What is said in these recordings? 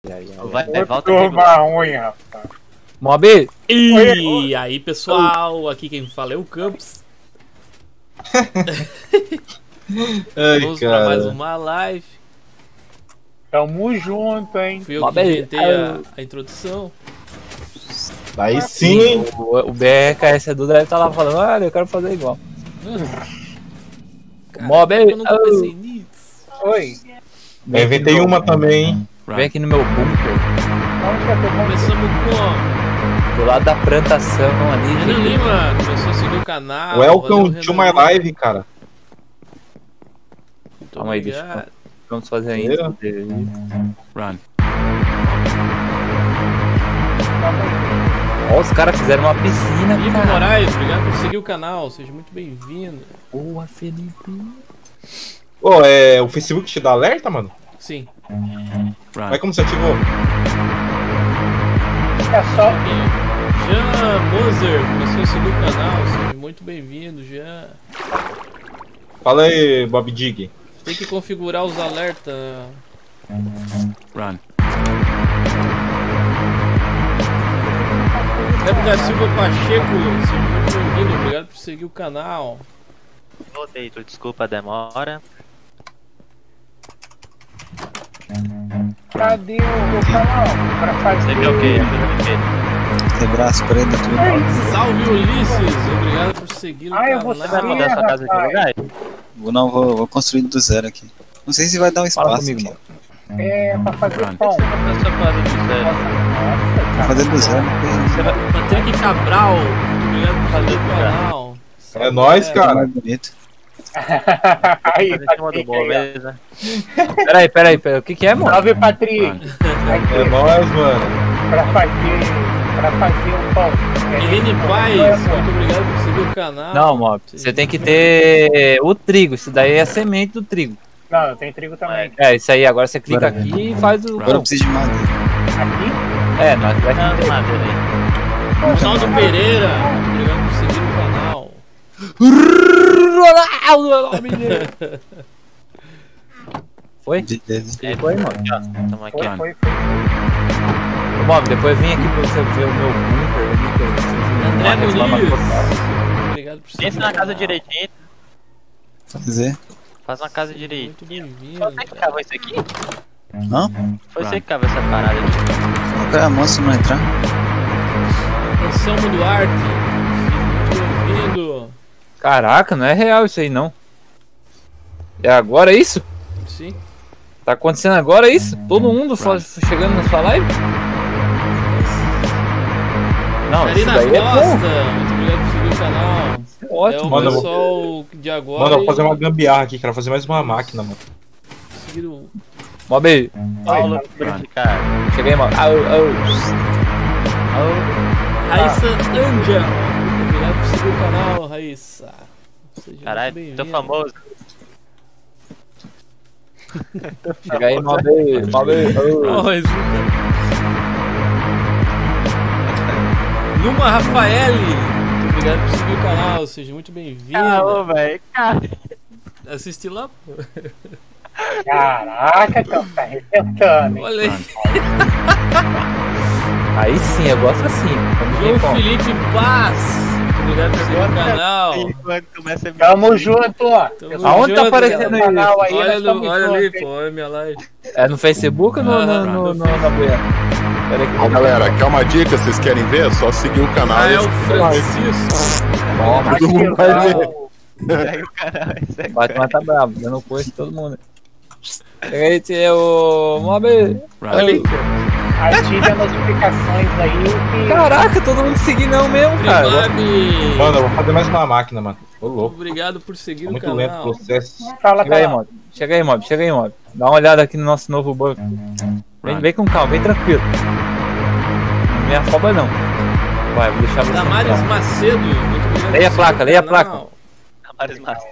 Volta uma unha, rapaz. Mob! E aí, pessoal, aqui quem fala é o Campos. Vamos pra mais uma live. Tamo junto, hein? Fui eu que inventei a introdução. Aí sim! O BRKS Edu deve estar lá falando, olha, eu quero fazer igual. Mob! Eu nunca pensei nisso. Oi. Eu inventei uma também, hein? Vem aqui no meu bunker. Onde que é teu bunker? Começamos com Do lado da plantação ali. Renan Lima, começou a seguir o canal. Welcome valeu, to Renan my Lima. live, cara. Muito Calma aí, obrigado. Vamos fazer ainda. Run. Ó, os caras fizeram uma piscina, Felipe cara. Moraes, obrigado por seguir o canal, seja muito bem-vindo. Boa, Felipe. Ô, o Facebook te dá alerta, mano? Sim. Mas como você ativou? É só. Jean Moser começou a seguir o canal, seja muito bem-vindo, Jean. Fala aí, Bob Dig. Tem que configurar os alertas. Run. Cleber da Silva Pacheco, seja muito bem-vindo, obrigado por seguir o canal. Voltei, desculpa a demora. Cadê o canal? Pra fazer. Você viu o quê? Ajuda me ver. Quebrar as prendas, tudo. Salve Ulisses, obrigado por seguir o eu vou canal. Você vai mudar sua casa de rapaz. lugar? Vou construir do zero aqui. Não sei se vai dar um Fala espaço comigo, aqui. mano. É, pra fazer Run. pão. Você vai mudar sua casa do zero. Nossa, Vou fazer do zero. Você vai Patrick Cabral, muito obrigado por seguir o canal. É nóis, Fica cara. mais bonito. Aí, fazer em cima do Patrick. bolo, Aí, beleza? Peraí. O que é, ó. mano? Salve, Patrick. É Aqui, nóis, mano. pra fazer o pão. Helene Paz, muito obrigado por seguir o canal. Não, Mob. Você tem que ter o trigo. Isso daí é a semente do trigo. Não, eu tenho trigo também. É, isso aí. Agora você clica Agora- aqui e faz o. Agora eu preciso de madeira. Aqui? É, nós vai Não, de madeira aí. Ronaldo Pereira, muito obrigado por seguir o canal. Foi? Beleza. Foi, mano. Tamo aqui, Foi, ó. foi. Ô, Mob, depois vem aqui pra você ver o meu bunker ali. Que eu preciso André uma reforma Muniz, total. muito obrigado por seguir Pensa o na casa canal. direitinho. Fazer. Faz uma casa direito. Muito bem-vindo. Foi você que cavou isso aqui? Hã? Foi você que cavou essa parada aqui? Colocar a moça não entrar. Anselmo Duarte, seja muito bem-vindo. Caraca, não é real isso aí, não. É agora isso? Sim. Tá acontecendo agora isso? Todo mundo chegando na sua live? Não, isso Karina daí é Costa, bom. muito obrigado por seguir o canal. É ótimo. É o Mano, eu vou- pessoal de agora. Mano, eu vou fazer uma gambiarra aqui, quero fazer mais uma máquina, mano. Seguido... Mob aí. Paulo Purificar. Cheguei, Mob. Raíssa Anja, muito obrigado por seguir o canal, Raíssa. Seja Caralho, muito tô bem-vinda. famoso. Chega aí, Mob aí. Mob aí. Ó, mas- Numa Rafael, muito obrigado por seguir o canal, seja muito bem-vinda. velho. Assiste lá, pô. Caraca, então tá arrebentando, hein? Olha aí. Aí sim, eu gosto assim. Vamos ver João como. Felipe Paz, muito obrigado por seguir o canal. Quando começa a Tamo junto, ó. Tamo Aonde tá junto, aparecendo cara. aí? Canal aí, Olha, nós tamo olha junto, ali, hein? pô, olha minha live. É no Facebook ou na buia? Pera aí que Ó, galera, quer uma dica? Vocês querem ver? É só seguir o canal. Ah, e é o assistir a live. Francisco. Toma, Todo mundo vai ver. Segue o canal, segue. Batman tá bravo, eu não conheço todo mundo. Chega aí, tio, o Mob aí. Olha aí. Ative as notificações aí que. Caraca, todo mundo seguindo mesmo, cara. Primab, Mano, eu vou fazer mais uma máquina, mano. Ô, louco. obrigado por seguir Tá o muito lento o canal. processo. Fala, Chega aí, cara. Mob. Chega aí, Mob. Dá uma olhada aqui no nosso novo banco. Vem com calma, vem tranquilo. Não me afoba não. Vai, vou deixar você. Damares entrar. Macedo, muito obrigado Leia a por placa, seguir o leia a canal. placa. Vários maços.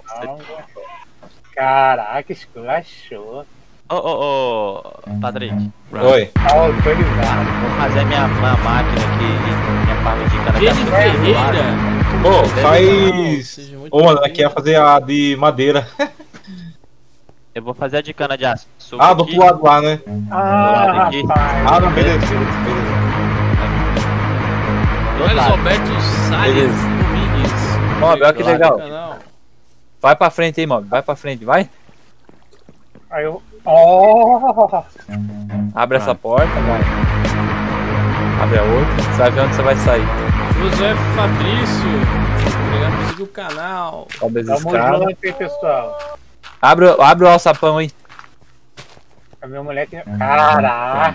Caraca, esculachou. Ô, Patrick. Oi. Autorizado. Vou fazer minha máquina aqui, minha parte de cada Jenny Ferreira. Ô, faz. Seja muito Ô, mano, bem-vindo. aqui é fazer a de madeira. Eu vou fazer a de cana de açúcar. Ah, do aqui. outro lado lá, né? Ah, aqui. rapaz. Ah, não, beleza, beleza. Do Carlos lado. Alberto Salles Beleza. Domingues. Mob, olha que Do lado legal. do Canal. Vai pra frente aí, Mob. Vai pra frente, vai. Aí eu. Oh! Abre essa porta, vai. Abre a outra. Você vai ver onde você vai sair. José Fabrício. Obrigado por seguir o canal. Sobe as Tamo escadas. junto, hein, pessoal. Abre o alçapão aí. A minha mulher que. Caraca!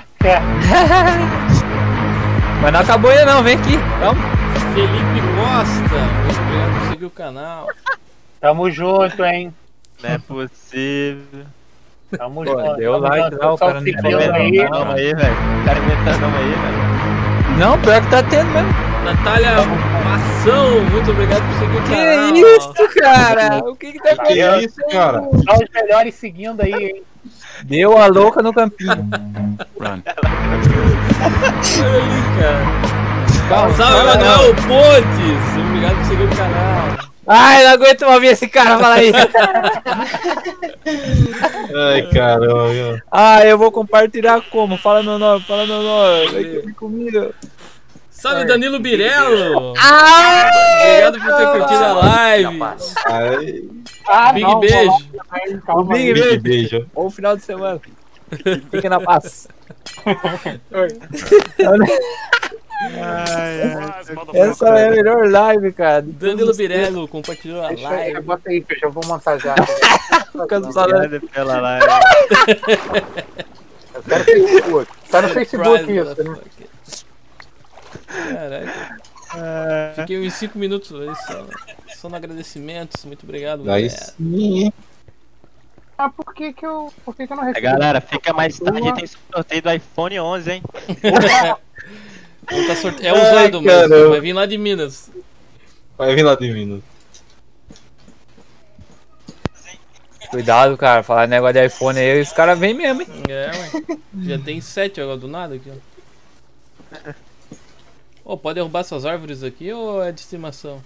Mas não acabou ainda não, vem aqui. Vamos. Felipe Costa. Muito obrigado por seguir o canal. Tamo junto, hein? Não é possível. Tamo Pô, junto. deu tamo like junto. lá, o Só cara não seguindo falou aí. nada. Calma aí, velho. O cara inventando aí, velho. Não, pior que tá tendo mesmo. Natália Mação. Muito obrigado por seguir o canal. Que isso, cara? O que tá Que acontecendo? isso, cara? Só os melhores seguindo aí, hein? Deu a louca no campinho. Run. Olha ali, cara. Calma, Salve, Manuel Pontes. Obrigado por seguir o canal. Ai, não aguento mais ver esse cara falar isso. Ai, caramba, meu. Ah, eu vou compartilhar como? Fala meu nome, fala meu nome. Vem aqui comigo. Salve, Danilo Birello. Ah, Obrigado por ter curtido a live. Ai, Ah, Big não, beijo. calma, calma Big aí. beijo. beijo. Bom final de semana. Fica na paz. Essa é a melhor live, cara. Danilo Birello compartilhou a live. Bota aí, que eu já vou montar já. Ficando falando. Obrigado pela live. Tá no Facebook. Tá no Facebook Surprise, isso. né? motherfucker. Caralho. Fiquei uns 5 minutos aí só no agradecimentos. Muito obrigado, Aí galera. sim. Ah, por que que eu não recebi? Galera, fica mais tarde. Tem sorteio do iPhone 11, hein? Não tá é usado, mas caramba. vai vir lá de Minas. Vai vir lá de Minas. Cuidado, cara. Falar negócio de iPhone aí, os caras vêm mesmo, hein? É, ué. Já tem 7 agora do nada aqui, ó. Ô, pode derrubar essas árvores aqui ou é de estimação?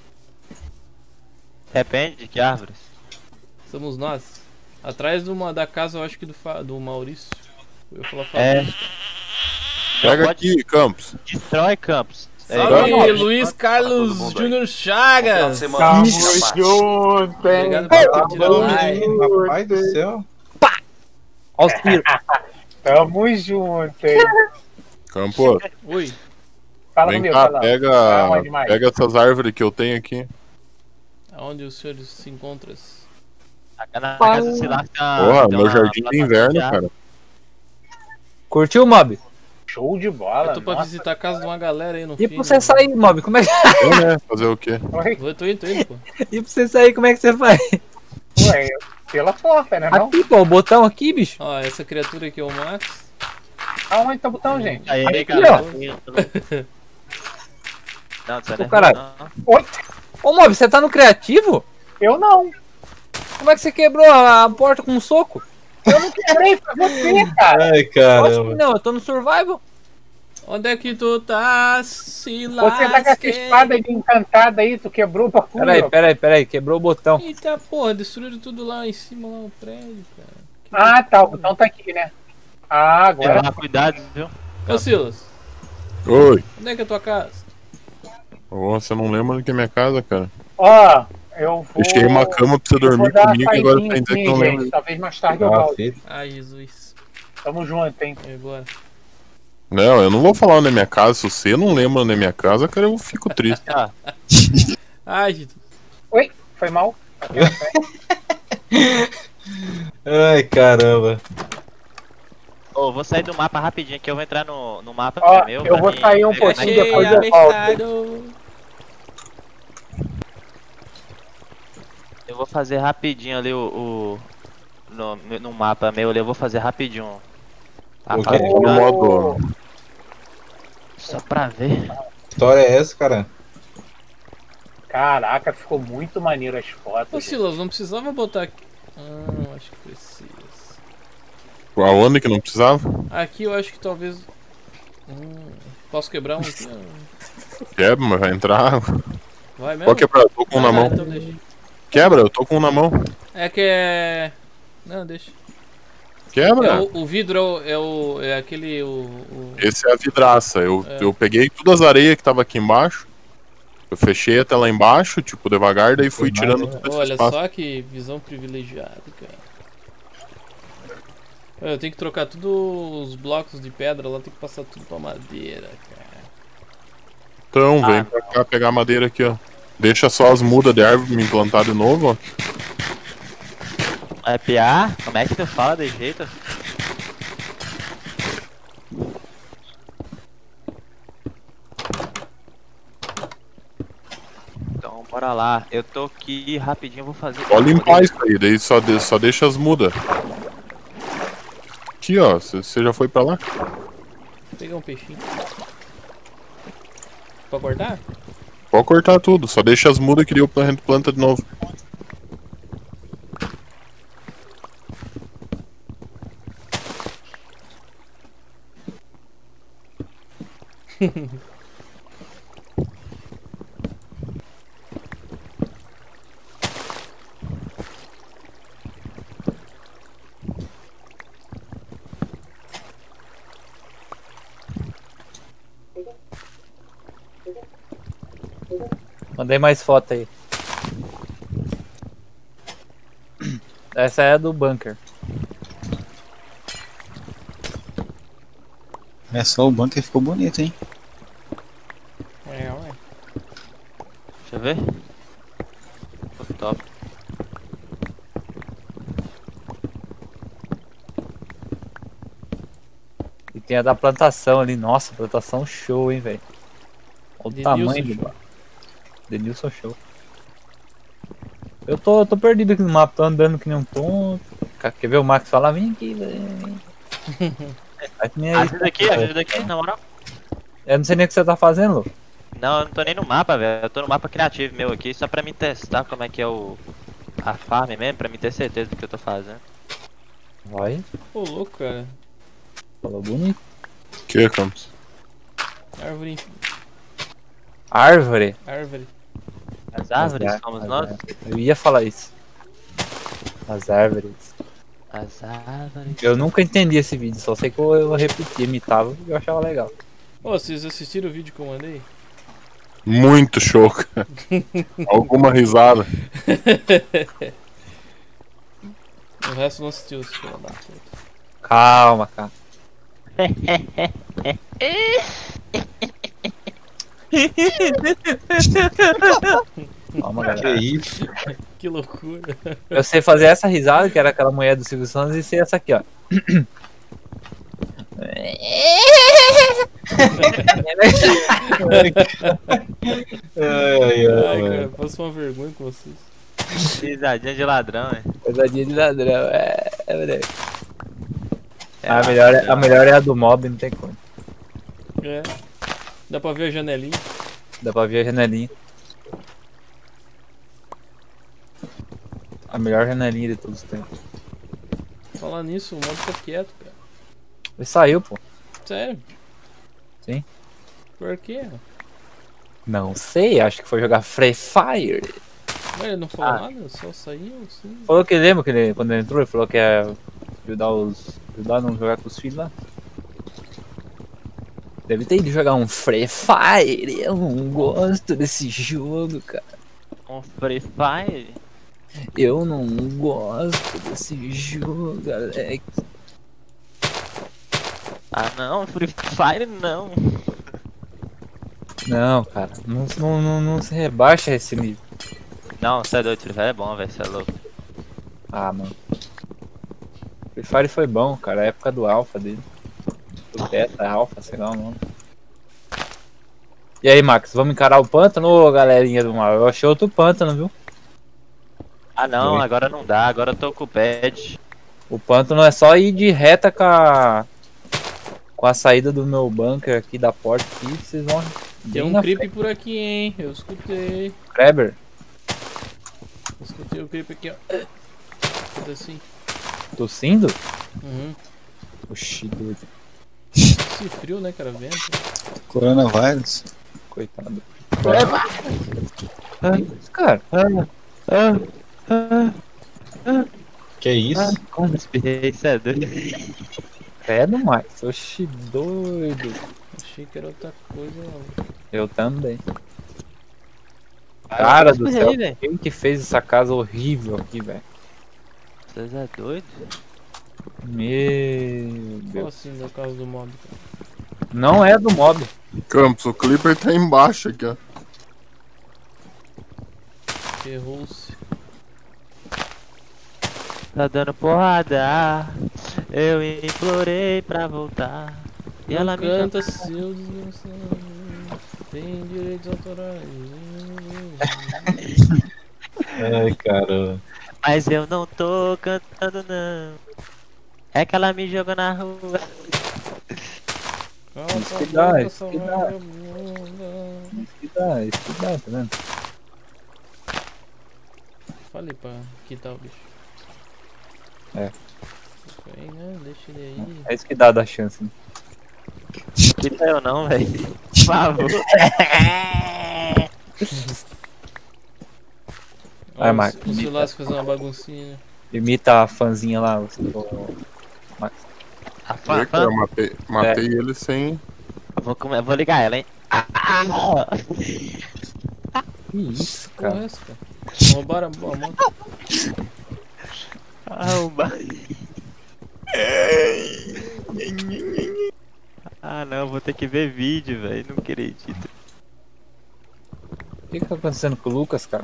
Depende de que árvores. Somos nós. Atrás da casa, eu acho que do Maurício. Eu ia falar É. Fabrício. Pega Pode- aqui, Campos. Destrói Campos. Salve, Luiz Carlos Júnior Chagas. Tamo junto, hein? Obrigado por curtir a live. Rapaz do céu. Olha os tiros. Tamo junto, hein? Campos, Oi. Fala vem comigo, cá, fala. pega, Onde mais? pega essas árvores que eu tenho aqui. Aonde os senhores se encontram? Na casa do Silas Porra, meu jardim de inverno, cara. Curtiu, Mob? Show de bola. Eu tô pra nossa. visitar a casa de uma galera aí no E fim. pra você sair, Mob, como é que... Eu, né? Fazer o quê? Oi, Eu tô indo, pô. E pra você sair, como é que você faz? ué, pela porta, né? Não? Aqui, pô, o botão aqui, bicho. Ó, essa criatura aqui é o Max. Aonde tá o botão, gente? Aí, Aqui, cara. ó. Não, você Ô, caralho. não. Oi? Ô, Mob, você tá no criativo? Eu não. Como é que você quebrou a porta com um soco? Eu não quebrei, foi você, cara. Ai, Acho que caramba. não, eu tô no survival. Onde é que tu tá, Silas? Você tá com essa espada de encantada aí, tu quebrou o bagulho. Peraí, quebrou o botão. Eita porra, destruíram tudo lá em cima, lá no prédio, cara. Ah, tá, o botão tá aqui, né? Ah, agora. Tomar cuidado, viu? Ô Silas, Oi. onde é que é a tua casa? Ô, você não lembra do que é minha casa, cara? Ó, eu vou. Deixei uma cama pra você eu vou dormir dar uma comigo e agora você saidinha tá dizendo aqui, que não gente. lembra. Talvez mais tarde eu Ah, volto. sim. Ai, Jesus. Tamo junto, hein? E agora? Não, eu não vou falar na minha casa. Se você não lembra na minha casa, cara, eu fico triste. Ai, Jesus. Oi, foi mal? Ai, caramba. Ô, vou sair do mapa rapidinho aqui, eu vou entrar no mapa Ó, meu. eu pra vou mim sair um pegar pouquinho mais- depois Achei eu volto. avestado. Eu vou fazer rapidinho ali no mapa meu ali, eu vou fazer rapidinho. A O fase quê? de No casa, modo. só pra ver. Que história é essa, cara? Caraca, ficou muito maneiro as Ô fotos. gente. Silas, não precisava botar aqui. Ah, acho que precisa. Aonde que não precisava? Aqui eu acho que talvez. Posso quebrar um aqui? Quebra, mas vai entrar. Vai mesmo? Pode quebrar, eu tô com um na Ah, mão. então deixa. Quebra, eu tô com um na mão. É que é. Não, deixa. Quebra? O vidro é aquele. Esse é a vidraça. Eu peguei todas as areias que tava aqui embaixo. Eu fechei até lá embaixo, tipo, devagar, daí fui tirando tudo esse Olha espaço. só que visão privilegiada, cara. Eu tenho que trocar todos os blocos de pedra lá, tem que passar tudo pra madeira, cara. Então, vem pra cá pegar madeira aqui, ó. Deixa só as mudas de árvore me implantar de novo, ó. É piar? Como é que tu fala de jeito? Então, bora lá. Eu tô aqui rapidinho, vou fazer. Pode limpar isso aí, daí só deixa as mudas. Aqui, ó. Você já foi pra lá? Vou pegar um peixinho. Pode cortar? Pode cortar tudo, só deixa as mudas que daí a gente planta de novo. Mandei mais foto aí. Essa é a do bunker. É só o bunker ficou bonito, hein? É, ué. Deixa eu ver. Ficou top. E tem a da plantação ali. Nossa, plantação show, hein, velho. Olha o Denilson tamanho do show. mapa. Denilson show. Eu tô perdido aqui no mapa, tô andando que nem um tonto. Quer ver o Max falar? Vem aqui, velho. Ajuda aqui, na moral. Eu não sei nem o que você tá fazendo, Lu. Não, eu não tô nem no mapa, velho. Eu tô no mapa criativo meu aqui, só pra me testar como é que é a farm mesmo, pra me ter certeza do que eu tô fazendo. Vai, Pô, louco, cara. falou bonito. Que, Campos? Árvore. Árvore. Árvore. As árvores As somos as nós? árvores. Eu ia falar isso. As árvores. As árvores. Eu nunca entendi esse vídeo, só sei que eu repetia, imitava e eu achava legal. Ô, vocês assistiram o vídeo que eu mandei? Muito show, cara. Alguma risada. O resto não assistiu, se filho da puta. Calma, cara. Calma, Que galera. isso? Que loucura. Eu sei fazer essa risada, que era aquela mulher do Silvio Santos, e sei essa aqui, ó. Ai, cara, passo uma vergonha com vocês. Risadinha de ladrão, né? Pesadinha de ladrão, moleque. A lá, melhor é a do mob, não tem como. É. Dá pra ver a janelinha. Dá pra ver a janelinha. A melhor janelinha de todos os tempos. Falar nisso, o mob tá quieto, cara. Ele saiu, pô. Sério? Sim. Por quê? Não sei, acho que foi jogar Free Fire. Mas ele não falou nada, só saiu assim. Falou que lembra que ele, quando ele entrou, ele falou que ia ajudar a não jogar com os filhos lá. Deve ter ido jogar um Free Fire. Eu não gosto desse jogo, cara. Um Free Fire? Eu não gosto desse jogo, Alex. Ah não, Free Fire não. Não, cara, não se rebaixa esse nível. Não, você é doido, Free Fire é bom, velho, você é louco. Ah, mano. Free Fire foi bom, cara, a época do alpha dele. Do beta, alpha, sei lá o nome. E aí, Max, vamos encarar o pântano, ô galerinha do mal? Eu achei outro pântano, viu? Ah não, Oi. agora não dá, agora eu tô com o pad. O pântano é só ir de reta com a saída do meu bunker aqui da porta aqui, vocês vão. Tem bem um na creep frente. por aqui, hein? Eu escutei. Kreber, Eu escutei o creep aqui, ó. Tudo assim. tossindo? Uhum. Oxi, doido. Esse frio, né, cara? Vento. Coronavírus. Coitado. Que isso, cara? Que isso? Como espirrei, isso é doido. Credo mais. Oxi, doido. Achei que era outra coisa, mano. Eu também. Cara do céu, velho. quem que fez essa casa horrível aqui, velho? Vocês é doido? Meu Fala Deus. assim do caso do mob, cara. Não é do mob. Campos, o Clipper tá embaixo aqui, ó. Errou-se. Tá dando porrada. Eu implorei pra voltar. E ela Não me canta jogou. seu desgraçado. Tem direitos autorais. Ai, cara. Mas eu não tô cantando, não. É que ela me jogou na rua. Cala Isso tua que dá, boca, isso sua que dá. vagabunda. Isso que dá, tá vendo? Falei pra quitar o bicho. É. Isso aí, né? Deixa ele aí. É isso que dá da chance. Né? Quita eu não, velho. Por favor. Vai, Ó, Marcos, os imita. Vilasco fazendo uma baguncinha. Imita a fãzinha lá. Max. A fã, Vê, cara, eu matei ele sem. eu vou ligar ela, hein. Que isso, Porra, cara? essa, cara. Roubaram a moto. Ah não, vou ter que ver vídeo, velho. Não acredito. O que tá acontecendo com o Lucas, cara?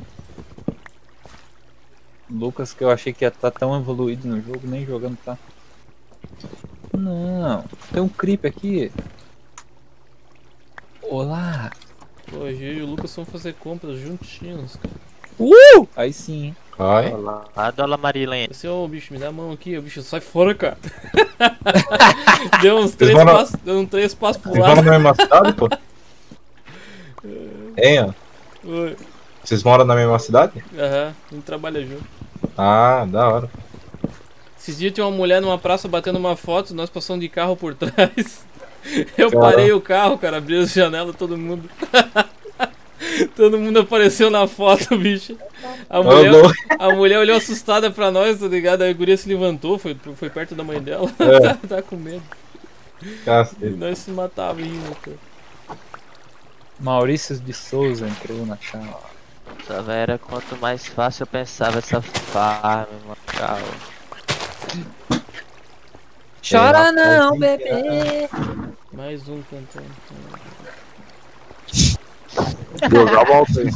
O Lucas que eu achei que ia estar tão evoluído no jogo, nem jogando tá. Não, tem um creep aqui. Olá. Pô, a Gil e o Lucas vão fazer compras juntinhos, cara. Aí sim, hein? Ai. A dona Marilene. Esse, ô bicho, me dá a mão aqui, o bicho sai fora, cara. Deu uns três moram- passos, deu uns 3 passos pro Vocês moram lado. na mesma cidade, pô? Hein, ó? Oi. Vocês moram na mesma cidade? Aham, a gente trabalha junto. Ah, da hora. Esses dias tinha uma mulher numa praça batendo uma foto, nós passamos de carro por trás. Eu Caramba. parei o carro, cara, abri as janelas, todo mundo. Todo mundo apareceu na foto, bicho. A mulher olhou assustada pra nós, tá ligado? Aí a guria se levantou, foi perto da mãe dela. É. Tá com medo. E Cacete. nós se matávamos rindo, cara. Maurício de Souza entrou na sala. Essa velho era quanto mais fácil eu pensava essa farm, mano. Calma. Chora não, rapaz, bebê. Mais um cantando. Eu já voltei.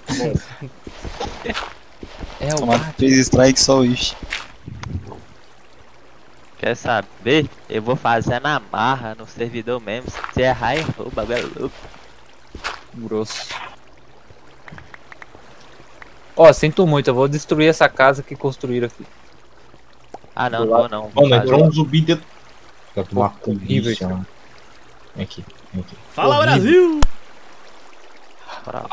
É o Tomar Bart. 3 strikes só hoje. Quer saber? Eu vou fazer na marra, no servidor mesmo. Se errar, errou, o bagulho é louco. Grosso. Ó, sinto muito, eu vou destruir essa casa que construíram aqui. Ah não, não vou não. Mano, Vou entrou fazer. um zumbi dentro. Vai tomar Horrível, bicho, mano. Vem aqui, vem aqui. Fala, Horrível. Brasil! Pra-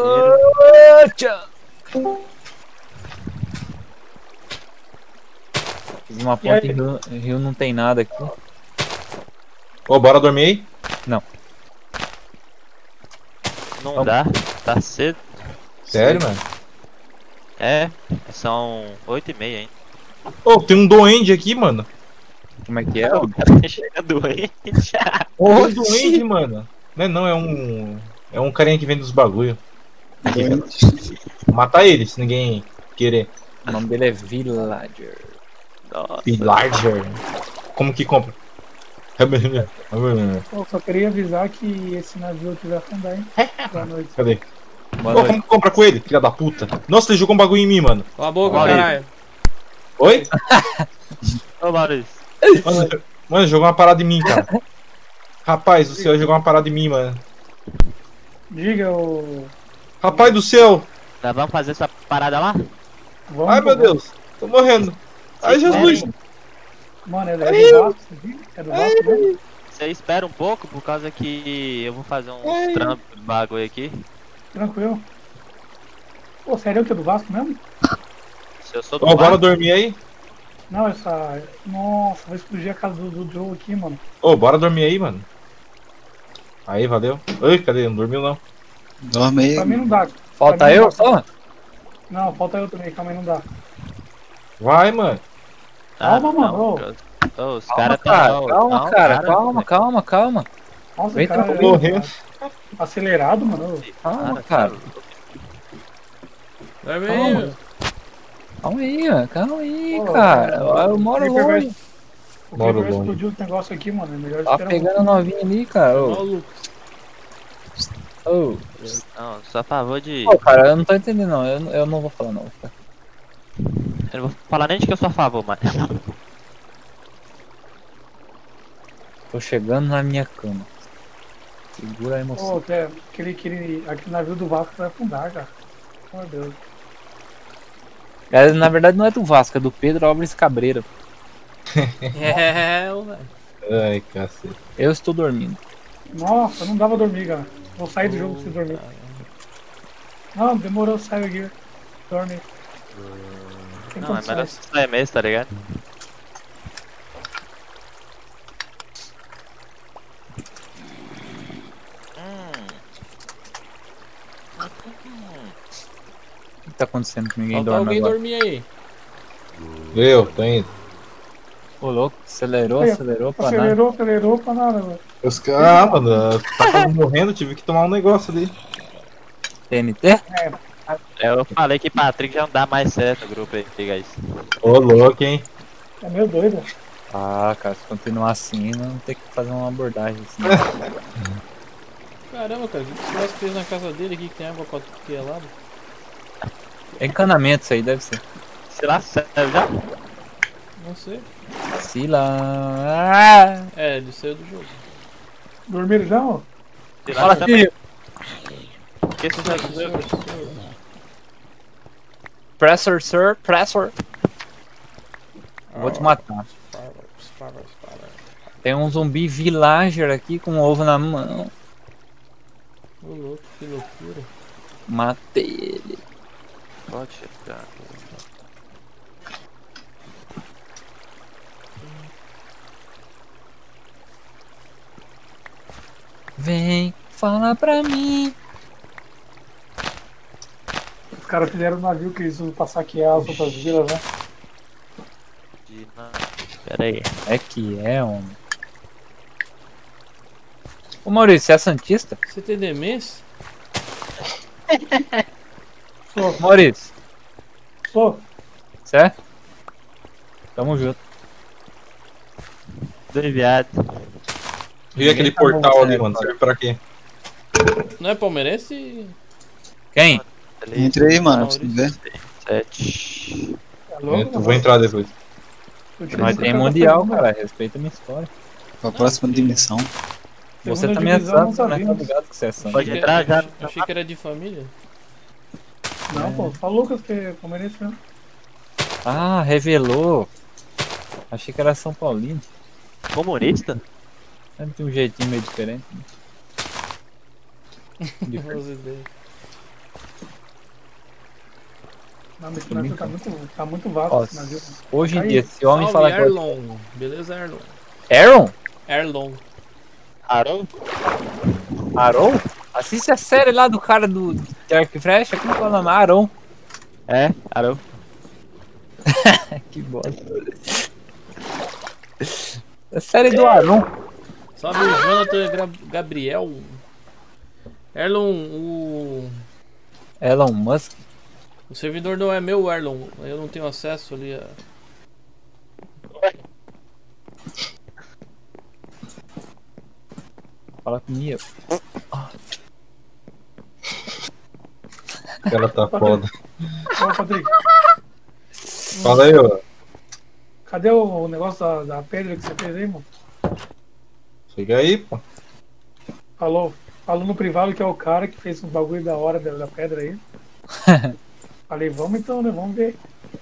Fiz uma ponte em rio, não tem nada aqui. Ô, bora dormir aí? Não dá, tá cedo. Sério, mano? É, são 8h30 ainda. Ô, tem um doente aqui, mano. Como é que é? O cara chega doente. Tem um doente, mano. Não, é um carinha que vende os bagulho. Aqui, cara. Vou matar ele, se ninguém querer. O nome dele é Villager. Nossa. Villager. Como que compra? Eu só queria avisar que esse navio aqui vai afundar, hein? Boa noite. Cadê? Boa Ô, noite. como que compra com ele, filha da puta? Nossa, ele jogou um bagulho em mim, mano. Cala a boca, Olha aí. caralho. Oi? Ô Maurício. Mano, jogou uma parada em mim, cara. Rapaz do céu, jogou uma parada em mim, mano. Diga, o. Rapaz do céu. Nós vamos fazer essa parada lá? Vamos, Ai, meu Deus. Tô morrendo. Ai, Jesus. Mano, é do Vasco, isso aqui? É do Vasco mesmo? Você espera um pouco, por causa que eu vou fazer uns trampos de bagulho aqui. Tranquilo. Pô, sério que é do Vasco mesmo? Se eu sou do Ô, bora Vasco, dormir aí? Não, essa. Nossa, vai explodir a casa do Joe aqui, mano. Ô, bora dormir aí, mano. Aí, valeu. Oi, cadê? Não dormiu, não. Dorme aí. Pra mim não dá. Falta Pra mim eu não dá. só? Não, falta eu também, calma aí, não dá. Vai, mano. Calma, mano. Ô. Ô, os Calma, caras cara, tão. calma, não, cara, para, calma. Nossa, Vem o cara tranquilo, é acelerado, mano. Calma, cara. Dorme Calma. aí. Calma aí, Pô, cara. Eu o moro Creeper longe. O Moro Creeper vai longe. explodir o negócio aqui, mano. É melhor Tá esperar um pegando pouquinho. novinha ali, cara. Ô, Maluco. ô. Não, só a favor de. Pô, cara, eu não tô entendendo, não. Eu não vou falar, não. Cara. Eu não vou falar nem de que eu sou a favor, mas. Tô chegando na minha cama. Segura a emoção. Pô, aquele navio do Vasco vai afundar, cara. Meu Deus. Na verdade, não é do Vasco, é do Pedro Álvares Cabreira. É, velho. Ai, cacete. Eu estou dormindo. Nossa, não dava pra dormir, cara. Vou sair do jogo pra você dormir. Não, demorou, sai aqui. Dorme. Tem Não, é condições. melhor você sair mesmo, tá ligado? O que tá acontecendo que ninguém Falta dorme alguém agora? dormir aí. Eu, tô indo. Ô, louco, acelerou Aí, pra nada. Acelerou pra nada, velho. Os caras, mano, tá quase morrendo, tive que tomar um negócio ali. TNT? Eu falei que Patrick já não dá mais certo no grupo aí, guys. Ô, louco, hein? É meio doido. Ah, cara, se continuar assim, não tem que fazer uma abordagem assim. Caramba, cara, o que esse negócio fez na casa dele aqui que tem água pra tudo que é lado? É encanamento isso aí, deve ser. Sei lá, sério já? Não sei. Sila. É, ele saiu do jogo. Dormiram já, ó? Sei lá, Fala, também. filho. Por que você já dizia? Pressure, sir, pressure. Eu vou te matar. Tem um zumbi villager aqui com um ovo na mão. Ô louco, que loucura. Matei ele. Pode chegar. Vem, fala pra mim. Os caras fizeram um navio que eles usam pra saquear as outras vilas, né? Pera aí. É que é, homem. Ô Maurício, você é santista? Você tem demência? Sou, Maurício, sou. você é? Tamo junto. Do enviado. E aquele tá bom, portal você ali, é, mano, cara. serve pra quê? Não é palmeirense? Quem? Entra aí, mano, pra você Maurício. ver. 7. É louco, Eu vou entrar depois. Nós tem mundial, cara. Respeita a minha história. Pra próxima dimensão. Você Segunda também é divisão, santo, não né? Tá sabemos. ligado que você é santo. Pode Achei entrar que- já. Achei que era de família. Não, pô, falou que é palmeirense mesmo. Ah, revelou. Achei que era São Paulino. Comunista? Sempre tem um jeitinho meio diferente. Né? As ideias. Não, mas esse navio tá muito vasto Ó, esse navio. hoje em Aí, dia, se homem Salve, falar que. Erlon. Beleza, Erlon? Aaron? Erlon. Arão? Aaron? Assiste a série lá do cara do Dark Flash. Como que é o nome? Aaron. É, Arão. Que bosta. A série do Aaron. Salve, Jonathan Gabriel. Erlon, Elon Musk. o servidor não é meu, Erlon. Eu não tenho acesso ali a... Fala comigo. O cara tá foda. Ô, Patrick, Fala aí, ó. cadê o negócio da pedra que você fez aí, mano? Chega aí, pô. Falou no privado que é o cara que fez um bagulho da hora da pedra aí. Falei, vamos então, né? Vamos ver.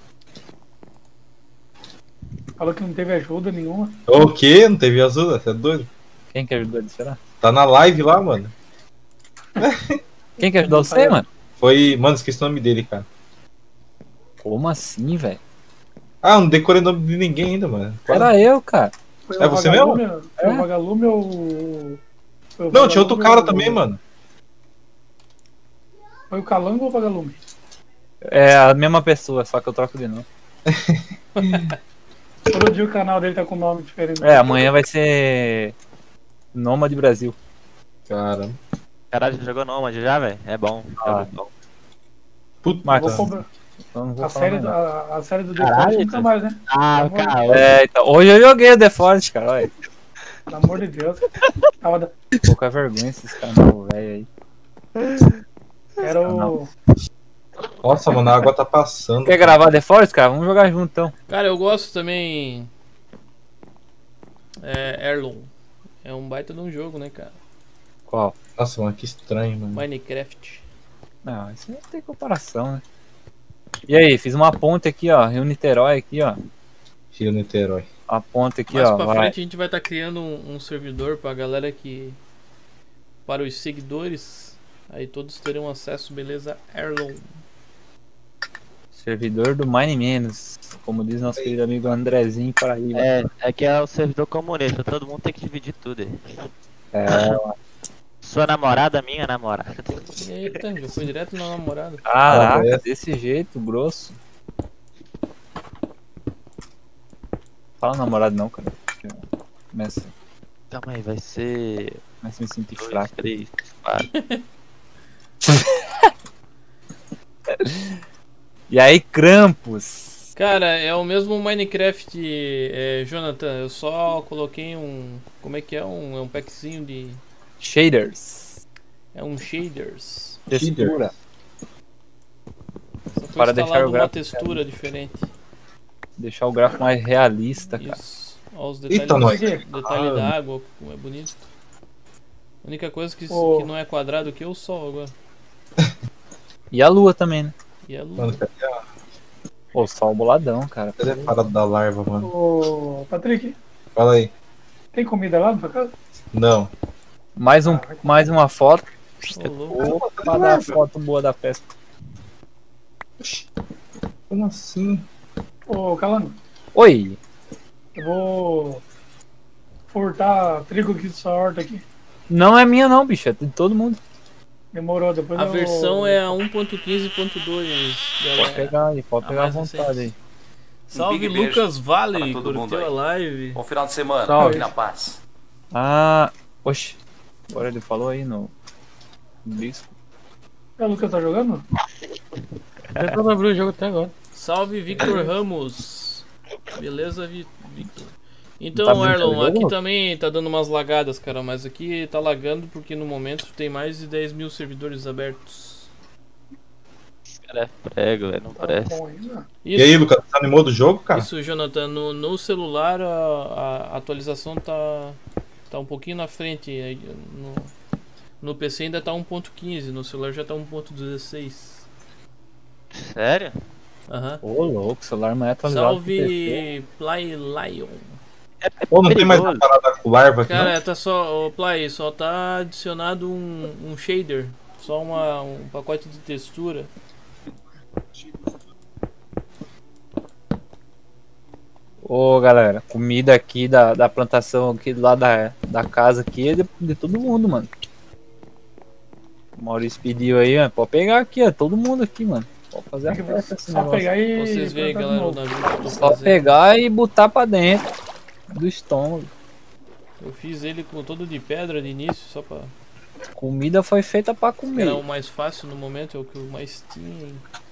Falou que não teve ajuda nenhuma. O quê? Não teve ajuda? Você é doido? Quem que ajudou ele, será? Tá na live lá, mano. Quem que ajudou você, mano? Foi. Mano, esqueci o nome dele, cara. Como assim, velho? Ah, não decorei o nome de ninguém ainda, mano. Era eu, cara. Foi É o você Vagalume, mesmo? Foi É? o Vagalume ou... foi o Não, tinha outro Vagalume cara ou- também, mano. Foi o Calango ou o Vagalume? É a mesma pessoa, só que eu troco de novo. Todo dia o canal dele tá com nome diferente. É, amanhã vai ser Nômade Brasil. Caramba. Caralho, já jogou Nomad já, velho? É bom. Ah. É bom. Puta, Marcos, Vou cobrar. então não vou A falar série, mais nada. a série do The Caralho, Forest nunca mais, né? Ah, Pelo amor de- cara. É, então, hoje eu joguei o The Forest, cara, olha. Pelo amor de Deus. Tava, Pouca vergonha esses canal velho aí. era o. Nossa, mano, a água tá passando. Quer gravar The Forest, cara? Vamos jogar junto então. Cara, eu gosto também. Heirloom. É um baita de um jogo, né, cara? Qual? Nossa, mano, que estranho, mano. Minecraft. Não, isso não tem comparação, né? E aí, fiz uma ponte aqui, ó. Rio Niterói aqui, ó. Rio Niterói. A ponte aqui, Mais ó. pra Vai. frente a gente vai estar criando um servidor pra galera que. Para os seguidores. Aí todos terão acesso, beleza? Heirloom. Servidor do Mine Menos. Como diz nosso querido amigo Andrezinho Paraíba. É que é o servidor comunista, todo mundo tem que dividir tudo aí. É, Sua namorada, minha namorada. Eita, já foi direto na namorada. caraca, desse jeito, grosso. Fala namorado não, cara. Começa Calma aí, vai ser. a me sentir 2, fraco. 3, 4. E aí, Krampus. Cara, é o mesmo Minecraft, Jonathan. Eu só coloquei um. Como é que é? É um packzinho de. Shaders. É um shaders. Textura. Só foi Para deixar instalado o uma gráfico textura diferente. Deixar o gráfico mais realista, cara. Isso. Olha os detalhes, Eita, nós. detalhe da água, como é bonito. A única coisa que Ô. não é quadrado aqui é o sol agora. E a lua também, né? E a lua. Mano, cadê a, Pô, sol boladão, cara. cadê a parada da larva, mano? Ô, Patrick, Fala aí. tem comida lá na sua casa? Não. Mais uma foto. Ô, louco. Opa, dar a foto boa da festa. Como assim? Ô, Calano, Oi. eu vou furtar trigo aqui da sua horta aqui. Não é minha não, bicho. É de todo mundo. Demorou, depois A eu... versão é a 1.15.2, Pode galera. pegar aí, pode Ah, pegar à mais vontade aí. Salve big beijo Lucas Vale, para todo mundo curtiu aí. a live. Bom final de semana, Salve. fique na paz. Ah, oxe. Agora ele falou aí no disco. O Lucas tá jogando? Eu não abri o jogo até agora. Salve Victor Ramos. Beleza, Victor? Então, Tá brincando Erlon, do jogo? aqui também tá dando umas lagadas, cara, mas aqui tá lagando porque no momento tem mais de 10 mil servidores abertos. Cara, é prego, velho, não parece. Bom ainda. E aí, Lucas, você animou do jogo, cara? Isso, Jonathan, no celular a atualização tá um pouquinho na frente. No PC ainda tá 1.15, no celular já tá 1.16. Sério? Aham. Ô, louco, o celular não é atualizado. pro PC. Salve Play Lion. Pô, não tem mais perigoso. uma parada com larva aqui, Cara, tá só, Play, só tá adicionado um shader, só um pacote de textura. Ô, galera, comida aqui da plantação aqui do lado da casa aqui é de todo mundo, mano. O Maurício pediu aí, ó, pode pegar aqui, ó, todo mundo aqui, mano. Pode fazer a Tem que festa esse só negócio. pegar e... Vocês veem, plantar de galera, o novo. navio que eu tô Só fazendo. pegar e botar pra dentro do estômago. Eu fiz ele com todo de pedra de início, só pra... Comida foi feita pra comer. Era o mais fácil no momento, é o que eu mais tinha.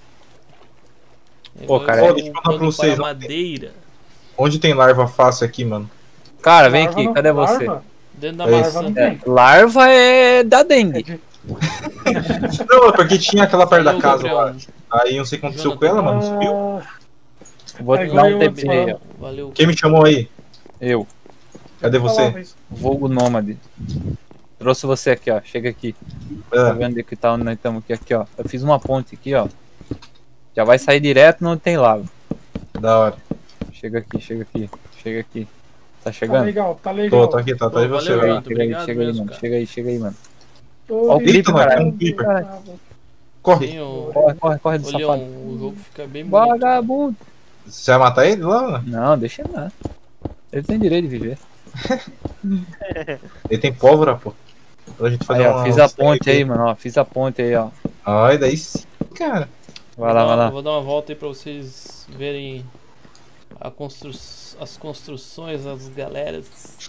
Pô, Agora cara, eu deixa eu tô falar pra upando vocês, para ó. madeira. Onde tem larva fácil aqui, mano? Cara, vem Larva aqui, não- cadê você? larva? Dentro da É maçã. Larva não tem. Larva é da dengue. Não, é porque tinha aquela perto da Valeu, casa Gabriel. lá. Aí não sei o que aconteceu com ela, mano. Subiu. Ah, Vou É te dar igual um eu TP aí, ó. Valeu. Quem me chamou aí? Eu, Cadê você? falava isso. Vulgo Nômade. Trouxe você aqui, ó. Chega aqui. Tá Ah, vendo onde que tá onde nós estamos aqui, ó. Eu fiz uma ponte aqui, ó. Já vai sair direto onde tem lava. da hora. Chega aqui, chega aqui. Chega aqui. Tá Tá chegando? legal, tá legal. Tô aqui, tá Pô, aí você, valeu, velho. Muito Chega aí, obrigado chega aí, mesmo, mano. cara. Chega aí, mano. Tô Ó o ligado. clipe, mano, caralho. tem um clipe. Ah, Corre. Sim, Corre do Ô, safado. Leon, o jogo fica bem bonito. Vagabundo. Você vai matar ele lá, mano? Não, deixa ele lá. Ele tem direito de viver. Ele tem pólvora, pô. Pra gente fazer Aí, ó, uma... fiz a ponte aí, mano, ó. Fiz a ponte aí, ó. Ai, daí sim, cara. Vai lá, vai lá. Vou dar uma volta aí pra vocês verem As construções, as galeras.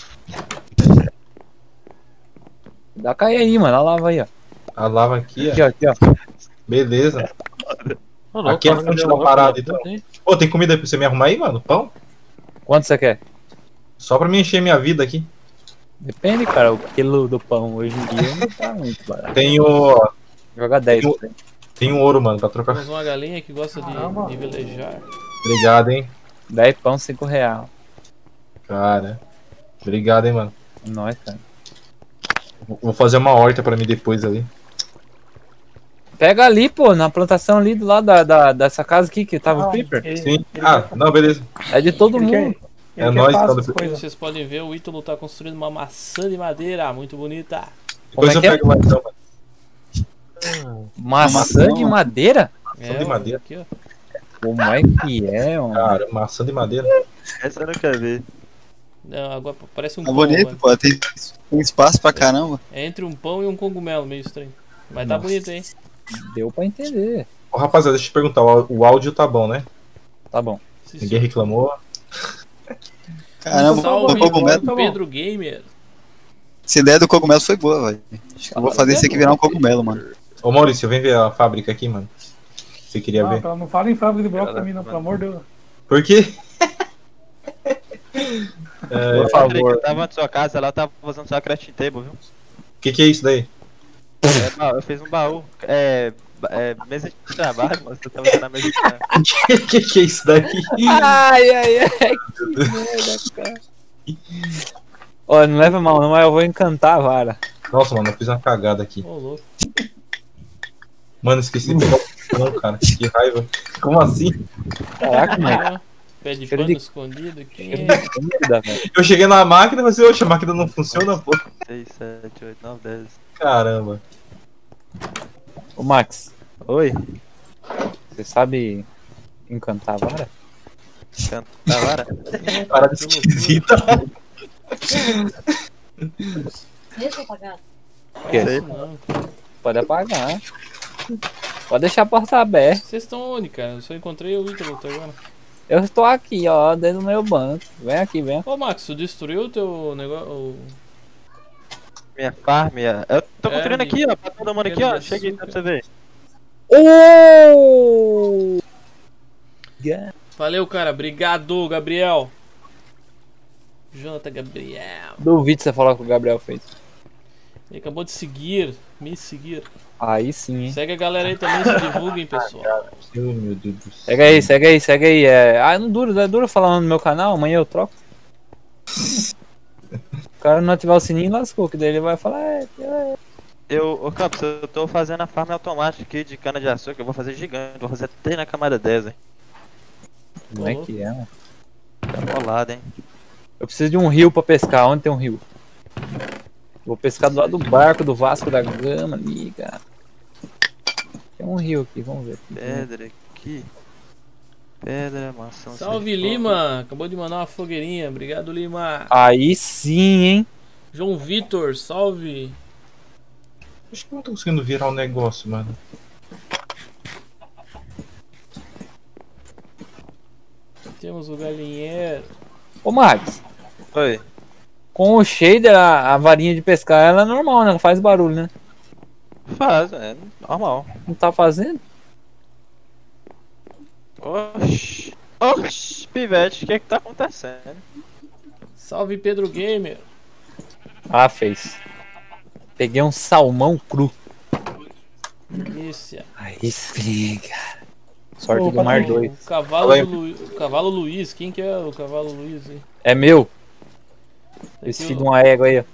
Dá cair aí, mano. A lava aí, ó. A lava aqui, Aqui, ó. ó. Aqui, ó. Beleza. Ô, louco, Aqui é a cara, fonte deu da uma parada, coisa, então. hein? Ô, tem comida aí pra você me arrumar aí, mano? Pão? Quanto você quer? Só pra me encher minha vida aqui. Depende, cara. O quilo do pão hoje em dia não tá muito barato. Tenho. Joga 10. Tenho ouro, mano, pra trocar. Temos uma galinha que gosta Caramba. de velejar. Obrigado, hein. 10 pão, 5 real. Cara. Obrigado, hein, mano. Nós, cara. Vou fazer uma horta pra mim depois ali. Pega ali, pô, na plantação ali do lado dessa casa aqui que tava o Creeper. Sim. Ah, não, beleza. É de todo mundo. É nóis, faz então, as depois- coisas. Vocês podem ver, o Ítalo tá construindo uma maçã de madeira muito bonita. Depois Como é eu que é? pego lá então, mano. Maçã de madeira? Maçã de madeira. Aqui, ó. Como é que é, mano? Cara, maçã de madeira. Essa eu nunca vi. Não, agora parece um Tá pão, bonito, mano. pô. Tem espaço pra caramba. É entre um pão e um cogumelo, meio estranho. Mas tá Nossa. bonito, hein? Deu pra entender. Ô, rapaziada, deixa eu te perguntar. O áudio tá bom, né? Tá bom. Sim, Ninguém sim. reclamou. Caramba, Salve, o cogumelo. Tá bom. Pedro Gamer. Essa ideia do cogumelo foi boa, velho. Acho que eu vou fazer isso aqui virar um cogumelo, mano. Ô, Maurício, vem ver a fábrica aqui, mano. Você queria Não, ver? não fala em fábrica de bloco pra mim, não, pelo amor de Deus. Por quê? Por favor. Eu tava na sua casa, ela tava fazendo sua crafting table, viu? O que é isso daí? Eu fiz um baú. Mesa de trabalho, mas eu tava na mesa de trabalho. Que é isso daí? Ai, ai, ai. Que merda, cara. Ó, não leva mal, não, mas eu vou encantar a vara. Nossa, mano, eu fiz uma cagada aqui. Ô, louco. Mano, esqueci de pegar o não, cara. Que raiva. Como assim? Caraca, mano. Aí, ó. Pé de Cheiro pano de- escondido aqui. Comida, velho. Eu cheguei na máquina e falei assim, oxe, a máquina não funciona, pô. 6, 7, 8, 9, 10. Caramba. Ô, Max, Oi? você sabe encantar a vara? Canta da vara? Parada esquisita. Deixa eu pagar. O quê? Sei. Não. Pode apagar. Pode deixar a porta aberta. Vocês estão onde, cara? Eu só encontrei o Ítalo até agora. Eu estou aqui, ó, dentro do meu banco. Vem aqui, vem. Ô, Max, tu destruiu o teu negócio? Minha farm, eu tô É, construindo de- aqui, ó, pra todo mundo aqui, ó. de Chega aí pra açúcar. você ver. Oh! Valeu, cara. Obrigado, Gabriel. Jonathan Gabriel. Duvido você falar que o Gabriel fez. Ele acabou de seguir. Me seguir. Aí sim, hein? Segue a galera aí também, se divulguem, pessoal. Oh, meu Deus do céu. Segue aí, segue aí, segue aí. Não é duro falar no meu canal, amanhã eu troco. O cara não ativar o sininho, lascou, que daí ele vai falar, Ô Campos, eu tô fazendo a farm automática aqui de cana de açúcar, eu vou fazer gigante, vou fazer até na camada 10, hein. como é que é, mano? Tá bolado, hein. Eu preciso de um rio pra pescar, onde tem um rio? Vou pescar do lado do barco do Vasco da Gama ali, cara. Tem um rio aqui, vamos ver. Aqui. Pedra aqui. Pedra, maçã. Salve, serpão. Lima. Acabou de mandar uma fogueirinha. Obrigado, Lima. Aí sim, hein? João Vitor, salve. Acho que eu não tô conseguindo virar um negócio, mano. Temos o galinheiro. Ô, Max, Oi. com o shader, a varinha de pescar, ela é normal, né? Ela faz barulho, né? Faz, é normal. Não tá fazendo? Oxi. Oxi, pivete, o que é que tá acontecendo? Salve, Pedro Gamer. Ah, fez. Peguei um salmão cru. Delícia. Aí sim, cara. Sorte Ô, do Mar Patrick, 2. O cavalo, o cavalo Luiz. Quem que é o cavalo Luiz aí? É meu. Tá Esse aqui filho de o- uma égua aí, ó.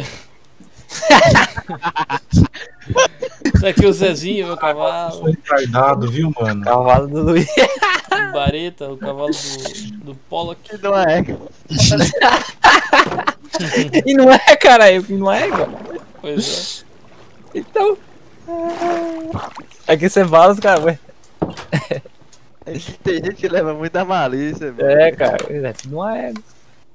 Tá aqui o Zezinho, meu Eu cavalo. sou retardado, viu, mano? Cavalo do Luiz. O Bareta, o cavalo do Pollock. Que não é. E não é, caralho. E não é, cara. Pois Então. É que você fala, os caras, ué. Tem gente que leva muita malícia, mano. É, cara. É filho de uma égua.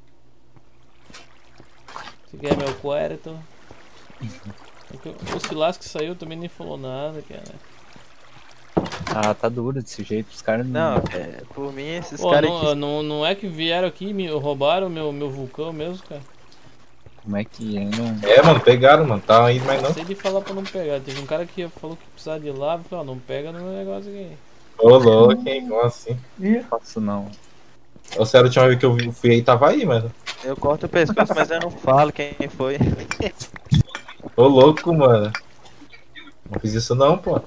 Esse aqui é meu quarto. O Silas que saiu também nem falou nada, cara. Ah, tá duro desse jeito, os caras Não, por mim esses Pô, caras não, aqui. não é que vieram aqui e me roubaram meu vulcão mesmo, cara. Como é que é? Não... É, mano, pegaram, mano. Tá indo mais não. Sei de falar pra não pegar. Teve um cara que falou que precisava de ir lá, eu falei, ó, não pega no meu negócio aqui. Ô, louco, hein? Como assim? Ih, faço não. Ô, sério, a última vez que eu fui aí tava aí, mano. Eu corto o pescoço, mas eu não falo quem foi. Ô, louco, mano. Não fiz isso não, pô.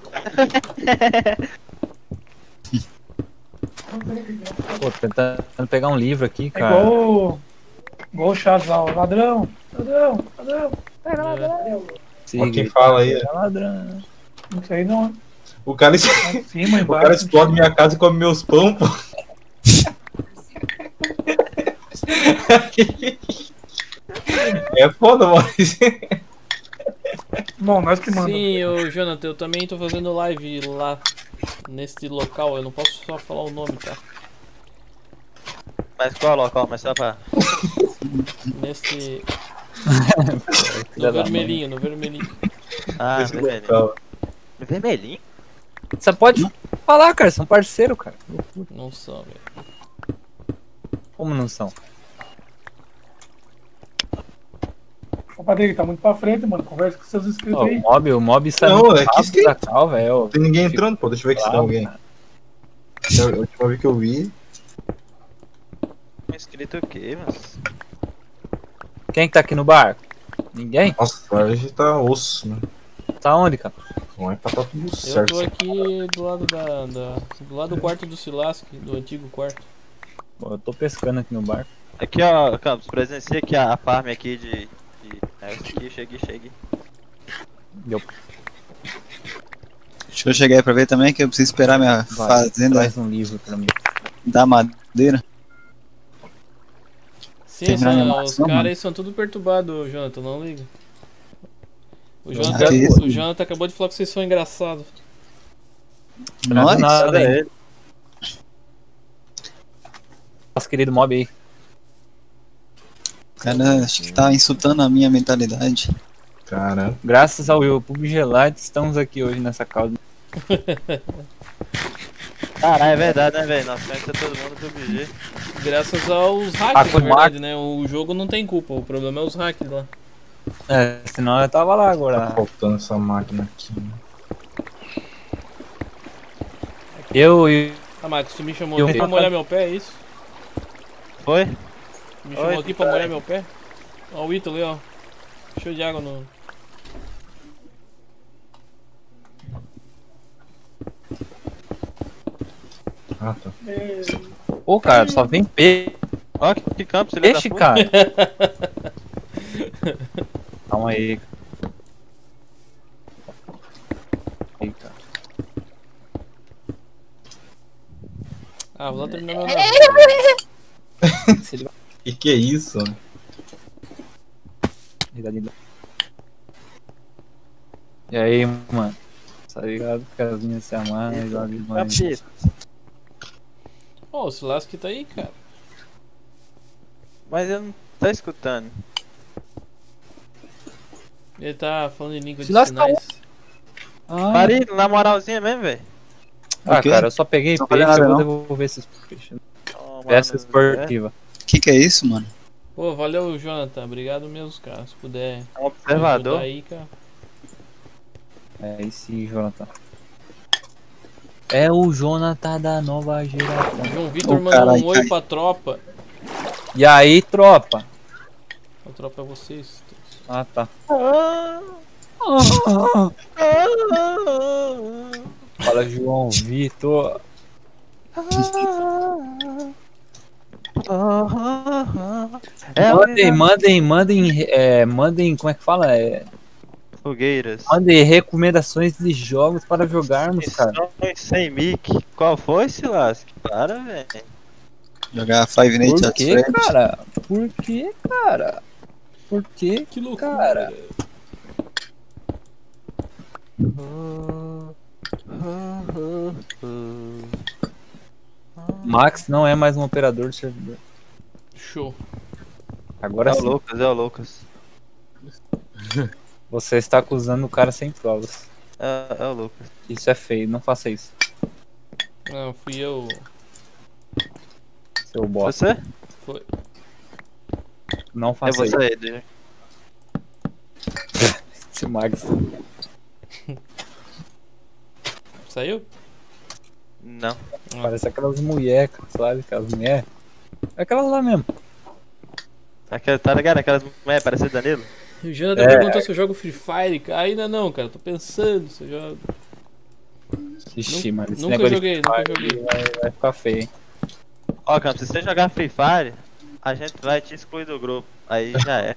Pô, tentando pegar um livro aqui, é cara. igual o Chazal. Ladrão, ladrão, ladrão. Pega É. ladrão. Ó, quem fala aí. É ladrão. Não sei não. O cara, Acima, o embaixo. cara explode minha casa e come meus pão, pô. É foda, mas. Bom, nós que manda. Sim, ô Jonathan, eu também tô fazendo live lá neste local, eu não posso só falar o nome, tá? Mas qual local? Mas só pra. Neste. Filha No da vermelhinho, no vermelhinho. Ah, Esse vermelhinho. local. Vermelhinho? Você pode falar, cara, são parceiro, cara. Não são, velho. Como não são? Ô, Patrick, tá muito pra frente, mano. Conversa com seus inscritos Ó, aí. o mob sai Não, muito é que rápido skate. da cal, velho. Não tem ninguém entrando, pô. Deixa eu ver se tem alguém. Cara. A última vez que eu vi. Escrito o quê, mas. Quem que tá aqui no barco? Ninguém? Nossa, hoje tá osso, né? Tá onde, cara? Não é pra tá tudo Eu certo. tô aqui do lado do lado do quarto do Silask, do antigo quarto. Pô, eu tô pescando aqui no barco. Aqui, ó, Campos, presencia aqui a farm aqui de. Aqui, cheguei. Deixa eu chegar aí pra ver também que eu preciso esperar minha Vai, fazenda traz um livro pra mim. da madeira. Sim, Terminar a os animação, caras mano. aí são tudo perturbados, Jonathan, não liga. O que Jonathan, isso? o Jonathan acabou de falar que vocês são engraçados. Nós? Nada, Cadê hein? ele? Nosso querido mob aí. Cara, acho que tá insultando a minha mentalidade. Caramba. Graças ao PUBG Gelade, estamos aqui hoje nessa causa. Caralho, é verdade, né, velho? Nós conhecemos todo mundo do PUBG. Graças aos hackers, com na verdade, né? O jogo não tem culpa, o problema é os hackers lá. É, senão eu tava lá Tá agora. faltando essa máquina aqui. Né? Eu e. Ah, Marcos, tu me chamou Eu- aqui pra molhar meu pé, é isso? Foi? Me chamou Oi, aqui pra molhar meu pé? Ó o Ítalo ali, ó. Cheio de água no... Ah, tá. Pô, cara, só vem Ó, que Campos, ele peixe, cara. Calma aí. Aí, cara. Ah, vou lá terminar meu navio. Se ele Que é isso? vai. E aí, mano? Tá ligado? Casinha se amarra e joga de banho. Capito. Ó, o Silask tá aí, cara. Mas eu não tô escutando. Ele tá falando em língua de Silask tá sinais. Ah, Marido, na moralzinha mesmo, velho. ah, O quê? cara, eu só peguei Não peixe, falei nada, eu vou não. devolver esses peixes. Toma, Peça mano, esportiva. Que é isso, mano? Pô, valeu, Jonathan. Obrigado mesmo, cara. Se puder É um observador. ajudar aí, cara. É esse Jonathan. É o Jonathan da nova geração. João Vitor Ô, mandou caralho, um oi cai. pra tropa. E aí, tropa? A tropa é vocês. Ah, tá. Fala, João Vitor. Mandem, como é que fala? Fogueiras. Mandem recomendações de jogos para jogarmos, cara. Missões sem mic. Qual foi, Silas? Para, velho. Jogar Five Nights Por at que, Freddy's. cara? Por que, cara? Por que? Que loucura. Cara. Max não é mais um operador de servidor. Show. Agora É o sim, Lucas, é o Lucas. você está acusando o cara sem provas. É o Lucas. Isso é feio, não faça isso. Não, fui eu. Seu bosta. Você? Foi. Não Eu faça vou isso. sair, DJ. Esse Max. Saiu? Não. Parece aquelas mulheres, sabe? Aquelas mulheres. É aquelas lá mesmo. Tá ligado? Aquelas mulheres parecendo Danilo? E o Jonathan perguntou se eu jogo Free Fire. Ainda não, cara. Tô pensando se eu jogo. Ixi, mano. Esse Nunca negócio joguei, de nunca Fire joguei. Vai ficar feio, hein? Ó, Campos, se você jogar Free Fire, a gente vai te excluir do grupo. Aí já é.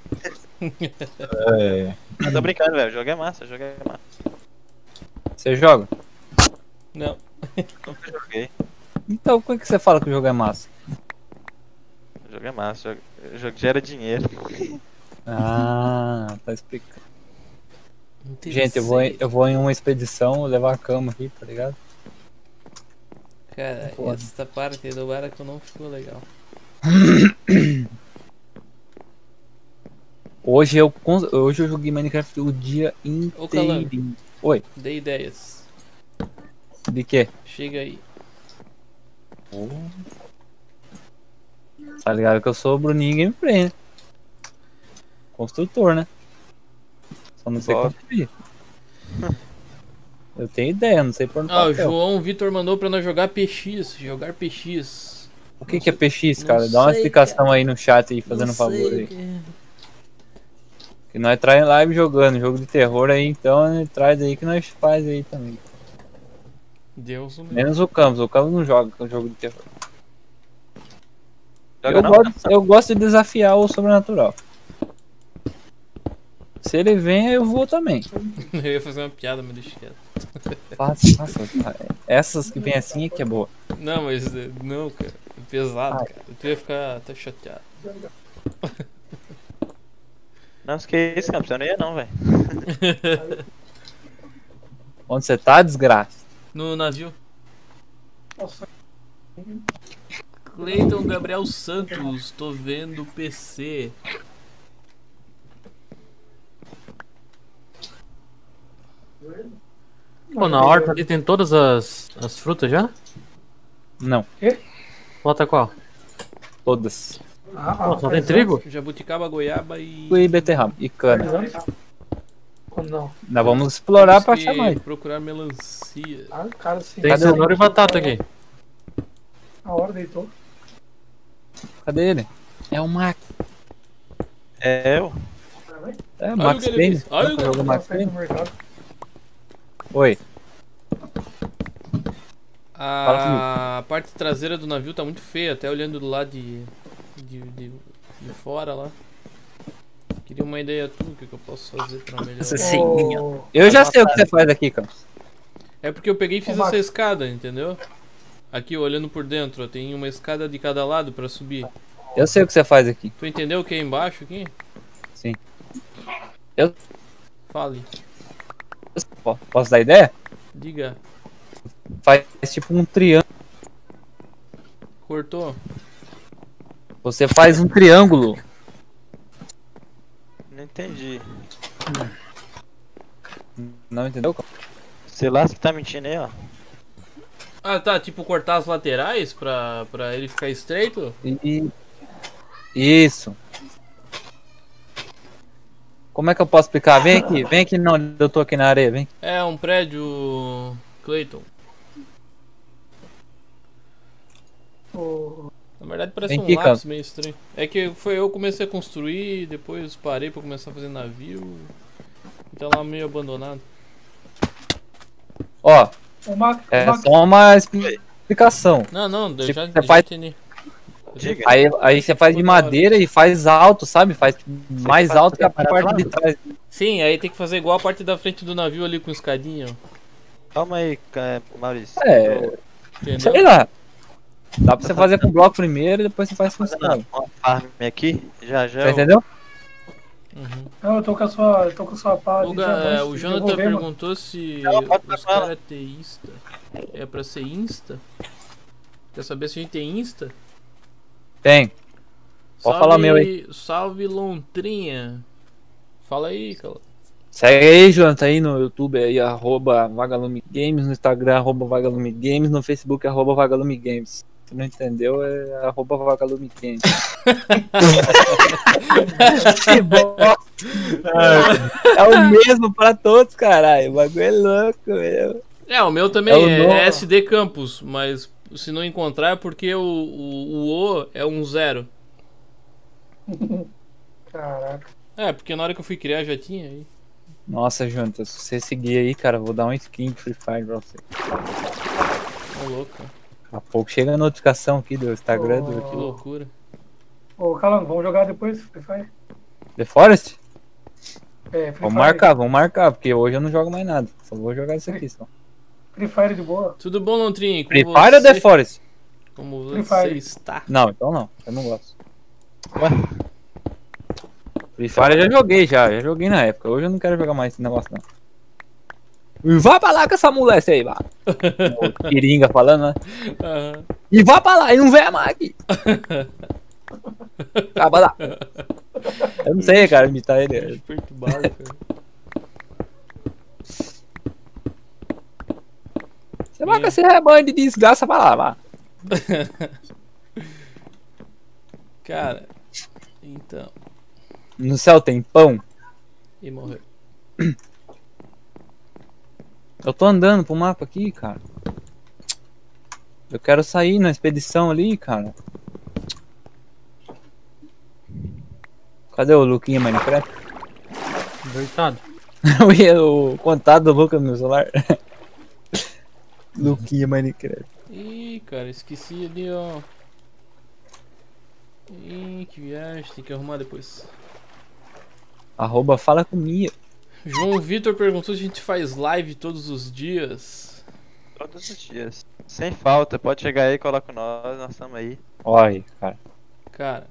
Eu tô brincando, velho. O jogo é massa, o jogo é massa. Você joga? Não. Nunca joguei. Então por que você fala que o jogo é massa? O jogo é massa, o jogo gera dinheiro. Ah, tá explicando. Gente, eu vou em uma expedição levar a cama aqui, tá ligado? Cara, essa parte do barco não ficou legal. Hoje eu joguei Minecraft o dia Ô, Calango. inteiro. Oi, Dei ideias. de quê? Chega aí. Tá ligado que eu sou o Bruninho Gameplay, né? Construtor, né? Só não sei Boa. construir. Eu tenho ideia, não sei por no Ah, o papel. João Vitor mandou pra nós jogar PX. Jogar PX. O que é PX, Não cara? Dá uma sei, explicação cara. aí no chat aí, fazendo Não um favor sei, aí. cara. Que nós traz live jogando, jogo de terror aí, então traz aí que nós faz aí também. Deus o meu. Menos o Campos não joga com jogo de terror. Joga não? Eu gosto de desafiar o sobrenatural. Se ele vem, eu vou também. Eu ia fazer uma piada, mas deixa quieto. Faça. Essas que vem assim é que é boa. Não, mas não, cara. É pesado, Ai. cara. Eu ia ficar até chateado. Não, que é isso, Campos? Eu não ia não, velho. Onde você tá, desgraça? No navio. Nossa, Cleiton Gabriel Santos, tô vendo PC. Pô, na horta ali tem todas as frutas já? Não, Falta qual? todas. Pô, só tem trigo? Jabuticaba, goiaba e. E beterraba. E cana. Ou não? Nós vamos explorar pra Temos que achar mais. procurar melancia. Ah, cara, sim. Tem Cadê cenoura e batata aqui. A hora deitou. Cadê ele? É o Max. É eu? É, Olha Max o que ele Payne. fez. Olha o que Joga ele Max Sai do Payne. mercado. Oi. A parte traseira do navio tá muito feia, até olhando do lado de fora lá. Queria uma ideia tua, o que eu posso fazer pra melhorar. Assassininho. Ô, Eu já sei o que você faz aqui, Campos. É porque eu peguei e fiz Ô, Max. essa escada, entendeu? Aqui, olhando por dentro, ó, tem uma escada de cada lado pra subir. Eu sei o que você faz aqui. Tu entendeu o que é embaixo aqui? Sim. Fale, Posso dar ideia? diga. Faz tipo um triângulo. Cortou? Você faz um triângulo. Não entendi. Não entendeu? Sei lá, você tá mentindo aí, ó. Ah, tá, tipo cortar as laterais pra ele ficar estreito? E... Isso. Como é que eu posso explicar? Vem aqui, não, eu tô aqui na areia, vem. É um prédio, Clayton. ô, Na verdade parece Vem um aqui, lápis cara. meio estranho. É que foi eu que comecei a construir, depois parei pra começar a fazer navio. E tá lá meio abandonado. Ó, o Max, é só uma explicação. Não, não, eu Tipo, já, você já faz- entendi. Diga. Aí você faz de madeira e faz alto, sabe? Faz tipo, mais faz alto que a separado parte lá? de trás. Sim, aí tem que fazer igual a parte da frente do navio ali com escadinha, ó. Calma aí, Maurício. É, Entendeu? sei lá. Dá pra você fazer com bloco primeiro e depois você faz com escada. Uma farm aqui, já Você entendeu? Uhum. não, eu tô com a sua pá de diamante, O tem que Jonathan devolver, mano. perguntou se Não, pode os falar. caras é teísta. É pra ser insta? Quer saber se a gente tem insta? Tem. Pode falar meu aí. Salve Lontrinha. Fala aí, cara. Segue aí, Jonathan, aí no YouTube, aí, @vagalumegames, no Instagram, @vagalumegames, no Facebook, @vagalumegames. Se não entendeu, é @vagalumegames. Que bosta! É o mesmo pra todos, caralho. O bagulho é louco, meu. O meu também É o é nome. SD Campus, mas se não encontrar é porque o é um 0. Caraca. Porque na hora que eu fui criar já tinha aí. Nossa, Jonathan, se você seguir aí, cara, eu vou dar um skin de Free Fire pra você. Ô, louco. Daqui a pouco chega a notificação aqui do Instagram do Que loucura. Ô, Calango, vamos jogar depois Free Fire? The Forest? Free Vamos marcar, porque hoje eu não jogo mais nada. Só vou jogar isso aqui só. Free Fire de boa. Tudo bom, Lontrinho? Free Fire ou The Forest? Como Free você Fire. está? Não, então não. Eu não gosto. Free Fire eu já joguei na época. Hoje eu não quero jogar mais esse negócio não. E vá pra lá com essa moleque aí, vá. O Kiringa falando, né? Aham. E vá pra lá e não venha mais aqui. Acaba lá. Eu não sei, cara, imitar ele. Perturbado, cara. Você vai com esse rebanho de desgraça pra lá, vá. Cara, então. No céu tem pão. E morreu. Eu tô andando pro mapa aqui, cara. Eu quero sair na expedição ali, cara. Cadê o Luquinha Minecraft? Deitado. O contato do Lucas no meu celular. Luquinha Minecraft. Ih, cara, esqueci ali, ó. Ih, que viagem, tem que arrumar depois. @fala comigo. João Vitor perguntou se a gente faz live todos os dias. Todos os dias. Sem falta, pode chegar aí, coloca nós estamos aí. Olha, cara. Cara,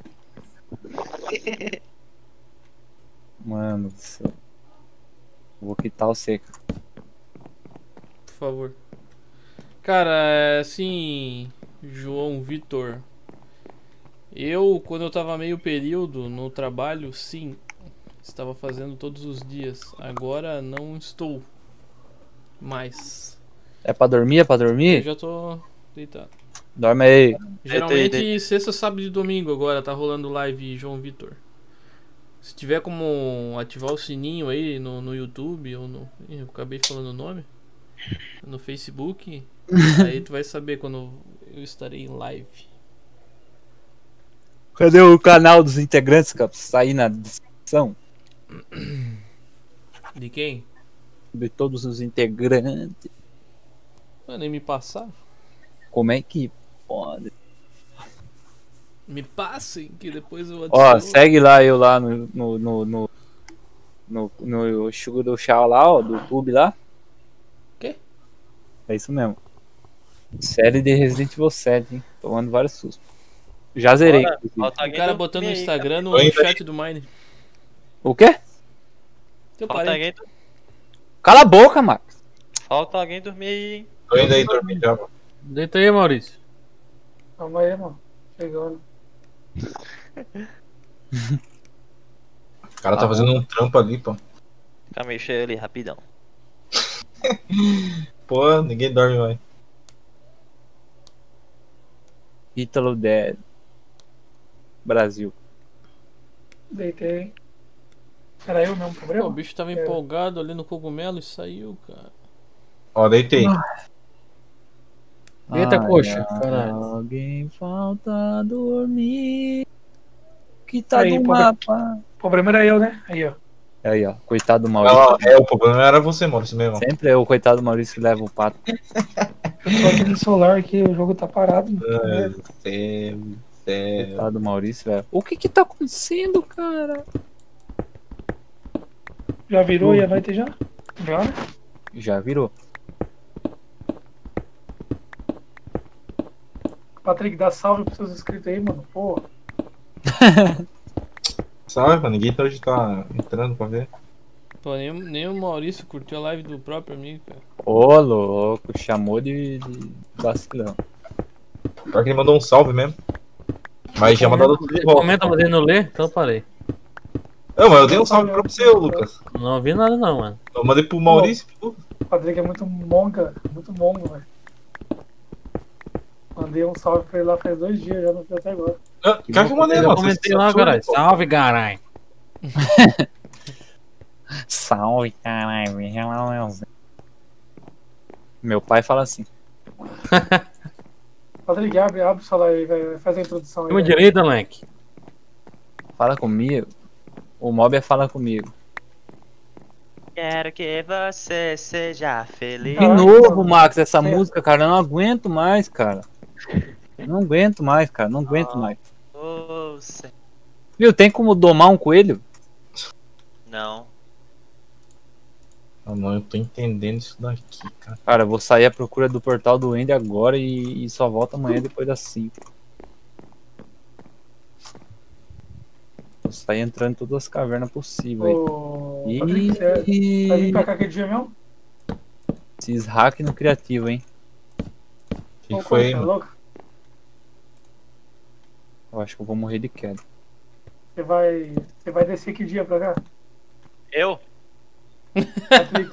Mano do céu. Vou quitar o seco. por favor. Cara, é assim, João Vitor. Quando eu tava meio período no trabalho, sim, estava fazendo todos os dias. Agora não estou mais. É pra dormir? É pra Eu dormir? já tô deitado. Dorme aí. Geralmente sexta, sábado e domingo agora tá rolando live João Vitor. Se tiver como ativar o sininho aí no YouTube ou no... Ih, eu acabei falando o nome. No Facebook. Aí tu vai saber quando eu estarei em live. Cadê o canal dos integrantes, cara? Pra sair na descrição De quem? de todos os integrantes. Mano, nem me passar. Como é que pode? Me passem que depois eu Ó, adiciono. segue lá eu lá no Sugar do Chá lá, ó, do YouTube lá. Quê? É isso mesmo. Série de Resident Evil 7, hein? Tomando vários sustos. Já zerei. Bora. inclusive. Falta O alguém cara dormir botando no aí, Instagram no Oi, chat do Mine. O quê? Teu Falta parente. alguém, Cala a boca, Max. falta alguém dormir aí, hein? Tô indo aí dormir já. Pô. Deita aí, Maurício. Calma aí, mano. Chegando. O cara tá fazendo um trampo ali, pô. Fica meio cheio ali, rapidão. Pô, ninguém dorme mais. Ítalo Dead. Brasil. Deitei. Era eu mesmo o Pô, problema? o bicho tava empolgado ali no cogumelo e saiu, cara. Ó, deitei. Eita, Ai, coxa. Caralho. Alguém falta dormir. Que tá Aí, do pobre- mapa. O problema era eu, né? Aí, ó. Aí, ó. Coitado do Maurício. O problema era você, Maurício, mesmo. Sempre é o coitado do Maurício que leva o pato. Eu tô aqui no celular aqui, o jogo tá parado. Mano. Coitado do Maurício, velho. O que tá acontecendo, cara? Já virou e a noite já? Já, né? Já virou. Patrick, dá salve pros seus inscritos aí, mano. Pô, Sabe, mano? Ninguém hoje tá entrando pra ver. Pô, nem o Maurício curtiu a live do próprio amigo, cara. Ô, louco. Chamou de vacilão. Pior que ele mandou um salve mesmo. Mas já mandou tudo de volta. Comenta, mas ele não lê, então parei. Não, mas eu dei um salve pra você, ô, Lucas. Não ouvi nada não, mano. Eu mandei pro Maurício. O Patrick é muito monga, muito mongo, velho. Mandei um salve pra ele lá faz 2 dias, já não fez até agora. Quer que eu mandei, Eu mano? comentei lá, caralho. Salve, caralho. Salve, caralho. Meu pai fala assim. Patrick, abre o celular aí, velho. Faz a introdução aí. Cima velho. direita, moleque. Fala comigo. O mob é fala comigo. Quero que você seja feliz. De novo, Max, essa música, cara. Eu não aguento mais, cara. Não aguento mais, cara. Não aguento mais. Ouça. Viu, tem como domar um coelho? Não. Ah, não, eu tô entendendo isso daqui, cara. Cara, eu vou sair à procura do portal do Ender agora e só volto amanhã depois das 5. Vou sair entrando em todas as cavernas possíveis. Ô, Patrick, você vai vir pra cá que dia mesmo? Esses hack no criativo, hein? O que foi aí, Tá mano? louco? Eu acho que eu vou morrer de queda. Você vai descer que dia pra cá? Eu? Patrick.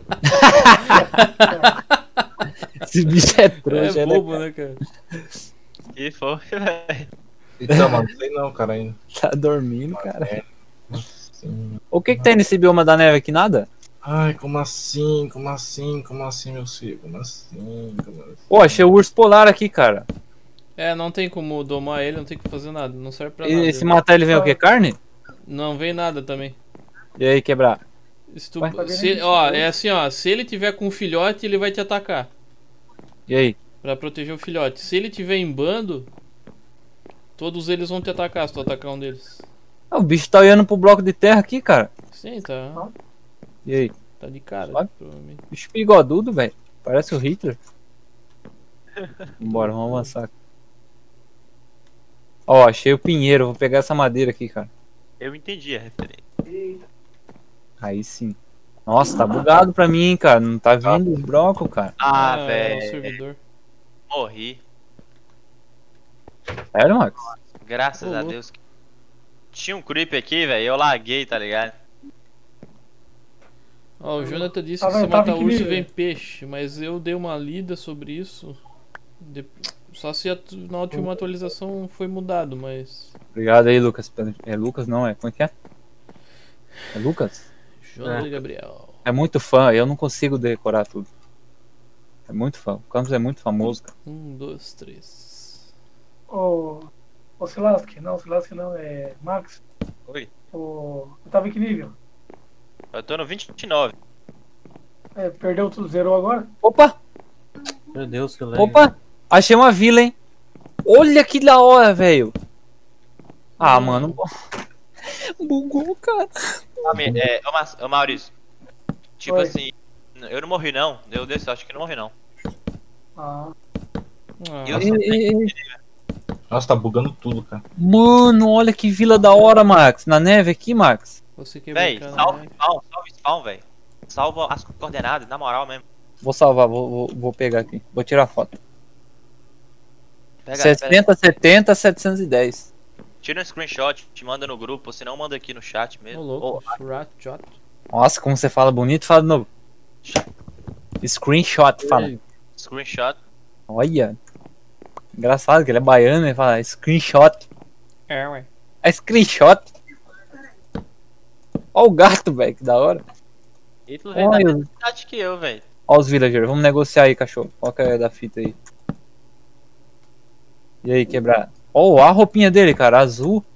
Esse bicho é trouxa, É né, bobo, cara? né, cara? Que foi, velho? Então, mano, não sei não, cara, ainda. Tá dormindo, cara. Sim. O que tem nesse bioma da neve aqui? Nada? Ai, como assim? Como assim? Como assim, meu filho? Como assim? Como assim? Pô, achei o urso polar aqui, cara. É, não tem como domar ele, não tem que fazer nada. Não serve pra E nada. se matar ele vem o quê? Carne? Não vem nada também. E aí, quebrar? Se tu- Ué? ó, é assim, ó. Se ele tiver com um filhote, ele vai te atacar. E aí? Pra proteger o filhote. Se ele tiver em bando, todos eles vão te atacar se tu atacar um deles. Ah, o bicho tá olhando pro bloco de terra aqui, cara. Sim, tá. E aí? Tá de cara, Suave. provavelmente. Bicho bigodudo, velho. Parece o Hitler. Bora, vamos avançar. Ó, achei o pinheiro. Vou pegar essa madeira aqui, cara. Eu entendi a referência. Aí sim. Nossa, tá bugado pra mim, hein, cara. Não tá vindo os brocos, cara. Ah, É o velho. servidor. Morri. Sério, Max? Graças a Ô, louco. Deus. Tinha um creep aqui, velho. Eu larguei, tá ligado? Ó, o Jonathan disse Tava- que se tava matar em que urso nível? vem peixe, mas eu dei uma lida sobre isso. Só se na última atualização foi mudado, mas. Obrigado aí, Lucas. É Lucas, não é? Como é que é? É Lucas? Jonathan Gabriel. É muito fã, eu não consigo decorar tudo. É muito fã. O Campos é muito famoso, cara. 1, 2, 3. Ô, Silaski, não, é Max. Oi. Eu tava em que nível? Eu tô no 29. Perdeu tudo, zerou agora? Opa! Meu Deus, que legal. Opa! Achei uma vila, hein? Olha que da hora, velho. Ah, mano. Bugou, cara. Ô Maurício. Tipo Oi. assim, eu não morri não. Eu desse, acho que não morri não. Ah, Ah, Eu- Nossa, tá bugando tudo, cara. Mano, olha que vila da hora, Max. Na neve aqui, Max. você quebrou Véi, o canal, salve né? spawn, velho. Salva as coordenadas, na moral mesmo. Vou salvar, vou pegar aqui. Vou tirar foto. Pega, 60, 70, 710. tira um screenshot, te manda no grupo, ou se não, manda aqui no chat Ô, mesmo. louco. Rat, jot. Nossa, como você fala bonito, fala de novo. Screenshot, fala. Screenshot. Olha. Engraçado que ele é baiano e fala screenshot. É, ué. É screenshot. Olha o gato, velho, que da hora. E tu vem da Olha, mesma cidade que eu, velho. olha os villagers, vamos negociar aí, cachorro. Qual que é da fita aí? E aí, quebrar? Oh, a roupinha dele, cara, azul.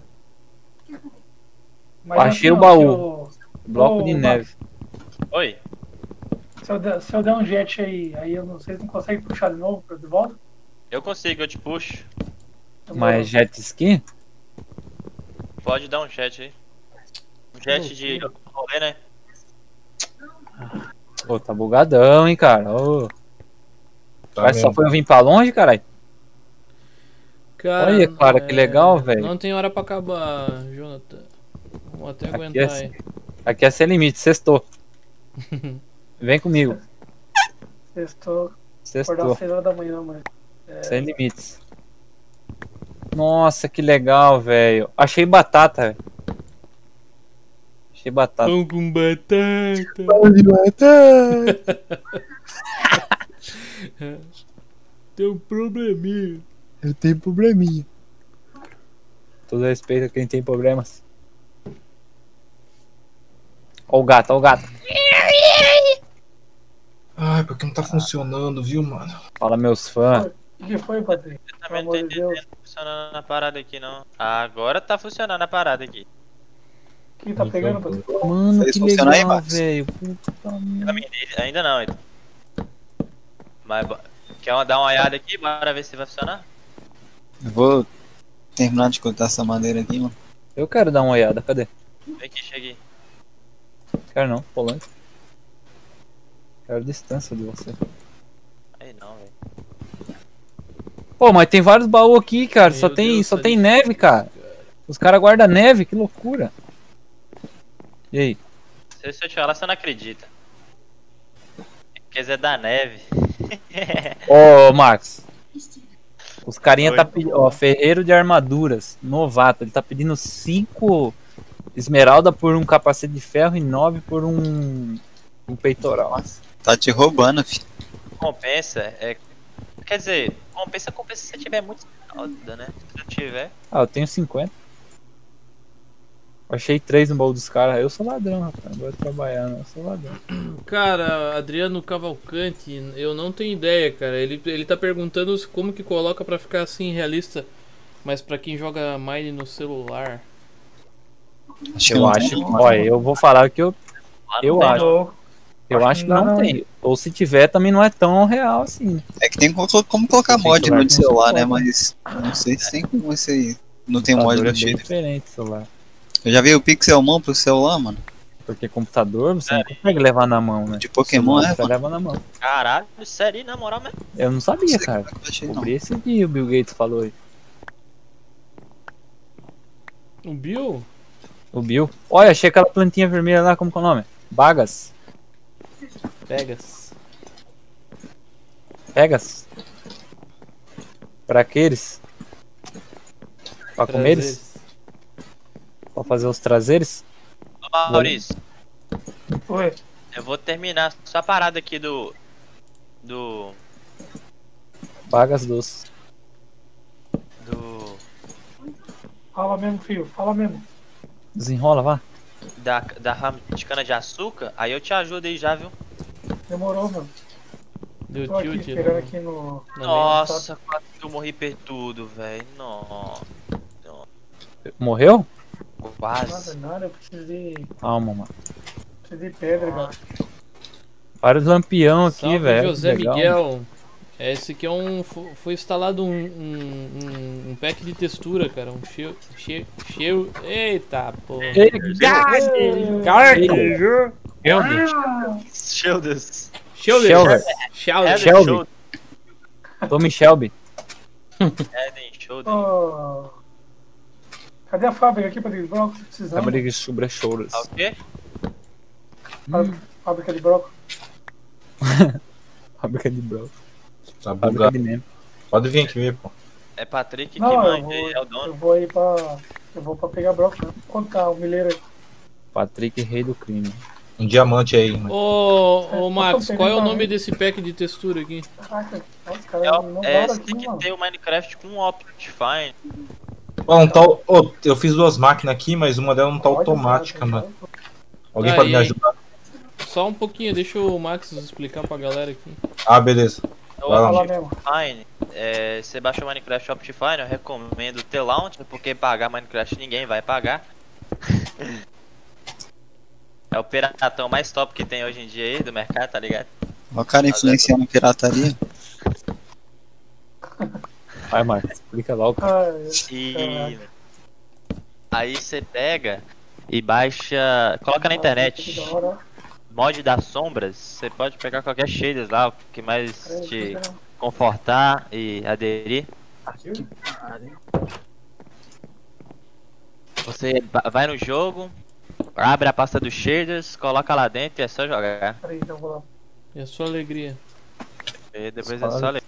mas Achei assim, o ó, baú. se Bloco Ô, de Max. neve. Oi. se eu der um jet aí eu não sei se não consegue puxar de novo de volta? Eu consigo, eu te puxo. Mas jet ski? Pode dar um chat aí. Um chat de rolê, né? Pô, tá bugadão, hein, cara. Ô. Tá Mas só mesmo. foi eu vir pra longe, caralho? Cara, Olha, cara, que legal, velho. Não tem hora pra acabar, Jonathan. Vamos até Aqui aguentar é, aí. aqui é sem limite, sextou. Vem comigo, Estou acordar sextou. às 6 horas da manhã, mas. Sem limites. Nossa, que legal, velho. Achei batata, velho. Cheio de batata. Pão com batata. Pão de batata. Tem um probleminha. Eu tenho probleminha. Todo respeito a quem tem problemas. Ó o gato, ó o gato. Ai, porque não tá funcionando, viu, mano? Fala, meus fãs. O que foi, Patrick? Eu Pelo também não tô amor de Deus. entendendo funcionando na parada aqui, não. Agora tá funcionando a parada aqui. Quem tá pegando, Patrick? Mano, Fez que funcionar aí, legal, Max? velho. Puta merda. Ainda não, então. Mas quer dar uma olhada aqui? Bora ver se vai funcionar? Eu vou terminar de cortar essa madeira aqui, mano. Eu quero dar uma olhada, cadê? Vem aqui, cheguei. Quero não, pulando. Quero distância de você. Aí não, velho. Pô, mas tem vários baús aqui, cara. Meu Só tem Deus, tá tem difícil, neve, cara. Os caras guardam neve, que loucura. E aí? Se eu te falar, você não acredita. Quer dizer, da neve. Ô, Max. Os carinha Oi. tá pedindo. Ó, ferreiro de armaduras. Novato. Ele tá pedindo 5 esmeralda por um capacete de ferro e 9 por um peitoral. Tá te roubando, filho. Compensa, quer dizer, compensa se você tiver muito esmeralda, né? Se não tiver. Ah, eu tenho 50. Achei 3 no baú dos caras. Eu sou ladrão, rapaz. Não vou trabalhar, não. Eu sou ladrão. Cara, Adriano Cavalcante, eu não tenho ideia, cara. Ele tá perguntando como que coloca pra ficar assim realista, mas pra quem joga Mine no celular. Acho que Eu não acho. tem. Olha, eu vou falar que eu Lá Eu não tem, acho. não. Eu acho que não tem. Ou se tiver, também não é tão real assim. É que tem como colocar Tem mod celular no que celular, não né? suporta. Mas eu não sei se tem como esse aí. Não tem mod Computador no é bem shader. diferente, celular. Eu já vi o Pixelmon pro celular, mano. Porque computador você não consegue levar na mão, né? De Pokémon, Celular é, você mano. leva na mão. Caralho, sério, na moral mesmo. Eu não sabia, Não sei cara. como é que eu achei, não. Descobri esse dia, o Bill Gates falou aí. O Bill? O Bill. Olha, achei aquela plantinha vermelha lá, como que é o nome? Bagas. Pegas. Pegas. Pra aqueles? Pra comer eles? Prazeres. Pra fazer os traseres? Ô, Maurício, Oi. eu vou terminar só a parada aqui do. Bagas doces. Fala mesmo, filho. Fala mesmo. Desenrola, vá. Da rama de cana de açúcar. Aí eu te ajudo aí já, viu? Demorou, mano. Deu Tô aqui tilt. esperando né? aqui no... Nossa, quase que eu morri pertudo, velho. Nossa. Morreu? Quase. Nada, eu preciso de... Calma, mano. Preciso de pedra, cara. Vários lampião aqui, Salve, velho. José Legal. Miguel. Esse aqui é um. Foi instalado um pack de textura, cara. Um cheiro. Eita, porra. Shoulders. Shelby. Tommy Shelby. Eden Shoulder. Oh. Cadê a fábrica aqui, Patrick? Brócolis? Precisando. Fábrica sobre shoulders. Tá o quê? Fábrica de brócolis. Fábrica de bro. Tá Fábrica bugado. de meme. Pode vir aqui ver, pô. É Patrick que Não, manda, é o dono. eu vou aí pra... Eu vou pra pegar brócolis. Quanto tá o milheiro aí? Patrick, rei do crime. Um diamante aí, mano. Ô Max, qual é o nome desse pack de textura aqui? Caraca, os caras não É, param você tem aqui, que mano. ter o Minecraft com Optifine. Ó, não tá, ó, eu fiz 2 máquinas aqui, mas uma delas não tá automática, mano. Alguém pode me Aí. ajudar? Só um pouquinho, deixa o Max explicar pra galera aqui. Ah, beleza. O Vai lá. Fala mesmo. Optifine, você baixa o Minecraft Optifine, eu recomendo ter launcher, porque pagar Minecraft ninguém vai pagar. É o piratão mais top que tem hoje em dia aí do mercado, tá ligado? Ó, o cara influenciando pirataria. Vai, Marcos, explica lá o que. E aí você pega e baixa, coloca na internet mod das sombras. Você pode pegar qualquer shaders lá, o que mais te confortar e aderir. Você vai no jogo, abre a pasta dos shaders, coloca lá dentro e é só jogar. Peraí, então eu vou lá. É só alegria. E depois é só ler.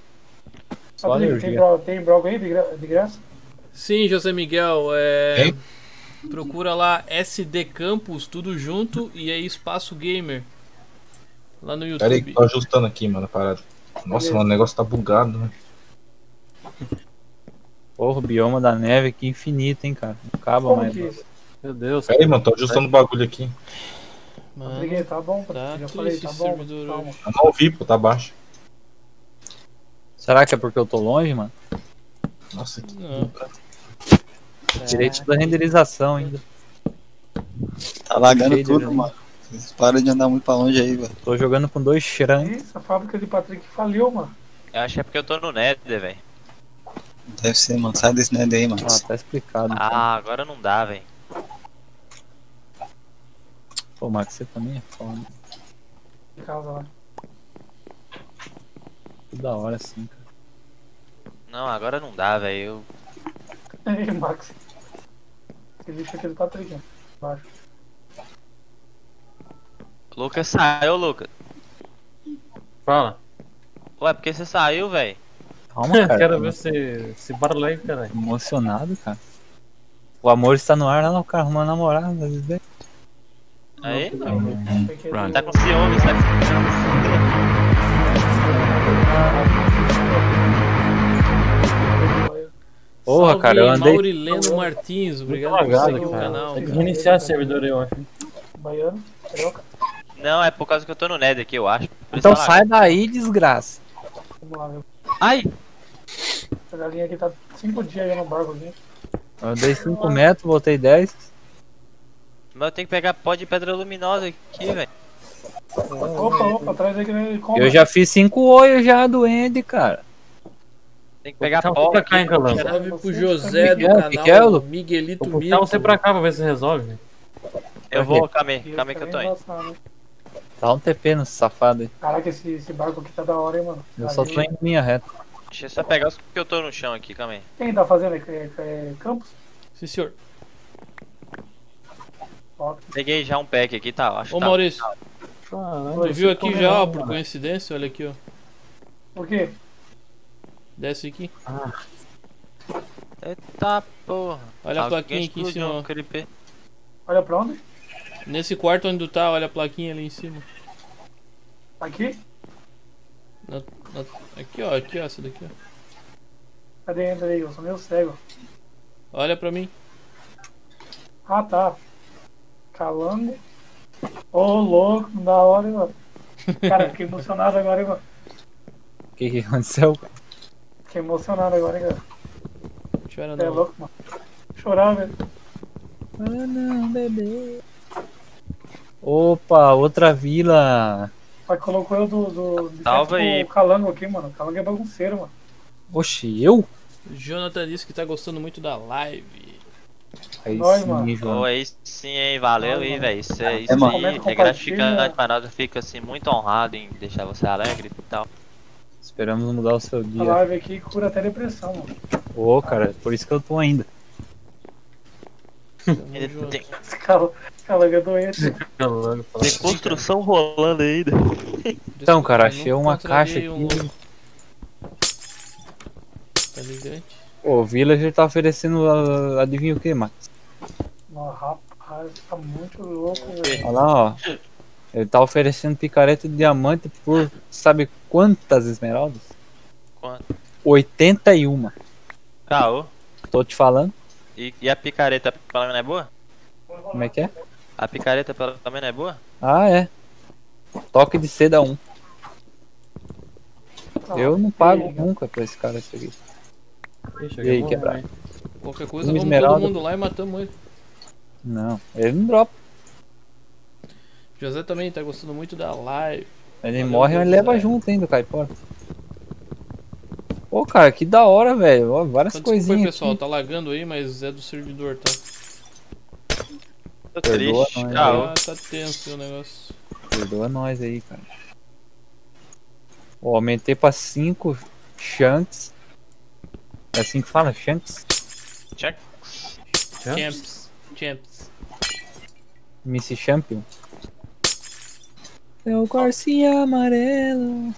Só Patrick, alergia. tem brócolis aí de graça? Sim, José Miguel, Hein? Procura lá SD Campus, tudo junto, e aí espaço gamer. Lá no Pera aí, YouTube. tô ajustando aqui, mano, a parada. Nossa, mano, o negócio tá bugado, né? Porra, o bioma da neve aqui é infinito, hein, cara. Não acaba Como mais. que isso? Meu Deus. Pera aí, mano, tô ajustando o bagulho aqui. Patrick, tá bom, tá Patrick. Já triste falei, tá esse bom. servidor Calma. hoje. Eu não ouvi, pô, tá baixo. Será que é porque eu tô longe, mano? Nossa, que Não. Direito da renderização ainda. Tá lagando Shader tudo, ali. mano. Vocês param de andar muito pra longe aí, velho. Tô jogando com 2 shranks. Isso, a fábrica de Patrick faliu, mano. Eu acho que é porque eu tô no Nether, velho. Deve ser, mano. Sai desse nerd aí, mano. Ah, tá explicado. Ah, agora não dá, velho. Pô, Max, você também é foda. De casa lá. Que da hora assim, cara. Não, agora não dá, velho. Ei, Max. Esse lixo aqui é do Patrick, ó. Embaixo. Lucas saiu, Lucas. Fala. Ué, por que você saiu, velho? Calma, cara. Quero ver esse barulho aí, caralho. Emocionado, cara. O amor está no ar, lá o cara arrumando namorada. às vezes. Aí? Pronto. Tá com ciúmes, tá com Porra, Salve cara, eu aí, andei. Maurileno Martins, obrigado por Lagado, seguir o cara. canal. Tem que cara. reiniciar o servidor aí, eu acho. Baiano, carioca. Não, é por causa que eu tô no Nether aqui, eu acho. Por isso Então tá sai lagando. daí, desgraça. Vamos lá, meu. Ai! Essa galinha aqui tá 5 dias aí no barco aqui. Eu andei 5 metros, voltei 10. Mas eu tenho que pegar pó de pedra luminosa aqui, velho. Opa, traz aí que ele compra. Eu já fiz 5 olhos já do Ender, cara. Tem que pegar Então, pó pra cá, aqui. hein, Calango. Salve pro José do Que que é, canal Lu? Miguelito Vou puxar você Mito. pra cá pra ver se resolve, velho. Eu vou, calma que eu tô indo. Dá um TP nesse safado aí. Caraca, esse barco aqui tá da hora, hein, mano. Eu só tô em linha reta. Deixa eu só pegar os que eu tô no chão aqui, calma aí. Quem tá fazendo? É Campos? Sim, senhor. Ó, Peguei já um pack aqui, tá? Acho Ô que tá. Maurício, Caralho. tu viu aqui já, ó, por mano. coincidência? Olha aqui, ó. Por quê? Desce aqui. Eita porra. Olha a Alguém plaquinha aqui em explodiu cima, um ó. creeper. Olha pra onde? Nesse quarto onde tu tá, olha a plaquinha ali em cima. Aqui? Aqui, ó, essa daqui, ó. Cadê? Entra aí, eu sou meio cego. Olha pra mim. Ah, tá. Calango. Ô, louco, da hora, hein, mano. Cara, fiquei emocionado agora, hein, mano. O que aconteceu? Fiquei emocionado agora, hein, cara. Chora Você é não. louco, mano. Chorar, velho. Ah, não, bebê. Opa, outra vila. Mas colocou eu do Salva aí. o Calango aqui, mano. O Calango é bagunceiro, mano. Oxi, eu? Jonathan disse que tá gostando muito da live. Aí Nós, sim, mano. João. Ô, aí sim, hein? Valeu aí, velho. Isso aí mano. Comenta, é gratificante compartilha. pra nós. Eu fico assim muito honrado em deixar você alegre e tal. Esperamos mudar o seu A dia. live aqui cura até depressão, mano. Ô, cara, por isso que eu tô ainda. Tamo Ele junto. tem, Esse Calango é doente. Calango, fala. tem construção rolando ainda. Então, cara, Desculpa, achei não uma caixa contrariei aqui. um- Tá ligante? Pô, o Villager tá oferecendo, adivinha o que, Max? Nossa, rapaz, tá muito louco, velho. Olha lá, ó. Ele tá oferecendo picareta de diamante por, sabe quantas esmeraldas? Quanto? 81. Caô. Tô te falando. E a picareta pelo menos é boa? Como é que é? A picareta pelo menos é boa? Ah, é. Toque de seda 1. Eu não pago nunca pra esse cara isso aqui. Ixi, E aí, eu vou quebrar? lá, hein. Qualquer coisa, Um vamos esmeralda. todo mundo lá e matamos ele. Não, ele não dropa. José também tá gostando muito da live. Ele Valeu, morre e José. leva junto ainda, cai fora. Pô, cara, que da hora, velho. Ó, várias Então, desculpa aí, coisinhas pessoal, aqui. tá lagando aí, mas é do servidor, tá? Tô Perdoa triste, nós, caô. Ah, tá tenso o negócio. Perdoa nós aí, cara. Ó, aumentei pra 5 chunks. É assim que fala? Chunks? Check. Champs. Missy Champion. É o Garcia amarelo.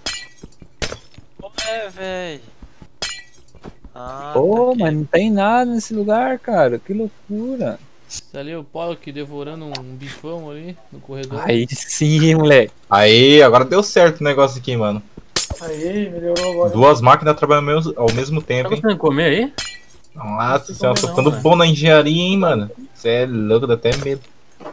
É, véi. Ah, Pô, tá aqui. mas não tem nada nesse lugar, cara. Que loucura. Tá ali o Pollock devorando um bifão ali no corredor. Aí sim, moleque. Aí, agora deu certo o negócio aqui, mano. Aí, melhorou agora. 2 máquinas trabalhando ao mesmo Tá tempo, hein? conseguindo comer aí? Nossa Não senhora, tô tô não, ficando velho. bom na engenharia, hein, mano. Você é louco, dá até medo.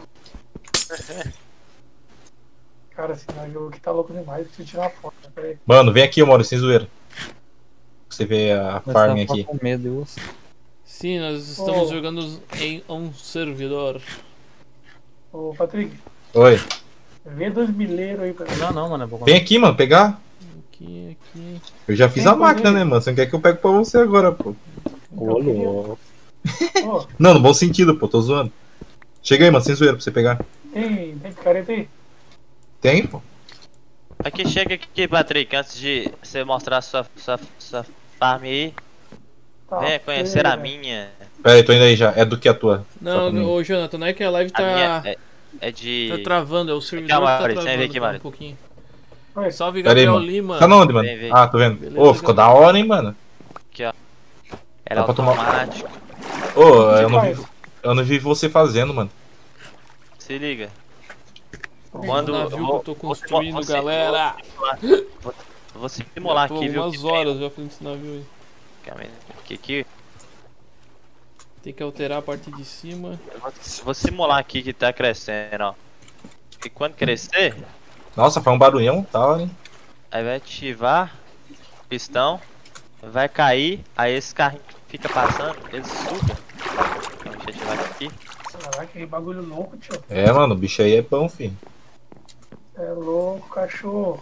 Cara, esse jogo aqui tá louco demais. Preciso tirar uma foto. Né? Peraí. Mano, vem aqui, Mauro, sem zoeira. Pra você ver a farm Mas tava aqui. com medo, eu. Sim, nós estamos Oh. jogando em um servidor. Ô, Patrick, Oi. vê 2 milheiros aí pra mim. Não, mano. É bom. Vem aqui, mano, pegar. Aqui. Eu já fiz Tem a máquina, coisa né, aí? mano? Você não quer que eu pegue pra você agora, pô. Então, eu queria- Ô, Não, no bom sentido, pô, tô zoando. Chega aí, mano, sem zoeira pra você pegar. tem picareta aí? Tem, pô. Aqui, chega aqui, Patrick, antes de você mostrar sua farm aí. Tá, Venha conhecer beleza. a minha. Pera aí, tô indo aí já. É do que a tua? Não, Só pra mim. ô Jonathan, não é que a live A minha tá, é de. tá travando, é o servidor Calma, que tá Maurício, vem travando aqui, tá um Maurício. pouquinho. Oi. Salve Pera aí, Gabriel mano. Lima. Tá na onde, mano? Vem, vem. Ah, tô vendo. Beleza, Ô, ficou da Gabriel. hora, hein, mano. Ela é Dá pra tomar- automático. Ô, O que eu não faz? vi, eu não vi você fazendo, mano. Se liga. Quando Quando navio que eu tô vou- construindo, você- galera. Vou simular Tô aqui, viu? algumas horas já fazendo esse navio aí. Calma aí. Aqui. Tem que alterar a parte de cima. Vou simular aqui que tá crescendo, ó. E quando crescer, Nossa, foi um barulhão, tá hora, hein? aí vai ativar o pistão, vai cair, aí esse carrinho fica passando, ele suga. Então, deixa eu ativar aqui. Caraca, que bagulho louco, tio. É, mano, o bicho aí é bom, filho. É louco, cachorro.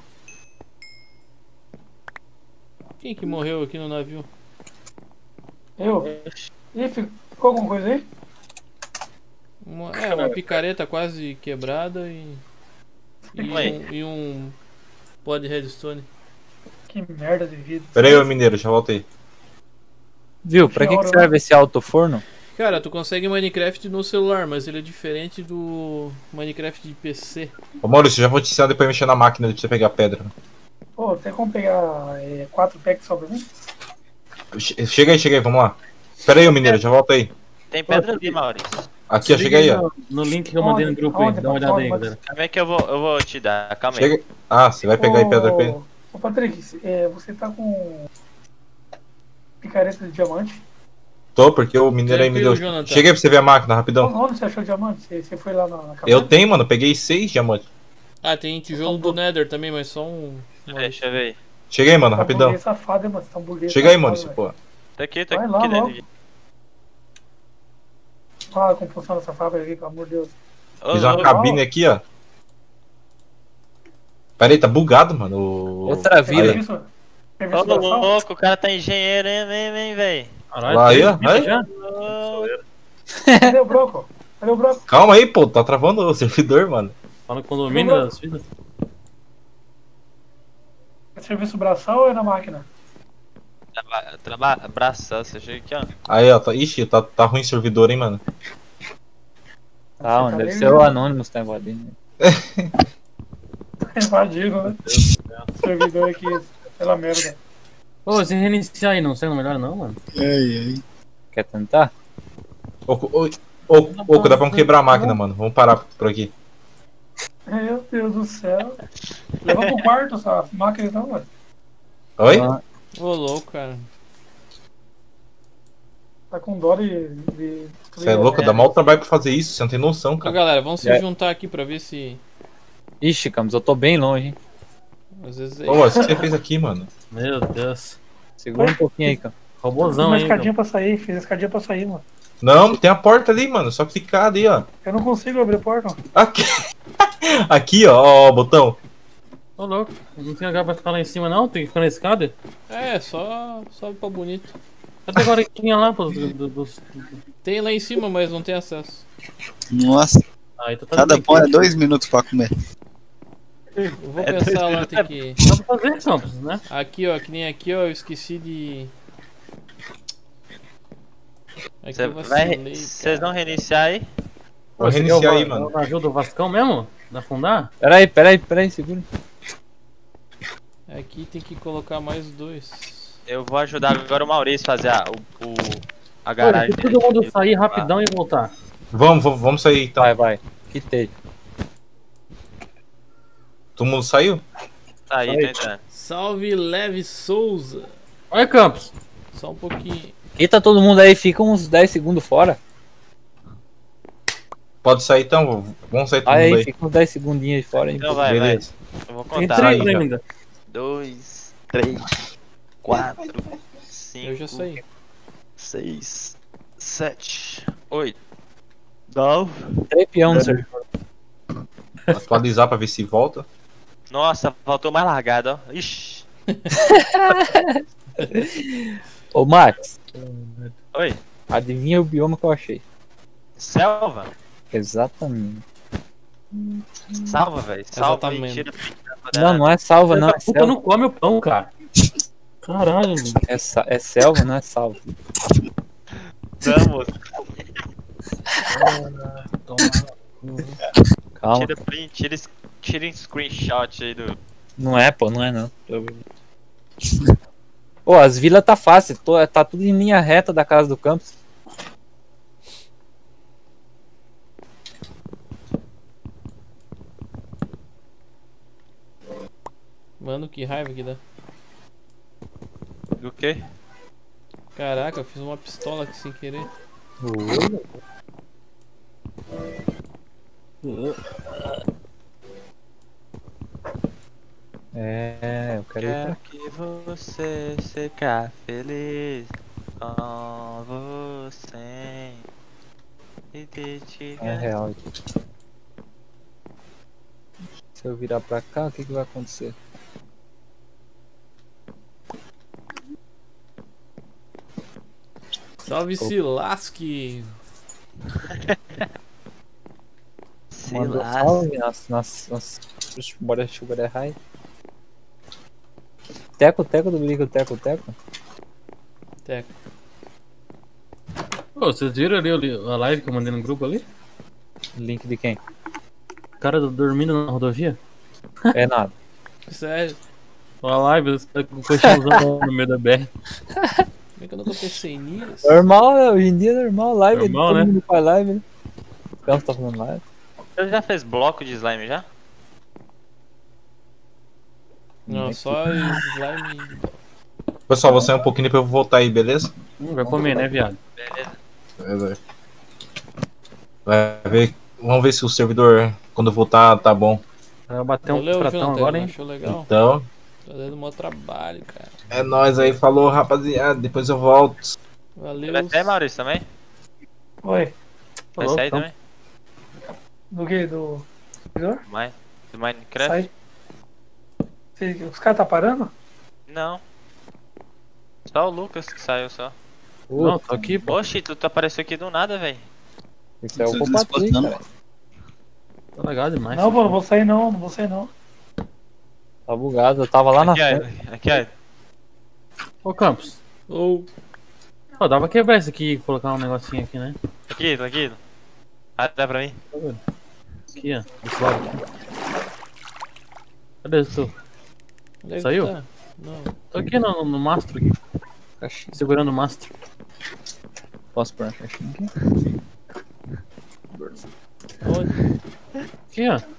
Quem que morreu aqui no navio? Eu? Ih, ficou alguma coisa aí? Uma picareta quase quebrada e um pó de redstone. Que merda de vida. Pera aí, ô mineiro, já voltei. Viu, pra que serve esse alto-forno? Cara, tu consegue Minecraft no celular, mas ele é diferente do Minecraft de PC. Ô Maurício, já vou te ensinar depois mexer na máquina de você pegar pedra. Pô, tem como pegar 4 packs só pra mim? Chega aí, vamos lá. Pera aí, ô mineiro, já volta aí. Tem pedra ali, Maurício. Aqui, ó, chega aí, ó. No link que eu mandei no grupo aí, dá uma olhada aí, galera. Como é que eu vou te dar? Calma aí. Chega. Ah, você vai pegar aí pedra pra ele. Ô Patrick, você tá com picareta de diamante? Tô, porque o mineiro aí me deu. Tranquilo, Jonathan. Chega aí pra você ver a máquina, rapidão. Onde você achou diamante? Você foi lá na caverna? Eu tenho, mano, peguei 6 diamantes. Ah, tem tijolo do Nether também, mas só um. Deixa eu ver. Chega aí, mano, Tá rapidão. burguês safado, hein, mano? Você tá um burguês Chega aí, safado, Maurício, velho. pô. Tá aqui Vai lá, dentro. logo. Fala como funciona essa fábrica aqui, pelo amor de Deus. Fiz uma cabine aqui, ó. Pera aí, tá bugado, mano. Outra vida. Aí. Ô, louco, o cara tá engenheiro, hein, vem, véi. Caralho, Lá aí, ó. tem Aí. já? Cadê o broco? Cadê o broco? Calma aí, pô, tá travando o servidor, mano. Fala no condomínio das vidas. É serviço braçal ou é na máquina? Abraçar, você chega aqui, ó. Aí, ó, tá. Ixi, tá ruim o servidor, hein, mano. Ah, mano, deve ser o Anonymous que tá invadindo. Tá invadindo, né? Servidor aqui, pela merda. Ô, se reiniciar aí, não sendo melhor não, mano. Quer tentar? Ô, dá pra quebrar a máquina, mano. Vamos parar por aqui. Meu Deus do céu. Leva pro quarto essa máquina então, mano. Oi? Ô, louco, cara. Tá com dó de Você é louco? Dá mal trabalho pra fazer isso, você não tem noção, Ô, cara. galera, vamos se É. juntar aqui pra ver se. Ixi, Camus, eu tô bem longe, hein? Às vezes é. Ô, o que você fez aqui, mano? Meu Deus. Segura um pouquinho aí, cara. Fiz Robôzão uma aí. escadinha pra sair, fiz a escadinha pra sair, mano. Não, tem a porta ali, mano. Só clicar ali, ó. Eu não consigo abrir a porta, mano. Aqui, aqui ó, botão. Ô, louco. Não tem lugar pra ficar lá em cima, não? Tem que ficar na escada? É, só sobe pra bonito. Até agora que tinha lá, pô. Tem lá em cima, mas não tem acesso. Nossa, Aí tu tá cada pão é 2 minutos pra comer. Eu vou pensar lá, tem que. Dá pra fazer, Campos, né? Aqui, ó, que nem aqui, ó, eu esqueci de. Aqui eu vacilei, Vocês cara. vão reiniciar aí? Vou reiniciar aí, mano. O navio do Vascão mesmo? Da Afundar? Peraí, segura. Aqui tem que colocar mais 2. Eu vou ajudar agora o Maurício a fazer a Pô, garagem se todo mundo dele. sair rapidão e voltar. Vamos sair então. Vai. Quitei. Todo mundo saiu? Aí, tô entrando. Salve, Leve Souza. Olha, Campos. Só um pouquinho. Quita todo mundo aí, fica uns 10 segundos fora. Pode sair então? Vamos sair todo mundo Aí, aí. fica uns 10 segundinhos aí fora. Então vai. Beleza. Eu vou Tem contar. 3 Aí, já. ainda. 2, 3, 4, 5, Eu já saí. 6, 7, 8, 9. 3 peão no servidor. Atualizar pra ver se volta. Nossa, faltou mais largado, ó. Ixi. Ô, Max, Oi. adivinha o bioma que eu achei. Selva? Exatamente. Salva, velho. Salva e Exatamente. tira print da Não, coordenada. não é salva, não. É Essa puta selva. não come o pão, cara. Caralho, mano. É selva, não é salva. Não, moço. Calma. Tira print, tira screenshot aí do. Não é, pô, não é não. Pô, as vilas tá fácil, tá tudo em linha reta da casa do campus. Mano, que raiva que dá. Do quê? Caraca, eu fiz uma pistola aqui sem querer. É, eu quero ir Quero pra... que você seja feliz com você. É real. Se eu virar pra cá, o que vai acontecer? Salve, Silaski. Mandou salve nas bora chuva high. Teco do Brigo, teco. Teco. Pô, vocês viram ali a live que eu mandei no grupo ali? Link de quem? O cara dormindo na rodovia? É nada. Sério. A live, os caras com o colchãozão no meio da BR. Como é que eu nunca pensei nisso? Normal, né? Hoje em dia é normal, live, Normal, todo né? mundo faz live, né? O Campos tá fazendo live. Você já fez bloco de slime já? Não, só slime. Pessoal, vou sair um pouquinho depois eu vou voltar aí, beleza? Vai comer, né, viado? Beleza. Vai ver. Vamos ver se o servidor, quando eu voltar, tá bom. Vai bater um Valeu, pratão Jonathan, agora, hein? achou legal? Então, Tá dando mó trabalho, cara. é nóis aí. Falou, rapaziada. Depois eu volto. Valeu. Vai sair, Maurício, também? Oi. Vai Falou, sair então. também? Do que? Do servidor? Do Minecraft? Sai. Os caras tá parando? Não. Só o Lucas que saiu só. Não, tô aqui, pô. Oxi, tu apareceu aqui do nada, velho. Isso é o Isso Patrick, não. cara. Tá legal demais. Não, pô, não vou sair não vou sair não. Tá bugado, eu tava lá na Aqui, frente. ó. Aqui, ó. Ô, Campos. Ou. Ó, dá pra quebrar isso aqui e colocar um negocinho aqui, né? Aqui. Ah, dá pra mim? Aqui, ó. Desse lado aqui. Cadê tu? Onde é que Saiu? tu tá? Não. Tô aqui no mastro, aqui, Caixinha. segurando o mastro. Posso pôr na caixinha aqui? Onde? Aqui, ó.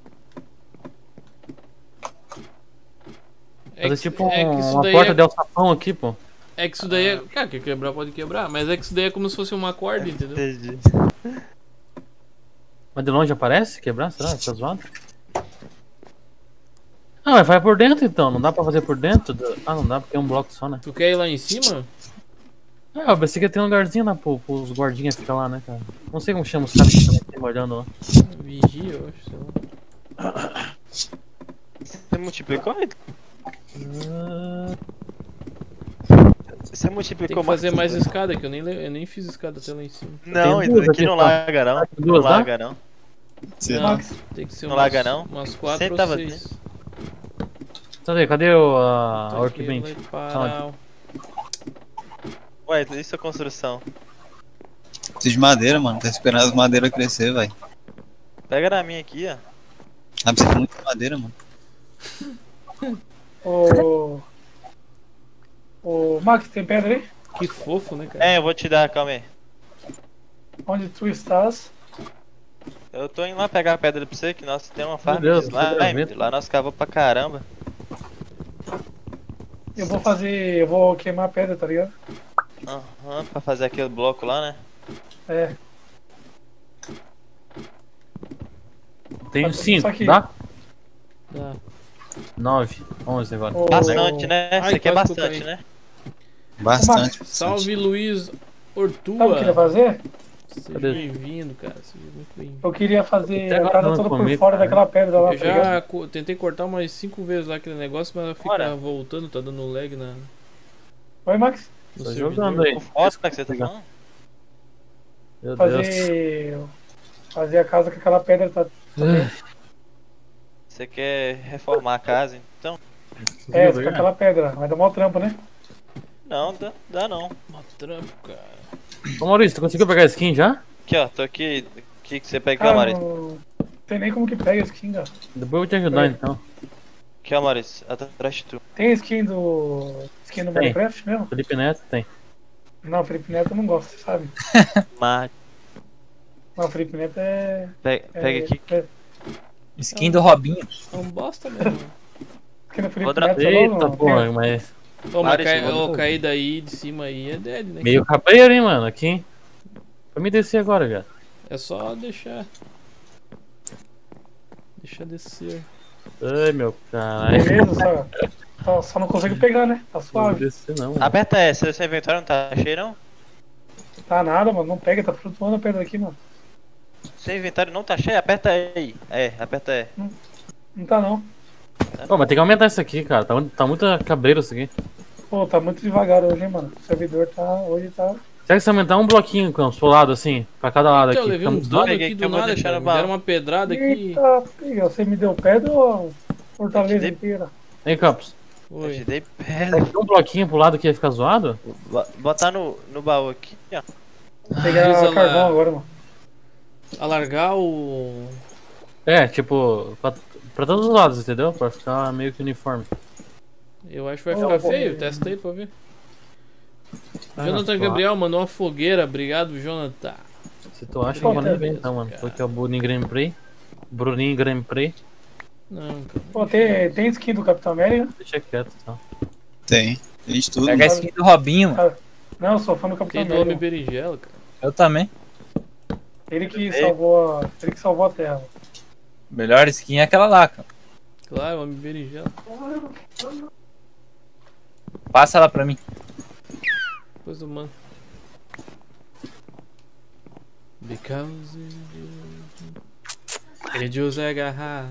Fazer que- tipo é que isso uma daí porta é- de alçapão aqui, pô. É que isso daí é. Cara, quer quebrar, pode quebrar. Mas é que isso daí é como se fosse uma corda, entendeu? Entendi. Mas de longe aparece? Quebrar? Será? Tá zoado? Ah, mas vai por dentro então. Não dá pra fazer por dentro? Ah, não dá porque é um bloco só, né? Tu quer ir lá em cima? Ah, eu pensei que ia ter um lugarzinho lá pros guardinhas ficar lá, né, cara? Não sei como chama os caras que estão aqui guardando lá. Vigia, eu acho, sei lá. Você multiplicou? Você Tem multiplicou que fazer mais vezes? escada, que eu nem fiz escada até lá em cima. Não, Tem duas isso aqui aqui, não tá? larga não. Não Duas, dá? larga não. Não, tem que ser Não umas, larga, não? umas 4 Sempre ou tava 6. Cadê a Workbench? Ué, isso é construção. Preciso de madeira, mano. Tá esperando as madeiras crescer, vai. Pega na minha aqui, ó. Ah, precisa de muita madeira, mano. Ô, Max, tem pedra aí? Que fofo, né, cara? É, eu vou te dar, calma aí. Onde tu estás? Eu tô indo lá pegar a pedra pra você, que nós tem uma farm Deus, de você deu slime. medo. Lá nós cavamos pra caramba. Eu vou queimar a pedra, tá ligado? Aham, pra fazer aquele bloco lá, né? É. Tenho Só 5, que- dá? Tá. 9, 11 agora. Ô, Bastante, né? Isso Ai, aqui é quase que eu bastante, caí. né? Bastante. Salve Luiz Sabe o que eu queria Ortua. fazer? Seja Cadê? bem-vindo, cara. Seja muito bem-vindo. Eu queria fazer Até a agora casa não toda por comi, fora cara. daquela pedra lá, Eu tá ligado? já tentei cortar umas 5 vezes lá aquele negócio, mas fica Bora. voltando, tá dando lag Oi, Max. no Tô servidor. jogando aí. O foto que você tá falando? Meu Deus. Fazer a casa com aquela pedra, tá? Você quer reformar a casa, então? É, com aquela pedra. Vai dar mó trampo, né? Não, dá não. Mó trampo, cara. Ô Maurício, tu conseguiu pegar a skin já? Aqui, ó, tô aqui. Aqui que você pega, Cara, Maurício. não tem nem como que pega a skin, cara. Depois eu vou te ajudar então. Aqui, ó, Maurício. Atrás de tu. Tem skin do Tem. Minecraft mesmo? Felipe Neto tem. Não, Felipe Neto eu não gosto, você sabe? Mas Não, Felipe Neto é. pega aqui. Skin do Robinho. É um bosta mesmo. Skin do Felipe Vou dropar. Neto só Eita não, porra, mas. Ô, mas Maurício, ô, cair daí de cima aí é dead, né? Meio cabreiro, hein, mano, aqui. Pra me descer agora, cara. É só deixar. Deixa descer. Ai, meu caralho. Beleza, só não consigo pegar, né? Tá Não vou suave. descer não, mano. Aperta S, seu inventário não tá cheio, não? Tá nada, mano. Não pega, tá flutuando a pedra aqui, mano. Seu inventário não tá cheio? Aperta aí. É, aperta E. Não tá não. Pô, mas tem que aumentar isso aqui, cara. Tá muito cabreiro isso aqui. Pô, tá muito devagar hoje, hein, mano. O servidor hoje tá. Será que se aumentar um bloquinho, Campos, pro lado assim? Pra cada lado Então, eu aqui. levei um ficamos dano dois? aqui que do eu vou nada, deixar cara. no Me deram baú. uma pedrada aqui. Eita, pega. Você me deu pedra ou fortaleza Dei- inteira? Hein, Campos? Eu te Oi. dei Será pedra. que tem um bloquinho pro lado que ia ficar zoado? Botar no baú aqui, ó. Vou pegar Avisa lá. carvão agora, mano. Alargar o. É, tipo, pra todos os lados, entendeu? Pra ficar meio que uniforme. Eu acho que vai Ô, ficar pô, feio. Testa aí pra ver. Ah, Jonathan pô. Gabriel mandou uma fogueira. Obrigado, Jonathan. Se tu acha, Pô, eu vou nem tá- ver então, mano. Porque é o Bruninho Grand Prix. Bruninho Grand Prix. Não, cara. Pô, tem skin do Capitão América? Deixa quieto, então. Tem. Tem de tudo. Pega a skin do Robinho, mano. Não, eu sou fã do Capitão Tem do Homem América. Berinjela, cara. Eu também. Ele que salvou a Terra. Melhor skin é aquela lá, cara. Claro, Homem Berinjela. Passa ela pra mim. Depois do mano. Because ele José Garra.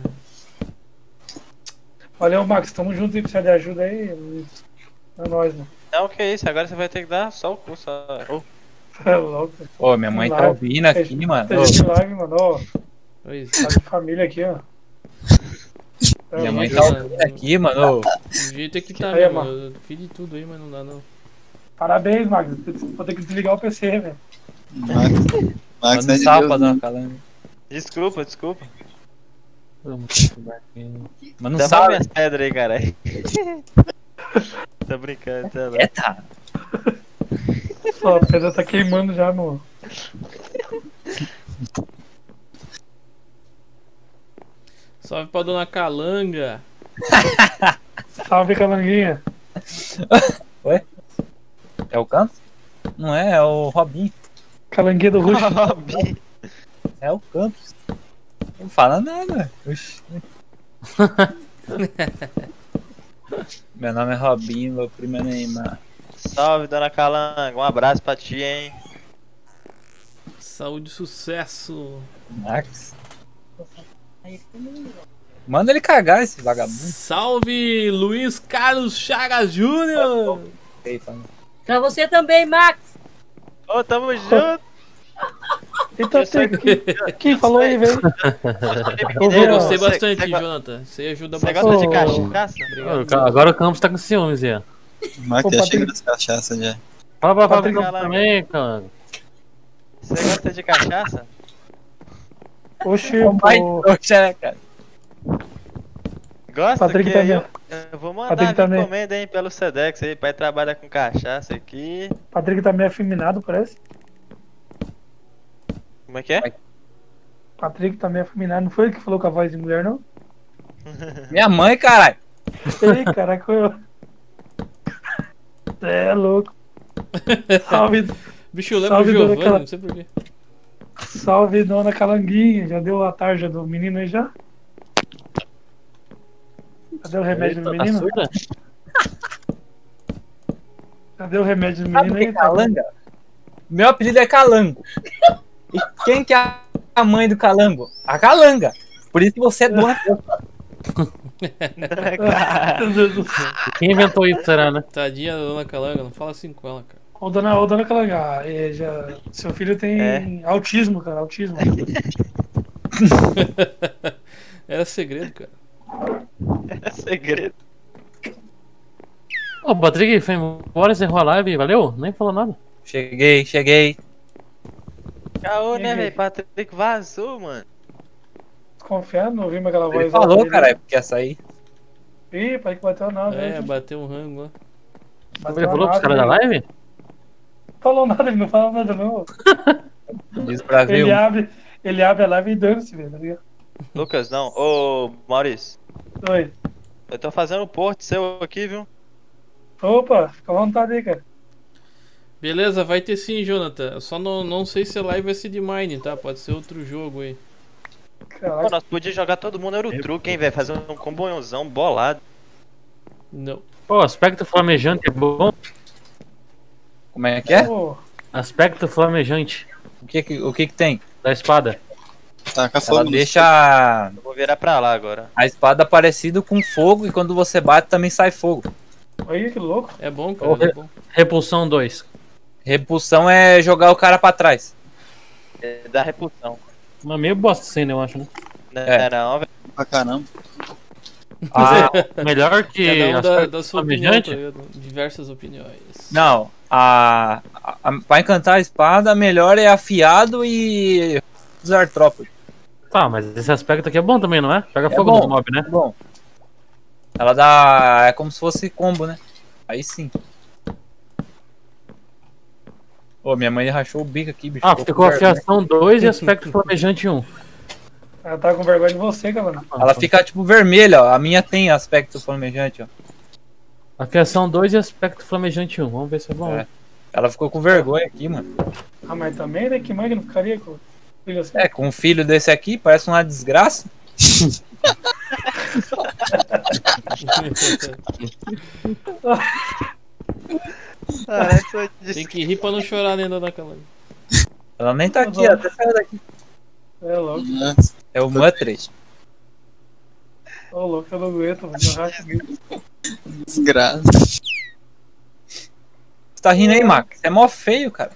Valeu, Max. Tamo junto e precisa de ajuda aí. É nóis, mano. Não, que isso, agora você vai ter que dar só o cu, só. Oh, É louco. Ô, minha mãe tá Live. ouvindo aqui, mano. Tá de live, mano. Ó, Pois. tá de família aqui, ó. Minha mãe É, tá ouvindo aqui, mano. Ô, O jeito é que tá Aí, mesmo. mano. Eu fiz de tudo aí, mas não dá não. Parabéns, Max. Vou ter que desligar o PC, velho. Max não manda é um de salve Deus, pra dar né? uma calanga. desculpa. Vamos Manda um Devolve salve. minhas pedras aí, caralho. Tô brincando, tá louco. Eita. Só, a pedra tá queimando já, mano. Salve pra dona Calanga. Salve, calanguinha. É o Campos? Não é, é o Robinho. Calanguinha do Rush. É o Campos. Não fala nada. Oxi. Meu nome é Robinho, meu primo é Neymar. Salve, dona Calanga. Um abraço pra ti, hein. Saúde e sucesso. Max. Manda ele cagar, esse vagabundo. Salve Luiz Carlos Chagas Júnior. Eita, Pra você também, Max. Ô, tamo junto. Então, quem falou aí, velho? Eu gostei Você- bastante, você go- Jonathan. Você ajuda Você bastante. gosta de Ô. cachaça? Obrigado. Agora o Campos tá com ciúmes, Ian. O Max Ô, já chega Patrick. das cachaças já. Fala pra Patrick Campos Calanga. também, cara. Você gosta de cachaça? Oxi, o pai pô. trouxa, né, cara? Gosta? Patrick que também. eu vou mandar Patrick também. encomenda, hein, pelo Sedex aí. Pai trabalha com cachaça aqui. Patrick tá meio afeminado, parece. Como é que é? Patrick também é afeminado. Não foi ele que falou com a voz de mulher, não? Minha mãe, caralho. Ei, caraca, eu. Cê é louco. Salve, Bicho, eu lembro Salve, do dona Giovanni, Cala- não sei porquê. salve, dona Calanguinha. Já deu a tarja do menino aí já? Cadê o remédio do Tá menino? surda? Cadê o remédio do Sabe menino o que é aí? calanga? Meu apelido é Calango. E quem que é a mãe do Calango? A Calanga. Por isso que você é dona. Meu Deus do céu. Quem inventou isso, será, né? Tadinha da dona Calanga, não fala assim com ela, cara. Ô, dona Calanga, seu filho tem autismo, cara, autismo. Era segredo, cara. É segredo. Ô, o Patrick foi embora, encerrou a live, valeu? Nem falou nada. Cheguei. Caô, E né, aí? velho? Patrick vazou, mano. Desconfiado, não ouvimos aquela voz. Ele falou, dele. caralho, que ia sair. Ih, pai que bateu nada. É, bateu um rango lá. Ele falou pros caras da live? Não falou nada, ele não falou nada, não. Diz pra ver. Ele abre a live e dane-se, velho, tá ligado? Lucas, não. Ô, Maurício. Oi. Eu tô fazendo o porte seu aqui, viu? Opa, fica à vontade aí, cara. Beleza, vai ter sim, Jonathan. Eu só não sei se a live vai ser de Mine, tá? Pode ser outro jogo aí. Pô, Caraca, nós podíamos jogar todo mundo Eurotruque, hein, velho? Fazer um combonhãozão bolado. Não. Pô, aspecto flamejante é bom. Como é que é? pô, Aspecto flamejante O que tem? da espada. Taca Ela fogo no deixa Eu vou virar pra lá agora. a espada parecida com fogo e quando você bate também sai fogo. aí que louco. É bom, cara, é bom. Repulsão 2. Repulsão é jogar o cara pra trás. É da repulsão. Mas meio bosta isso ainda, eu acho, né? Não É. é não, velho. pra caramba. Ah, melhor que Cada um aspecto da sua opinião, flamejante? tá ligado? Diversas opiniões. Não, pra encantar a espada, melhor é afiado e usar tropas. Tá, mas esse aspecto aqui é bom também, não é? Pega É fogo bom. nos mob, né? Bom, ela dá. É como se fosse combo, né? Aí sim. Ô, minha mãe rachou o bico aqui, bicho. Ah, Tô ficou com vergonha. afiação 2 e aspecto flamejante 1. Ela tá com vergonha de você, galera. Ela fica tipo vermelha, ó. A minha tem aspecto flamejante, ó. Afiação 2 e aspecto flamejante 1. Vamos ver se é bom. É. Ela ficou com vergonha aqui, mano. Ah, mas também, né? Que mãe que não ficaria com filho assim? É, com um filho desse aqui, parece uma desgraça. Tem que rir pra não chorar dentro da Calanga. Ela nem tá aqui, ela até saiu daqui. É louco. É o Mutred. Ô, louco, eu não aguento, mano. Eu racho muito. Desgraça. Você tá rindo aí, Max? Você é mó feio, cara.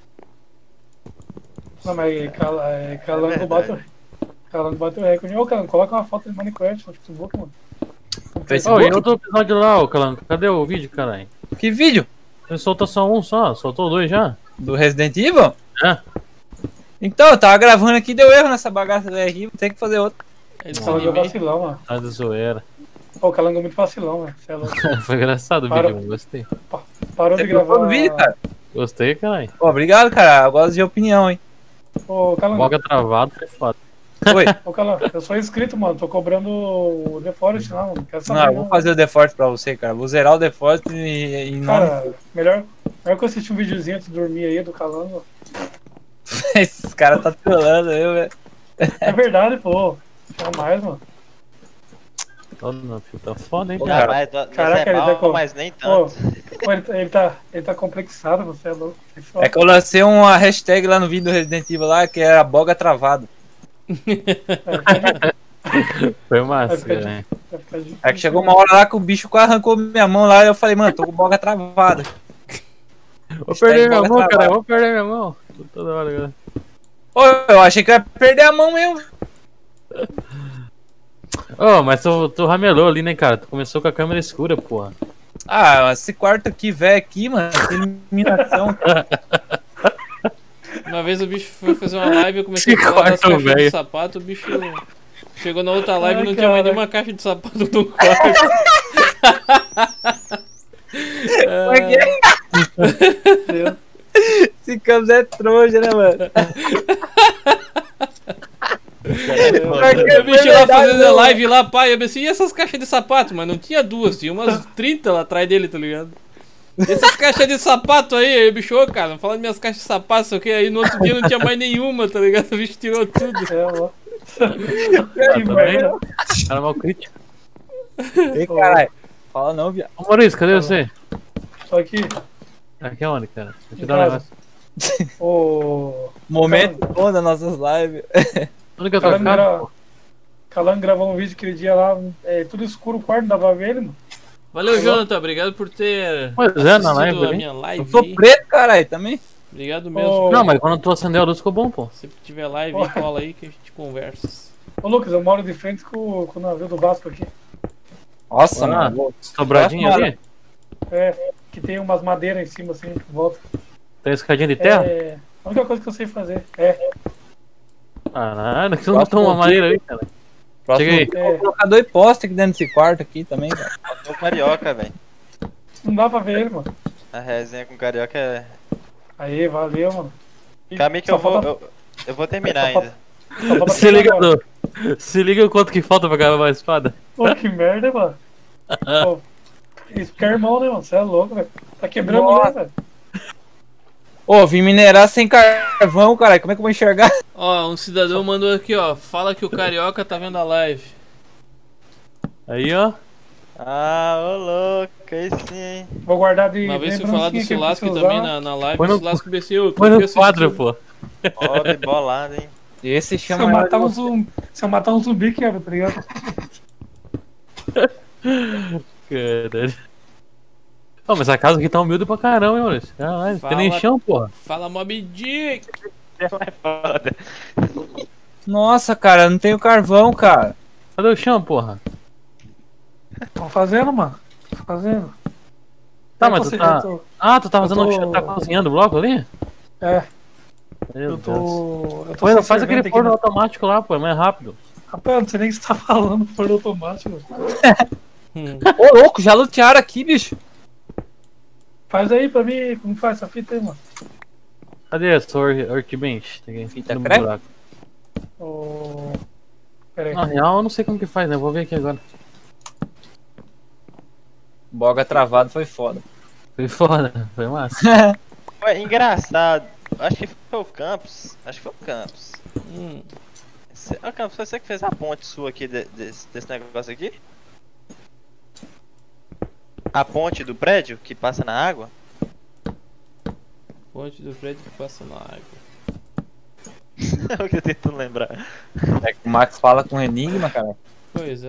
Não, mas Calango bate o recorde. Ô, Calango, coloca uma foto de Minecraft no Facebook, mano. Ô, Facebook? e outro episódio lá, ô Calanco. Cadê o vídeo, caralho? Que vídeo? Você soltou só um só? Soltou 2 já? Do Resident Evil? É. Então, eu tava gravando aqui, deu erro nessa bagaça daí aqui, vou ter que fazer outro. É Calango é desanimei. vacilão, mano. Tá de zoeira. Ô, Calango é muito vacilão, mano. Você é louco. Foi engraçado o Para. vídeo, gostei. Parou Você de gostou gravar. do vídeo, cara? Gostei, caralho. Pô, obrigado, cara. Eu gosto de opinião, hein. Ô, Calango, Boga travado, foi foda. Oi. ô, Calango, eu sou inscrito, mano. Tô cobrando o The Forest lá, mano. Quero saber. Não, eu vou fazer o The Force pra você, cara. Vou zerar o The Force e nome. Cara, melhor que eu assistir um videozinho antes de dormir aí do Calango. Esses caras tá trolando eu, velho. É verdade, pô. Jamais, mano. Ô, meu filho, tá foda, hein, Ô, cara? Mas, Caraca, é ele mal, tá com- mas nem Pô, tanto. pô, ele tá complexado, você é louco. É que eu lancei uma hashtag lá no vídeo do Resident Evil lá, que era boga travado. Foi Vai massa, ficar né? vai ficar difícil. É que chegou uma hora lá que o bicho quase arrancou minha mão lá e eu falei, mano, tô com boga travada. Vou perder minha boga mão, cara. travada. Vou perder minha mão. Toda hora, cara. Ô, eu achei que eu ia perder a mão mesmo. Ô, mas tu ramelou ali, né, cara? Tu começou com a câmera escura, porra. Ah, esse quarto aqui, velho, aqui, mano, tem iluminação. Uma vez o bicho foi fazer uma live, eu comecei a Que falar das quarto, caixas de velho. sapato, o bicho chegou na outra live e Ai, não tinha mais cara. nenhuma caixa de sapato no quarto. Como é que é? Deus. Esse Campos é trouxa, né, mano? O bicho lá fazendo live lá, pai, eu pensei, e essas caixas de sapato? Mas não tinha duas, tinha umas 30 lá atrás dele, tá ligado? E essas caixas de sapato aí, o bicho, ô, cara, falando minhas caixas de sapato, sei o que, aí no outro dia não tinha mais nenhuma, tá ligado? O bicho tirou tudo. Que merda. Cara mal crítico. Ei, caralho. Fala não, viado. Ô Maurício, cadê você? Tô aqui. Aqui é onde, cara? Deixa eu te Em dar um casa. negócio. O Momento bom das nossas lives. Onde que eu tô Calango, ficando? Calango gravou um vídeo aquele dia lá, tudo escuro, o quarto, não dava pra ver ele, mano. Valeu, Jonathan, obrigado por ter Pois é, na assistido live a ali. minha live. Eu sou preto, caralho, também. Obrigado mesmo. Ô, Não, mas quando tu acendeu a luz ficou bom, pô. Se tiver live, cola aí que a gente conversa. Ô Lucas, eu moro de frente com o navio do Vasco aqui. Nossa, Ah, mano. Sobradinho ali? Que tem umas madeiras em cima, assim, por volta. Tem escadinha de terra? A única coisa que eu sei fazer. Caralho, que você não botou uma maneira aí, cara. Próximo, Chega aí. eu vou colocar 2 postes aqui dentro desse quarto aqui também, cara. Faltou o Carioca, velho. Não dá pra ver ele, mano. A resenha com o Carioca é... Aí, valeu, mano. Calma aí que Só eu vou, falta- eu vou terminar Só ainda. Só falta Se pegar liga, agora. se liga o quanto que falta pra gravar a espada. Pô, que merda, mano. Pô, isso que é irmão, né, mano? Você é louco, velho. Tá quebrando, Nossa. né, velho? Ô, vim minerar sem carvão, caralho. Como é que eu vou enxergar? Ó, um cidadão mandou aqui, ó. Fala que o Carioca tá vendo a live. Aí, ó. Ah, ô louco, aí sim, hein. Vou guardar de. Uma vez fui lembrancinha falar do que eu Silasco preciso também usar. na live. Põe O no- Silasco BCU. Põe no quadro, pô. Ó, de bolada, hein. Esse Se eu chama... matar um zumbi, quebra, tá ligado? Caralho. Ó, mas essa casa aqui tá humilde pra caramba, hein, Maurício? Caralho, não tem nem Fala. chão, porra. Fala Mob Dick. É foda. Nossa, cara, não tenho carvão, cara. Cadê o chão, porra? Tô fazendo, mano. Tô fazendo. Tá, Eu mas tô- tu tá... eu tô- Ah, tu tá eu fazendo... tô- Tá cozinhando o bloco ali? É, Meu eu Deus. tô. Eu tô Pô, sem faz aquele servente forno aqui, né? automático lá, pô, é mais rápido. Rapaz, eu não sei nem o que você tá falando, forno automático. Ô, louco, já lutearam aqui, bicho. Faz aí pra mim, como faz essa fita aí, mano? Cadê essa workbench? Tem aqui Fita no crepe? buraco. Ô, pera aí. Na real, eu não sei como que faz, né? Vou ver aqui agora. Boga travado foi foda. Foi foda, foi massa. Ué, engraçado. Acho que foi o Campos. Ô, Campos, foi você que fez a ponte sua aqui desse negócio aqui? A ponte do prédio que passa na água? Ponte do prédio que passa na água. É o que eu tento lembrar. É que o Max fala com enigma, cara. Pois é.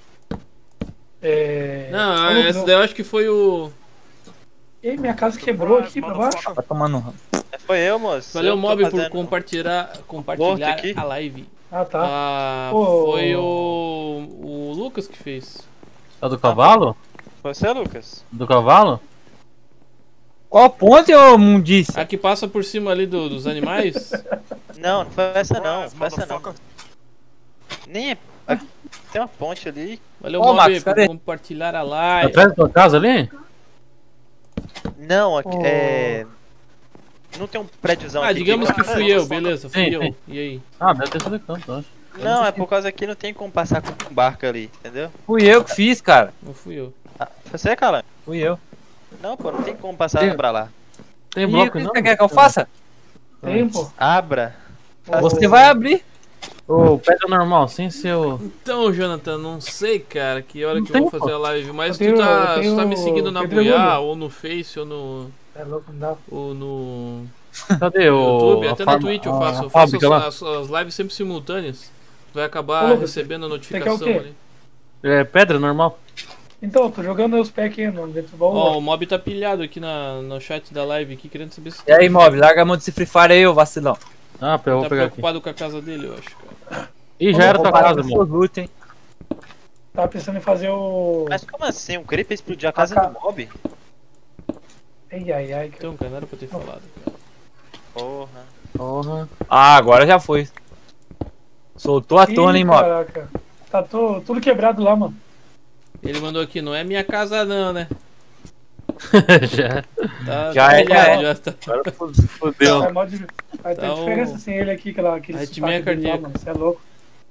Não, Não, essa daí eu acho que foi o. Ei, minha casa quebrou aqui pra baixo. Tá tomando... Foi eu, moço. Valeu, Eu tô Mob, por fazendo- compartilhar Morto aqui. a live. Ah, tá. Ah, Pô. foi o Lucas que fez. É o do cavalo? Foi você, Lucas? Do cavalo? Qual ponte, ô mundice? A que passa por cima ali dos animais? Não, não foi essa não. Foi essa não. Nem é... Tem uma ponte ali. Valeu, Ô, Mob, Max, por cadê? compartilhar a live. Atrás da tua casa ali? Não, aqui, Oh. não tem um prédiozão Ah, aqui. digamos que fui eu, beleza, fui Sim, eu. sim. E aí? Ah, deve ter sido canto, eu acho. Não, é por causa que não tem como passar com um barco ali, entendeu? Fui eu que fiz, cara. Não fui eu. Ah, foi você, Calan? Fui eu. Não, pô, não tem como passar Tem- pra lá. Tem E o bloco que não? você quer que eu faça? Tem, pô. Abra. Você vai abrir. Ô, pedra normal, sem ser o... Então, Jonathan, não sei, cara, que hora Não que eu tem, vou pô. fazer a live, mas Eu tu tenho- tá, eu tu tá me tenho seguindo na pedregulho. Buiá, ou no Face, ou no. É louco, não dá. Ou no Cadê o... YouTube, a até farm- na Twitch eu a faço. Eu faço fábrica lá? as lives sempre simultâneas. Tu vai acabar Ô, Lucas, recebendo a quer o notificação quê? ali. É pedra normal. Então, eu tô jogando os packs aí no dentro do baú. Ó, o Mob tá pilhado aqui no chat da live aqui, querendo saber se E aí, Mob, larga a mão desse Free Fire aí, ô vacilão. Ah, eu vou tá pegar aqui. preocupado com a casa dele, eu acho, cara. Ih, já era tua Parar casa, com mano. seus loot, hein? Tava pensando em fazer o. Mas como assim? Um creeper explodiu a casa Ca- do mob? Ai, ai, ai. Então, cara, não era pra ter falado, cara. Porra. Porra. Ah, agora já foi. Soltou a tona, hein, Mob? Caraca. Tá tudo quebrado lá, mano. Ele mandou aqui, não é minha casa não, né? já. Tá, Já tá é, ligado, já é. já tá. Agora fudeu. Vai ter Então, diferença sem ele aqui, aquele a sotaque Hitman é dele lá, cardíaco. mano. Você é louco.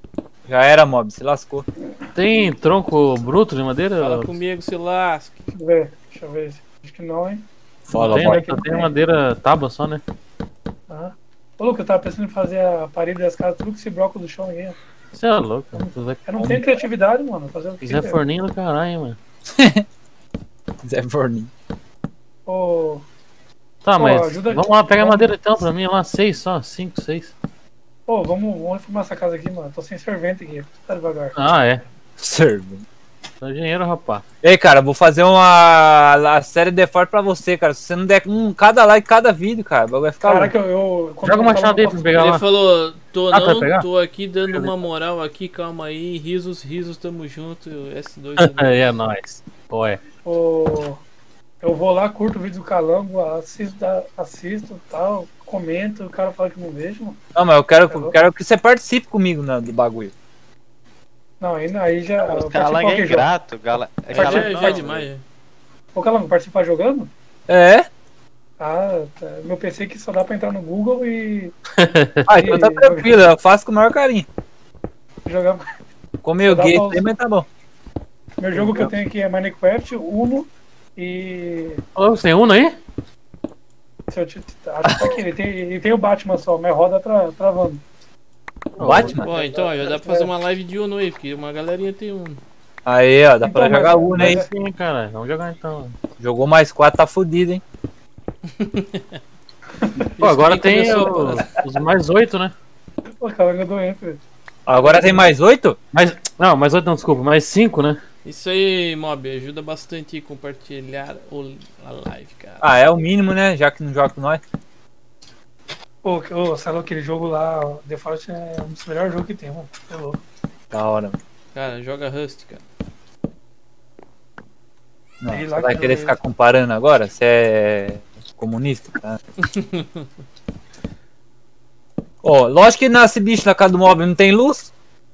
Já era, mob, se lascou. Tem tronco bruto de madeira? Fala comigo, se lasque. Deixa eu ver. Acho que não, hein? Fala, Tem, mob. né? Tem madeira tábua só, né? Ah. Ô, Lucas, eu tava pensando em fazer a parede das casas tudo com esse bloco do chão aí. Ó. Você é louco. Eu não tenho criatividade, mano. Fazer o que Zé Forninho do caralho, mano. Zé Forninho. Ô, Tá, Pô, mas ajuda vamos aqui. lá, pega a madeira então pra mim, lá 6 só, 5, 6. pô, vamos reformar essa casa aqui, mano. Tô sem servente aqui. Tá devagar. Ah, é. Servo. Sou engenheiro, rapá. Ei, cara, vou fazer a série The Forte pra você, cara. Se você não der cada like, cada vídeo, cara, o bagulho vai ficar Caraca, louco. quando Joga eu uma falo, chave eu aí pra me pegar Ele lá. falou, tô Ah, tu vai pegar? tô aqui dando uma moral aqui, calma aí, risos, tamo junto, S2. É nóis. Ué. Eu vou lá, curto o vídeo do Calango, assisto e tal, comento, o cara fala que não vejo, mano. Não, mas eu quero que você participe comigo do bagulho. Não, aí já. Os Calango é ingrato. Já é demais, já. Ô, Calango, participar jogando? É? Ah, tá. Meu PC aqui só dá pra entrar no Google e. Ah, então tá tranquilo, eu faço com o maior carinho. Jogar. Com meu Só dá gay, pra- mas tá bom. Meu jogo que eu tenho aqui é Minecraft, Uno e. Ô, você tem Uno aí? Se eu te- Acho que tá aqui, ele tem o Batman só, mas roda travando. Batman? Bom, então, ó, já dá pra fazer uma live de Uno aí, porque uma galerinha tem Uno. Aí, ó, dá pra Então, jogar mas- Uno aí. mas Sim, cara. Vamos jogar então. Jogou mais 4, tá fudido, hein? Pô, agora Isso tem nem começou, os mais 8, né? Pô, Calango é doente, velho. Agora tem mais 8? Não, mais 8 não, desculpa. Mais 5, né? Isso aí, Mob, ajuda bastante a compartilhar a live, cara. Ah, é o mínimo, né? Já que não joga com nós. Pô, sabe aquele jogo lá, ó, The Forest é um dos melhores jogos que tem, mano. É louco. Da hora, mano. Cara, joga Rust, cara. Não, Sei você lá vai que querer jogo é ficar comparando agora? Você é comunista, tá? Ó, lógico que nasce bicho na casa do mob não tem luz.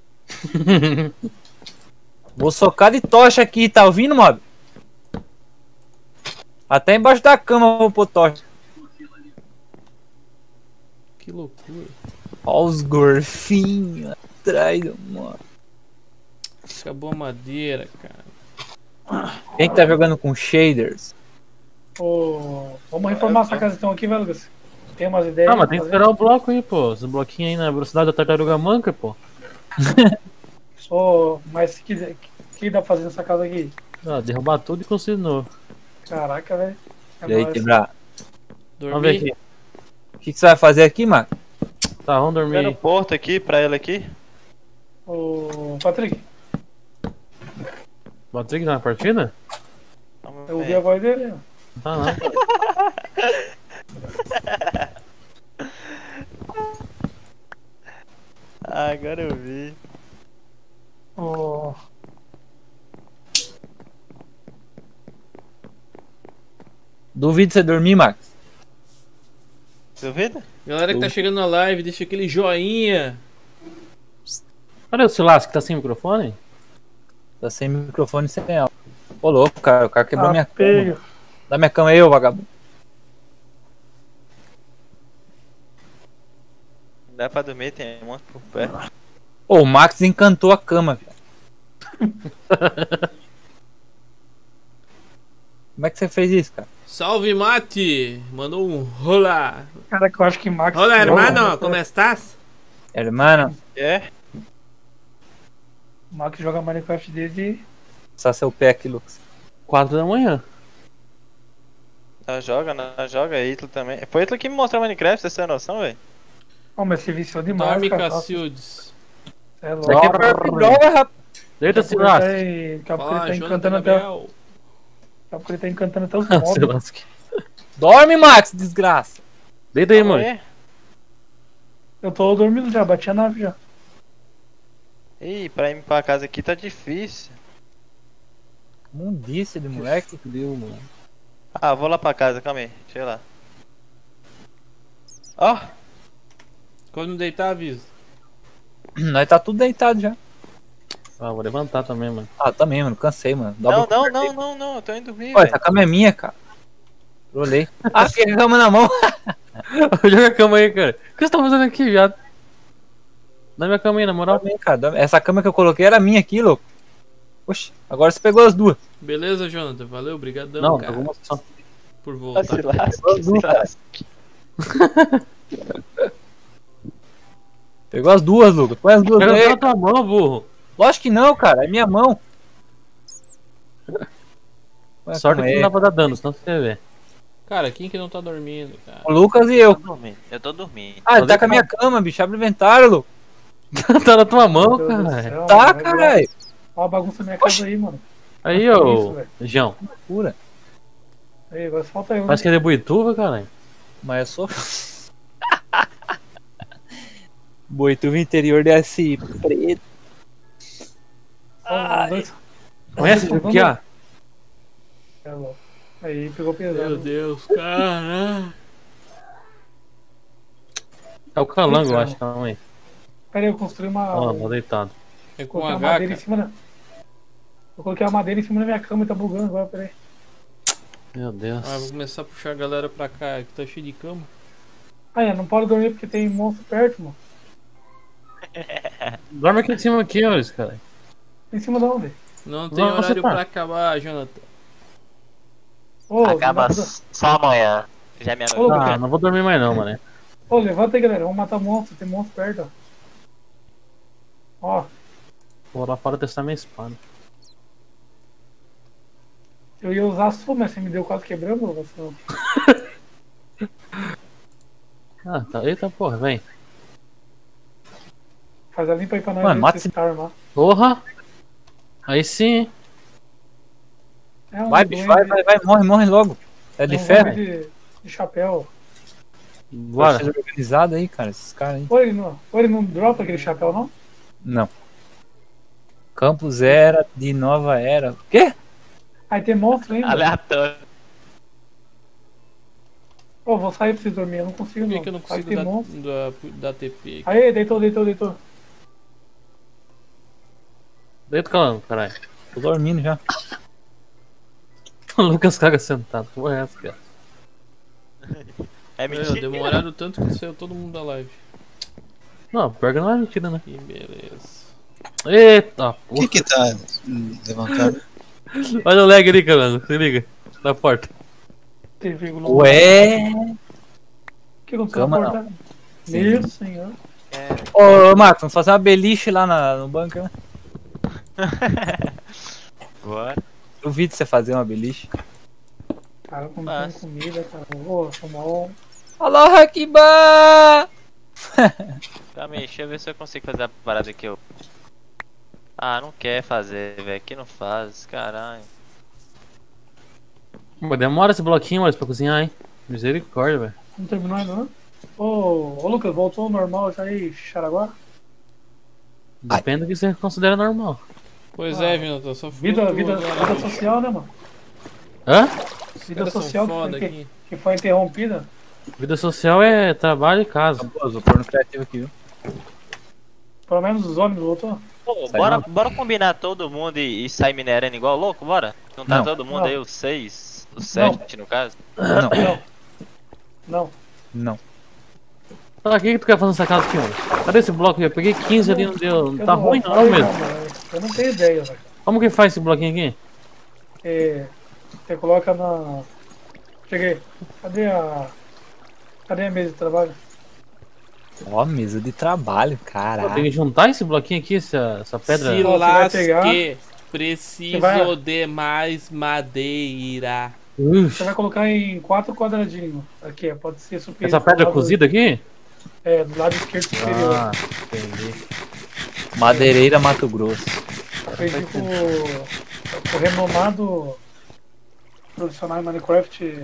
Vou socar de tocha aqui, tá ouvindo, mob? Até embaixo da cama eu vou pôr tocha. Que loucura. Ó os gorfinhos atrás do mob. Acabou a madeira, cara. Quem que tá jogando com shaders? Pô, vamos reformar essa casa então aqui, velho, Lucas. Tem umas ideias. Ah, mas tem que pra esperar o bloco aí, pô. Esse bloquinho aí na velocidade da tartaruga manca, pô. fazer? Ô, mas se quiser, o que dá pra fazer nessa casa aqui? Ah, derrubar tudo e construir de novo. Caraca, velho. É E aí, nóis. quebrar? Vamos ver Dormi. aqui. O que você vai fazer aqui, mano? Tá, vamos dormir Pega o aí. porto aqui pra ele aqui. Ô, Patrick, Patrick na partida? Vamos eu ouvi ver. a voz dele, ó. Não tá não. Ah, agora eu vi. Ô, Duvido você dormir, Max. Duvida? Galera que tá chegando na live, deixa aquele joinha. Olha o Silas que tá sem microfone. Tá sem microfone e sem áudio. Ô louco, cara, o cara quebrou minha cama. feio. Dá minha cama aí, ô vagabundo. Dá pra dormir, tem um monte por perto. Ô, o Max encantou a cama, velho. Como é que você fez isso, cara? Salve, Mate! Mandou um rola. Cara, que eu acho que Max. Hola, hermano, como estás? Hermano, É? O Max joga Minecraft desde. só seu pé aqui, Lucas. 4 da manhã. Nós joga, Hitler também. Foi Hitler que me mostrou Minecraft, você tem noção, velho? Oh, mas você viciou demais, Dorme, cara. Cacildes. Você é Isso aqui é louco. pior que droga, rapaz. Deita, Daqui a pouco Silas. Daqui a pouco ele Fala, tá Jonathan encantando até. Daqui Gabriel. a pouco ele tá encantando até os mobs. Silas. Dorme, Max, desgraça. Deita aí, Vamos mano. aí. Eu tô dormindo já, bati a nave já. Ih, pra ir pra casa aqui tá difícil. Mundice de moleque. Deu, mano. Ah, vou lá pra casa, calma aí, deixa eu ir lá. Ó, Quando me deitar, avisa. Nós tá tudo deitado já. Ah, vou levantar também, mano. Ah, também, mano. Cansei, mano. não, Dobra não, eu tô indo dormir, Pô, velho. essa cama é minha, cara. Trolei. Ah, fiquei com a cama na mão. Joga a cama aí, cara. O que você tá fazendo aqui, viado? Dá minha cama aí, na moral. Também, cara. Essa cama que eu coloquei era minha aqui, louco. Oxi, agora você pegou as duas. Beleza, Jonathan. Valeu, obrigadão, Não, cara, pegou uma só. por Ah, voltar. se lasque, se lasque. Pegou as duas, Lucas. Põe as duas Pega aí. na tua mão, burro. Lógico que não, cara. É minha mão. Põe a Sorte cama que aí. não dá pra dar dano, senão você vê. Cara, quem que não tá dormindo, cara? O Lucas e Eu eu. tô dormindo. Eu tô dormindo. Ah, ele tá com a minha cama, bicho. Abre o inventário, louco. Tá na tua mão, Meu Deus do cara. céu, Tá, mano, vai virar- caralho. Ó a bagunça na minha casa aí, mano. Aí, Que isso, ô, velho? João. Pura. Aí, agora falta eu. Parece que é de Boituva, caralho. Mas eu sou. Boituva interior de SI. Preto. Ó, os dois- Conhece o que, ó? É, louco. Aí, pegou pesado. Meu Deus, cara. É o calango, eu acho. Calma aí. Pera aí, eu construí uma. Ó, tô deitado. É com Coloquei uma H, madeira em cara. cima da. Eu coloquei a madeira em cima da minha cama e tá bugando agora, peraí. Meu Deus. Ah, vou começar a puxar a galera pra cá, que tá cheio de cama. Ah, é, não pode dormir porque tem monstro perto, mano. Dorme aqui em cima aqui, ó, esse cara. Em cima de onde? Não tem Nossa, horário tá. pra acabar, Jonathan. Ô, Acaba levanta- só amanhã. Já é meia-noite. Ô, Ah, não vou dormir mais não, mano. Ô, levanta aí, galera. Vamos matar monstro. Tem monstro perto, ó. Ó, Vou lá fora testar minha espada. eu ia usar a sua, mas você me deu quase quebrando, você. Ah, tá. Eita porra, vem. Faz a limpa aí pra nós. Mano, ver mata se esse- tá armado. Porra! Aí sim. É um Vai, bicho, duende- vai, morre logo. É de um ferro. zumbi de chapéu. Bora. Vocês organizados aí, cara, esses caras aí. Ou ele não dropa aquele chapéu, não? Não. Campos Era de Nova Era. O quê? Aí tem monstro ainda. Aleatório. Ô, vou sair pra vocês dormir. Eu não consigo, Por que não. que eu não Aí consigo tem monstro. dar TP aqui? Aí, deitou. Deita o calango, caralho. Tô dormindo já. O Lucas caga sentado. Que porra é essa, cara? É Meu, mentira. demoraram tanto que saiu todo mundo da live. Não, pior que não é mentira, né? Que beleza. Eita porra. Quem que tá levantado? Olha o lag ali, calango. Se liga. Na porta. Tem vírgula. Ué. O que aconteceu Cama na porta? Sim. Meu senhor. Ô, Marcos, vamos fazer uma beliche lá no bunker, né? Bora. Duvido você fazer uma beliche. Cara, como Mas- tem comida, cara. Ô, chamou. Allah Akbar! Calma aí, deixa eu ver se eu consigo fazer a parada que eu. Ah, não quer fazer, velho. Aqui não faz, caralho. Pô, demora esse bloquinho, mas pra cozinhar, hein? Misericórdia, velho. Não terminou ainda, não? Ô, Lucas, voltou ao normal já aí, Xaraguá? Depende do que você considera normal. Pois Ah, é, Jonathan, só ficou Vida agora. social, né, mano? Hã? Os Vida caras são social foda que, aqui. que foi interrompida. Vida social é trabalho e casa. Pô, vou pôr no criativo aqui, viu? Pelo menos os ônibus voltou. Pô, Sai bora, não. bora combinar todo mundo e sair minerando igual louco, bora? Não tá Não. todo mundo Não. aí, os 6, os 7 no caso? Não, Não. não. Tá, o que tu quer fazer nessa casa aqui, mano? Cadê esse bloco aqui? Eu peguei 15 ali, não deu. Eu Tá ruim vou- não, mesmo. mano, eu não tenho ideia, velho. Como que faz esse bloquinho aqui? Você coloca na. Cheguei. Cadê a mesa de trabalho? Ó, mesa de trabalho, Pô, caralho. tem que juntar esse bloquinho aqui, essa pedra. Se Ó, você vai pegar- lasque, preciso Você vai- de mais madeira. Ux, Você vai colocar em 4 quadradinhos. Aqui, ó, pode ser superior. essa pedra do lado- cozida aqui? É, do lado esquerdo superior. Ah, entendi. Madeireira Mato Grosso. Aprendi com o renomado profissional em Minecraft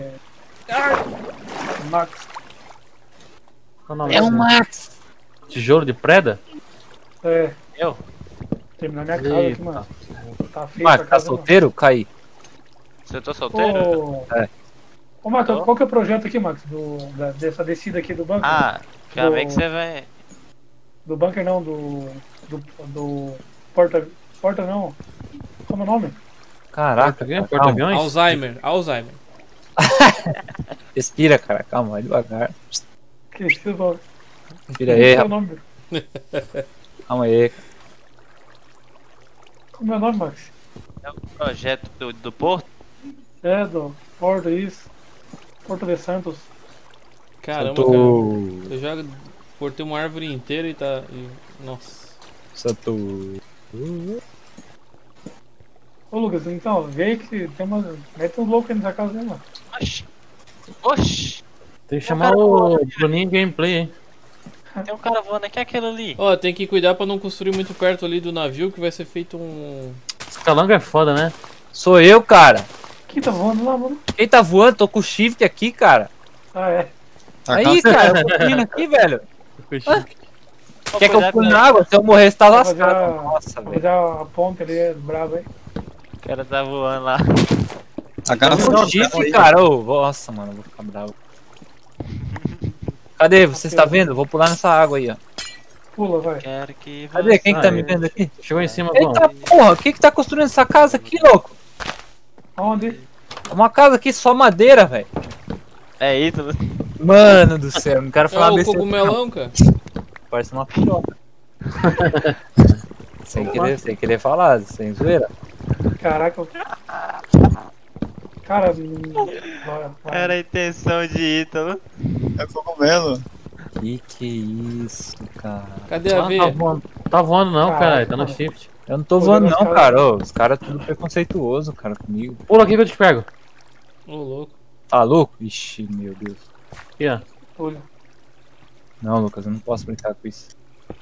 Max. Qual o nome É desse? um Max. Tijolo de preda? É. Eu? Terminar minha casa aqui, mano. Tá feio Marcos, a tá casa, solteiro? Cai. Você tá solteiro? Ô, É. Ô, Max, Tô. qual que é o projeto aqui, Max? Dessa descida aqui do bunker? Ah, calma aí que Do- você vai. Do bunker não, do porta não. Como é o nome? Caraca. Porta-aviões? calma. Porta-aviões? Alzheimer. Respira, cara. Calma, vai devagar. Que isso, Respira aí, é o rapaz. nome? Calma aí. Como é o nome, Max? É o projeto do Porto? É, do Porto, isso. Porto de Santos. Caramba, Santo... cara. Eu já cortei uma árvore inteira e tá. Nossa. Santo... Ô, Lucas, então, vê aí que tem uma... Mete um louco aí nessa casa, né, mano? Oxi! Oxi! Tem que chamar o Bruninho Gameplay, hein? Tem um cara voando aqui, aquele ali. Ó, tem que cuidar pra não construir muito perto ali do navio, que vai ser feito um... Esse calango é foda, né? Sou eu, cara. Quem tá voando lá, mano? Quem tá voando? Tô com o shift aqui, cara. Ah, é. Aí, cara, eu tô vindo aqui, velho. Ó, Quer que eu cuidado, pule né? na água? Se eu morrer, você tá Vai fazer lascado. a- Nossa, velho. Fazer a ponte ali, é brabo, hein? O cara tá voando lá. A cara Tô foi com o shift, cara. Ô, nossa, mano, eu vou ficar bravo. Cadê? Você está vendo? Eu vou pular nessa água aí, ó. Pula, vai. Quero que você... Cadê? Quem que tá me vendo aqui? Chegou em cima, João. Eita porra, quem que tá construindo essa casa aqui, louco? Aonde? Uma casa aqui só madeira, velho. É isso? Mano do céu, não quero É falar o besteira. cogumelão, cara. Parece uma piroca. sem querer falar, sem zoeira. Caraca. Cara, vai. Era a intenção de Ítalo. É cogumelo. Que é isso, cara? Cadê a Tá veia? voando. Tá voando não, Caraca, caralho. Tá no mano. shift. Eu não tô Pô, voando os não, caras- cara. Ô, os caras tudo preconceituoso, cara, comigo. Pula aqui que eu te pego. Ô, louco. Tá louco? Ixi, meu Deus. Aqui, ó. Pula. Não, Lucas, eu não posso brincar com isso.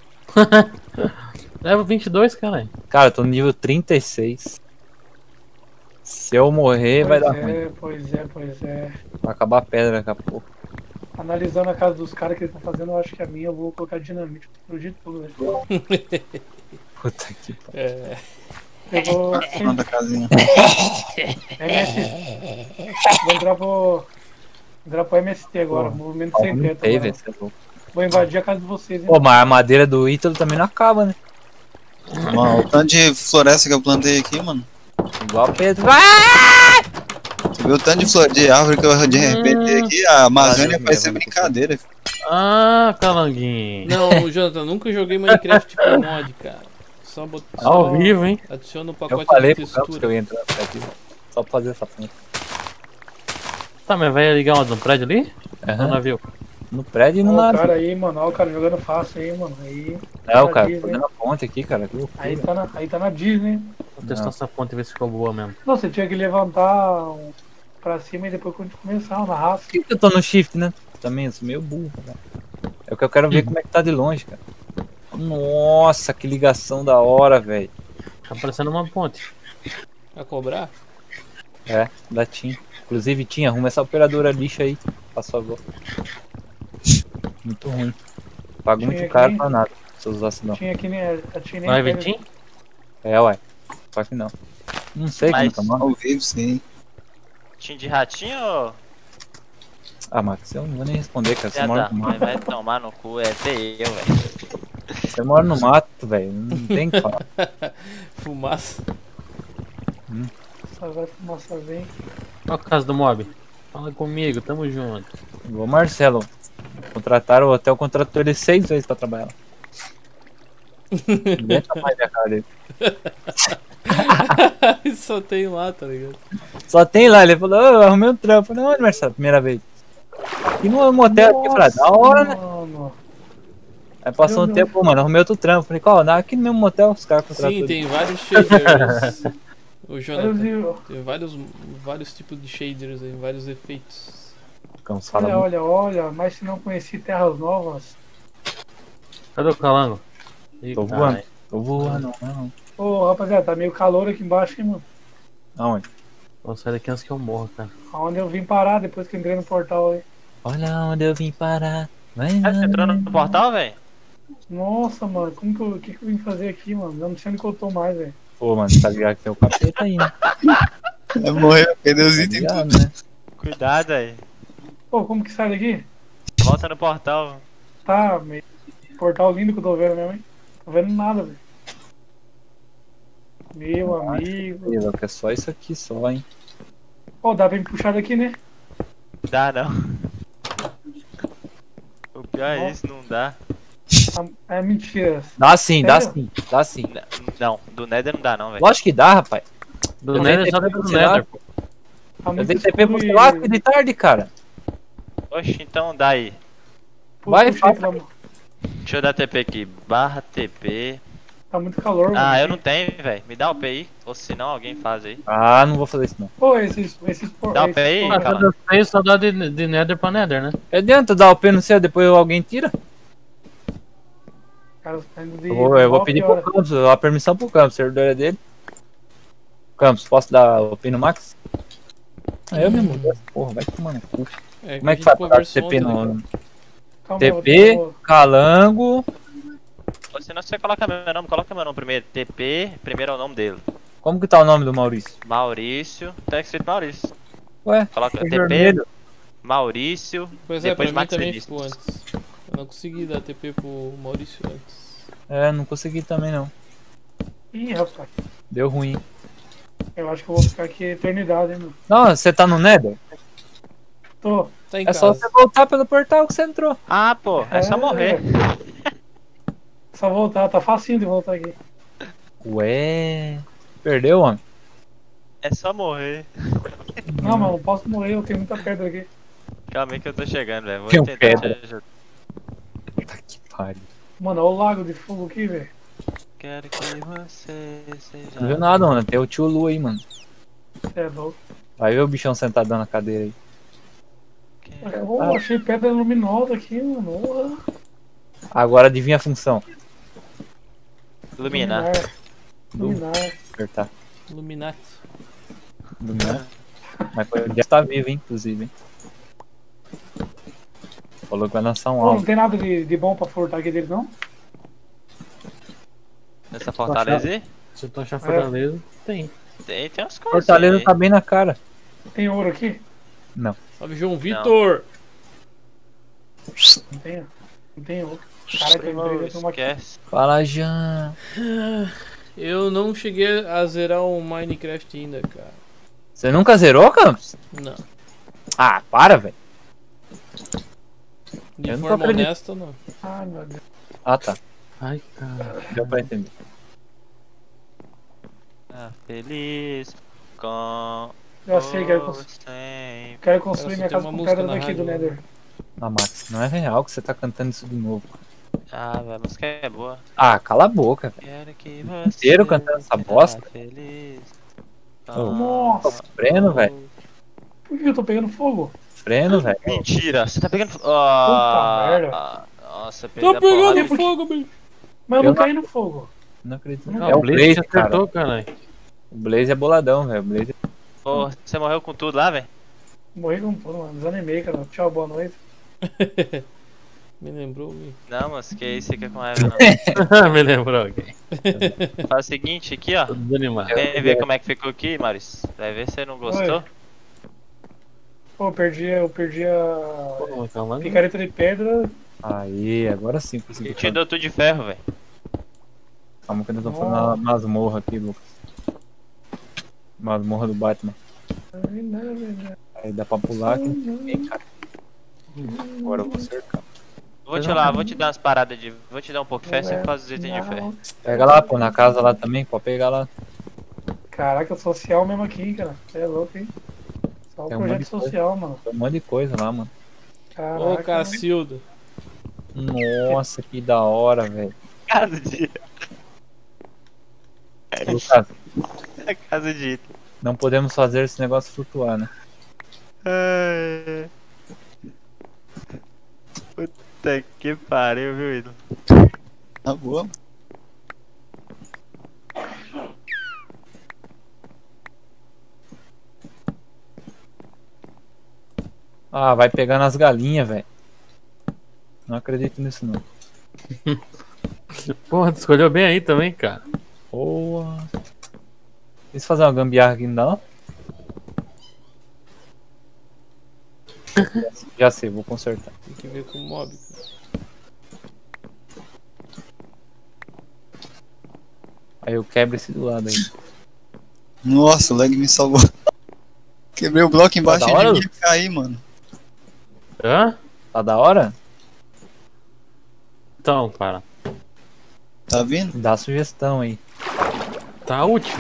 Leva 22, caralho. Cara, eu tô no nível 36. Se eu morrer, vai dar ruim. Pois é. Vai acabar a pedra daqui a pouco. Analisando a casa dos caras que eles estão fazendo, eu acho que a minha eu vou colocar dinamite. Explodir tudo, velho. Puta que pariu. É. Eu vou. Manda a casinha. MST. Vou entrar pro MST agora, movimento sem teto. Ei, agora. velho, você é louco. Vou invadir a casa de vocês, hein? Pô, mas a madeira do Ítalo também não acaba, né? Mano, o tanto de floresta que eu plantei aqui, mano. Igual a Pedro. Tu viu o tanto de árvore que eu de repente aqui? A Amazônia vai ser brincadeira. Ah, calanguinho. Não, Jonathan, nunca joguei Minecraft por mod, cara. Só botar. Ao vivo, hein? Adiciona o Eu pacote falei de pro Campos que textura. eu ia entrar aqui, só pra fazer essa ponta. Tá, mas vai ligar onde? No prédio ali? No Aham. navio? No prédio e no Olha o navio. cara aí, mano. Olha o cara jogando fácil aí, mano. Aí. É, o tá cara, Disney. fazendo a ponte aqui, cara. Que loucura. Aí tá na Disney. Vou testar essa ponte e ver se ficou boa mesmo. Não, você tinha que levantar pra cima e depois quando começar na raça. Por que que eu tô no shift, né? Também, eu sou meio burro, cara. É o que eu quero ver como é que tá de longe, cara. Nossa, que ligação da hora, velho. Tá parecendo uma ponte. Vai cobrar? É, da TIM. Inclusive, TIM, arruma essa operadora lixo aí, por favor. Muito ruim. Pago Tinha muito aqui. caro pra nada, seus vacilão. Tinha aqui, né? A Tinha nem Vai, pega- Vitinho? É, ué. Só que não. Não sei Mas- como tomar. Ao vivo, sim. Tinha de ratinho ou... Ah, Max, eu não vou nem responder, cara. Você Já mora dá, no mas mato. vai tomar no cu, é até eu, velho. Você mora no mato, velho. Não tem que falar. Fumaça. Só vai fumaça bem. Olha a casa do mob. Fala comigo, tamo junto. Igual o Marcelo. Contrataram o hotel, contratou ele 6 vezes pra trabalhar lá. Ninguém tá mais minha cara dele. Só tem lá, tá ligado? Só tem lá, ele falou, eu arrumei um trampo. Não, onde, Marcelo? Primeira vez. E no motel aqui, eu falei, da hora, né? Mano. Aí passou um tempo, mano, arrumei outro trampo. Falei, qual? Aqui no mesmo motel, os caras contrataram. Sim, tem vários shaders. O Eu Jonathan. vi- Tem vários tipos de shaders aí, vários efeitos. Campos fala Olha, muito. olha, mas se não conheci terras novas. Cadê o calango? Ih, Tô caralho. voando. Tô voando, não. Ô, rapaziada, tá meio calor aqui embaixo, hein, mano. Aonde? Vou sair daqui antes que eu morra, cara. Aonde eu vim parar depois que eu entrei no portal aí. Olha onde eu vim parar. Vai, Você entrou no portal, velho? Nossa, mano, o que eu vim fazer aqui, mano? Eu não sei onde que eu tô mais, velho. Pô, mano, tá ligado que tem o capeta aí, né? Vai morrer, perdeu os Tá itens. ligado, né? Cuidado aí. Pô, como que sai daqui? Volta no portal. Tá, meio... portal lindo que eu tô vendo mesmo, hein? Tô vendo nada, velho. Meu amigo. Ih, louco, é só isso aqui, só, hein? Pô, dá pra me puxar daqui, né? Dá não. O pior é isso, não dá. É mentira. Dá sim, dá Sério? sim, dá sim. Não, do Nether não dá não, velho. Lógico que dá, rapaz. Do Eu Nether dei só TP dentro do pro Nether. Nether, pô. Tá Eu muito dei TP pro escuro Celasco de tarde, cara. Oxe, então dá aí. Vai, Puxei faça. Deixa eu dar TP aqui. Barra TP. Tá muito calor, mano. Ah, eu não tenho, velho. Me dá o P aí. Ou se não, alguém faz aí. Ah, não vou fazer isso não. Pô, esses Dá o P aí, Ah, calma. cada vez só dá de Nether pra Nether, né? É adianta dar o P no céu, depois alguém tira. Cara, tá indo de Eu vou mal pedir pior. pro Campos, eu vou dar permissão pro Campos, o servidor é dele. Campos, posso dar o P no Max? Ah, eu mesmo, porra, vai tomar no cu. É, Como é a que gente faz pra dar conversou TP ontem, né, no... Calma aí, TP, vou- Calango... Ou se não, você coloca meu nome. Coloca meu nome primeiro. TP, primeiro é o nome dele. Como que tá o nome do Maurício? Maurício. Tá escrito Maurício. Ué, Coloca é TP, vermelho. Maurício. Pois é, pra depois mim Max também Vinícius. ficou antes. Eu não consegui dar TP pro Maurício antes. É, não consegui também não. Ih, rapaz. Deu ruim. Eu acho que eu vou ficar aqui a eternidade, hein, mano. Não, você tá no Nether? Tô. Tá em É casa. só você voltar pelo portal que você entrou. Ah, pô, é só morrer. Só voltar, tá facinho de voltar aqui. Ué... Perdeu, homem? É só morrer. Não, mano, não posso morrer, eu tenho muita pedra aqui. Calma aí que eu tô chegando, velho. Vou Tem um tentar pedra. te ajudar. Tá que pariu. Mano, olha o lago de fogo aqui, velho. Quero que você seja. Não viu nada, mano. Tem o tio Lu aí, mano. Você é louco. Vai ver o bichão sentadão na cadeira aí. Oh, achei pedra luminosa aqui, mano. Porra. Agora adivinha a função. Iluminar. Luminar. Apertar. Illuminati. Iluminar. Mas já está vivo, hein, inclusive, hein. Falou que vai lançar um Pô, não álbum. tem nada de bom pra furtar aqui dele, não? Nessa fortaleza aí? Se eu tô achando Fortaleza, tem. Tem umas coisas. Fortaleza aí. tá bem na cara. Tem ouro aqui? Não. Salve, João Vitor! Não tem. Não tem ouro. Caraca, eu entrei dentro de uma aqui. Esquece. Fala, Jean. Eu não cheguei a zerar o Minecraft ainda, cara. Você nunca zerou, Campos? Não. Ah, para, velho. De Eu não tô forma acreditando. honesta, não. Ai, meu Deus. Ah, tá. Ai, cara. Deu pra entender. Ah, feliz com. Já sei, quero, você. quero construir Só minha tem casa uma com música pedra na daqui do rádio, Nether. Ah, Max, não é real que você tá cantando isso de novo. Ah, velho, a música é boa. Ah, cala a boca, velho. Quero que você. Inteiro cantando essa bosta? Feliz. Ô, Nossa. Sofrendo, velho. Por que eu tô pegando fogo? Sofrendo, velho. Mentira, você tá pegando. Puta merda. Nossa, Tô pegando pegando porrada. fogo, bicho. Mas eu Eu não caí no fogo. Não acredito. Não, É o Blaze Blaze, te cara. acertou, caralho. O Blaze é boladão, velho. O Blaze Pô, você morreu com tudo lá, velho? Morri com tudo, mano. Desanimei, cara. Tchau, boa noite. Me lembrou, me. Não, mas que isso fica com raiva, não. Me lembrou alguém. Faz o seguinte aqui, ó. Tô desanimado. Vem ver como é que ficou aqui, Maurício. Vai ver se você não gostou. Oi. Pô, eu perdi a Pô, calma aí. picareta de pedra. Aí, agora sim consegui. Eu te dou tudo de ferro, velho. Calma que nós estamos fazendo uma masmorra aqui, Lucas. Masmorra do Batman. Aí dá pra pular aqui. Ninguém, cara. Agora eu vou cercar. Vou te lá, vou te dar umas paradas de. Vou te dar um pouco de ferro, você faz os itens de ferro. Pega lá, pô, na casa lá também, pode pegar lá. Caraca, social mesmo aqui, cara. Você é louco, hein? Só um Tem um monte projeto de coisa. social, mano. Tem um monte de coisa lá, mano. Caraca. Ô, Cacildo. Nossa, que da hora, velho. Casa de. Lucas, Casa de item. não podemos fazer esse negócio flutuar, né? Ai. Puta que pariu, viu, ídolo? Tá boa. Ah, vai pegar nas galinhas, velho. Não acredito nisso, não. Porra, tu escolheu bem aí também, cara. Boa. Quis fazer uma gambiarra aqui, não dá, não? Já sei, vou consertar. Tem que ver com o mob. Aí eu quebro esse do lado aí. Nossa, o lag me salvou. Quebrei o bloco embaixo Tá da hora, e ia cair, mano. Hã? Tá da hora? Então, cara. Tá vindo? Dá sugestão aí. Tá útil.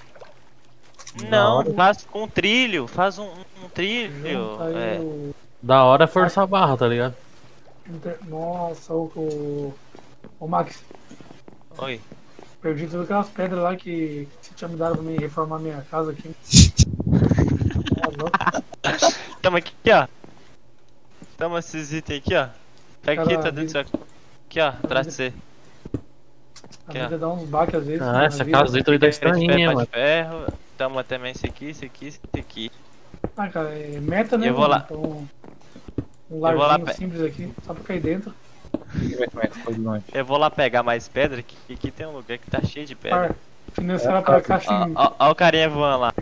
Não, faz com trilho. Faz um trilho. Aí É. Da hora é forçar a barra, tá ligado? Nossa, o Max, Oi. perdi todas aquelas pedras lá que você tinha me dado pra mim reformar minha casa aqui. Tá louco? Toma aqui, ó. Toma esses itens aqui, ó. Pega aqui, tá dentro do saco. Aqui, ó, atrás de você. A Aqui, ó. vida dá uns baques às vezes. Ah, na essa vida. casa aí tá estranhinha, Pé mano. de ferro. Toma também esse aqui, esse aqui, esse aqui. Ah, cara, é meta, né? Eu vou mano? lá. Então, um vou lá larzinho simples aqui, só pra cair dentro. Deixa eu ver como é que foi de longe. Eu vou lá pegar mais pedra, que aqui tem um lugar que tá cheio de pedra. Par, financiar pela caixa em. Ó o carinha voando lá.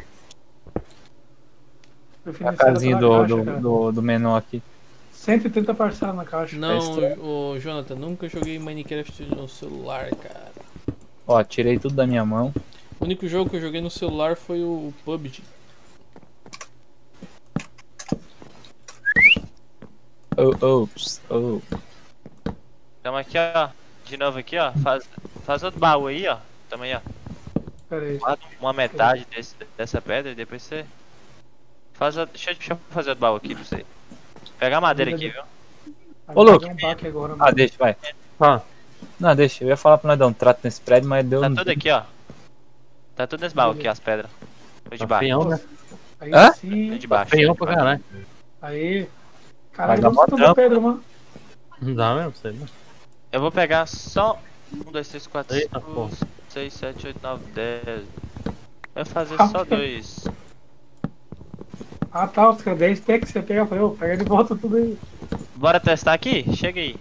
Foi A financiada casinha pela do, caixa, cara. do menor aqui. 130 parcelas na caixa. Não, estranho. ô Jonathan, nunca joguei Minecraft no celular, cara. Ó, tirei tudo da minha mão. O único jogo que eu joguei no celular foi o PUBG. Oh. Tamo aqui, ó. De novo aqui, ó. Faz outro baú aí, ó. Tamo aí, ó. Pera aí. Guarda uma metade dessa pedra e depois você. Deixa eu fazer outro baú aqui pra você. Pegar a madeira aqui, viu? Ô, louco. Um baque agora, Ah, mano. deixa, vai. Ah, Não, deixa. Eu ia falar pra nós dar um trato nesse prédio, mas deu. Tá tudo aqui, ó. Tá tudo nesse baú aqui, as pedras. Foi de tá baixo. feião, né? Aí Hã? sim. Foi de baixo. Feião pra caralho. Aí. Caralho, Vai dar vamos mó toda pedra, mano. Não dá mesmo, sei lá. Eu vou pegar só 1, 2, 3, 4, Eita, 5, porra. 6, 7, 8, 9, 10. Vai fazer Ah, só pera. 2. Ah tá, os 10 packs você pega, eu falei, ô, pega de volta tudo aí. Bora testar aqui? Chega aí.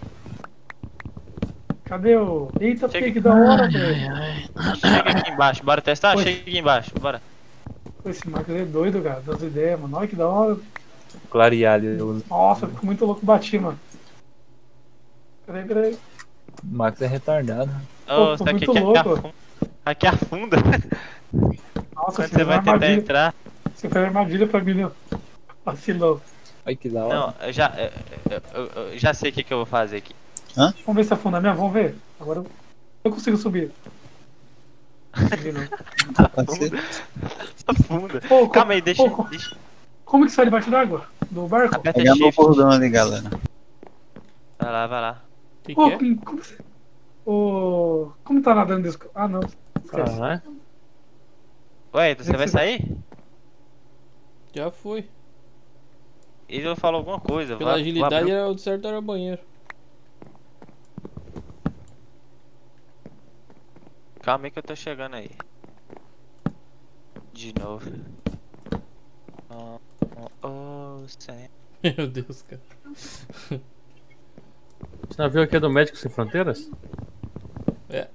Cadê o. Eita, Chega. que da hora, velho. Chega aqui embaixo. Bora testar? Oi. Chega aqui embaixo. Bora. Pô, esse Marcos é doido, cara, das ideias, mano. Olha que da hora. Clarear ali. O Nossa, eu fico muito louco, bati, mano. Peraí. Max é retardado. Ô, tô isso aqui, muito louco. aqui afunda. Nossa, Quando você vai tentar entrar. Você fez uma armadilha pra mim, né? Vacilou. Olha que da hora. Não, eu já sei o que eu vou fazer aqui. Vamos ver se afunda mesmo, vamos ver. Agora eu consigo subir. Consegui, não. Afunda. Pô, Calma aí, deixa. pô, como que sai debaixo d'água? Do barco? Aperta Pegar meu shift. bordão ali, galera. Vai lá. Que Pô, é? como você... Ô, como tá nadando desse... Ah, não. Esquece. Caralho. Ué, você vai sair? Já foi. Ele falou alguma coisa. Pela vai agilidade abrir- era o certo era banheiro. Calma aí que eu tô chegando aí. De novo. Senhor. Meu Deus, cara. Esse navio aqui é do Médicos Sem Fronteiras? É.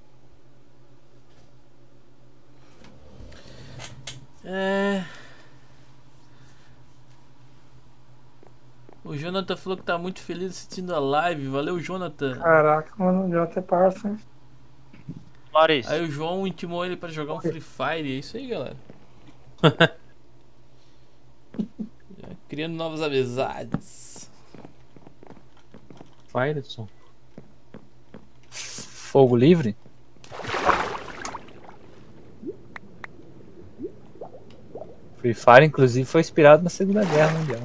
O Jonathan falou que tá muito feliz assistindo a live. Valeu, Jonathan. Caraca, mano, já até parça, hein? Maurício. Aí o João intimou ele pra jogar um Free Fire. É isso aí, galera. Já criando novas amizades. Fireson. Fogo livre? Free Fire, inclusive, foi inspirado na Segunda Guerra Mundial.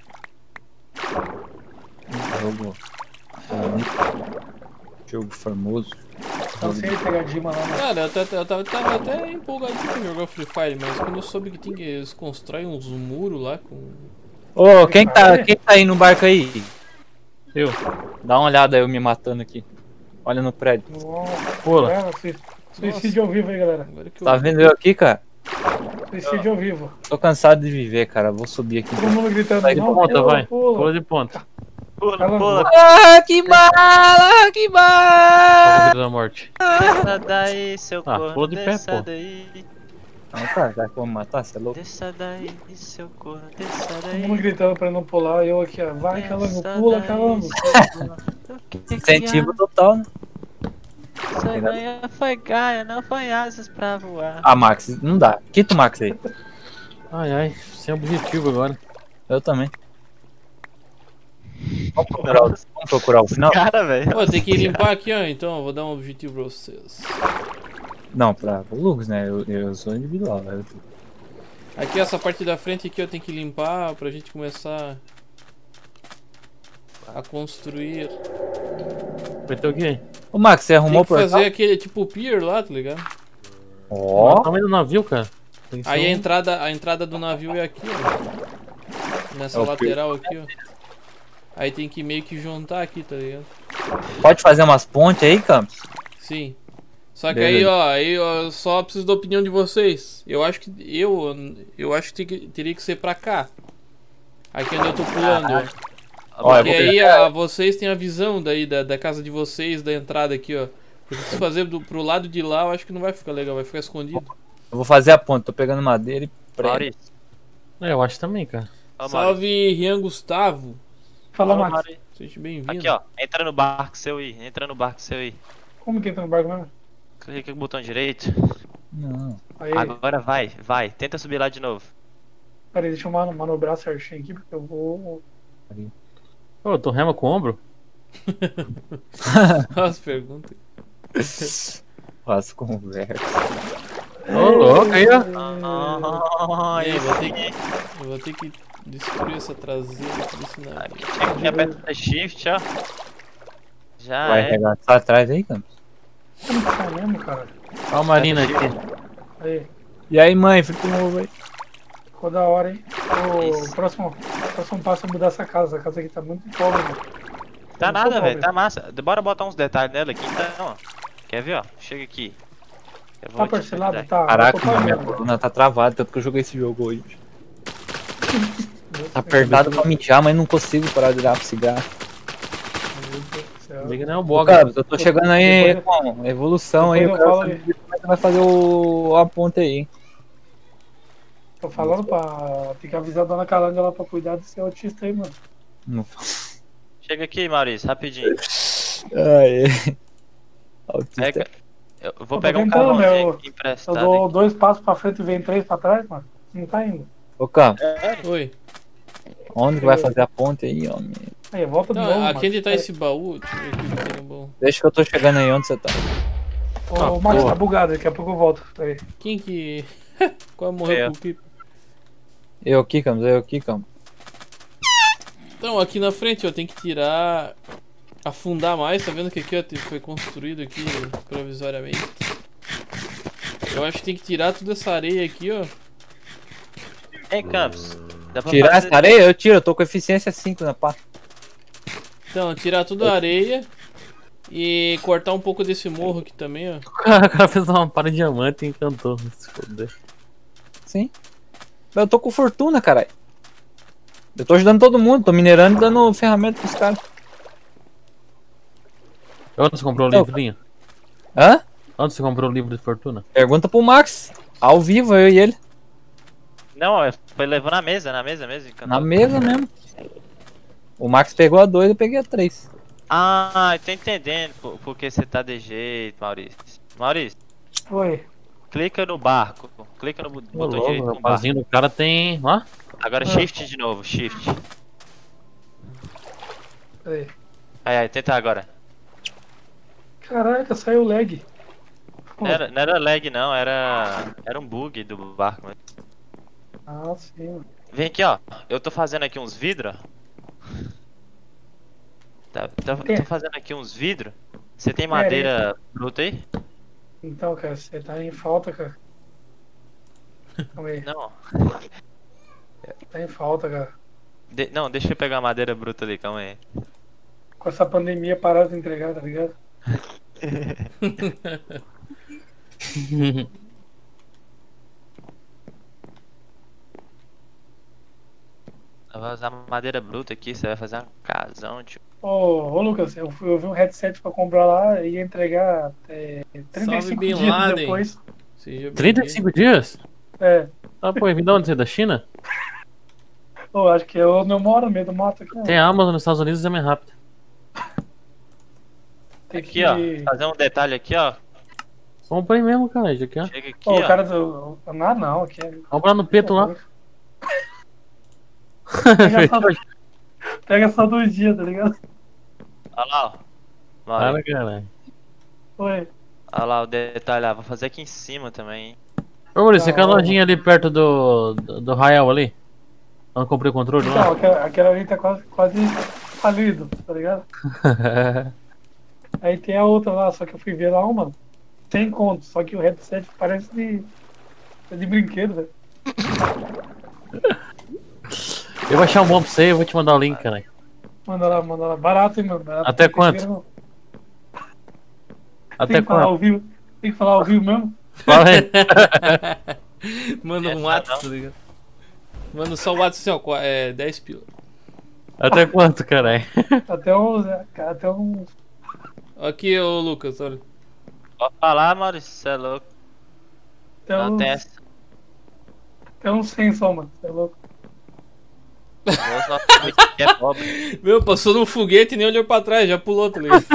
Jogo famoso. Então sem ele pegar Dima lá, né? Cara, eu tava até empolgadinho pra jogar Free Fire, mas quando eu soube que eles constroem uns muros lá com. Ô, quem tá aí no barco aí? Eu. Dá uma olhada eu me matando aqui. Olha no prédio. Nossa, Pula. suicídio ao vivo aí, galera. Agora que eu... Tá vendo eu aqui, cara? Suicídio ao vivo. Tô cansado de viver, cara. Vou subir aqui. Todo mundo gritando, Sai de não, Ponta, vai. pula. Pula de ponta. Pula. Ah, que bala! Que bala! Pula da morte. Desça daí, seu Ah, corno. pula de pé, Desça pô. daí. Não, cara, vai como matar? Você é louco? Desça daí, seu corno. Desça Todo daí. mundo gritando pra não pular, eu aqui, ó. Vai, calango, Desça pula, daí, calango. seu corno. Incentivo total, né? Sua manhã foi gaia, não foi asas pra voar. Ah, Max, não dá. Quita o Max aí. Ai, ai. Sem objetivo agora. Eu também. Vamos procurar o final? Cara, velho. Pô, tem que limpar aqui, ó. Então, eu vou dar um objetivo pra vocês. Não, pra o Lucas, né? Eu sou individual, velho. Aqui, essa parte da frente aqui, eu tenho que limpar pra gente começar a construir. Vai ter o quê? Ô, Max, você arrumou Tem que fazer aquele tipo pier lá, tá ligado? Ó. Ó. O tamanho do navio, cara. Tem que Aí ser a entrada do navio é aqui, ó. Nessa É o lateral aqui, ó. Aí tem que meio que juntar aqui, tá ligado? Pode fazer umas pontes aí, Campos? Sim. Só que Beleza. aí, ó, eu só preciso da opinião de vocês. Eu acho que teria que ser pra cá. Aqui onde eu tô pulando, ó. Ó, eu Porque vou aí pegar- vocês têm a visão daí da casa de vocês, da entrada aqui, ó. Porque se fazer pro lado de lá, eu acho que não vai ficar legal, vai ficar escondido. Eu vou fazer a ponte, tô pegando madeira e prego. Maurício. Eu acho também, cara. Ó, Maurício. Salve, Rian Gustavo. Fala, Ó, Max. Maurício. Seja bem-vindo. Aqui, ó. Entra no barco seu aí. Entra no barco seu aí. Como que entra no barco mesmo? Clica com o botão direito. Não. Aí, Agora vai. Tenta subir lá de novo. peraí, deixa eu manobrar certinho aqui, porque eu vou. Ô, tu rema com o ombro? As perguntas. Faço conversa. Ô, louco, aí, ó. Ah, E aí, isso. eu vou ter que destruir essa traseira desse navio. Chega aqui, aperta shift, ó. Já Vai é. arregaçar atrás aí, Campos? Como que sai mesmo, cara? Olha o Marina aqui. Aí, E aí, mãe, frito novo aí. ficou da hora, hein? Isso. O próximo passo é mudar essa casa. Essa casa aqui tá muito pobre, mano. Tá Não nada, sou velho. pobre. Tá massa. Bora botar uns detalhes nela aqui, então, ó. Quer ver, ó? Chega aqui. Eu Tá te parcelado? ajudar. Tá. Caraca, eu tô mano, minha pagando. coluna tá travada, tanto que eu joguei esse jogo hoje. Meu Tá apertado pra mijar, mas não consigo parar de dar pro cigarro. Deus do céu. Liga, né? O Ô, Boga. Campos, eu tô chegando aí Depois- com evolução aí, eu depois quero eu falo saber como é que vai fazer a ponte aí. Tô falando pra. Tem que avisar a dona Calândia lá pra cuidar desse autista aí, mano. Não Chega aqui, Maurício, rapidinho. Ai, autista. Pega. Eu vou tô pegar um tentando, carvãozinho meu. aqui Eu emprestado. dou aqui. 2 passos pra frente e vem 3 pra trás, mano. Não tá indo. Ô, Campos, Oi. onde que vai fazer a ponte aí, homem? Aí, volta de novo. Não, Max. aqui onde tá esse baú? Deixa eu ver aqui o que tem no baú. Deixa que eu tô chegando aí onde você tá. Ô, Max, tá bugado, daqui a pouco eu volto. Peraí. Quem que. Qual morreu É. com o Pipo? Eu aqui, Campos. Então, aqui na frente, ó, tem que tirar. Afundar mais, tá vendo que aqui, ó, foi construído aqui provisoriamente. Eu acho que tem que tirar toda essa areia aqui, ó. Hein, Campos? Dá pra Tirar fazer- essa areia? Eu tiro, eu tô com eficiência 5 na pá. Então, tirar toda a areia e cortar um pouco desse morro aqui também, ó. O cara fez uma para de diamante e encantou. Se foder. Sim. Eu tô com fortuna, caralho. Eu tô ajudando todo mundo, tô minerando e dando ferramenta pros caras. Onde você comprou o Então, livrinho? Hã? Onde você comprou o livro de fortuna? Pergunta pro Max. Ao vivo, eu e ele. Não, foi levando na mesa mesmo. encantou. Na mesa mesmo. O Max pegou a 2, eu peguei a 3. Ah, tô entendendo porque você tá de jeito, Maurício. Maurício, Oi. clica no barco. Clica no Ô, botão louco, direito o no barco. rapazinho do cara tem. Ó. Agora shift de novo, shift. Peraí. Aí, tenta agora. Caraca, saiu lag. Pô. Não era lag não, era um bug do barco. mesmo. Ah, sim, mano. Vem aqui, ó. Eu tô fazendo aqui uns vidros. Tô fazendo aqui uns vidros. Você tem madeira bruta aí? Então, cara, você tá em falta, cara. Calma aí. Não. Tá em falta, cara. Não, deixa eu pegar a madeira bruta ali, calma aí. Com essa pandemia parada de entregar, tá ligado? Eu vou usar madeira bruta aqui, você vai fazer um casão, tipo. Ô, Lucas, eu vi um headset pra comprar lá e ia entregar Salve 35 Bin dias Laden. depois. Seja 35 dias? É. Ah, pô, vim de onde? Você é da China? Ô, acho que eu não moro no meio do mato aqui. Não. Tem a Amazon nos Estados Unidos, é mais rápido. Tem Aqui, ó. Fazer um detalhe aqui, ó. Compra aí mesmo, cara. Já quer. Chega aqui, Ô, ó. o cara do. Ah, não, aqui é. Compra no peto lá. Pega só 2 dias, tá ligado? Olha lá, ó. Para, Mauri, caralho. Oi. olha lá o detalhe lá. Vou fazer aqui em cima também, hein. Ô, Maurício, você quer a Não. lojinha ali perto do Rael ali? Eu não comprei o controle Então, lá. aquela ali tá quase falido, tá ligado? Aí tem a outra lá, só que eu fui ver lá uma, 100 conto, só que o headset parece de brinquedo, velho. Eu vou achar um bom pra você, eu vou te mandar o link, caralho. Manda lá. Barato, hein, mano? Barato. Até Não tem quanto? dinheiro, não. Até Tem que falar quando? ao vivo. Tem que falar ao vivo mesmo? Fala aí. Manda um WhatsApp, tá ligado? Manda só o WhatsApp assim, ó, 10 pila. Até quanto, caralho? Até uns. Aqui, ô Lucas, olha. Pode falar, Maurício, você é louco. Até Não uns, tem essa. até uns 100 só, mano. Você é louco. Moço, nosso que é pobre. Meu, passou num foguete e nem olhou pra trás, já pulou, tá ligado?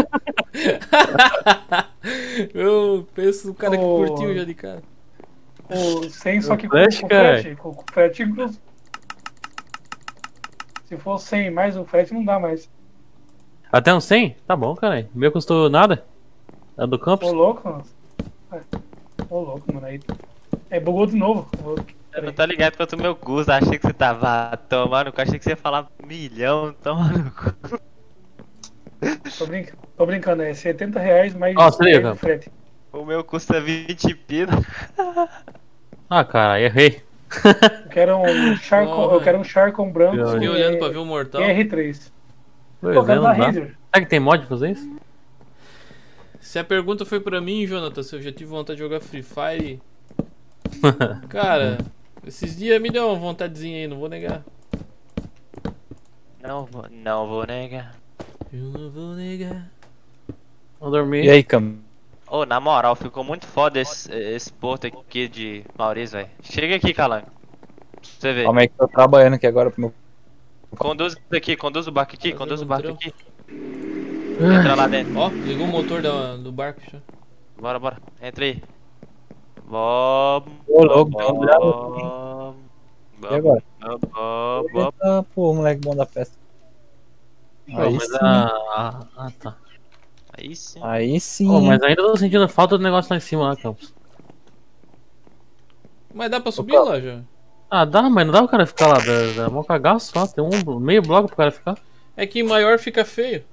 Eu penso no cara que Ô. curtiu já de cara. O 100 só que com Flash, cara. frete. Com frete incluso. Se for 100 mais o frete, não dá mais. Até uns 100? Tá bom, caralho. O meu custou nada? É do campus? Ô, louco, mano. Ô, louco, mano. Aí. Bugou de novo. Eu não tô ligado quanto o meu custo. Achei que você tava tomando. Achei que você ia falar 1 milhão. Tomando cu. Tô brincando, é 70 reais mais Ó, se liga, 10 de frete. O meu custa 20 pila. Ah, caralho, errei. Eu quero um Sharkon branco. Eu Fiquei olhando pra ver o mortal. R3. Pois Pô, é, quero não da dá. Razer. Será que tem mod pra fazer isso? Se a pergunta foi pra mim, Jonathan, se eu já tive vontade de jogar Free Fire. Cara, esses dias me deu uma vontadezinha aí, não vou negar. Não vou negar. Eu não vou negar. Vou dormir. E aí, Cam? Ô, na moral, ficou muito foda esse porto aqui de Maurício, velho. Chega aqui, Calango. Pra você ver. Calma aí que eu tô trabalhando aqui agora pro meu. Conduz o barco aqui, conduz o barco aqui. Ah. Entra lá dentro. Ó, ligou o motor do barco já. Bora. Entra aí. Bob. Ô, louco, dá uma olhada. E agora? Bob. Eita, pô, moleque bom da festa. Pô, Aí mas sim. tá. Aí sim. Aí sim. Pô, mas ainda tô sentindo falta do negócio lá em cima, lá, Campos. Mas dá pra subir lá já. Ah, dá, mas não dá o cara ficar lá. Dá mó cagaço só. Tem meio bloco pro cara ficar. É que em maior fica feio.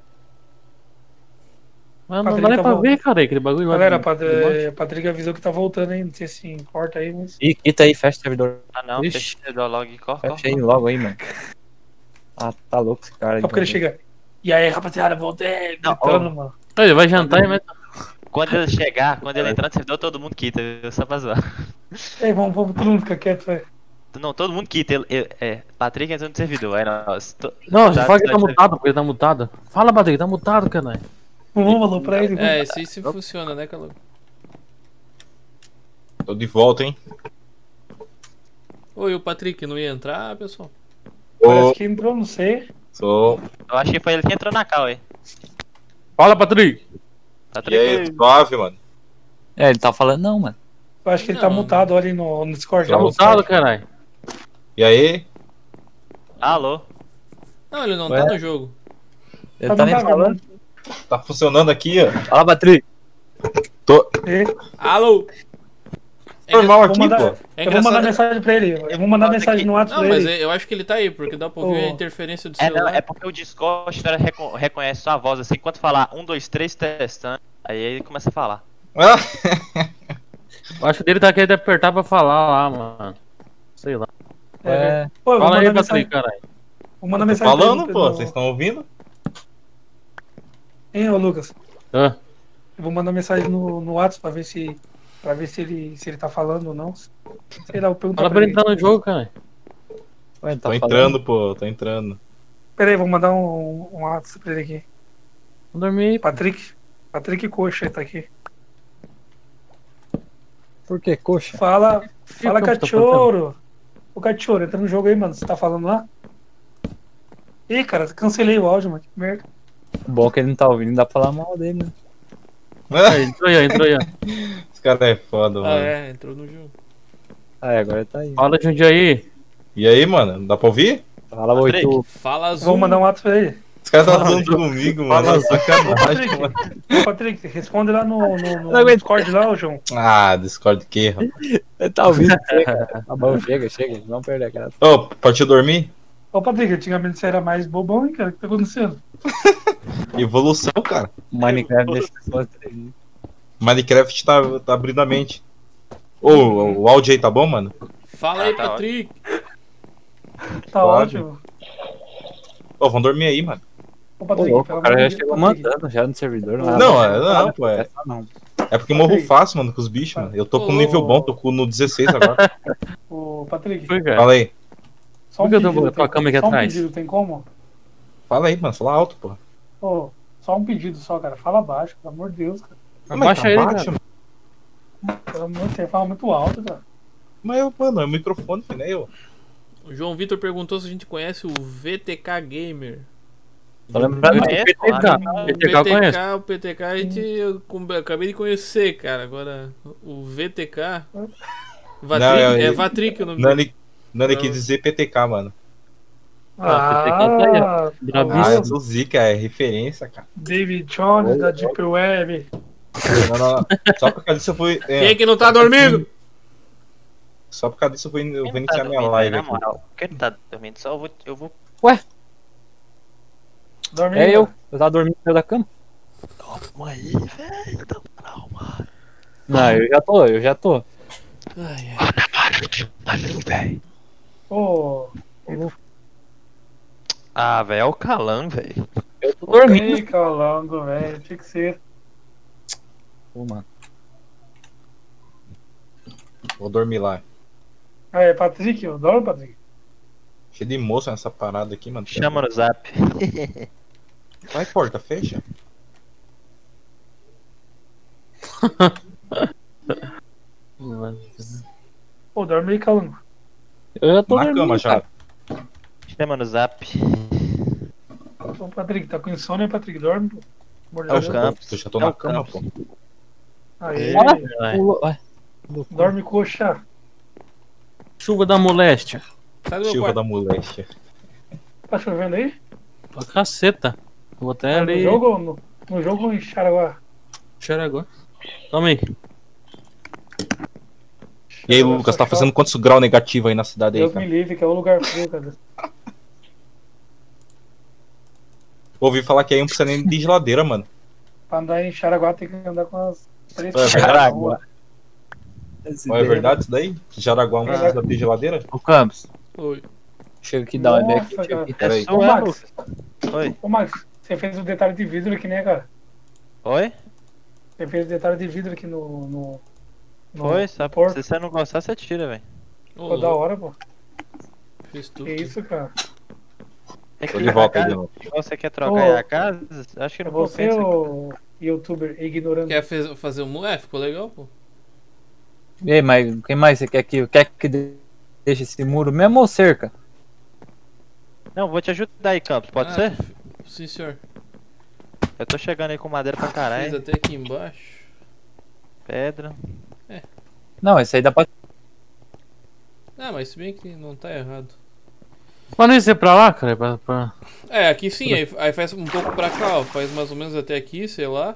Mas não Patrick dá nem tá pra bom. ver, cara, aquele bagulho lá. Galera, de- Patrick avisou que tá voltando aí. Não sei se importa aí, mas. Ih, quita aí, fecha o servidor. Ah não, Ixi. deixa eu logo e corre. Fecha aí logo aí, mano. Ah, tá louco esse cara aí. Só porque ele chega. E aí, rapaziada, voltei. Não, Gritando, mano. Ele vai jantar e vai. Quando ele chegar, quando ele entrar no servidor, todo mundo quita, viu? Só pra zoar. Ei, vamos todo mundo ficar quieto, velho. Não, todo mundo quita. Patrick entrou no servidor. Aí nós. Não, já fala que ele tá mutado, porque ele tá mutado. Fala, Patrick, tá mutado, caralho. Vamos falou pra ele. É, esse aí se funciona, né, Calango? Tô de volta, hein? Oi, o Patrick não ia entrar, pessoal? Parece que entrou, não sei. Sou. Eu acho que foi ele que entrou na cal aí. Fala, Patrick. E Patrick. aí, suave, mano? É, ele tá falando não, mano. Eu acho que ele tá Não. mutado ali no Discord. Tá lá. mutado, caralho. E aí? Alô? Não, ele não Ué? tá no jogo. Ele tá nem mutado, falando. Tá funcionando aqui, ó. Fala, Patrick. E Alô? Normal vou aqui, mandar- pô. É eu vou mandar engraçado. mensagem pra ele. Eu vou mandar mensagem no WhatsApp Não, pra mas ele. eu acho que ele tá aí, porque dá pra ouvir a Ô. interferência do Não, celular. é porque o Discord ele reconhece sua voz assim. Quando falar 1, 2, 3 testando, aí ele começa a falar. Ah, Eu acho que dele tá querendo apertar pra falar lá, mano. Sei lá. É. Pô, eu vou Fala aí, mandar Patrick, mensagem. caralho. Vou mandar tô mensagem pra falando, ele pô. no- Vocês estão ouvindo? Hein, ô Lucas? Ah, Eu vou mandar mensagem no WhatsApp pra ver se ele tá falando ou não. Sei lá, eu pergunto fala pra ele entrar no jogo, cara. Ué, ele tá Tô falando. entrando, pô. Tô entrando. Pera aí, vou mandar um WhatsApp pra ele aqui. Vou dormir aí. Patrick Coxa tá aqui. Por que, coxa? Fala, que eu tô cachorro. Ô, cachorro, entra no jogo aí, mano. Você tá falando lá? Ih, cara, cancelei o áudio, mano. Que merda. Bom que ele não tá ouvindo, dá pra falar mal dele, né? Aí, entrou aí, entrou aí. ó. Esse cara é foda, Ah, mano. entrou no jogo. Ah, é, agora ele tá aí. Fala, Jundiaí. E aí, mano? Dá pra ouvir? Fala, Patrick. 8. Fala azul. Vou mandar um WhatsApp pra ele. Os caras tá falando comigo, mano. Ô, Sacanagem, mano. Patrick, responde lá no Não aguento. Discord lá, ô João. Ah, Discord que, rapaz. Tá ouvindo? Tá bom, chega. Vamos perder a graça. Ô, partiu dormir? Ô, Patrick, antigamente você era mais bobão, hein, cara? O que tá acontecendo? Evolução, cara. Minecraft deixa as pessoas treinar. Minecraft tá abrindo a mente. Ô, o áudio aí tá bom, mano? Fala aí, tá Patrick. Tá Pode. ótimo. Ô, vamos dormir aí, mano. Ô, Ô, Patrick, louco, pelo o cara amor já de Deus, chegou Patrick. mandando já no servidor. Não, pô, é. Não. É porque eu morro fácil, mano, com os bichos, mano. Eu tô com Ô. nível bom, tô no 16 agora. Ô, Patrick, Foi, cara. Fala aí. só um Por que eu tô pedido. com a câmera aqui Só um atrás? pedido, tem como? Fala aí, mano. Fala alto, pô. Ô, só um pedido só, cara. Fala baixo, pelo amor de Deus, cara. Abaixa ele, cara. mano. Pelo amor de Deus, você fala muito alto, cara. Mas, mano, é o microfone, filho, né? Eu. O João Vitor perguntou se a gente conhece o VTK Gamer. Tô lembrando do Conheço, PTK. claro. PTK eu conheço. O PTK a gente eu acabei de conhecer, cara. Agora, o VTK. Vatrick, é Vatrick o nome dele. Nani quis dizer PTK, mano. Ah, Ah, eu sou zica, é referência, cara. David Jones da Deep Web. Não. Só por causa disso eu fui. Quem é que não tá dormindo? Só por causa disso eu vou Quem vou não tá iniciar minha dormindo, live na aqui. moral? Quem não tá dormindo? Só eu vou. Dormindo. É eu tava dormindo no meio da cama. Calma aí, velho. Calma. Não, eu já tô. Ai, ai. velho. Ô, Ah, velho, é o Calan, velho. Eu tô dormindo. ei, Calango, velho. Tinha que ser. Pô, mano. Vou dormir lá. Ah, é Patrick, eu adoro o Patrick. Cheio de moça nessa parada aqui, mano. Chama no zap. Vai, porta, fecha. Pô, dorme aí, Calango. Eu já tô Na dormindo, cama já. cara. Chama no zap. Ô, Patrick, tá com insônia, Patrick? Dorme, pô. Amor de É o Deus. Campos. Eu já tô É na o cama, Campos. pô. Aí, Pulou. Ai, dorme coxa. Chuva da moléstia. Sai do meu Chuva quarto. da moléstia. Tá chovendo aí? Pra caceta. Vou até No ali. jogo ou no jogo ou em Xaraguá? Cheira agora. Toma aí. E aí, Lucas, tá fazendo quantos graus negativos aí na cidade aí, Deus me cara? livre, que é um lugar frio, cara. Ouvi falar que aí não precisa nem de geladeira, mano. Pra andar em Xaraguá tem que andar com as 3 É verdade. na rua. Não é verdade isso daí? Jaraguá não precisa ter geladeira? Ô, Campos, Oi. chega aqui, dá uma ideia Nossa, aqui. cara. Aqui. Peraí. Ô, Max, Oi. ô, Max, você fez o detalhe de vidro aqui, né, cara? Oi? Você fez o detalhe de vidro aqui no Foi? Só porto. se você não gostar, você tira, velho. Ficou da hora, pô. Fiz tudo. Que isso, cara? É Tô de volta aí de casa, novo. você quer trocar Ô, aí a casa? Acho que não Você compensa. o youtuber ignorando. Quer fazer um... É, ficou legal, pô. E aí, mas quem mais você quer que deixe esse muro mesmo ou cerca? Não, vou te ajudar aí, Campos, pode Ah, ser? Sim, senhor. Eu tô chegando aí com madeira pra Fiz caralho. até aqui embaixo. Pedra. Não, esse aí dá pra. Ah, mas se bem que não tá errado. Mas não ia ser pra lá, cara? É, aqui sim, aí faz um pouco pra cá, ó. Faz mais ou menos até aqui, sei lá.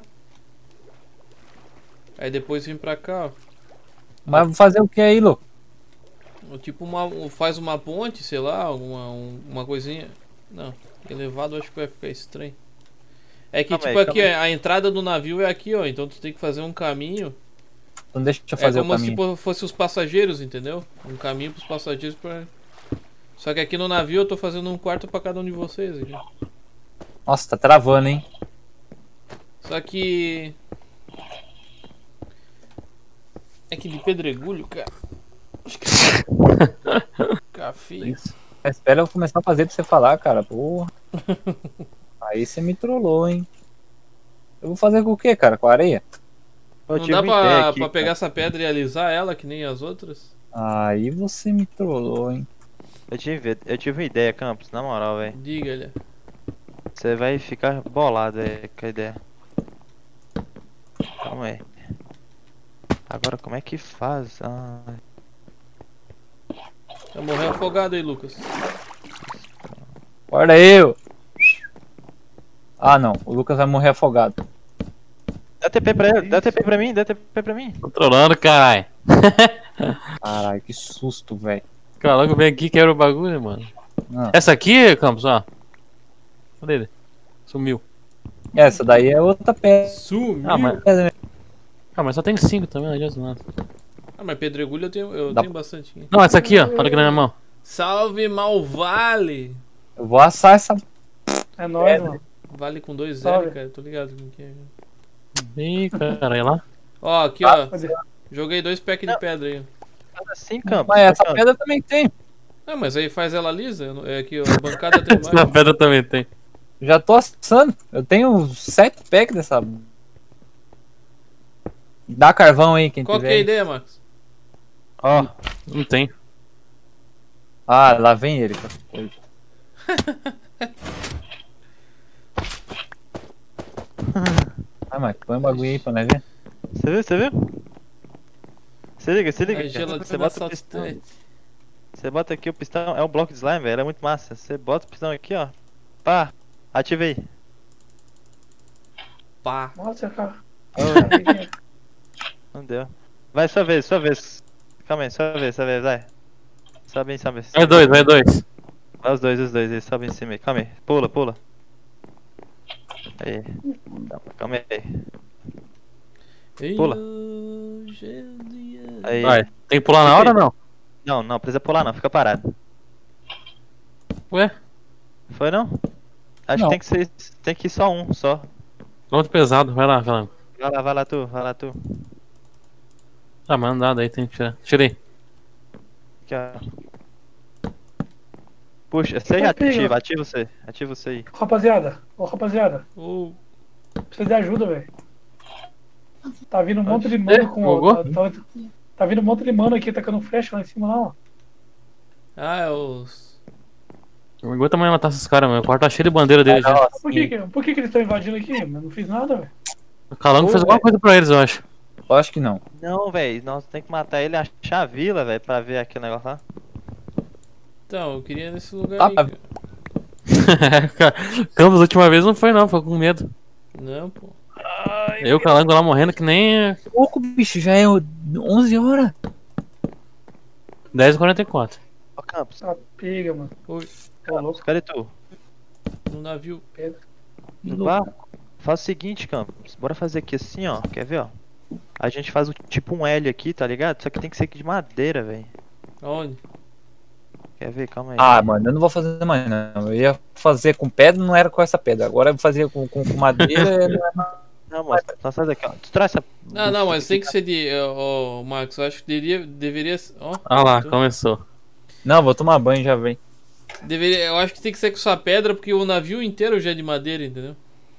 Aí depois vem pra cá, ó. Mas fazer o que aí, louco? Tipo faz uma ponte, sei lá, uma coisinha. Não, elevado acho que vai ficar estranho. É que Calma tipo aí, aqui, calma a entrada do navio é aqui, ó. Então tu tem que fazer um caminho. Então deixa eu fazer É o como caminho. se fosse os passageiros, entendeu? Um caminho pros passageiros pra... Só que aqui no navio eu tô fazendo um quarto pra cada um de vocês aqui. Nossa, tá travando, hein? Só que... É que de pedregulho, cara. Acho que... Café. Espera eu começar a fazer pra você falar, cara. Porra. Aí você me trollou, hein? Eu vou fazer com o que, cara? Com areia? Eu Não tive dá uma ideia aqui, pra pegar cara. essa pedra e alisar ela que nem as outras? Aí você me trollou, hein? Eu tive uma ideia, Campos, na moral, velho. Diga-lhe. Você vai ficar bolado aí com a ideia. Calma aí. Agora como é que faz? Ah, Vai morrer afogado aí, Lucas. Acorda eu. Ah, não. O Lucas vai morrer afogado. Dá TP pra ele, dá TP pra mim, dá TP pra mim. Controlando, caralho. Caralho, que susto, velho. Caraca, vem aqui e quebra o bagulho, mano. Não. Essa aqui, Campos, ó. Cadê ele? Sumiu. Essa daí é outra pedra. Sumiu. Mas só tem 5 também, não adianta nada. Ah, mas pedregulho eu Dá- tenho bastante. Aqui. Não, essa aqui, ó. Olha aqui na minha mão. Salve, Malvale! Eu vou assar essa. É nóis, mano. Vale com 2 Salve. L, cara. Tô ligado com que é. Ih, cara, olha lá. Ó, aqui, ó. Cadê? Joguei 2 packs de pedra aí. Faz assim, Campos. Mas essa pedra também tem. Ah, mas aí faz ela lisa. É aqui, ó. A bancada tem Essa mais. pedra também tem. Já tô assando. Eu tenho 7 packs dessa. Dá carvão aí, quem Qual que tiver. é a ideia, Max? Ó, Não tem. Ah, lá vem ele com essa coisa. Ah, mas põe um bagulho aí pra nós ver. você viu, você viu? Se liga, se liga. A gelatina Você bota o pistão. saltitante. Você bota aqui o pistão, é um bloco de slime, velho, é muito massa. Você bota o pistão aqui, ó. Pá, ativei. Pá. Nossa, cara. Não deu. Vai, sua vez, sua vez. Calma aí, sua vez, vai. Sobe em cima. Vai dois, vai dois. Vai os dois aí, sobe em cima aí. Calma aí, pula, pula. Aí. Calma aí. Pula. Aí. Vai. Tem que pular na hora ou não? Não, não precisa pular não, fica parado. Ué? Foi não? Acho Não. que tem que ir só um, só. Muito pesado. Vai lá, vai lá. Vai lá tu. Ah, mas não dá, daí tem que tirar. Tirei. Aqui, ó. Puxa, você Ô, ativa, Pinho. ativa você aí. Rapaziada, rapaziada. Ô, Precisa de ajuda, velho. Tá vindo um monte de mano com. Bugou? Tá vindo um monte de mano aqui tacando flecha lá em cima, lá, ó. Ah, é os. Não aguenta mais matar esses caras, meu. O quarto tá cheio de bandeira deles já. Por que eles estão invadindo aqui? Eu não fiz nada, velho. O Calango fez Ô, alguma coisa pra eles, eu acho. Eu acho que não. Não, velho, nós tem que matar ele e achar a vila, velho, pra ver aquele negócio lá. Então, eu queria nesse lugar Tá, aí. tá. Cara. Campos, a última vez não foi não, foi com medo. Não, pô. Eu, o Calango lá morrendo que nem Pouco, bicho, já é 11 horas. 10h44. Ó, Campos, Ah, pega, mano. Oi, Ô, louco, cadê tu? no navio. Pedro. Vá, faz o seguinte, Campos, bora fazer aqui assim, ó, quer ver, ó? A gente faz tipo um L aqui, tá ligado? Só que tem que ser aqui de madeira, velho. Aonde? Quer ver? Calma aí. Ah, mano, eu não vou fazer mais, não. Eu ia fazer com pedra, não era com essa pedra. Agora eu fazia com madeira. Não é mais. Não, moço, nós faz aqui, ó. Destrói essa... Não, mas tem que ser de. Ó, Max, eu acho que deveria. Ó, Ah lá, tô- começou. Não, vou tomar banho e já vem. eu acho que tem que ser com sua pedra, porque o navio inteiro já é de madeira, entendeu?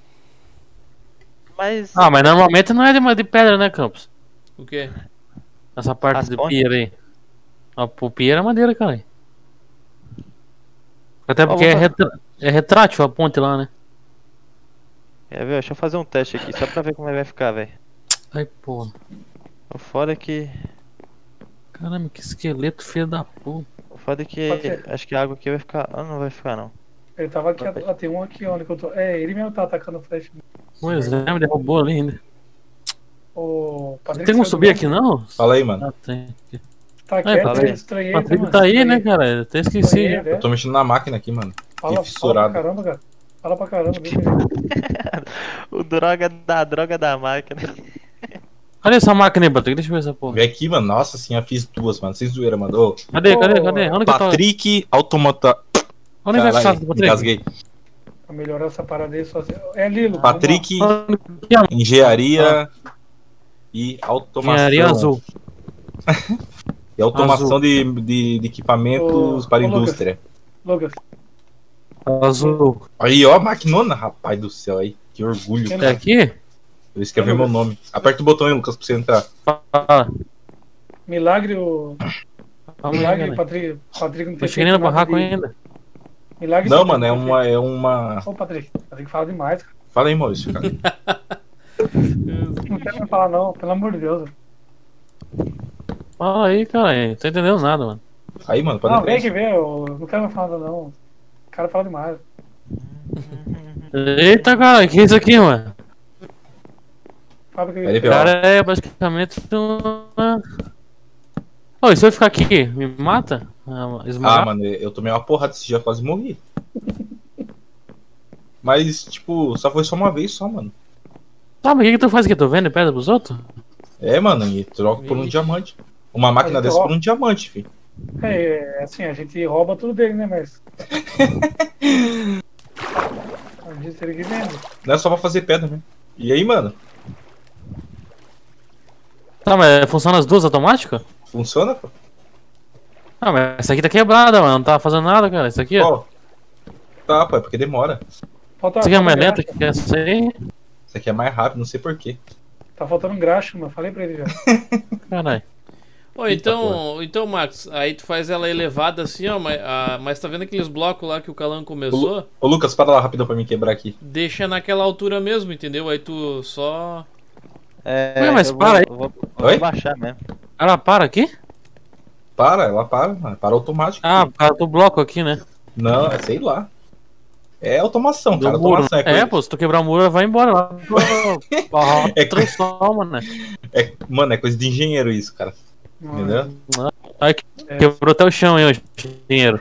Mas... Ah, mas normalmente não é de pedra, né, Campos? O quê? Essa parte As do pontes? pier aí. O pier é madeira, cara. Até Ó, porque vou é retrátil a ponte lá, né? Quer ver? Deixa eu fazer um teste aqui, só pra ver como ele vai ficar, velho. Ai, porra. O foda é que... Caramba, que esqueleto filho da puta. O foda é que... Pode ser. Acho que a água aqui vai ficar... Ah, não vai ficar, não. Ele tava aqui, tem um aqui onde que eu tô. É, ele mesmo tá atacando flecha. O exame derrubou ali ainda. O Patrick Tem como saiu subir do aqui não? Fala aí, mano. Ah, tem. Tá É, quieto, fala eu aí. estranhei. O Patrick tá aí, né, cara? Eu até esqueci. já. Eu tô mexendo na máquina aqui, mano. Fala pra fissurado. caramba, cara. Fala pra caramba. Deixa eu ver. O droga da máquina. Cadê essa máquina aí, Patrick? Deixa eu ver essa porra. Vem aqui, mano. Nossa senhora, fiz duas, mano. Sem zoeira, mano. Ô, Cadê? Onde que tá? Patrick Automata. Onde vai a casa Caralho, do Patrick? engasguei. Pra melhorar essa parada aí, só assim. É Lilo. Patrick, Onde que é? engenharia e automação. Engenharia azul. E automação Azul. de equipamentos Ô, para ô, Lucas. indústria. Lucas, Azul. Aí, ó, maquinona, rapaz do céu aí. Que orgulho, É cara. aqui? Eu escrevi meu nome. Aperta o botão aí, Lucas, pra você entrar. Fala. milagre o. Calma aí, Milagre, cara. Patrick não Tô ter chegando no feito nada barraco de- ainda. Milagre Não, só mano, tem- é uma. Ô, Patrick fala demais, cara. Fala aí, Maurício, cara. Não quero me falar, não, pelo amor de Deus. Fala aí, cara. Não tô entendendo nada, mano. Aí, mano, pode Não, entrar. vem que ver, eu não quero me falar nada, não. cara fala demais. Eita, cara, que é isso aqui, mano? Fábrica Ele O pior. cara é basicamente uma... Ô, e se eu ficar aqui, me mata? Esmagar? Mano, eu tomei uma porrada esse dia, quase morri. Mas, tipo, só foi só uma vez só, mano. Tá, mas o que tu faz aqui? Tu vende pedra pros outros? É, mano, e troca por um Vixe. diamante. Uma máquina Mas dessa ó. por um diamante, filho. É, assim, a gente rouba tudo dele, né? Mas. A gente teria que vender. Não é só pra fazer pedra, né? E aí, mano? Tá, mas funciona as duas automáticas? Funciona, pô? Ah, mas essa aqui tá quebrada, mano. Não tá fazendo nada, cara. Isso aqui, ó. Ó. Tá, pô, é porque demora. Falta, Isso aqui é mais falta lento graxa. que essa aí. Isso aqui é mais rápido, não sei porquê. Tá faltando graxa, mano. Falei pra ele já. Caralho. Ô, então, Max, aí tu faz ela elevada assim, ó, mas tá vendo aqueles blocos lá que o Calango começou? Ô, Lucas, para lá rapidão pra me quebrar aqui. Deixa naquela altura mesmo, entendeu? Aí tu só... Ué, mas eu para aí. vou Oi? baixar mesmo. Ela para aqui? Ela para, mano. Para automático. Ah, por causa do bloco aqui, né? Não, é sei lá. É automação, Do cara. muro. Automação É, pô, se tu quebrar o muro, ela vai embora lá. É- Transforma, né? Mano, é coisa de engenheiro isso, cara. Entendeu? Aí quebrou até o chão, hein, o dinheiro.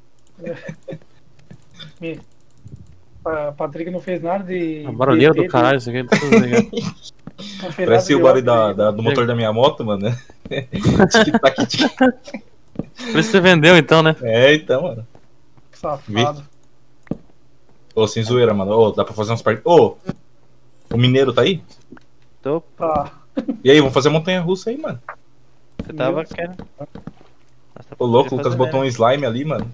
Patrick não fez nada de. A barulheira de- do caralho, isso aqui. Não fez não fez Parece nada o barulho de obra, do motor da minha moto, mano. Tic-tac, tic. Por isso você vendeu, então, né? É, então, mano. Safado. Ô, sem zoeira, mano. Ô, dá pra fazer umas partidas. Ô, o mineiro tá aí? Tá. E aí, vamos fazer montanha russa aí, mano. Eu tava querendo. Ô, louco, o Lucas botou um slime ali, mano.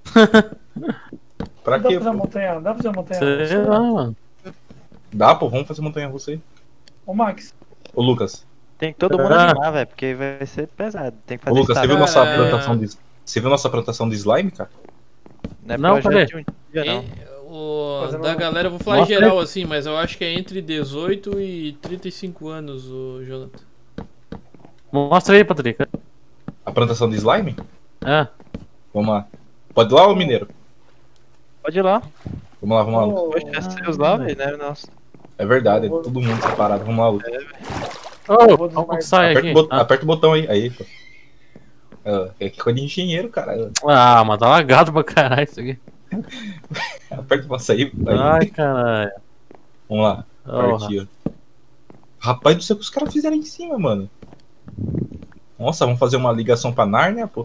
Pra Dá pra quê? fazer uma Pô? montanha. Dá pra fazer uma montanha. Sei lá, mano. Dá, pô, vamos fazer montanha russa aí. Ô, Max. Ô, Lucas. Tem que todo mundo Ah. animar, velho, porque vai ser pesado. Tem que Ô, fazer Lucas, você estágio. viu nossa Cara, plantação de. Você viu nossa plantação de slime, cara? Não é Não, projeto de um dia, não. Fazendo Da uma- galera, eu vou falar em Mostra geral assim, mas eu acho que é entre 18 e 35 anos, o Jonathan. Mostra aí, Patrick. A plantação de slime? É. Vamos lá. Pode ir lá, ô mineiro? Pode ir lá. Vamos lá, vamos lá. Ô, Poxa, é seus lá, velho, né? Nossa. É verdade, é todo mundo separado. Vamos lá, Lucas. Ô, como sai Aperta, aqui? aperta o botão aí. Aí, pô. É que coisa de engenheiro, cara. Ah, mas tá lagado pra caralho isso aqui. Aperta pra sair. Aí. Ai, caralho. Vamos lá. Porra. Partiu. Rapaz do céu, o que os caras fizeram aí em cima, mano. Nossa, vamos fazer uma ligação pra Nárnia, pô.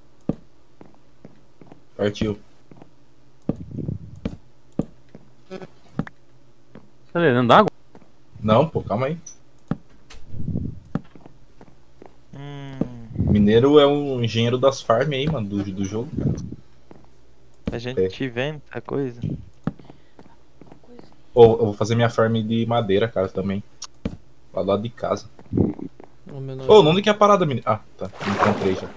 Partiu. Cadê? Não dá água? Não, pô, calma aí. Mineiro é um engenheiro das farms aí, mano, do jogo, cara. A gente vende a coisa. Ou eu vou fazer minha farm de madeira, cara, também. Lá do lado de casa. Ô, meu nome. Ô, onde que é a parada, menino? Ah, tá. Encontrei já.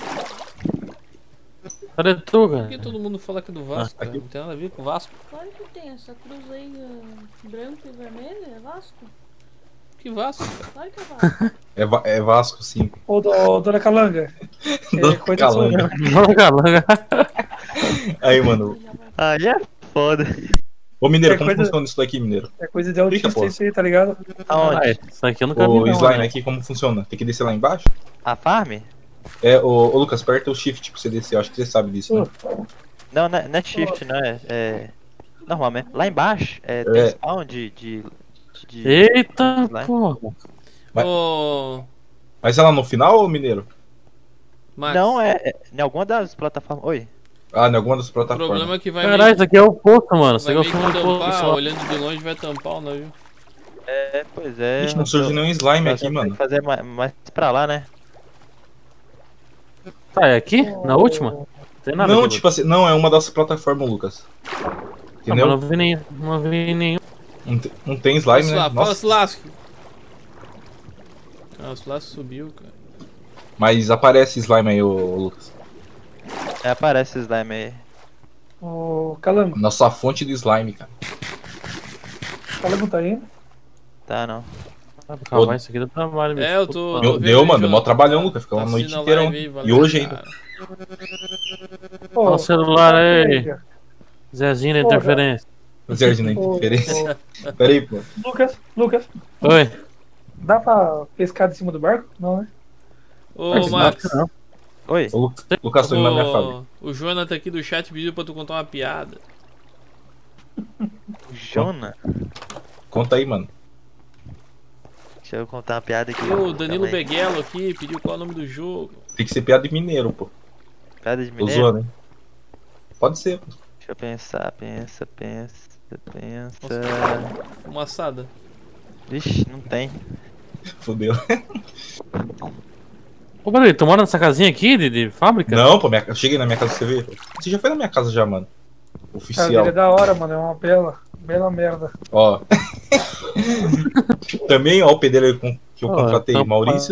Cadê tu, Por cara? que todo mundo fala que é do Vasco, cara? aqui. Não tem nada a ver com o Vasco. Claro que tem essa cruz aí, branco e vermelho, é Vasco? Que Vasco? Claro que é Vasco. É Vasco, sim. Ô, Dona Calanga. Dona coisa Calanga. Langa. Aí, mano. Aí é foda. Ô, Mineiro, É como coisa- funciona isso daqui, Mineiro? É coisa de autista pô. isso aí, tá ligado? Aonde? Isso aqui eu nunca vi, O não. slime né? aqui, como funciona? Tem que descer lá embaixo? A farm? É, ô Lucas, aperta o shift pra você descer. Eu acho que você sabe disso, né? Não, não é shift, não. É normal mesmo. Lá embaixo tem É. spawn de Eita, slime. porra. Mas- Ô, Mas é lá no final, ô Mineiro? Max, Não, é em alguma das plataformas. Oi. Ah, em alguma das o plataformas. problema é que vai Caralho, meio, isso aqui é o posto, mano. Isso vai aqui é o meio que fundo do posto. tampar, lá. olhando de longe vai tampar o navio. Pois é. Gente, não surge nenhum slime Mas aqui, tem mano. que fazer mais pra lá, né? Tá, é aqui? Na última? Não tem nada Não, aqui, tipo assim, não, é uma das plataformas, Lucas. Ah, mas Entendeu? não vi nenhum. Não vi nenhum. Não tem slime, Fala, né? fala Nossa. Slasco. Ah, o Slasco subiu, cara. Mas aparece slime aí, ô Lucas. Aparece slime aí. Ô, Calango. Nossa fonte de slime, cara. Calango tá indo? Tá, não. Calma, isso aqui dá trabalho, bicho. É, eu tô. Deu, vendo deu, aí, mano. Jonathan. Mó trabalhão, Lucas. Ficou uma Tá noite assistindo a inteira live aí, ontem. valeu, E hoje ainda. cara. Ô, Olha o celular aí. Zezinho da Porra. interferência. O Zerzinho na interferência. Pera aí, pô. Lucas, Oi. dá pra pescar de cima do barco? Não, né? Ô, Acho Max. que não. Oi. O Lucas tô indo na minha fábrica. O Jonathan aqui do chat pediu pra tu contar uma piada. Jona? Conta aí, mano. Deixa eu contar uma piada aqui. E o Danilo também. Beguelo aqui pediu qual é o nome do jogo. Tem que ser piada de mineiro, pô. Piada de Tô mineiro? zoando, hein? Pode ser, pô. Deixa eu pensar, pensa. Uma assada. Vixe, não tem. Fudeu. Ô, peraí, tu mora nessa casinha aqui de fábrica? Não, pô, eu cheguei na minha casa, você vê. Você já foi na minha casa já, mano. Cara, Oficial. ele é da hora, mano. É uma bela merda. Ó. Também, ó, o pedreiro que eu Ó, contratei, então- Maurício.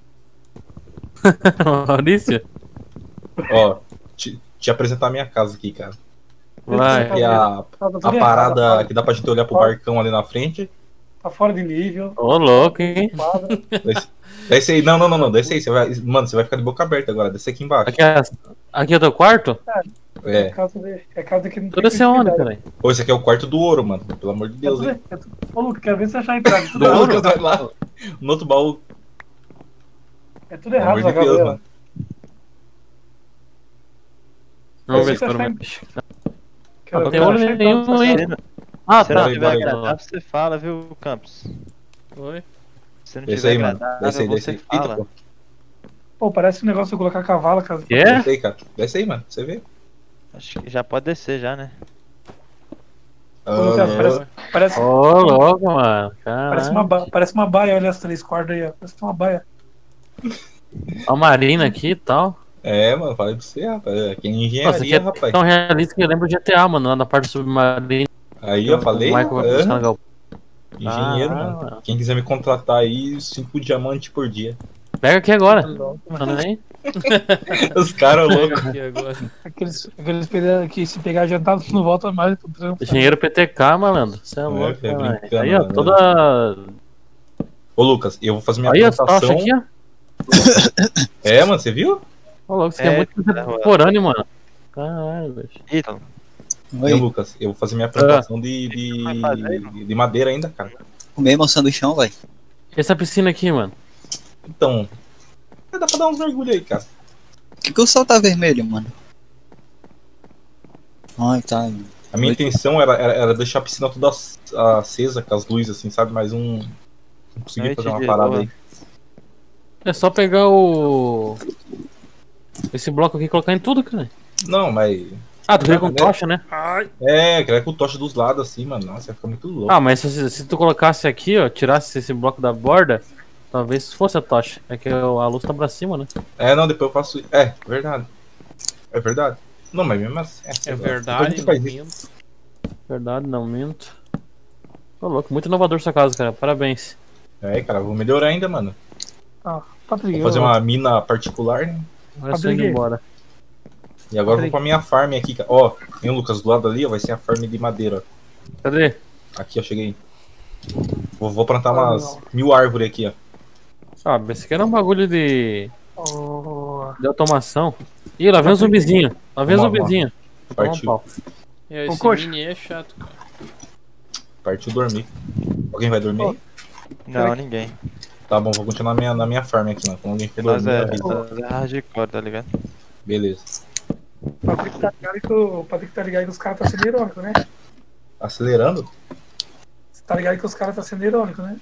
Maurício? Ó, te apresentar a minha casa aqui, cara. Vai. Aqui é a Tá tudo parada errado, que dá pra gente olhar pro barcão ali na frente. Tá fora de nível. Ô, louco, hein? Quadra. Desce aí, não, desce aí. Mano, você vai ficar de boca aberta agora, desce aqui embaixo. Aqui é o teu quarto? É. É casa que não Tudo esse onde, cara? Pô, esse aqui é o quarto do ouro, mano. Pelo amor de Deus, hein? Ô, Lucas, quero ver se você achar a entrada. Tudo Do errado. Lucas vai lá. No outro baú. É tudo Pelo errado amor essa de Deus, galera. mano. Vamos ver Você se for tá mexe. Quero Não ver tem se olho achar a nenhum entrada aí. dessa casa. Ah, Se não tá. tiver vai, agradável, você fala, viu, Campos? Oi? Se não Desce tiver aí, mano. agradável, Desce aí, desce você aí. Eita, fala. pô. Pô, parece um negócio de colocar cavalo, cara. Que é? Desce aí, cara. Desce aí, mano. Você vê. Acho que já pode descer já, né? Ô, Lucas, parece, Ô, louco, mano. Caralho. parece uma baia, olha as 3 cordas aí, ó. Parece uma baia. A marina aqui e tal. É, mano, falei pra você, rapaz. Aqui é Nossa, aqui engenharia, é rapaz. tão realista que eu lembro do GTA, mano, lá na parte submarina. Aí eu falei, O Michael vai buscar no galpão. engenheiro, Ah, mano. Quem quiser me contratar aí, 5 diamantes por dia. Pega aqui agora. Tá nem? Os caras loucos. Aqui agora. Aqueles pedreiros que se pegar adiantado não volta mais pro trampo. Engenheiro PTK, malandro. Você é louco, é caralho. brincando, Aí, ó, mano. toda. Ô, Lucas, eu vou fazer minha Aí, as tochas apresentação. aqui, ó. É, mano, você viu? Ô, louco, isso aqui é muito contemporâneo, mano. Caralho, bicho. Ítalo. Oi, Eu, Lucas, eu vou fazer minha apresentação de madeira ainda, cara. comer maçã do chão, vai. E essa piscina aqui, mano? Então, dá pra dar uns mergulhos aí, cara. Por que o sol tá vermelho, mano? Ai, tá. A minha intenção era deixar a piscina toda acesa, com as luzes, assim, sabe? Mas não consegui Noite fazer uma de parada lua. aí. É só pegar o. Esse bloco aqui e colocar em tudo, cara. Não, mas. Ah, tu queria com Né? tocha, né? É, queria com tocha dos lados, assim, mano. Nossa, ia ficar muito louco. Ah, mas se tu colocasse aqui, ó, tirasse esse bloco da borda, talvez fosse a tocha. É que a luz tá pra cima, né? É, não, depois eu faço. É, verdade. É verdade. Não, mas mesmo assim. É sei lá. verdade, Depois a não gente faz isso. minto. Verdade, não minto. Ô, louco, muito inovador sua casa, cara. Parabéns. É, cara, vou melhorar ainda, mano. Patrick, Vou fazer uma mina particular, né? Agora só indo embora. E agora eu vou pra minha farm aqui, cara. Ó, tem o Lucas do lado ali, ó, vai ser a farm de madeira, ó. Cadê? Aqui, ó, cheguei. Vou plantar umas 1000 árvores aqui, ó. Ah, esse aqui era um bagulho de Ô, automação. Ih, lá vem um zumbizinho. Lá vem um Vamos lá, zumbizinho. Vou tomar um Partiu. pau. Esse coxa. mini é chato, cara. Partiu dormir. Alguém vai dormir? aí? Não, ninguém. Tá bom, vou continuar na minha farm aqui, mano. Quando alguém for Nós dormir, é, avisa. nós é hardcore, tá ligado? Beleza. o Patrick tá ligado que os caras tá sendo irônico, né? Acelerando? Você tá ligado que os caras tá sendo irônico, né?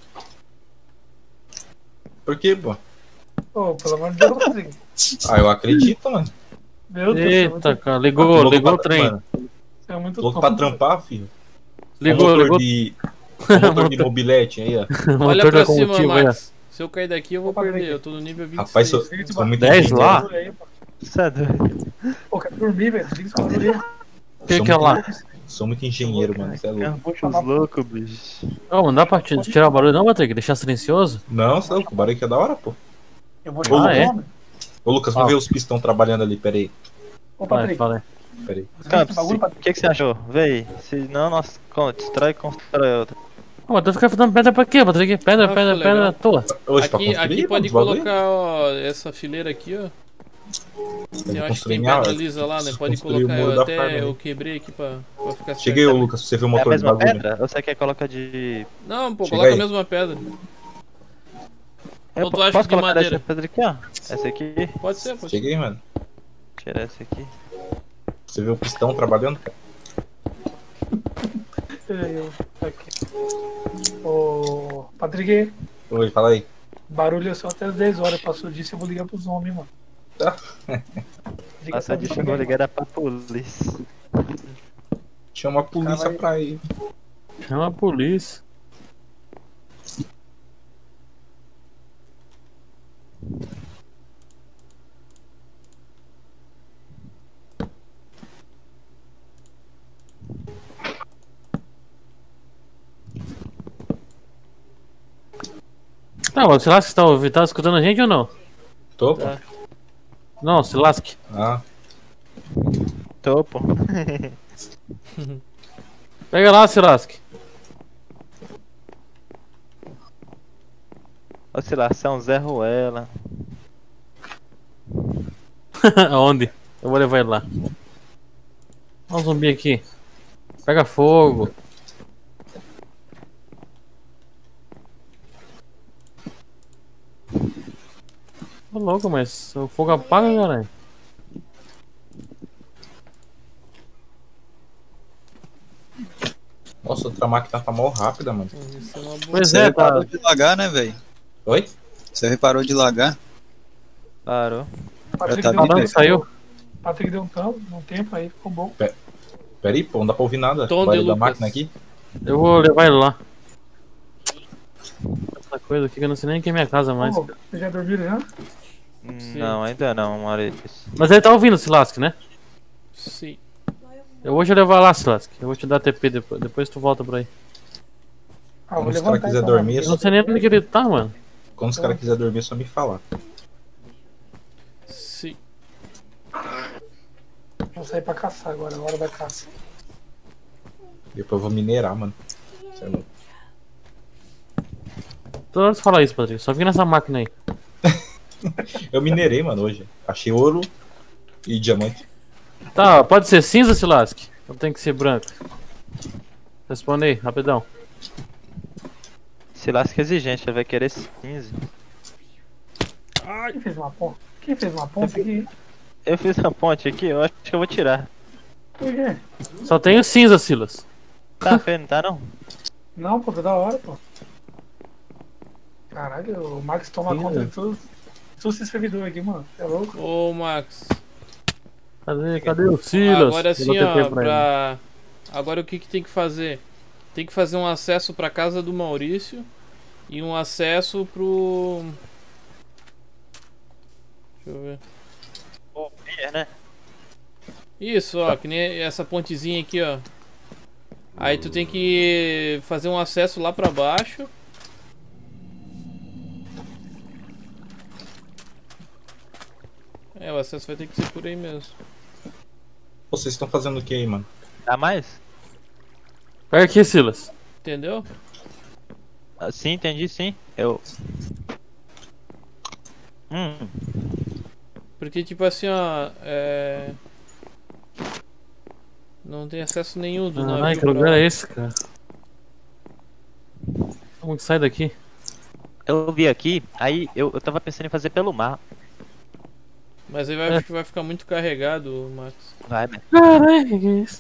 Por quê, pô? Pô, pelo amor de Deus, Patrick. Ah, eu acredito, mano. Meu Deus, Eita, cara, ligou, Louco ligou o pra- trem. mano, você é muito louco pra tonto. trampar, filho. Ligou, motor ligou. De, motor de mobilete aí, ó. O Olha motor pra da cima, combustível aí, ó. Max. Se eu cair daqui, eu vou Opa, perder. Patrick. Eu tô no nível 26. Rapaz, sou muito 10 lá? engenheiro. Você é doido? Pô, quero dormir, velho. Liga esse barulho aí. O que Sou que é muito- lá? Sou muito engenheiro, mano. Você é louco. Carbuchos loucos, bicho. Ô, não dá pra tirar o barulho não, Patrick? Deixar silencioso? Não, você é louco. O barulho aqui é da hora, pô. Eu vou Ah, chamar é? o nome. Ô, Lucas, vamos ver os pistão trabalhando ali, pera aí. Ô, Vai, Patrick. fala aí. Pera aí. Você viu Campos, esse bagulho, o Patrick? que você achou? Vê aí. Se não, nós destrói e constrói outra. Ô, mas tu fica dando pedra pra quê, Patrick? Pedra, Ah, pedra, ficou pedra legal. à toa. Hoje pra Aqui, construir, aqui pode mano, os bagulho? colocar ó, essa fileira aqui, ó. Eu acho que construir tem minha- pedra lisa lá, né? preciso Pode construir o colocar. muro Eu da até farm ali. eu quebrei aqui pra ficar certo. Cheguei, ô Lucas, você viu o É a motor de mesma bagulho? pedra? Ou você quer colocar de. Não, pô, Chega coloca aí. a mesma pedra. Eu Ou tu acha posso que de colocar madeira? essa pedra aqui, ó? Essa aqui. Pode ser, pode ser. Cheguei, mano. Tirar essa aqui. Você viu o pistão trabalhando, cara? Eu, aqui. Ô, Patrick, Oi, fala aí. barulho é só até as 10 horas. Passou disso, eu vou ligar pros homens, mano. Tá. Liga Nossa, pra de mim, chegou ligada pra polícia. Chama a polícia Caralho. pra ir. Chama a polícia. Tá, mas se lasque, tá escutando a gente ou não? Tô, pô. Tá. Não, se lasque. Ah, Tô, pô. Pega lá, Silasque. Oscilação Zé Ruela. Aonde? Eu vou levar ele lá. Olha um zumbi aqui. Pega fogo. Ô louco, mas o fogo apaga, caralho. nossa, outra máquina tá mal rápida, mano. Isso é uma boa. Pois Você é, reparou tá. de lagar, né, velho? Oi? Você reparou de lagar? Parou. Patrick Tá deu um bom, tempo, saiu. Patrick deu um tempo aí, ficou bom. Pera aí, pô, não dá pra ouvir nada. Tom O barulho de da Lucas. máquina aqui. Eu vou levar ele lá. Essa coisa aqui que eu não sei nem que é minha casa mais. Ô, vocês já dormiram já? Sim. Não, ainda não, Maurício. Mas ele tá ouvindo o Silasque, né? Sim. Eu vou te levar lá, Silasque. Eu vou te dar TP depois. Depois tu volta pra aí. Ah, vou Quando os levantar caras quiser então, dormir, mano. Eu não sei nem onde que ele tá, mano. Quando os caras quiserem dormir, é só me falar. Sim. Vou sair pra caçar agora, a hora da caça. Depois eu vou minerar, mano. Cê é louco. Toda hora você fala isso, Patrick. Só fica nessa máquina aí. Eu minerei, mano, hoje. Achei ouro e diamante. Tá, pode ser cinza, Silasque? Ou tem que ser branco? Responde aí, rapidão. Se lasca exigente, ele vai querer 15. Quem fez uma ponte? Quem fez uma ponte aqui? Eu fiz a ponte aqui, eu acho que eu vou tirar. Por quê? Só tem o cinza, Silas. Tá feio, não tá não? Não, pô, tá da hora, pô. Caralho, o Max toma Sim, conta né? de todos esses servidores aqui, mano. É louco? Ô, Max. Cadê o Silas? Agora Eu assim, vou TP ó, pra ele. pra... Agora o que que tem que fazer? Tem que fazer um acesso pra casa do Maurício e um acesso pro... Deixa eu ver. Pô, pier, né? Isso, ó, que nem essa pontezinha aqui, ó. Aí tu tem que fazer um acesso lá pra baixo. É, o acesso vai ter que ser por aí mesmo. Vocês estão fazendo o que aí, mano? Dá mais? Pega aqui, Silas. Entendeu? Ah, sim, entendi, sim. Eu... Porque tipo assim, ó, não tem acesso nenhum do Ai, navio que lugar pra... é esse, cara? Como que sai daqui? Eu vi aqui, aí eu tava pensando em fazer pelo mar. Mas aí acho que vai ficar muito carregado, Max. Vai, né? Caralho, que é isso?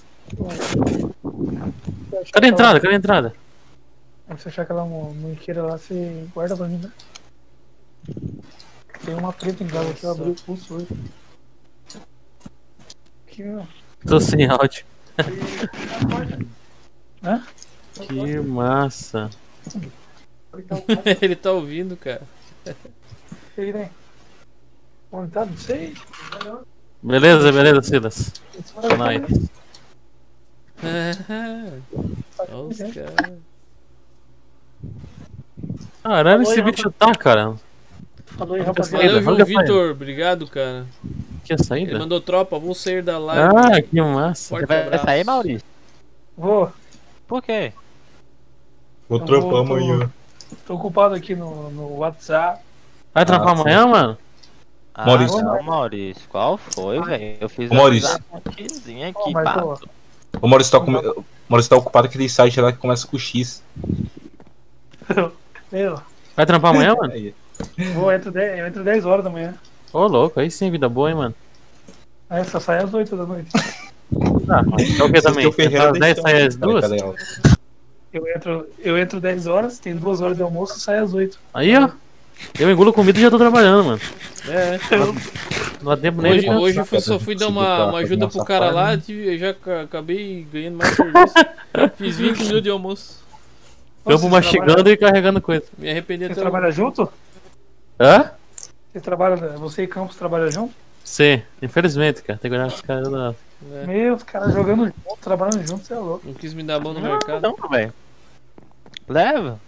Cadê a entrada? Cadê a entrada? Se você achar aquela munhequeira lá, você guarda pra mim, né? Tem uma preta em casa aqui, eu abri o pulso hoje. Aqui, ó. Tô sem áudio. Hã? Que massa. Ele tá ouvindo, cara. Aí, né? Onde tá? Não sei. Beleza, Silas. Nice. Olha os caras. Caralho, esse bicho tá, cara. Falou aí, Olha rapaziada. Valeu, Olha viu, a Vitor? Obrigado, cara. Que é Ele saída? mandou tropa, vou sair da live. Ah, que massa. Forte Vai abraço. sair, Maurício? Vou. Por quê? Vou Eu trampar vou- amanhã. Tô ocupado aqui no WhatsApp. Vai trampar sim. amanhã, mano? Ah, Maurício. não, Maurício. Qual foi, velho? Eu fiz Ô, Maurício. uma aqui, Ô, mas, pá. ô, O Maurício tá ocupado com aquele site lá que começa com X. meu, Vai trampar amanhã, mano? Aí. eu entro 10 horas da manhã. Ô, louco, aí sim, vida boa, hein, mano. Aí só sai às 8 da noite. Ah, é o que também? Seu Ferreira Às 10 deixou, sai às cara, 2? cadê ela? Eu entro 10 horas, tem 2 horas de almoço e sai às 8. Aí, ó. Eu engulo comida e já tô trabalhando, mano. É. Não dá tempo nem de Hoje eu pensar. só fui dar Seguir uma pra ajuda nossa pro cara lá, farm. eu já acabei ganhando mais serviço. Fiz 20 minutos de almoço. Campo mastigando e carregando coisa. Me arrependi Vocês até trabalham junto? Hã? Vocês trabalham, você e Campos trabalham junto? Sim, infelizmente, cara. Tem que olhar os caras da. É. Meu, os caras jogando junto, trabalhando junto, você é louco. Não quis me dar a mão no Não, mercado. não, velho. Leva.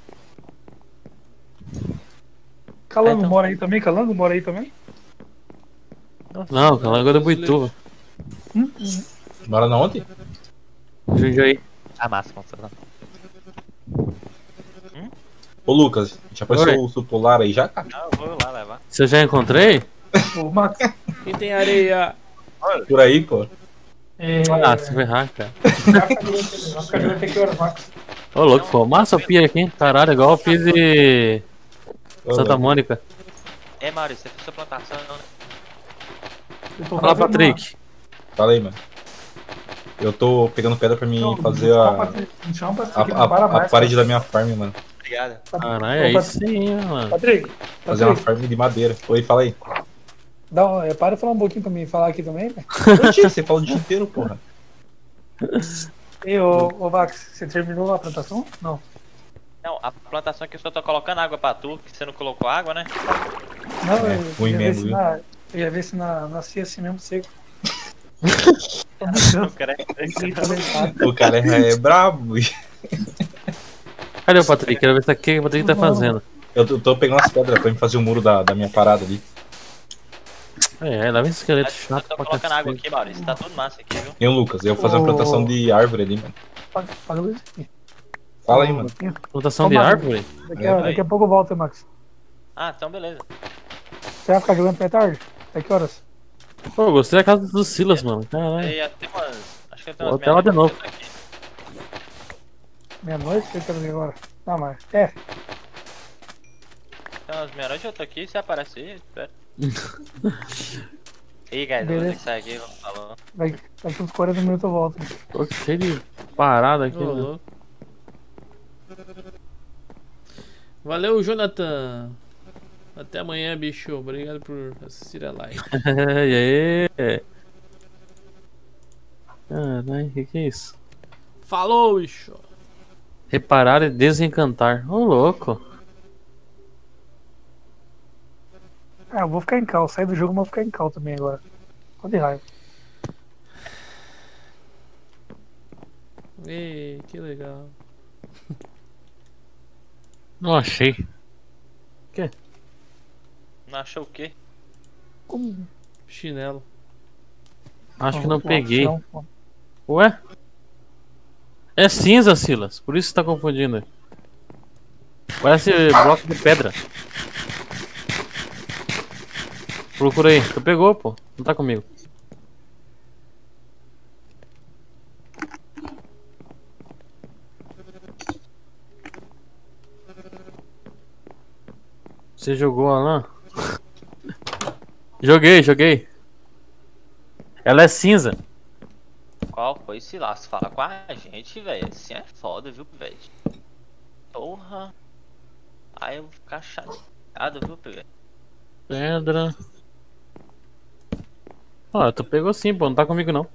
Calango Então. mora aí também? Calango mora aí também? Não, Calango é do Buituva. Mora na onde? Jundiaí. Ah, massa, massa. Ô, Lucas, já Oi. apareceu o polar aí já, cara? Não, eu vou lá levar. Você já encontrei? O Max. Quem tem areia? Por aí, pô. É, Ah, se ferrar, cara. vai ficar jogando até que horas, Max? Ô, louco, pô. Massa o pia aqui, hein? Caralho, igual eu fiz de Santa Mônica. É, Maurício, você fez sua plantação, não, né? Eu tô Fala, fazendo Patrick. Fala aí, mano. Eu tô pegando pedra pra mim Não, fazer não a, chama Patrick, não chama Patrick, não para a mais, parede cara. da minha farm, mano. Obrigado. Caralho, Ô, aí Patrick. sim, mano. Patrick, Fazer uma Patrick, farm de madeira. Oi, fala aí. para de falar um pouquinho pra mim falar aqui também, velho. Oxi, você fala o dia inteiro, porra. E ô Max, você terminou a plantação? Não. Não, a plantação aqui eu só tô colocando água pra tu, que você não colocou água, né? Não, É, ruim ia ver mesmo, se viu? eu ia ver se nascia assim mesmo seco. O cara O cara é brabo. Cadê o Patrick? Quero ver se aqui o Patrick tá fazendo. Eu tô pegando as pedras pra mim fazer o muro da minha parada ali. É, lá vem esse esqueleto Eu chato tô pra colocando água cacete. aqui, Maurício. Tá tudo massa aqui, viu? E o Lucas, eu vou fazer uma plantação de árvore ali, mano. Paga luz aqui. Fala aí, mano. Plantação de Ô, Max, árvore? Daqui a pouco eu volto, Max. Ah, então beleza. Você vai ficar jogando até tarde? Até que horas? Pô, eu gostei da casa do Silas, mano. Caralho. E até umas. Acho que até Vou umas até lá de novo. meia-noite eu tô aqui. Meia-noite? O que eu quero ver agora? Não, mas. É, Até umas meia-noite eu tô aqui, você aparece aí, espera. Ih, guys, eu vou ter Beleza. que sair aqui, vamos falando. daqui uns 40 minutos eu volto. Tô cheio de parada aqui, Ô, mano. louco. Valeu, Jonathan. Até amanhã, bicho. Obrigado por assistir a live. E aí? Caralho, que é isso? Falou, bicho. Reparar e desencantar. Ô, louco. Ah, eu vou ficar em cal. Sair do jogo, mas vou ficar em cal também agora. Tô de raiva. Ei, que legal. Não achei. Não achou o quê? Como? Chinelo. Acho que não Ó, peguei. ó, ó. Ué? É cinza, Silas. Por isso você tá confundindo. Parece bloco de pedra. Procura aí. Tu pegou, pô. Não tá comigo. Você jogou a lã? Joguei. Ela é cinza. Qual foi? Se lá, se fala com a gente, velho. Assim é foda, viu, velho? Porra. Aí eu vou ficar chateado, viu, velho? Pedra. Ó, tu pegou sim, pô. Não tá comigo não.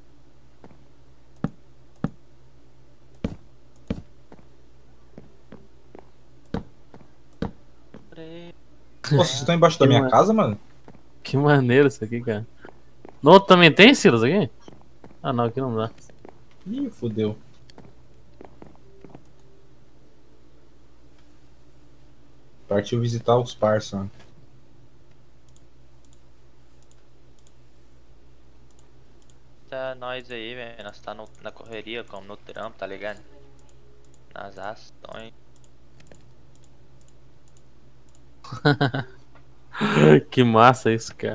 Nossa, vocês estão embaixo da minha casa, mano? Que maneiro isso aqui, cara. No outro também tem, Silas, aqui? Ah, não, aqui não dá. Ih, fodeu. Partiu visitar os parça, mano. Tá nós aí, velho. Nós tá na correria, como no trampo, tá ligado? Nas ações. Que massa isso, cara.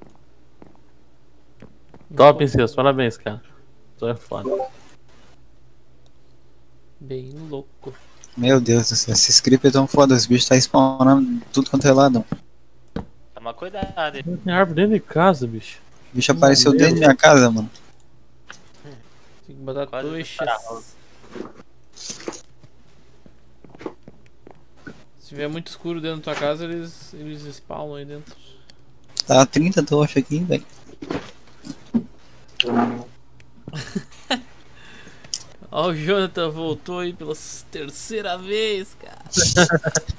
Top, Cias. Parabéns, cara. Tu é foda. Bem louco. Meu Deus do céu, esses creepers tão foda, os bichos tá spawnando tudo quanto é lado. Toma cuidado, hein? Tem árvore dentro de casa, bicho. O bicho apareceu dentro da minha casa, mano. Tem que botar Quase tochas. Se tiver muito escuro dentro da tua casa, eles spawnam aí dentro. Tá 30 tochas aqui, velho. Ó, o Jonathan voltou aí pela terceira vez, cara.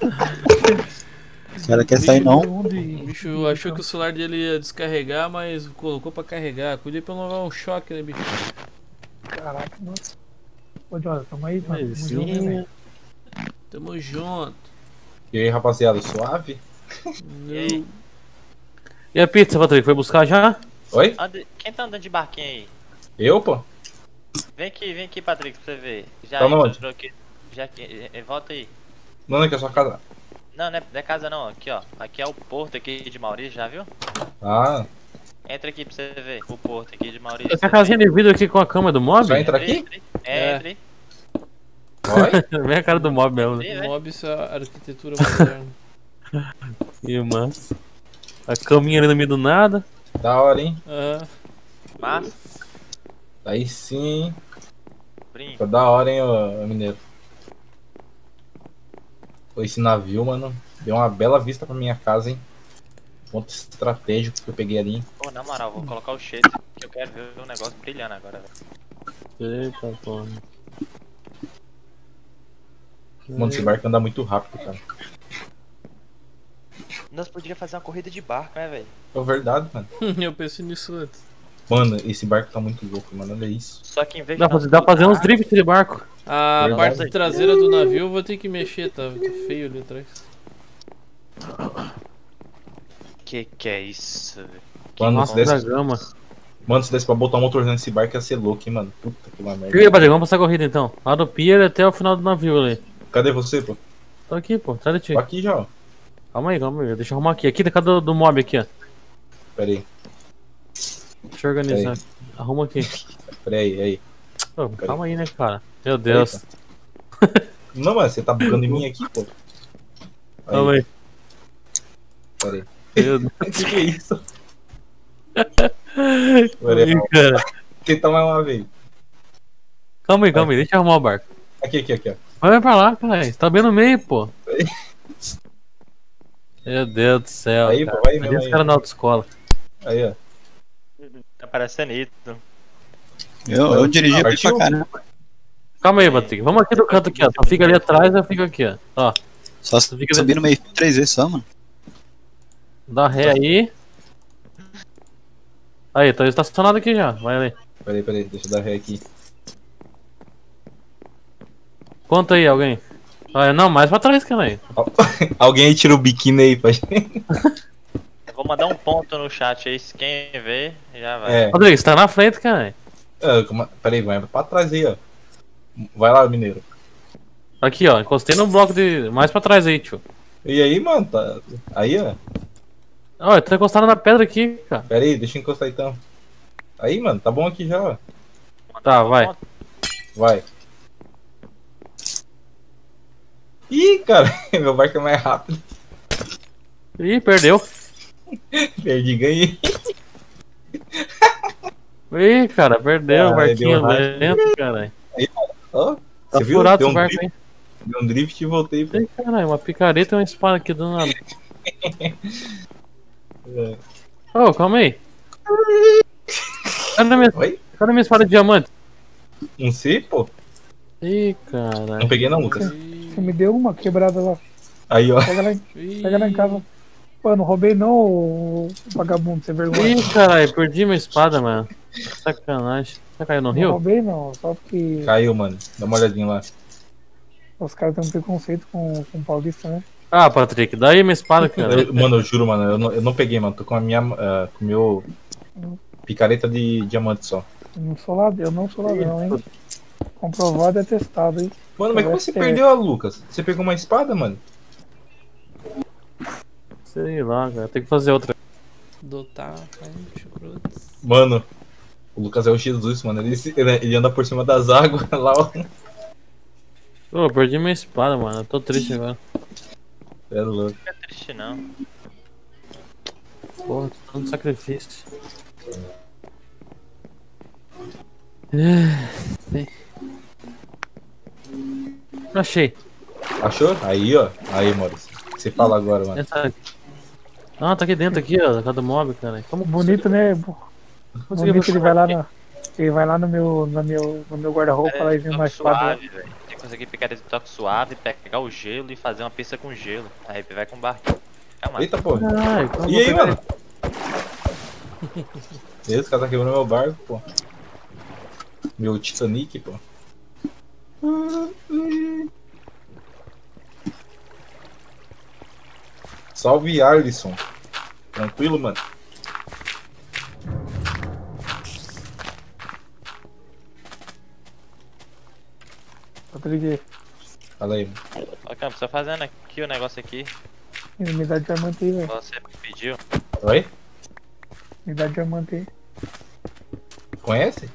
O cara quer sair não. O bicho achou que o celular dele ia descarregar, mas colocou pra carregar. Cuidei pra não levar um choque, né, bicho? Caraca, mano. Ô, Jonathan, tamo aí, mano. Tamo Sim. junto, né? Tamo junto. E aí, rapaziada, suave? E aí? E a pizza, Patrick? Foi buscar já? Oi? Quem tá andando de barquinho aí? Eu, pô? Vem aqui, Patrick, pra você ver. Já Tá onde? entrou aqui. Já volta aí. Não, é que é a sua casa. Não, não é casa não, aqui ó. Aqui é o porto aqui de Maurício, já viu? Ah, Entra aqui pra você ver o porto aqui de Maurício. Essa casinha de vidro aqui com a cama do mob? só entra aqui? Entra aí. Oi? Vem a cara do mob mesmo, né? Sim, vai. Mob, isso é arquitetura moderna. E massa. A caminha ali no meio do nada. Da hora, hein? Ah, Mas, Aí sim. brinco. Tá da hora, hein, ô mineiro. Pô, esse navio, mano, deu uma bela vista pra minha casa, hein? Ponto estratégico que eu peguei ali, hein? Pô, na moral, vou colocar o shade que eu quero ver o negócio brilhando agora, velho. Eita, porra. Mano, esse barco anda muito rápido, cara. Nós podíamos fazer uma corrida de barco, né, velho? É verdade, mano. eu pensei nisso antes. Mano, esse barco tá muito louco, mano. Olha isso. Só que em vez Dá de pra fazer uns drift de barco. A Verdade. parte traseira do navio eu vou ter que mexer, tá feio ali atrás. Que é isso, velho? Mano, Nossa, se desse, da gama. mano, se desse pra botar um motor nesse barco ia ser louco, hein, mano. Puta que uma merda. E aí, Patrick, vamos passar a corrida então. Lá do pier até o final do navio ali. Cadê você, pô? Tô aqui, pô. Sai de ti. Tô aqui já, ó. Calma aí. Deixa eu arrumar aqui. Aqui da casa do mob aqui, ó. Pera aí. Deixa eu organizar. Arruma aqui. Pera aí. Ô, calma aí, né, cara? Meu Deus. Não, mas você tá bugando em mim aqui, pô. Calma aí. Pera aí. Meu Deus. Que é isso? Aí, cara. Tentar mais uma vez. Calma aí. Deixa eu arrumar o barco. Aqui, ó. Vai pra lá, cara. Você tá bem no meio, pô. Meu Deus do céu. Aí, cara. pô, vai mesmo Imagina os aí. caras na autoescola. Aí, ó. Tá parecendo isso. Eu dirigi aqui Partiu? pra caramba. Calma aí, Patrick. Vamos aqui do canto aqui, ó. Tu fica ali atrás, eu fico aqui, ó. Ó. Só Tu fica subir no meio 3 vezes só, mano. Dá ré aí. Aí, tô estacionado aqui já. Vai ali. Pera aí. Deixa eu dar ré aqui. Conta aí, alguém. Ah, não, mais pra trás, cara aí. Alguém aí tira o biquíni aí pra gente. Eu vou mandar um ponto no chat aí, se quem ver, já vai. É. Rodrigo, você tá na frente, cara. Pera aí, vai pra trás aí, ó. Vai lá, mineiro. Aqui, ó. Encostei no bloco de. Mais pra trás aí, tio. E aí, mano, tá. Aí, ó. Ó, eu tô encostado na pedra aqui, cara. Pera aí, deixa eu encostar então. Aí, mano, tá bom aqui já, ó. Tá, vai. Vai. Ih, cara, meu barco é mais rápido. Ih, perdeu. Perdi, ganhei. Ih, cara, perdeu. O barquinho deu racha. lento, cara. Ó, Tá você viu? furado Deu esse um barco drift, aí. deu um drift e voltei. Pô. Ih, caralho, uma picareta e uma espada aqui do nada. É. Ô, calma aí. Oi? Cadê minha espada de diamante? Não sei, pô. Ih, Não caralho. peguei não, Lucas. Você me deu uma quebrada lá. Aí, ó. Pega lá em casa. Pô, não roubei não, ô vagabundo, você vergonha. Ih, caralho, perdi minha espada, mano. Sacanagem. Você caiu no Não rio? roubei não, só porque Caiu, mano. Dá uma olhadinha lá. os caras têm um preconceito com paulista, né? Ah, Patrick, dá aí minha espada, cara. Mano, eu juro, mano, eu não peguei, mano. Tô com a minha. Com o meu. Picareta de diamante só. Eu não sou ladrão, hein? Comprovado e atestado, hein? Mano, mas como você perdeu a Lucas? Você pegou uma espada, mano? Sei lá, cara. Tem que fazer outra. Dotar, chucrutos. Mano, o Lucas é o Jesus, mano. Ele anda por cima das águas lá, ó. Pô, eu perdi minha espada, mano. Eu tô triste agora. É louco. Não é triste não. Porra, tô dando sacrifício. Achei. Achou? Aí, ó. Aí, Maurício. O que você fala agora, mano? Essa aqui. Ah, tá aqui dentro, aqui, ó. Cada mob, cara. Como Bonito, né? consegui Bonito, ele achar? vai lá ele vai lá no meu guarda-roupa lá e vê uma Toque espada. suave, velho. Tem que conseguir pegar esse toque suave, pegar o gelo e fazer uma pista com gelo. Aí vai com barco. Calma. Eita, pô. Ai, como E aí, eu vou mano? Esse cara tá quebrando meu barco, pô. Meu Titanic, pô. Salve, Arlisson. Tranquilo, mano? Rodrigo, Fala aí, mano. Ó, Campos, tô fazendo aqui o negócio aqui. me dá diamante aí, velho. Você pediu. Oi? Me dá diamante aí. Conhece?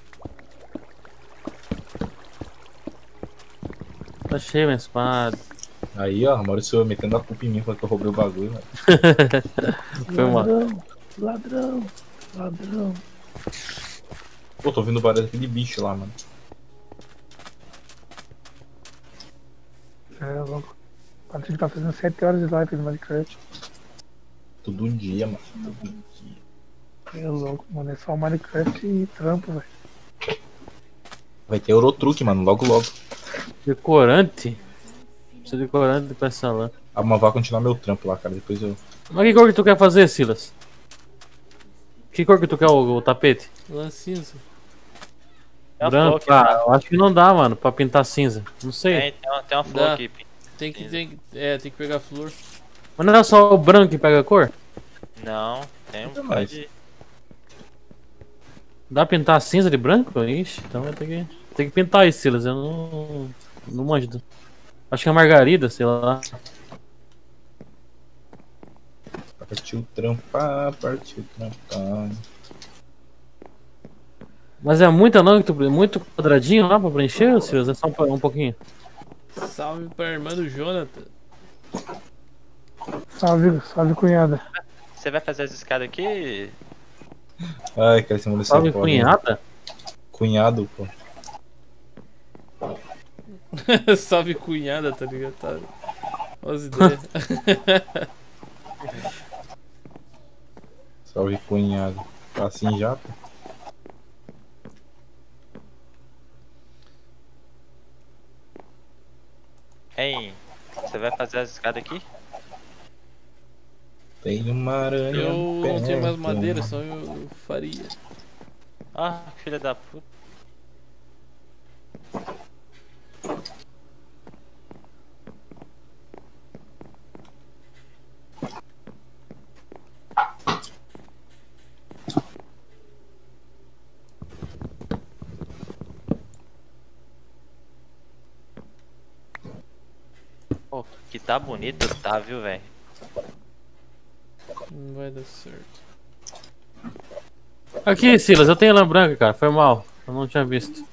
Achei minha espada. Aí, ó, Maurício metendo a culpa em mim porque eu roubei o bagulho, mano. Foi mal. Ladrão, ladrão. Pô, tô ouvindo o barulho daquele bicho lá, mano. É louco. O Patrick tá fazendo 7 horas de live no Minecraft. Todo dia, mano. Todo dia. É louco, mano. É só Minecraft e trampo, velho. Vai ter Eurotruck, mano, logo logo. Decorante? Precisa de decorante pra essa lá. Ah, mas vai continuar meu trampo lá, cara. Depois eu. Mas que cor que tu quer fazer, Silas? Que cor que tu quer o tapete? Lá cinza. Tem uma Branco? flor aqui, Ah, eu acho que não dá, mano, pra pintar cinza. Não sei. tem uma flor Dá. aqui. Tem que pegar flor. Mas não é só o branco que pega a cor? Não, tem um Tem bocado mais. de. Dá pra pintar cinza de branco? Ixi, então vai ter que pintar aí, Silas. Eu não manjo. Acho que é margarida, sei lá. Partiu trampar, partiu trampar. Mas é muita não, muito quadradinho lá pra preencher, Silas? É só um pouquinho. Salve pra irmã do Jonathan. Salve, cunhada. Você vai fazer as escadas aqui? Ai, cara, esse mundo Salve, cunhada? Cunhado, pô. Salve cunhada, tá ligado? Tá. Olha as ideias. Salve, cunhado. Tá assim já, pô. Hein? Você vai fazer as escadas aqui? Tem uma aranha. Eu não tenho mais perto. madeira, só eu faria. Ah, filha da puta. Pô, que tá bonito, tá, viu, velho? Não vai dar certo. Aqui, Silas, eu tenho lã branca, cara. Foi mal. Eu não tinha visto.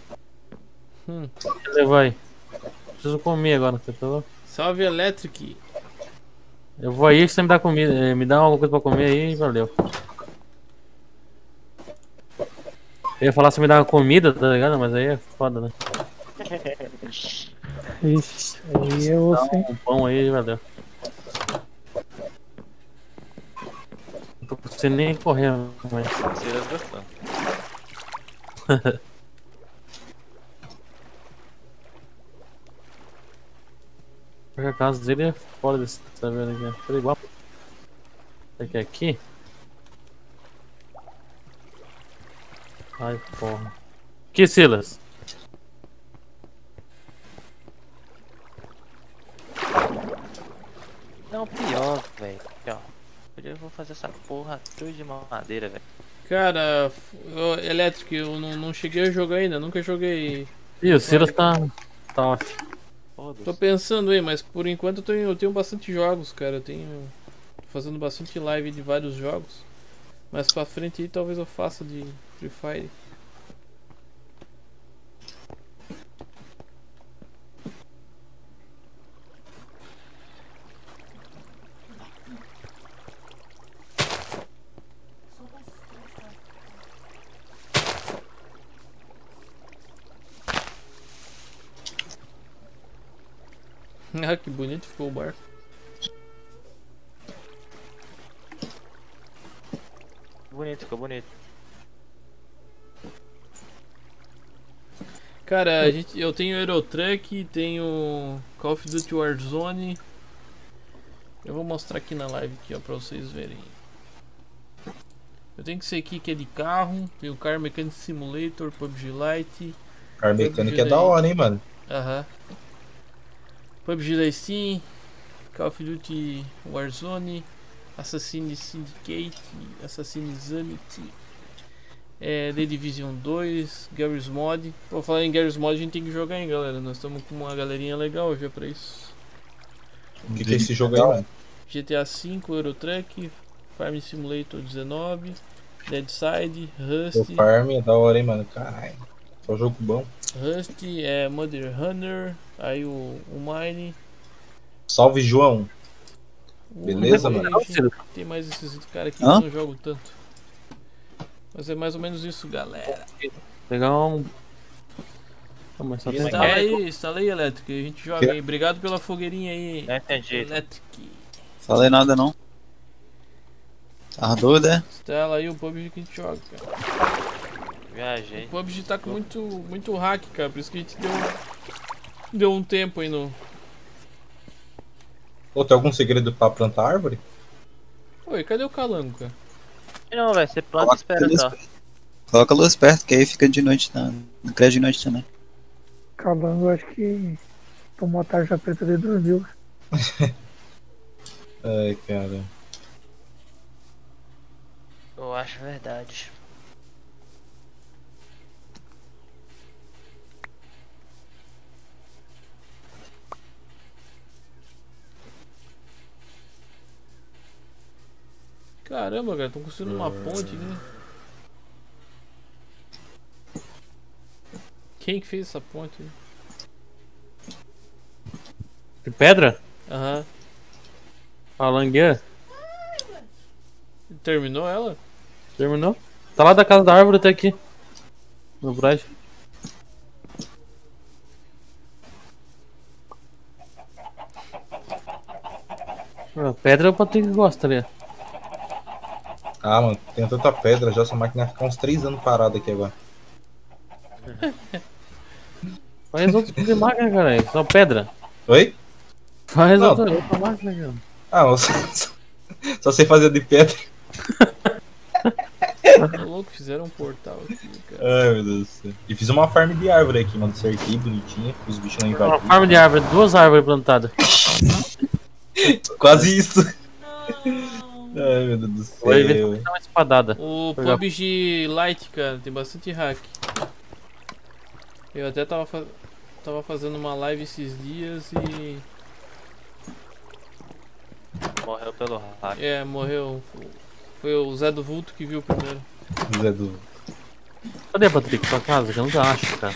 Levar aí. Preciso comer agora, tá bom? Salve Electric. Eu vou aí, você me dá comida, me dá alguma coisa pra comer aí, valeu. Eu ia falar se me dá uma comida, tá ligado? Mas aí é foda, né? Ixi, aí eu Dá sei. um pão aí, valeu. Não tô conseguindo nem correr, mas... Silas gostou. Por acaso dele é foda desse, tá vendo aqui? Tá igual. Aqui. Ai, porra. Que Silas? Não, pior, velho. Eu vou fazer essa porra tudo de madeira, velho. Cara, Electric, eu não cheguei a jogar ainda, nunca joguei. Ih, o Silas tá off. Tô pensando aí, mas por enquanto eu tenho bastante jogos, cara. Eu tenho fazendo bastante live de vários jogos. Mais pra frente aí talvez eu faça de Free Fire. Ah, que bonito ficou o barco. Bonito, ficou bonito. Cara, eu tenho Eurotruck, tenho Call of Duty Warzone. Eu vou mostrar aqui na live aqui, ó, pra vocês verem. Eu tenho que ser aqui que é de carro, tem o Car Mechanic Simulator, PUBG Lite. Car Mechanic é da hora, hein, mano. Aham. PUBG da Steam, Call of Duty Warzone, Assassin's Syndicate, Assassin's Amity, The Division 2, Garry's Mod. Vou falar em Garry's Mod, a gente tem que jogar, hein, galera. Nós estamos com uma galerinha legal já pra isso. O que é esse jogo aí, mano? GTA V, Eurotruck, Farm Simulator 19, Deadside, Rust. O Farm é da hora, hein, mano. Caralho. Só jogo bom. Rust, Mother Runner, aí o Mine. Salve, João. Beleza, mano? Tem mais esses caras aqui que eu não jogo tanto. Mas é mais ou menos isso, galera. Pegar um. Mas só Instala aí, Electric. A gente joga aí. Obrigado pela fogueirinha aí. Não entendi. Electric. Falei nada não. Tá doido, é? Instala aí o PUBG que a gente joga, cara. Viajei. O PUBG tá com muito hack, cara. Por isso que a gente deu um tempo aí no. Ô, tem algum segredo pra plantar árvore? Oi, cadê o calango, cara? Não, velho, você planta e espera só. Coloca a luz perto, que aí fica de noite, não cresce de noite também. Calango, acho que tomou a tarja preta e dormiu. Ai, cara. Eu acho verdade. Caramba, cara, estão construindo uma ponte, né? Quem que fez essa ponte? De pedra? Aham. A langueira? Terminou ela? Terminou? Tá lá da casa da árvore até aqui. No prédio. Pedra é o Patrick que gosta ali. Ah, mano, tem tanta pedra já, essa máquina vai ficar uns 3 anos parada aqui agora. Faz outro tipo de máquina, cara. Só pedra. Oi? Faz Não. outra máquina, cara. Ah, só sei fazer de pedra. Tá louco, fizeram um portal aqui, cara. Ai, meu Deus do céu. E fiz uma farm de árvore aqui, mano. Cerquei bonitinha, os bichos não Uma invadiram. farm de árvore, 2 árvores plantadas. Quase isso. Ai, meu Deus do céu. Vai ver se dá uma espadada. O PUBG Lite, cara, tem bastante hack. Eu até tava fazendo uma live esses dias e... Morreu pelo hack. É, morreu. Foi o Zé do Vulto que viu primeiro. Zé do... Cadê, Patrick? Tua casa? Que eu nunca acho, cara.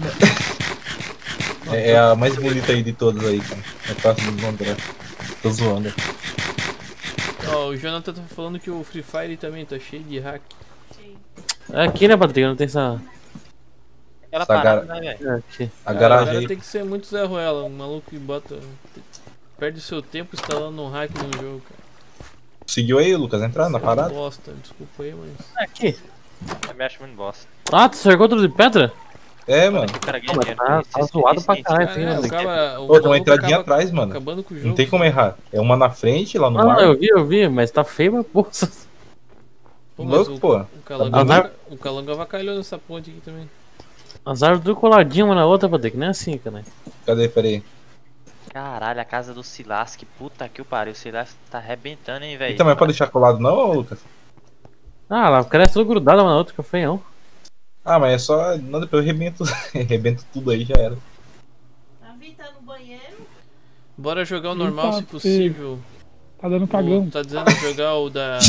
É a mais bonita aí de todas aí, cara. É fácil de encontrar. Tô zoando. Ó, o Jonathan tá falando que o Free Fire também tá cheio de hack. É aqui, né, Patrick? Não tem essa... Aquela Essa parada, gar- né, velho? É aqui. A O garagem cara aí. tem que ser muito Zé Ruela, um maluco que bota... Perde o seu tempo instalando um hack no jogo, cara. Conseguiu aí, Lucas, entrar na Você é um parada? bosta, desculpa aí, mas... É aqui. Eu me acho muito bosta. Ah, tu cercou tudo de pedra? É, mano. O cara ganha Mas dinheiro tá, com tá isso, zoado isso, pra isso, caralho. isso. Tem, o né? cara... Ô, tem uma maluco entradinha acaba atrás, mano. Acabando com o jogo. Não tem como errar. É uma na frente, lá no Não, mar. eu vi, mas tá feio, mas porra. Pô, mas Louco, pô. o Calango avacalhou nessa ponte aqui também. As árvores tudo coladinhas uma na outra, Patrick. Não é assim, cara. Cadê? Peraí. Caralho, a casa do Silas, que puta que o pariu. O Silas tá arrebentando, hein, velho. Então, mas pode deixar colado não, ô, Lucas? Ah, ela cresce tudo grudada uma na outra, que feião. Ah, mas é só... Não, depois eu rebento, rebento tudo aí, já era. A Vi tá no banheiro. Bora jogar o normal se Eita, possível. Tá dando pagão. Tá dizendo jogar o da.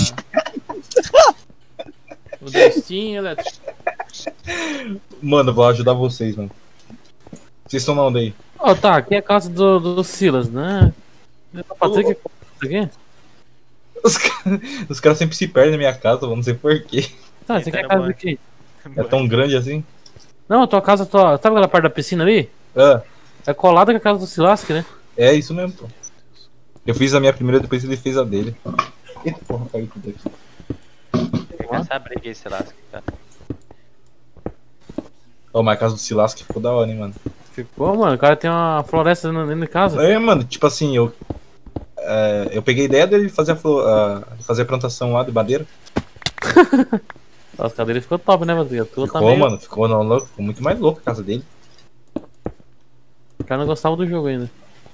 O da Steam, Eletro. Mano, eu vou ajudar vocês, mano. Vocês estão onde aí? Ó, tá, aqui é a casa do Silas, né? É o Patrick que isso aqui? Os caras sempre se perdem na minha casa, mano, não sei porquê. Tá, isso aqui é a casa daqui. É tão grande assim? Não, a tua casa, sabe aquela parte da piscina ali? Ah, É colada com a casa do Silasque, né? é isso mesmo, pô. Eu fiz a minha primeira, depois ele fez a dele. Eita porra, caiu tudo aqui. Fica essa briga aí, sei lá. Cara. Ó, mas a casa do Silas que ficou da hora, hein, mano. Ficou, mano. O cara tem uma floresta dentro de casa. É, mano, tipo assim, eu peguei a ideia dele fazer fazer a plantação lá de madeira. As cadeiras ficou top, né, Patrick? A tua Ficou, tá meio... mano, ficou muito mais louco a casa dele. O cara não gostava do jogo ainda.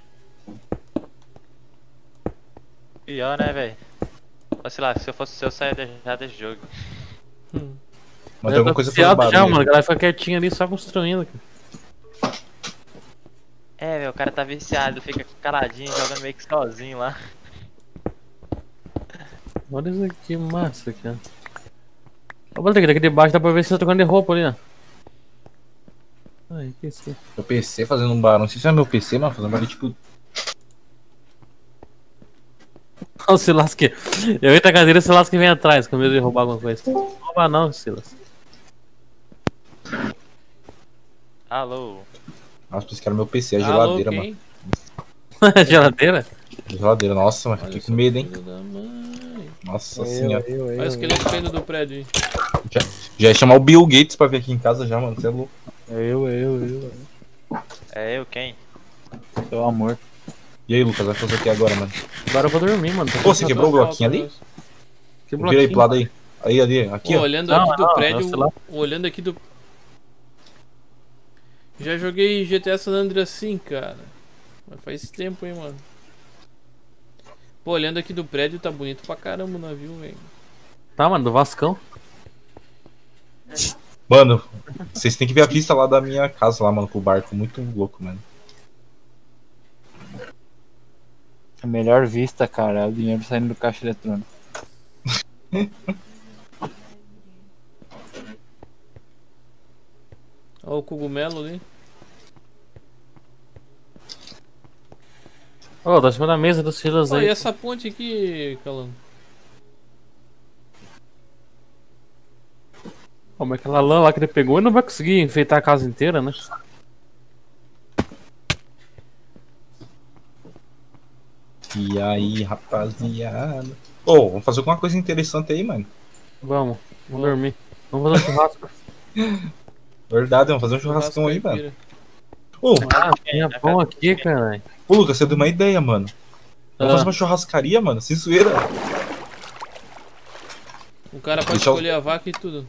Pior, né, velho? Sei lá, se eu fosse seu, eu saia já desse jogo. Mas tem alguma coisa fazendo fazendo já, barulho. mano. A galera fica quietinha ali só construindo. Cara. É, velho, o cara tá viciado, fica caladinho, jogando meio que sozinho lá. Olha isso aqui, massa, cara. Ó, Patrick, daqui debaixo dá pra ver se tá trocando de roupa ali, ó. Ai, que isso aqui. Meu PC fazendo um barulho. Não sei se é meu PC, mas fazendo um barulho tipo. Olha o Silas que. Eu entro na cadeira e o Silas que vem atrás, com medo de roubar alguma coisa. Não roubar não, Silas. Alô? Nossa, pensei que era meu PC, a Alô, geladeira, quem? mano. Geladeira? Geladeira, nossa, mas fiquei com medo, hein. Filho da mãe. Nossa senhora. Olha o esqueleto caindo do prédio aí. Já ia chamar o Bill Gates pra vir aqui em casa já, mano. Você é louco. É eu quem? Seu amor. E aí, Lucas, vai fazer o que agora, mano? Agora eu vou dormir, mano. Pô, você quebrou o bloquinho ali? Que Vira aí pro lado aí. Aí, ali, aqui, Pô, ó. olhando Não, aqui do não, prédio. sei lá. Olhando aqui do. Já joguei GTA San Andreas assim, cara. Mas faz tempo, hein, mano. Pô, olhando aqui do prédio, tá bonito pra caramba o navio, velho. Tá, mano, do Vascão. Mano, vocês têm que ver a vista lá da minha casa lá, mano, com o barco. Muito louco, mano. A melhor vista, cara, é o dinheiro saindo do caixa eletrônico. Olha o cogumelo ali. Ô, tá em cima da mesa dos Silas Olha, aí. e essa ponte aqui, Calango? Ó, mas aquela lã lá que ele pegou, ele não vai conseguir enfeitar a casa inteira, né? E aí, rapaziada. Ô, vamos fazer alguma coisa interessante aí, mano. Vamos dormir. Vamos fazer um churrasco. Verdade, vamos fazer um churrascão aí, mano. Ô, Ah, tinha pão aqui, caralho. ô, Lucas, você deu uma ideia, mano. Vamos fazer uma churrascaria, mano. Se zoeira. O cara pode Deixa eu- escolher a vaca e tudo.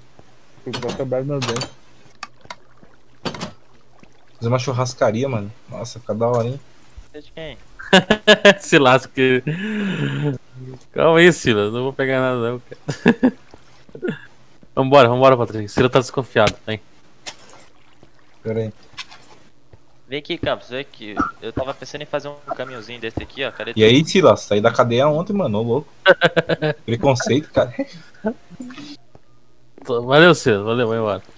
Fazer uma churrascaria, mano. Nossa, fica da hora, hein? Você de quem? Se lasca. Calma aí, Silas. Não vou pegar nada, não, cara. Vambora, Patrick. Silas tá desconfiado, hein? Pera aí. Vem aqui, Campos, vem aqui. Eu tava pensando em fazer um caminhozinho desse aqui, ó. Cadê E aí, Silas, saí da cadeia ontem, mano. Ô, louco. Preconceito, cara. Valeu, Silas. Valeu, vai embora.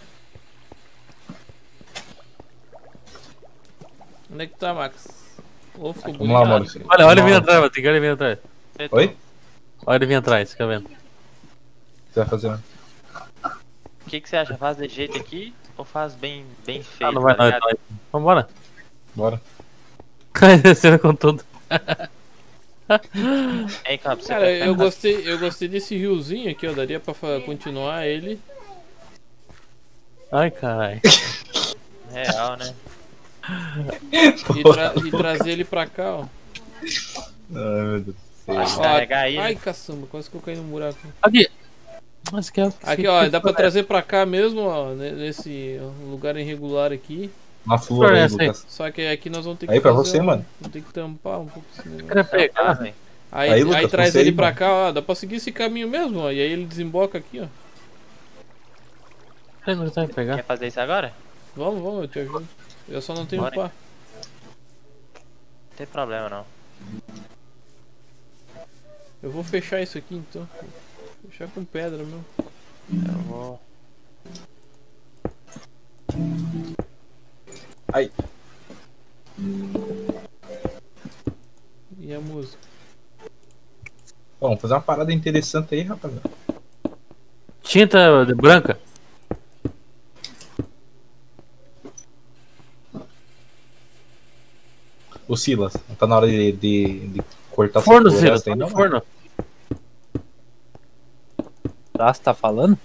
Onde é que tá, Max? Ô, ficou Vamos lá, bonito. mano. Olha ele Vamos vindo lá. atrás, Patrick. Olha ele vindo atrás. Oi? Olha ele vindo atrás, fica vendo. O que você vai fazer, mano? O que você acha? Faz de jeito aqui ou faz bem feito? Ah, não vai, tá não, ligado? vai. Vambora. Bora. Descendo com tudo. Hein, Campos, você Cara, prefere eu gostei desse riozinho aqui, ó. Daria pra continuar ele. Ai, caralho. real, né? E trazer ele pra cá, ó. Ai, meu Deus do céu. Pode Ó, carregar aí, ai, né? caçamba, quase que eu caí no buraco. Aqui. Mas que é... Aqui, ó, dá pra trazer pra cá mesmo, ó, nesse lugar irregular aqui. Uma flor aí, Essa aí. Lucas. Só que aqui nós vamos ter que Aí pra fazer você, mano. Vamos ter que tampar um pouco esse negócio. Quer pegar? velho. Aí, Lucas, traz você ele aí, pra mano. cá, ó. Dá pra seguir esse caminho mesmo, ó. E aí ele desemboca aqui, ó. Ele não vai pegar. Quer fazer isso agora? Vamos, eu te ajudo. Eu só não tenho Bora. pá. Não tem problema não. Eu vou fechar isso aqui então. Vou fechar com pedra mesmo. Eu vou. Ai. E a música? Bom, vamos fazer uma parada interessante aí, rapaziada. Tinta branca. Ô Silas, tá na hora de cortar Forno, essa Silas, floresta aí, tá no não? forno. Tá, você tá falando?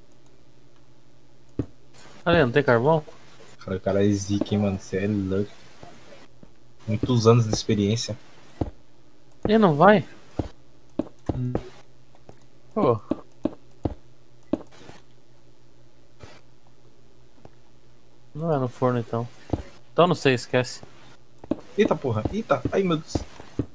Olha, não tem carvão? Cara, o cara é zica, hein, mano. Você é louco. Muitos anos de experiência. Ele não vai? Pô. Não é no forno então. Então não sei, esquece. Eita porra, eita, ai meu Deus.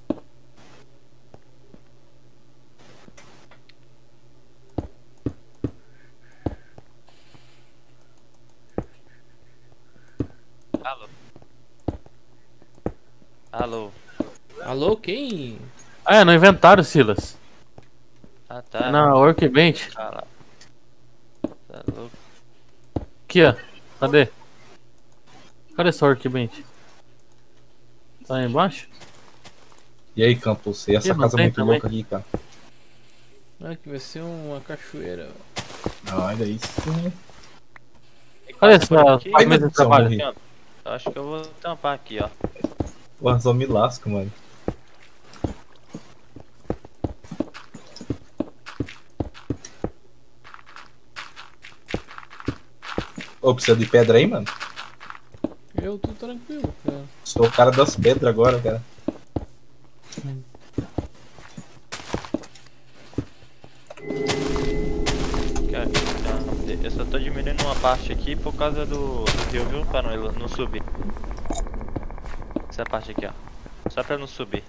Alô? Alô? Alô, quem? Ah, é no inventário, Silas. Ah, tá. É na Workbench. Ah lá. Tá louco. Aqui, ó. Cadê? Cadê essa Workbench? Tá aí embaixo? E aí, Campos? E essa Não casa tem muito também. louca aqui, cara? Ah, que vai ser uma cachoeira. Ah, olha isso. Cadê essa Aqui? Ai, mesa meu de Deus, eu trabalho? morri. Eu acho que eu vou tampar aqui, ó. Porra, só me lasco, mano. Ô, precisa de pedra aí, mano? Eu tô tranquilo, cara. Sou o cara das pedras agora, cara. Eu só tô diminuindo uma parte aqui por causa do rio, viu? Pra não subir. Essa parte aqui, ó. Só pra não subir.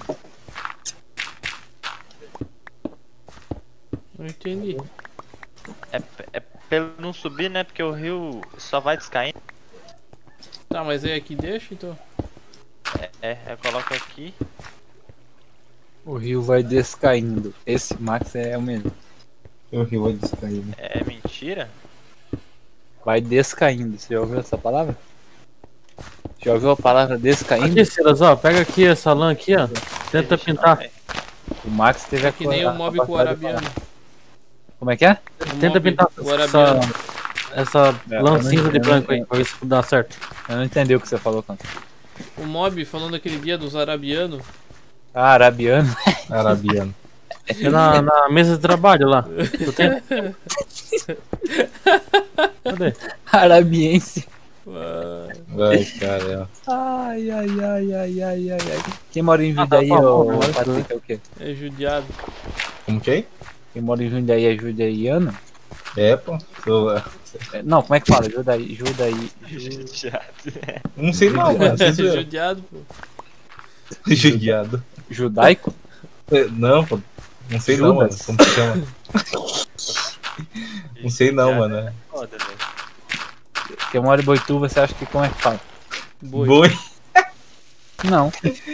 Não entendi. É pelo não subir, né? Porque o rio só vai descaindo. Tá, mas é aqui deixa então. Eu coloco aqui. O rio vai descaindo. Esse Max é o mesmo. O rio vai descair, né? É mentira? Vai descaindo. Você já ouviu essa palavra? Já ouviu a palavra descaindo? Aqui, Silas, ó. Pega aqui essa lã aqui, ó. Tenta Existe não, pintar. velho. O Max teve É que nem o mob com o arabiano. Como é que é? O Tenta mob, pintar o arabiano. essa É, lã eu não cinza de entendo. branco aí, pra ver se dá certo. Eu não entendi o que você falou, Canto. O mob falando aquele dia dos arabianos. Ah, arabiano. Arabiano. É na mesa de trabalho lá. Tu tem? Cadê? Arabiense. Ai, cara. Ai, ai, ai, ai, ai, ai, ai. Quem mora em Ah, Jundiaí, tá, ô, tá, tá. Patrick, é o quê? É judiado. Como que é? Quem mora em Jundiaí é judiaiano? É, pô. Não, como é que fala? Judaí. Não sei não, mano. Vocês viram? Judiado, pô. Judiado. Judaico? Não, pô. Não sei não, mano. Judas. Como se chama? Não sei não, mano. Foda, velho. Quem mora em Boituva, você acha que como é que fala? Boi. Não.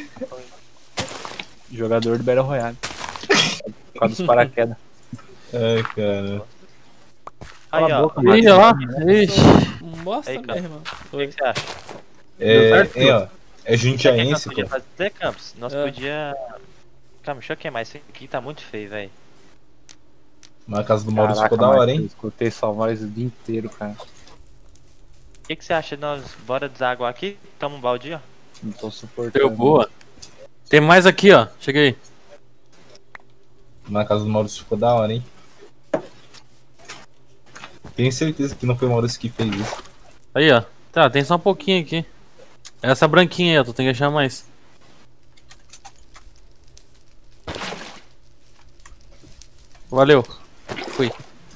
Jogador do Battle Royale. Por causa dos paraquedas. Ai, cara. Aí, ó. Ih, ó. Ixi. Bosta Aí, cara. mesmo. O que você acha? Ó. É Sabe o que nós jundiaense, podíamos pô. fazer, Campos? Nós É. podia... Calma, deixa eu queimar. Isso aqui tá muito feio, velho. Mas a casa do Maurício Caraca, ficou da hora, Marcos, eu hein? escutei sua voz o dia inteiro, cara. O que você acha de nós bora desaguar aqui? Toma um balde, ó. Não tô suportando. Deu boa. Tem mais aqui, ó. Cheguei. Na casa do Maurício ficou da hora, hein? Tenho certeza que não foi o Maurício que fez isso. Aí, ó. Tá, tem só um pouquinho aqui. Essa branquinha aí, ó. Tu tem que achar mais. Valeu. Fui.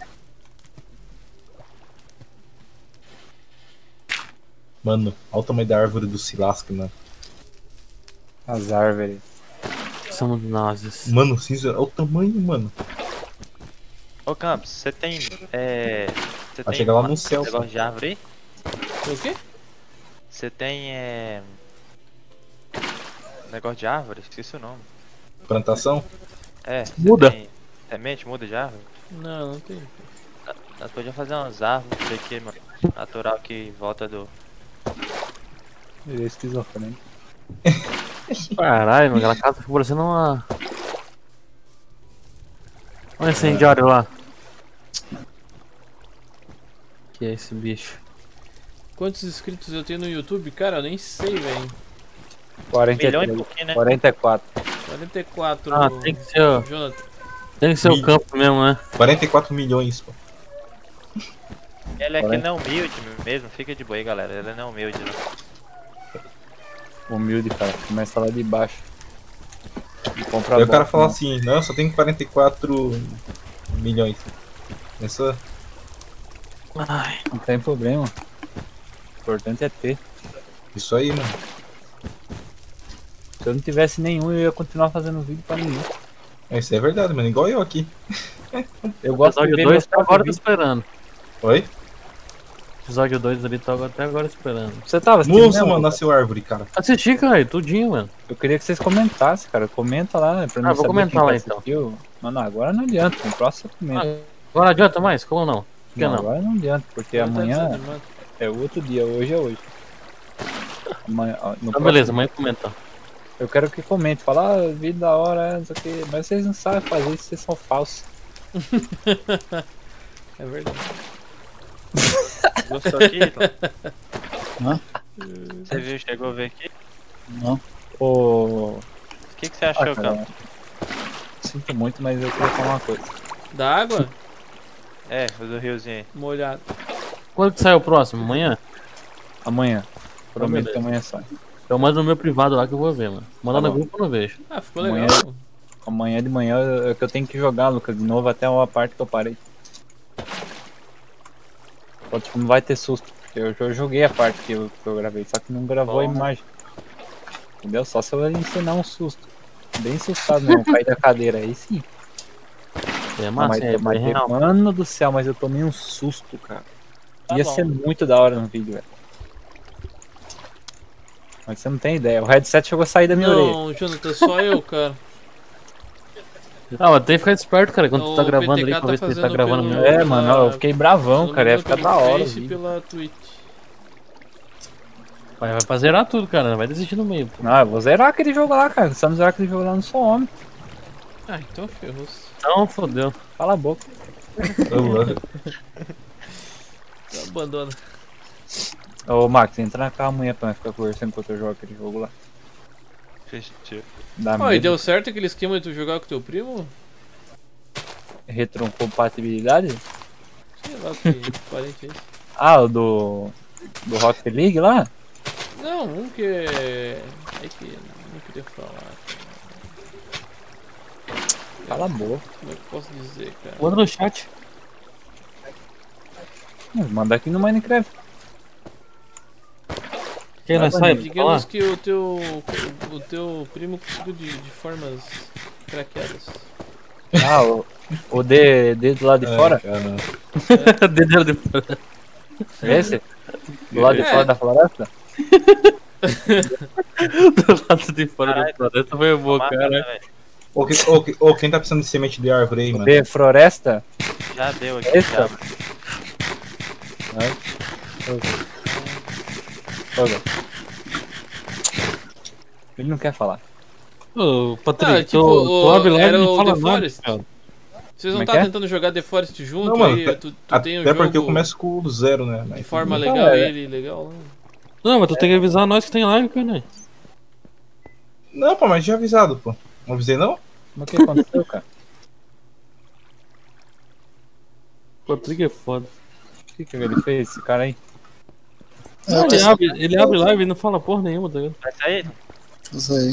Mano, olha o tamanho da árvore do Silasco, mano. As árvores. Somos nazis. Mano, cinza, olha o tamanho, mano. Ô, Campos, você tem... Você Vai chegar lá no céu, negócio de árvore aí? O quê? Você tem, negócio de árvore? Esqueci o nome. Plantação? É, você Muda. tem semente, muda de árvore? Não, não tem. Nós podíamos fazer umas árvores por aqui, mano. Natural que volta do. Ele é esquizofrênico. Caralho, mano, aquela casa ficou parecendo uma. Um incendiário lá. Que é esse bicho? Quantos inscritos eu tenho no YouTube? Cara, eu nem sei, velho. 43, Milhão e pouquinho, né? 44. 44. Ah, tem que ser, ó. Jonathan. Tem que ser o campo mesmo, né? 44 milhões, pô. Ele é que não humilde mesmo, fica de boa aí, galera. Ele não é humilde, não. Humilde, cara. Começa lá de baixo. E compra Aí o cara bola, fala né? assim, não, só tem 44 milhões. Essa. Ai. Não tem problema. O importante é ter. Isso aí, mano. Se eu não tivesse nenhum, eu ia continuar fazendo vídeo pra ninguém. Isso é verdade, mano. Igual eu aqui. Eu gosto de Episódio ver 2 meus tá agora vídeos. esperando. Oi? Episódio 2 ali tá até agora esperando. Você tava assistindo Moço, mesmo? mano, nasceu árvore, cara. Assisti, cara, tudinho, mano. Eu queria que vocês comentassem, cara. Comenta lá, pra mim Ah, vou saber comentar quem lá, que então. assistiu. Mano, agora não adianta. No próximo você comenta. Agora não adianta mais? Como não? Por que Não, não? agora não adianta, porque Agora tá amanhã desanimado. é outro dia. Hoje é hoje. Amanhã, ó, no Então próximo- beleza, amanhã comenta. Eu quero que comente. Fala, ah, vídeo da hora, não sei o que. Mas vocês não sabem fazer isso, vocês são falsos. É verdade. Gostou aqui, Hitler? Hã? Você viu, chegou a ver aqui? Não. Ô. O que você achou, cara, cara? Sinto muito, mas eu queria falar uma coisa. Da água? É, o do riozinho aí. Molhado. Quando que sai o próximo? Amanhã? Amanhã. Prometo beleza. que amanhã sai. Então manda no meu privado lá que eu vou ver, mano. Manda Tá no bom. grupo eu não vejo. Ah, ficou Amanhã- legal. Amanhã de manhã é que eu tenho que jogar, Lucas, de novo até uma parte que eu parei. Pô, tipo, não vai ter susto, porque eu joguei a parte que eu gravei, só que não gravou a Bom. imagem. Entendeu? Só se eu ensinar um susto. Bem assustado mesmo, cair da cadeira aí sim. É massa, é mas bem real. mano do céu, mas eu tomei um susto, cara. Tá Ia bom. ser muito da hora no vídeo, velho. Mas você não tem ideia. O headset chegou a sair da minha orelha. Não, Jonathan, só eu, cara. Ah, mas tem que ficar esperto, cara, quando tu tá O gravando PTK ali pra ver se ele tá fazendo gravando pelo- mesmo. É, mano, ó, eu fiquei bravão, cara. Ia ficar da hora. o Face vídeo. pela Twitch. Vai pra zerar tudo, cara, não vai desistir no meio. Pô. Não, eu vou zerar aquele jogo lá, cara. Se eu não zerar aquele jogo lá, eu não sou homem. Ah, então ferrou-se. Então, fodeu. Cala a boca. Então abandona. Ô, Max, entra na casa amanhã pra nós ficar conversando enquanto eu jogo aquele jogo lá. Fechou. Dá Ó, e medo. deu certo aquele esquema de tu jogar com teu primo? Retrocompatibilidade? Sei lá que parente é esse. Ah, o do Rocket League lá? Não, um que é. É que não queria falar. Cala a boca. Como é que eu posso dizer, cara? Manda no chat. Manda aqui no Minecraft. Quem nós sai? Digamos que o teu primo conseguiu de formas craqueadas. Ah, o D do lado de fora? Dedo de fora. Esse? Do lado de É. fora da floresta? Do lado de fora da floresta foi boa, Mata, cara. né, velho? Ô, quem tá precisando de semente de árvore aí, O mano? D floresta? Já deu aqui, Esse, já. ó. Olha. Ele não quer falar. Ô, Patrick, Ah, tipo, tu abre lá e era não o fala The nada, Forest. cara. Vocês Como não é tá que é? tentando jogar The Forest junto? Não, mano, aí, tu tem um Até jogo porque eu começo com o zero, né? de Mas- forma Então, legal, é. ele legal. Né? Não, mas tu tem que avisar nós que tem live, cara. Não, pô, mas já avisado, pô. Não avisei, não? Mas o que aconteceu, cara? Patrick é foda. O que ele fez, esse cara aí? Não, ele abre live e não fala porra nenhuma, tá ligado? Vai sair? Isso aí.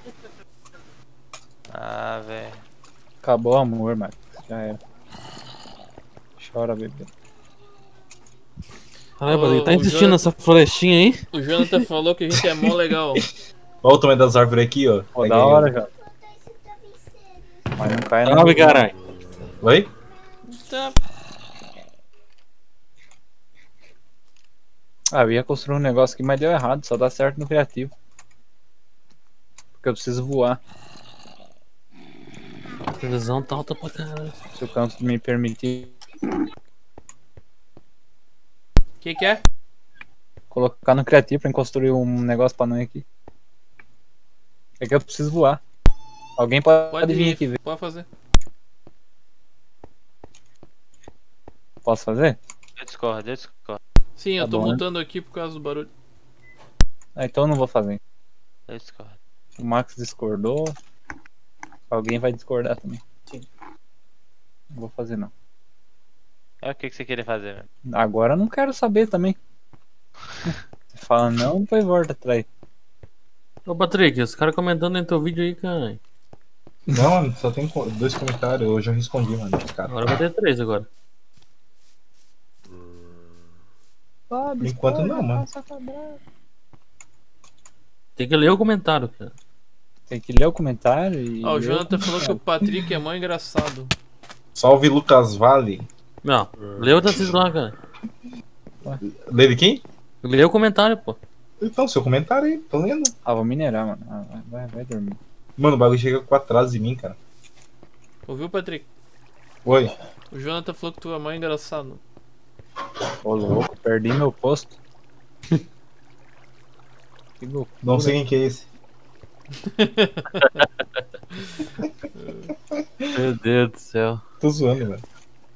Ah, velho. Acabou o amor, mano. Já era. Chora, bebê. Caralho, Ô, Patrick, tá o insistindo Jonathan- nessa florestinha aí? O Jonathan falou que a gente é mó legal. Olha o tamanho das árvores aqui, ó. Pô, Peguei, da ó. hora já. Mas não cai Salve, caralho. Oi? Tá. Ah, eu ia construir um negócio aqui, mas deu errado. Só dá certo no criativo. Porque eu preciso voar. A televisão tá alta pra caralho. Se o campo me permitir Que é? colocar no criativo pra construir um negócio pra nós aqui. É que eu preciso voar. Alguém pode vir aqui ver. Pode fazer. Posso fazer? Eu discordo, eu discordo. Sim, eu Tá tô bom, né? mutando aqui por causa do barulho. Ah, então eu não vou fazer. Eu discordo. O Max discordou. Alguém vai discordar também. Não vou fazer não. É o que você queria fazer mesmo? Agora eu não quero saber também. Você fala não, depois volta atrás. Ô Patrick, os caras comentando no teu vídeo aí, cara. Não, mano, só tem 2 comentários. Eu já respondi, mano. Cara. Agora vai ter 3 agora. Por enquanto não, mano. Tem que ler o comentário, cara. Tem que ler o comentário e. Ó, o Jonathan falou que o Patrick é mó engraçado. Salve Lucas Vale. Não, lê o Tarcísio lá, cara. Lê de quem? Lê o comentário, pô. Então, seu comentário aí, tô lendo. Ah, vou minerar, mano. Ah, vai dormir. Mano, o bagulho chega com atraso de mim, cara. Ouviu, Patrick? Oi. O Jonathan falou que tu é mó engraçado. Ô louco, perdi meu posto. Que loucura. Não sei quem que é esse. Meu Deus do céu. Tô zoando, velho.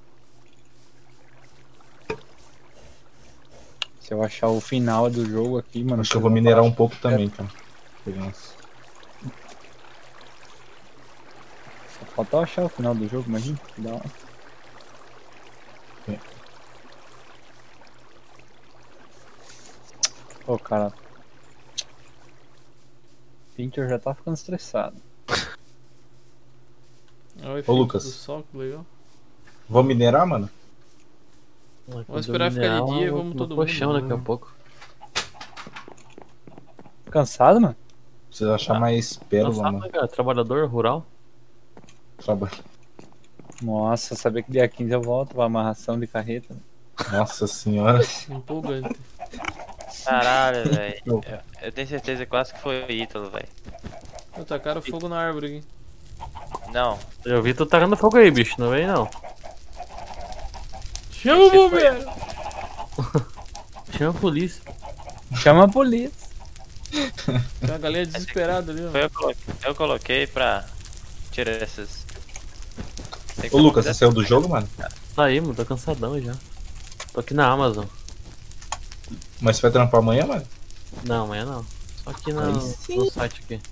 Se eu achar o final do jogo aqui, mano. Acho que eu vou minerar um pouco também, cara. Só falta eu achar o final do jogo, imagina. Que da hora. Ô, cara. Pinter já tá ficando estressado. Olha o efeito Lucas. do sol, que legal. Vamos minerar, mano? Vamos esperar ficar de dia e vamos todo mundo. Colchão daqui a pouco. Cansado, mano? Precisa achar mais pérola, Cansado, mano. né, cara? Trabalhador rural. Trabalho. Nossa, saber que dia 15 eu volto pra amarração de carreta. Nossa senhora. Empolgante. Caralho, velho. Eu tenho certeza quase que foi o Ítalo, velho. Eu tacaram fogo na árvore aqui. Não. Eu vi tu tacando fogo aí, bicho. Não vem não. Chama o bombeiro! Chama a polícia. Chama a polícia. Tem uma galinha desesperada ali, ó. Eu coloquei pra tirar essas. Ô Lucas, você saiu do jogo, mano? Tá aí, mano. Tô cansadão já. Tô aqui na Amazon. Mas você vai trampar amanhã, mano? Não, amanhã não. Só aqui Aí no sim. site aqui.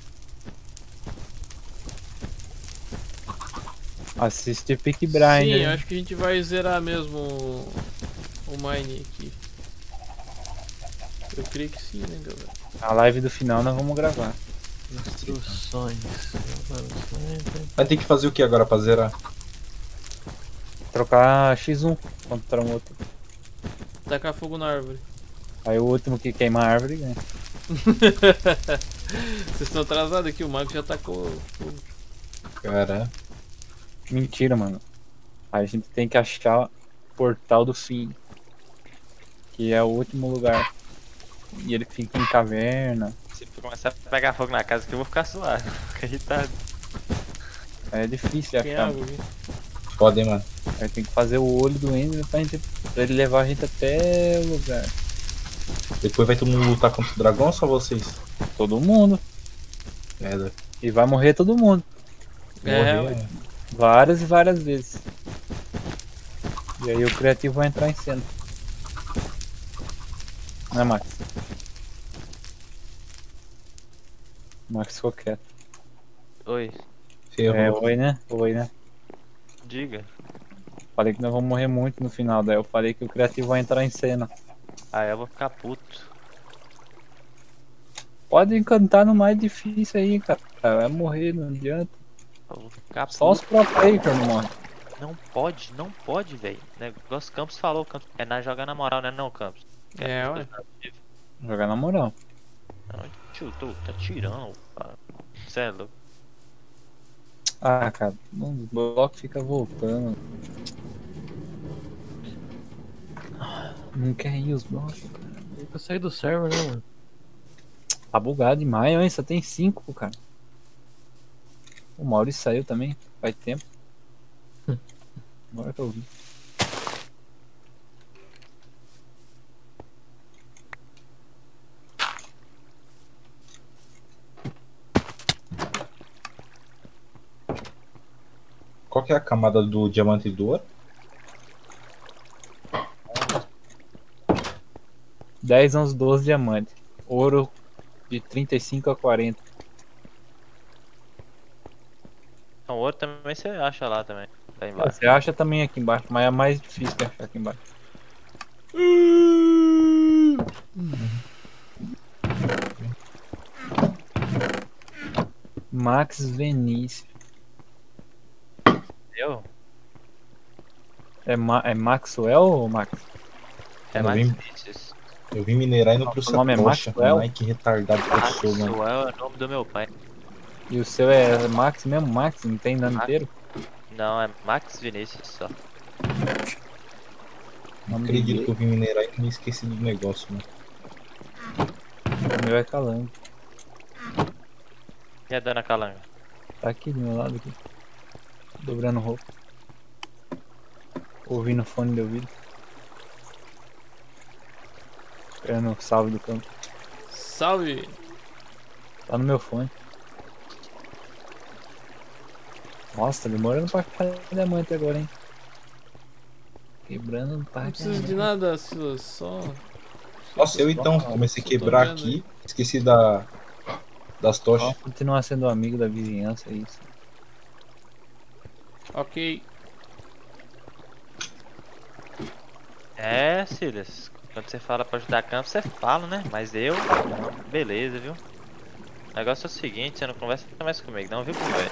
Assiste Peak Blind. Sim, eu acho que a gente vai zerar mesmo o Mine aqui. Eu creio que sim, né, galera? A live do final nós vamos gravar. Instruções. Vai ter que fazer o que agora pra zerar? Trocar X1 contra um outro. Tacar fogo na árvore. Aí o último que queima a árvore ganha. Vocês estão atrasados aqui, o Marco já tacou fogo. Cara. Mentira, mano. A gente tem que achar o portal do fim. Que é o último lugar. E ele fica em caverna. Se começar a pegar fogo na casa que eu vou ficar suave, vou ficar irritado. É difícil de Tem achar. água aqui. Podem, mano. Aí tem que fazer o olho do Ender pra ele levar a gente até o lugar. Depois vai todo mundo lutar contra o dragão ou só vocês? Todo mundo. Merda. E vai morrer todo mundo. É, Morrer, né? Várias e várias vezes. E aí o criativo vai entrar em cena. Né, Max? Max ficou quieto. Oi, Ferrou. É, oi, né? Oi, né? diga. Falei que nós vamos morrer muito no final, daí eu falei que o criativo vai entrar em cena. Aí eu vou ficar puto. Pode encantar no mais difícil aí, cara. Vai morrer, não adianta. Eu vou ficar Só os puto. pro player não morrem. Não pode, velho. Negócio Campos falou, Campos. É na jogar na moral, né, não, Campos? É, ué. Jogar na moral. Não, tio, tá tirando, cara. Cê é louco. Ah, cara, o bloco fica voltando. Não quer ir os blocos, cara. Eu saí do server, né, mano? Tá bugado demais, hein? Só tem 5, cara. O Maurício saiu também, faz tempo. Agora que eu vi. Qual que é a camada do diamante do ouro? 10, 11, 12 diamantes. Ouro de 35 a 40. O ouro também você acha lá também. Lá embaixo. Você acha também aqui embaixo, mas é mais difícil de achar aqui embaixo. Max Vinícius. Eu? É Maxwell ou Max? É Eu mais vim- Vinícius. Eu vim minerar e não trouxe O nome a é tocha. Maxwell? Ai, que retardado que eu sou, mano. Maxwell é o nome do meu pai. E o seu é Max mesmo? Max? Não tem nome Max. inteiro? Não, é Max Vinícius só. Não acredito que eu vim minerar e me esqueci do negócio, mano. O meu é Calango. E a dona Calanga? Tá aqui do meu lado aqui. Dobrando roupa. Ouvindo fone de ouvido. Esperando o salve do campo. Salve! Tá no meu fone. Nossa, tá demorando pra carregar diamante agora, hein? Quebrando pra Não precisa de nada, Silas, só. Nossa, eu então comecei a Só tô quebrar vendo aqui, esqueci das tochas. Vamos continuar sendo amigo da vizinhança, é isso. Ok. É, Silas. Quando você fala pra ajudar campo, você fala, né? Mas eu. Beleza, viu? O negócio é o seguinte: você não conversa mais comigo, não, viu, velho?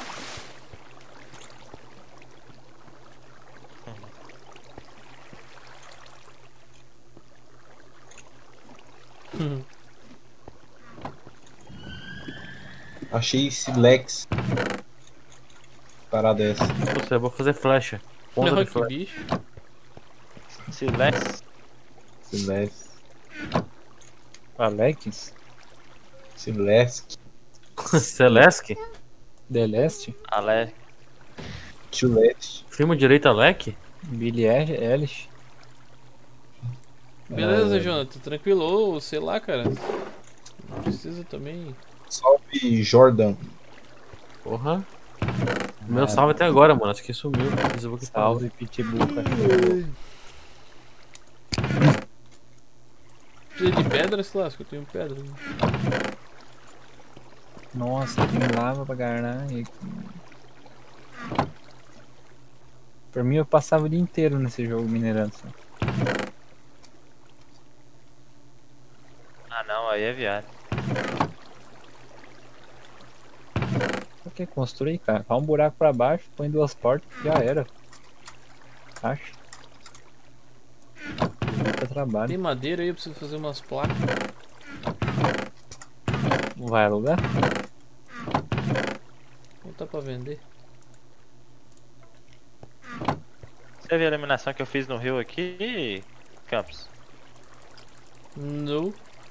Achei Silex. Parada essa. Nossa, eu vou fazer flecha. Ponta Olha de que flecha. bicho. Silex. Silex. Alex? Silex. Celeste? Deleste? Alex. Chulete. Firma direita Alec? Billy Ellis? Beleza, Jonathan, tranquilo. Ou, sei lá, cara. Não precisa também. Salve Jordan. Porra. Meu salve até agora, mano. Acho que sumiu. Eu vou que Salve Pitbull, cachorro. Precisa de pedra, Silas, que eu tenho pedra. Né? Nossa, tem lava pra caralho. Por mim eu passava o dia inteiro nesse jogo minerando. Só. Ah, não, aí é viado. Por que construir, cara? Faz um buraco pra baixo, põe duas portas, já era. Acha? Evita trabalho. Tem madeira aí, eu preciso fazer umas placas. Vai alugar? Não tá pra vender. Você viu a eliminação que eu fiz no rio aqui, Campos? Não.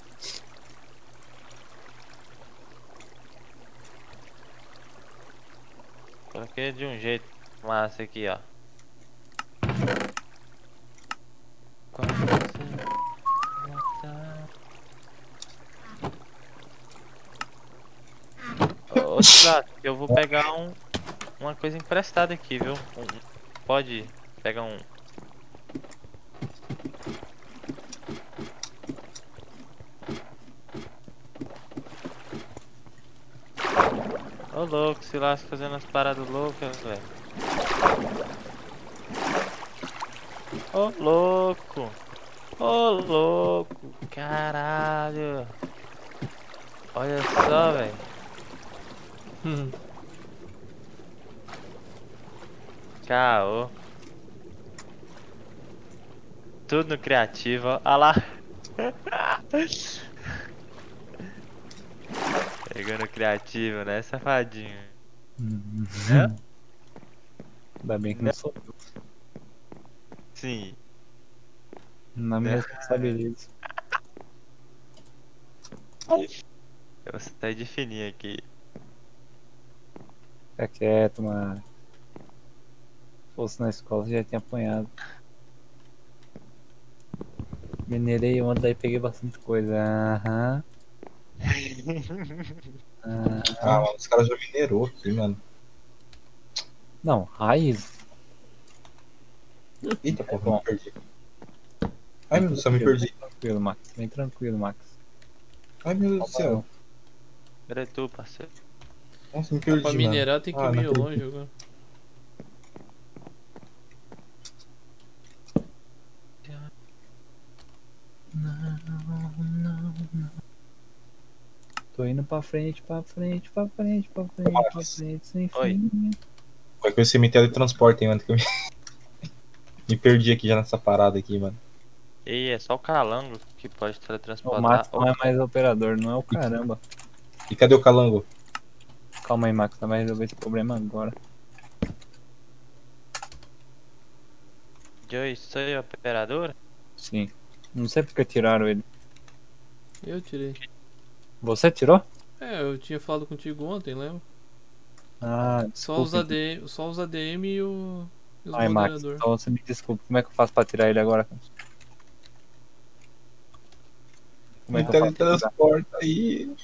Coloquei de um jeito massa aqui, ó. Ô, Silas, eu vou pegar uma coisa emprestada aqui, viu? Pode pegar um. Ô louco, Silas fazendo as paradas loucas, velho. Ô louco! Ô louco! Caralho! Olha só, velho. Caô. Tudo no criativo, ó. Ah lá. Pegando criativo, né, safadinho? É? Ainda bem que não sou eu. Sim. Não me responsabilizo. Eu vou sair de fininho aqui. Fica quieto, mano. Se fosse na escola, já tinha apanhado. Minerei ontem, aí peguei bastante coisa. Aham. Ah, mano, os caras já minerou aqui, mano. Não, raiz. Eita, É porra, bom. me perdi. Ai, meu Deus do céu, me perdi. Tranquilo, Max. Bem tranquilo, Max. Ai, meu Deus do céu. Peraí tu, parceiro. Nossa, me Pra perdi, mano. minerar tem que ir Ah, meio não longe agora. Tô indo pra frente, pra frente, pra frente, pra frente, pra frente, sem Oi. fim. Vai que você me teletransporta, hein, mano. Que eu me perdi aqui já nessa parada aqui, mano. E é só o calango que pode O teletransportar. Max não é mais operador, não é o caramba. E cadê o calango? Calma aí, Max, não vai resolver esse problema agora. Eu sou operador? Sim. Não sei porque tiraram ele. Eu tirei. Você tirou? É, eu tinha falado contigo ontem, lembra? Ah, Só os desculpa. ADM e os Ai, Max, moderadores. então você me desculpa. Como é que eu faço pra tirar ele agora? Como é Me que eu faço pra tirar? teletransporta aí.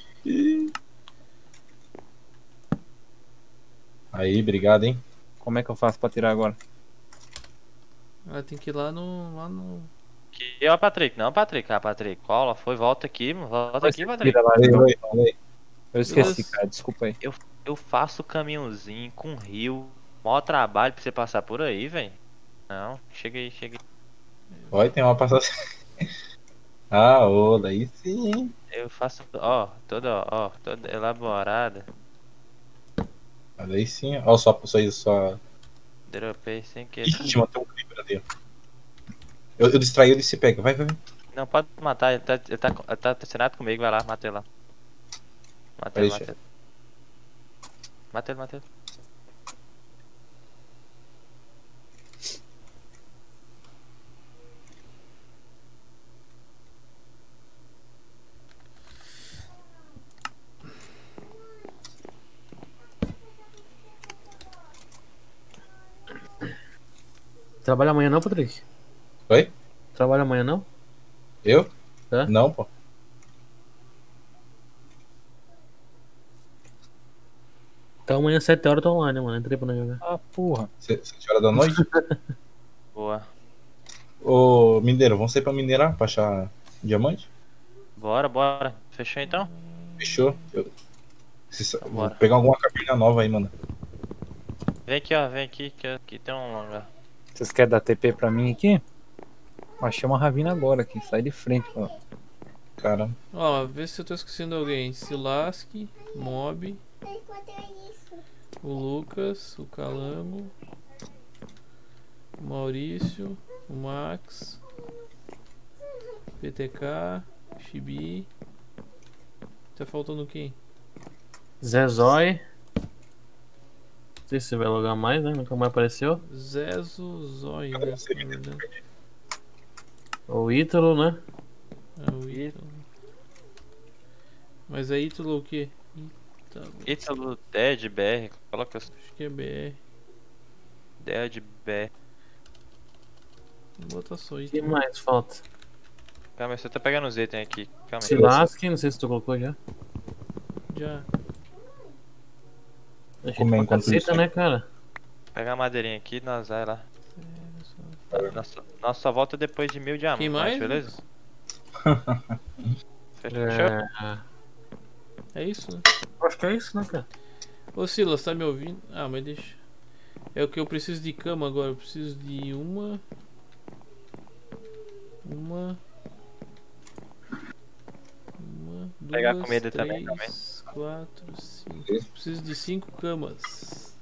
Aí, obrigado, hein. Como é que eu faço pra tirar agora? Ah, tem que ir lá no... Que é o Patrick, não, Patrick. Ah, Patrick, cola, foi, volta aqui, mano. Volta aqui, Patrick. Tira lá, Falei, então. falei. Eu esqueci, Beleza. cara. Desculpa aí. Eu faço caminhozinho com rio. Maior trabalho pra você passar por aí, velho. Não, chega aí, chega aí. Olha, tem uma passagem. Ah, ô, daí sim. Eu faço, toda elaborada. Ah, daí sim. Ó, só. Dropei sem querer. Ixi, matei um creeper ali. Eu distraí ele e se pega. Vai. Não, pode matar, ele tá assinado comigo, vai lá, mata ele lá. Mata ele, Deixa. mata ele. Mata ele, mata ele. Trabalha amanhã não, Patrick? Oi? Trabalha amanhã não? Eu? É? Não, pô. Então amanhã 7 horas eu tô online, mano. Entrei pra não jogar. Ah, porra. 7 horas da noite? Boa. Ô, mineiro, vamos sair pra minerar pra achar diamante? Bora. Fechou então? Fechou? Vou Bora. pegar alguma caverna nova aí, mano. Vem aqui, ó, vem aqui, que aqui tem um lugar. Vocês querem dar TP pra mim aqui? Achei uma ravina agora aqui. Sai de frente, ó. Caramba. Ó, vê se eu tô esquecendo alguém. Silaski, Mob, o Lucas, o Calango, o Maurício, o Max, PTK, Chibi. Tá faltando quem? Zezói. Não sei se vai logar mais, né? Nunca mais apareceu. Zezo Zói, né? Na verdade. O Ítalo, né? É o Ítalo. Mas é Ítalo o quê? Ítalo Dead BR, coloca Acho que é BR. Dead BR. Bota só O que Ítalo. mais falta? Calma aí, você tá pegando os itens aqui. Calma aí. Silaski, não sei se tu colocou já. Já. Achei Comer pra enquanto caceta, isso. né, cara? Pega a madeirinha aqui e nós vai lá. Nossa volta depois de 1000 diamantes, Quem mais? beleza? Fechou? É isso, né? Acho que é isso, né, cara? Ô Silas, tá me ouvindo? Ah, mas deixa. É o que eu preciso de cama agora. Eu preciso de uma. Duas, Pegar comida três, também, calma aí. 4, 5. Preciso de 5 camas.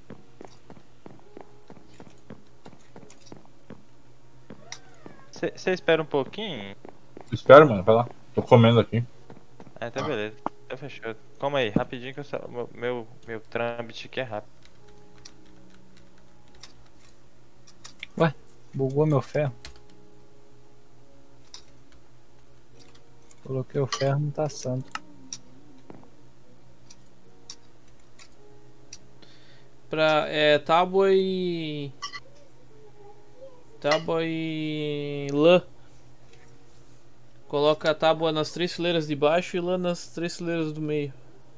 Você espera um pouquinho? Espera, mano. Vai lá. Tô comendo aqui. Ah, tá beleza. Tá fechado. Calma aí, rapidinho que meu trâmite aqui é rápido. Ué, bugou meu ferro. Coloquei o ferro, não tá santo. tábua e... Tábua e... lã. Coloca a tábua nas 3 fileiras de baixo e lã nas 3 fileiras do meio.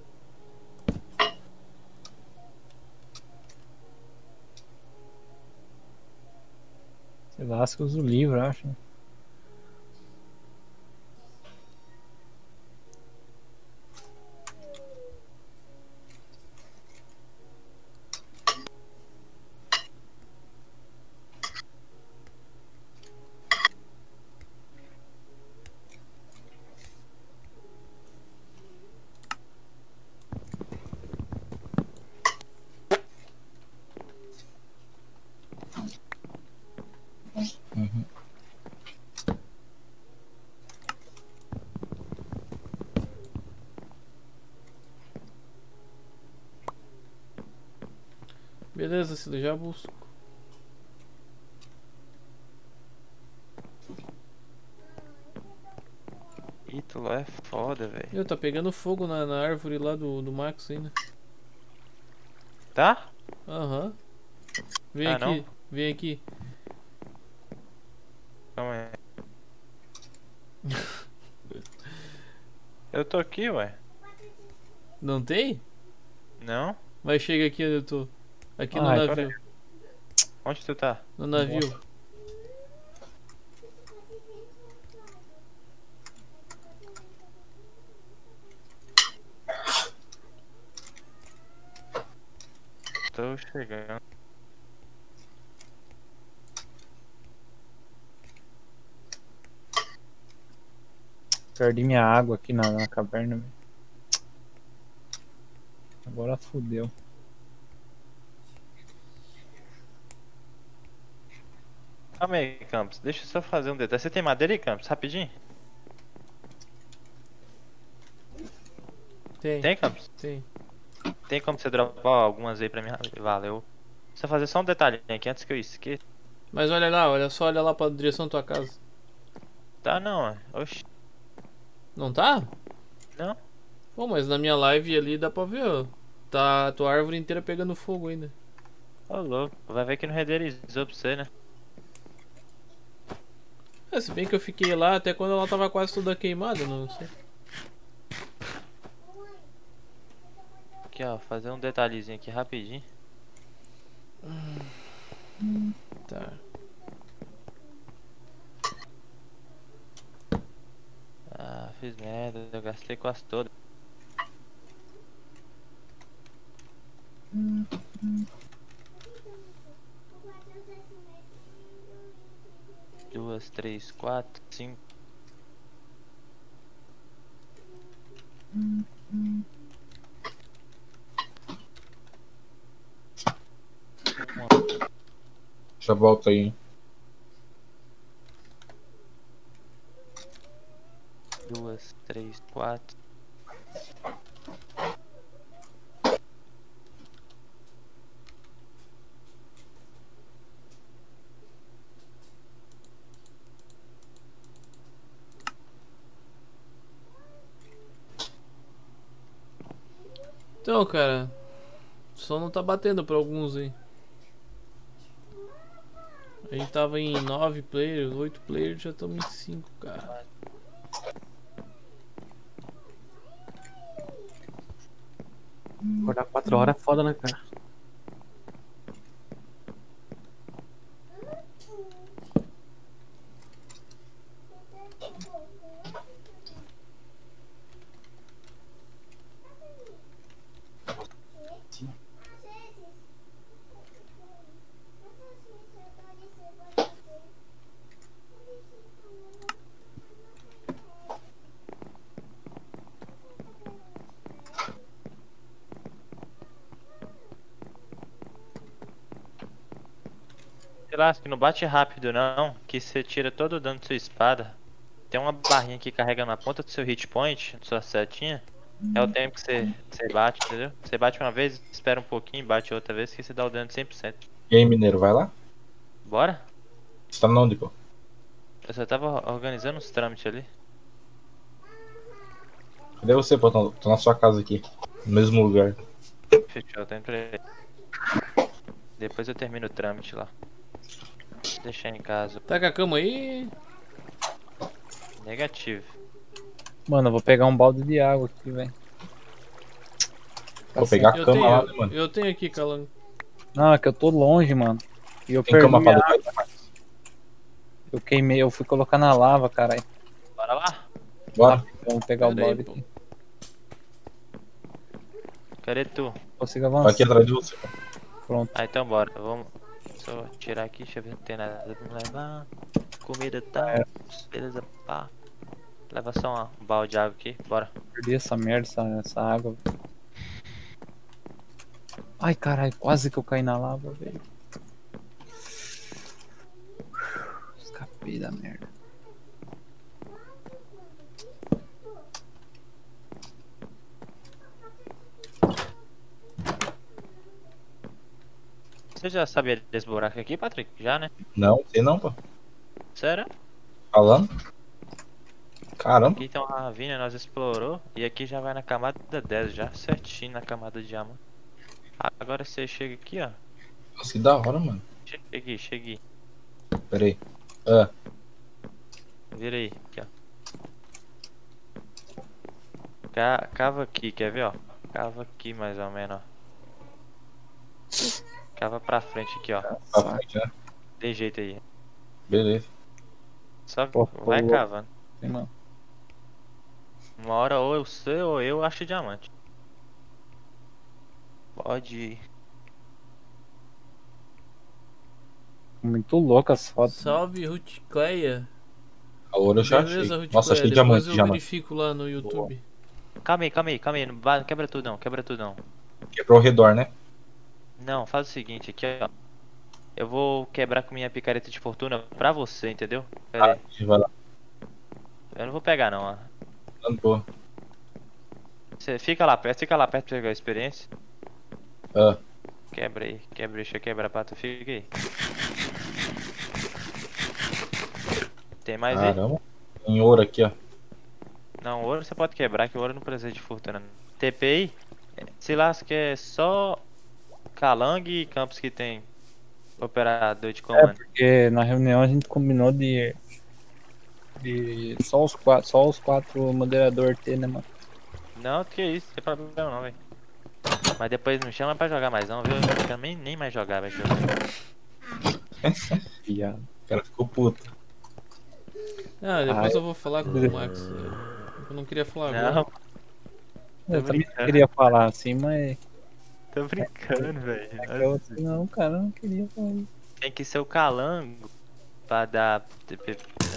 Sei lá, acho que usa o livro, acho. Beleza, Cida, já busco. Ítalo é foda, velho. Meu, tá pegando fogo na árvore lá do Max ainda. Tá? Aham. Vem Ah, aqui, não? vem aqui. Calma aí. Eu tô aqui, ué. Não tem? Não? Vai, chega aqui onde eu tô. Aqui no Ai, navio. Onde tu tá? No navio. Tô chegando. Perdi minha água aqui na caverna. Véio. Agora fudeu. Calma aí, Campos. Deixa eu só fazer um detalhe. Você tem madeira aí, Campos? Rapidinho. Tem. Tem, Campos? Tem. Tem como você dropar algumas aí pra mim? Valeu. Só fazer só um detalhe aqui antes que eu esqueça. Mas olha lá, olha só, olha lá pra direção da tua casa. Tá não, ué. Oxi. Não tá? Não. Pô, mas na minha live ali dá pra ver, ó. Tá a tua árvore inteira pegando fogo ainda. Ô louco. Vai ver que não renderizou pra você, né? É, se bem que eu fiquei lá até quando ela tava quase toda queimada, não sei. Aqui, ó. Fazer um detalhezinho aqui rapidinho. Tá. Ah, fiz merda. Eu gastei quase todo. Duas, três, quatro, cinco. Já volto aí. Duas, três, quatro. Então, cara, só não tá batendo pra alguns aí. A gente tava em 9 players, 8 players, já estamos em 5, cara. Acordar 4 horas é foda, né, cara? Sei lá, acho que não bate rápido não, que você tira todo o dano da sua espada. Tem uma barrinha que carrega na ponta do seu hit point, da sua setinha. É o tempo que você bate, entendeu? Você bate uma vez, espera um pouquinho, bate outra vez que você dá o dano de 100%. E aí, mineiro, vai lá? Bora? Você tá onde, pô? Eu só tava organizando uns trâmites ali. Cadê você, pô? Tô na sua casa aqui. No mesmo lugar. Fechou, tô indo pra aí. Depois eu termino o trâmite lá. Vou deixar em casa. Tá com a cama aí? Negativo. Mano, eu vou pegar um balde de água aqui, velho. Vou pegar a Eu cama lá, né, tenho, mano? eu tenho aqui, Calango. Não, é que eu tô longe, mano. E eu Tem cama pra perdi levar? eu queimei, eu fui colocar na lava, caralho. Bora lá? Bora. Vamos pegar o Pera aí, balde pô. aqui. Cadê tu? Consigo Tô avançar. aqui atrás de você. Pronto. Ah, então bora. Vamos só tirar aqui, deixa eu ver se não tem nada pra me levar. Comida e tal. Beleza, pá. Leva só um balde de água aqui, bora. Perdi essa merda, essa água. Ai, caralho, quase que eu caí na lava, velho. Escapei da merda. Você já sabia desse buraco aqui, Patrick? Já, né? Não, sei não, pô. Sério? Falando? Caramba. Aqui tem uma ravina, nós explorou. E aqui já vai na camada 10 já, certinho na camada de diamante. Agora você chega aqui, ó. Nossa, que da hora, mano. Cheguei, cheguei. Pera aí. Ah, Vira aí, aqui, ó. Cava aqui, quer ver, ó? Cava aqui mais ou menos, ó. Cava pra frente aqui, ó. pra frente, né? Tem jeito aí. Beleza. Só Pô, vai pô, cavando. Sim, mano. Uma hora ou eu sei ou eu acho diamante. Pode ir. Muito louco as fotos. Salve, Ruth Cleia. A ouro eu já achei. Beleza, Ruth Nossa, achei Cleia. diamante, Depois eu diamante. verifico lá no YouTube. Calma aí. Não quebra tudo não, quebra tudo não. Quebrou ao redor, né? Não, faz o seguinte aqui, ó. Eu vou quebrar com minha picareta de fortuna pra você, entendeu? Pera aí. Vai lá. Eu não vou pegar não, ó. Dando boa. Você fica lá perto pra pegar a experiência. Ah, Quebra aí, deixa eu quebrar pra tu, fica aí. Tem mais aí? caramba. Tem ouro aqui, ó. Não, ouro você pode quebrar, que o ouro não precisa de fortuna. Não. TP aí, se lasca é só Calang e Campos que tem operador de É, comando. porque na reunião a gente combinou de só os quatro moderador ter, né, mano? Não, que isso, não tem problema não, velho. Mas depois não chama pra jogar mais não, viu? Eu não quero nem mais jogar, velho. Viado. O cara ficou puto. Ah, depois Ai. eu vou falar com o Max. Eu não queria falar agora. Não, Eu também brincando. queria falar assim, mas. tô brincando, velho. Eu, não, cara, eu não queria falar isso. Tem que ser o Calango pra dar TP.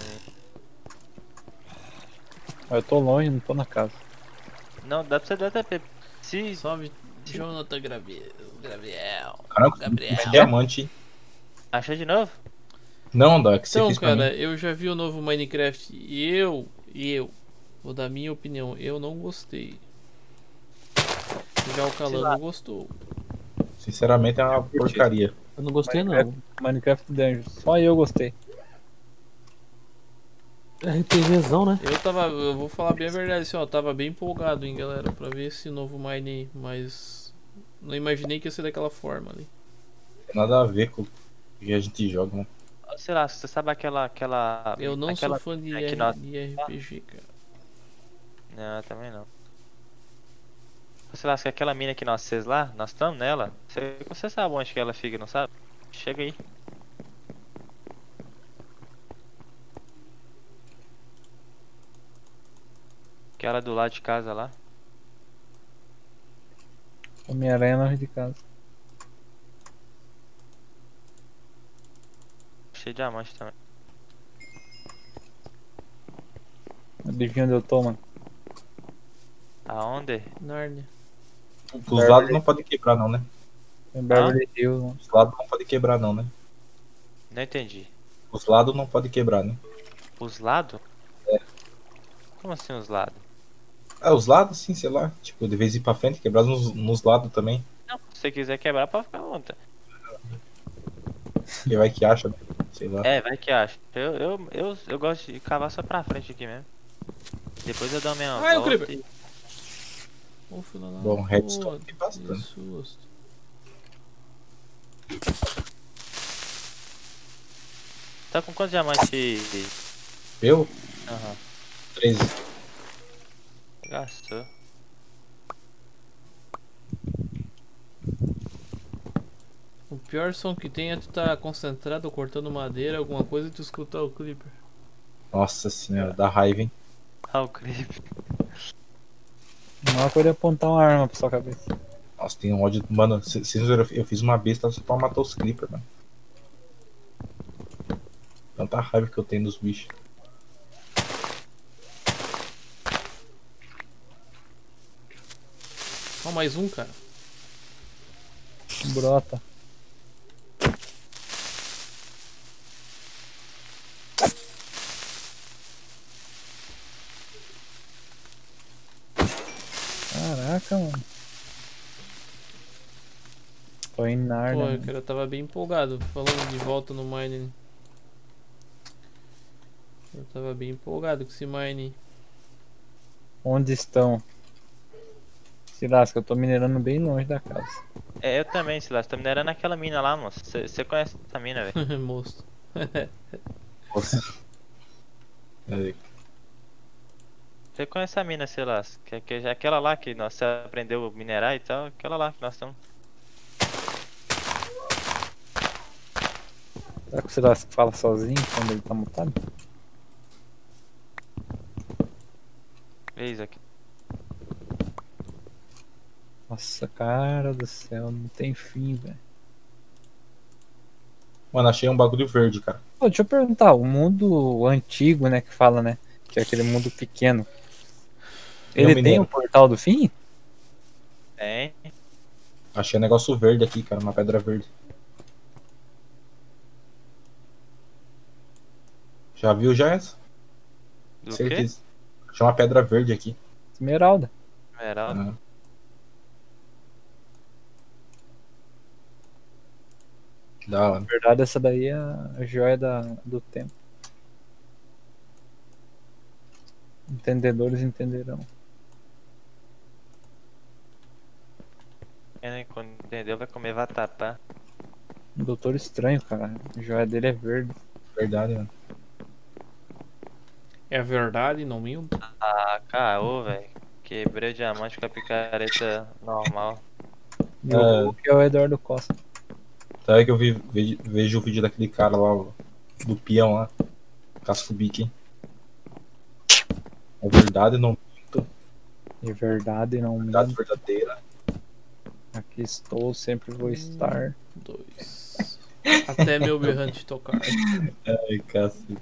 Eu tô longe, não tô na casa. Não, dá pra você dar TP. Se Salve, Jonathan Gabriel. Caramba, Gabriel. tem diamante, hein? achou de novo? Não, Dó, é que você Então, fez pra cara, mim. eu já vi o novo Minecraft e eu vou dar minha opinião, eu não gostei. Já o Calango gostou. Sinceramente é uma porcaria. Eu não gostei, não. Minecraft Dungeons. Só eu gostei. RPGzão, né? Eu vou falar bem a verdade, assim, ó, eu tava bem empolgado, hein, galera, pra ver esse novo Mine aí, mas não imaginei que ia ser daquela forma ali. Tem nada a ver com o que a gente joga, né? Sei lá, você sabe aquela. Eu não aquela sou fã de, que nós- de RPG, cara. Não, também não. Sei lá, se aquela mina que nós fez lá, nós estamos nela. Você sabe onde que ela fica, não sabe? Chega aí. Aquela do lado de casa lá. Homem-Aranha longe de casa. Cheio de diamante também. Adivinha onde eu tô, mano? Aonde? Nárnia. Os lados não podem quebrar, não, né? Em Beverly Hills, mano. Os lados não podem quebrar, não, né? Não entendi. Os lados não podem quebrar, né? Os lados? É. Como assim os lados? Ah, os lados, sim, sei lá. Tipo, de vez ir pra frente, quebrar nos lados também. Não, se você quiser quebrar, pode ficar à vontade. Que vai que acha, né? Sei lá. É, vai que acha. Eu gosto de cavar só pra frente aqui mesmo. Depois eu dou a minha Ai, o volta Creeper. e... Ô, filho da Bom, redstone puta, tem bastante. que susto. Tá com quantos diamantes? Eu? Aham. 13. Gastou. O pior som que tem é tu tá concentrado cortando madeira, alguma coisa e tu escutar o Creeper. Nossa senhora, dá raiva, hein? Ah, o creep. Uma coisa é apontar uma arma pra sua cabeça. Nossa, tem um ódio. Mano, vocês viram, eu fiz uma besta só pra matar os creeper, mano. Tanta raiva que eu tenho dos bichos. Ó, mais um, cara. Brota. Caraca, mano. Tô em Narnia. Pô, Mano. cara, eu tava bem empolgado falando de volta no mining. Eu tava bem empolgado com esse mining. Onde estão? Se lasca, eu tô minerando bem longe da casa. É, eu também, Silas. Tô minerando aquela mina lá, moço. Você conhece essa mina, velho? Moço. Nossa. É, Você conhece a mina, Silas? Que é aquela lá que nós aprendeu a minerar e tal. Aquela lá que nós estamos. Será que o Silas fala sozinho quando ele tá mutado? Eis aqui. Nossa, cara do céu, não tem fim, velho. Mano, achei um bagulho verde, cara. Pô, deixa eu perguntar, o mundo antigo, né, que fala, né? Que é aquele mundo pequeno. Ele tem mineiro. o portal do fim? Tem. Achei um negócio verde aqui, cara. Uma pedra verde. Já viu já essa? Do quê? Certeza. Achei uma pedra verde aqui. Esmeralda. Esmeralda. Ah. Da hora. Na verdade, essa daí é a joia do tempo. Entendedores entenderão. Quem não entendeu vai comer vatapá. Doutor Estranho, cara. A joia dele é verde. Verdade, mano. É verdade, não minto. Ah, caô, velho. Quebrei o diamante com a picareta normal. E o Hulk é o Eduardo Costa. Sabe que eu vejo o vídeo daquele cara lá, do peão lá. Casco bique, hein? É verdade, não minto. É verdade, não Verdade minto. verdadeira. Aqui estou, sempre vou estar. 2. Até meu berrante tocar. Ai, cacete.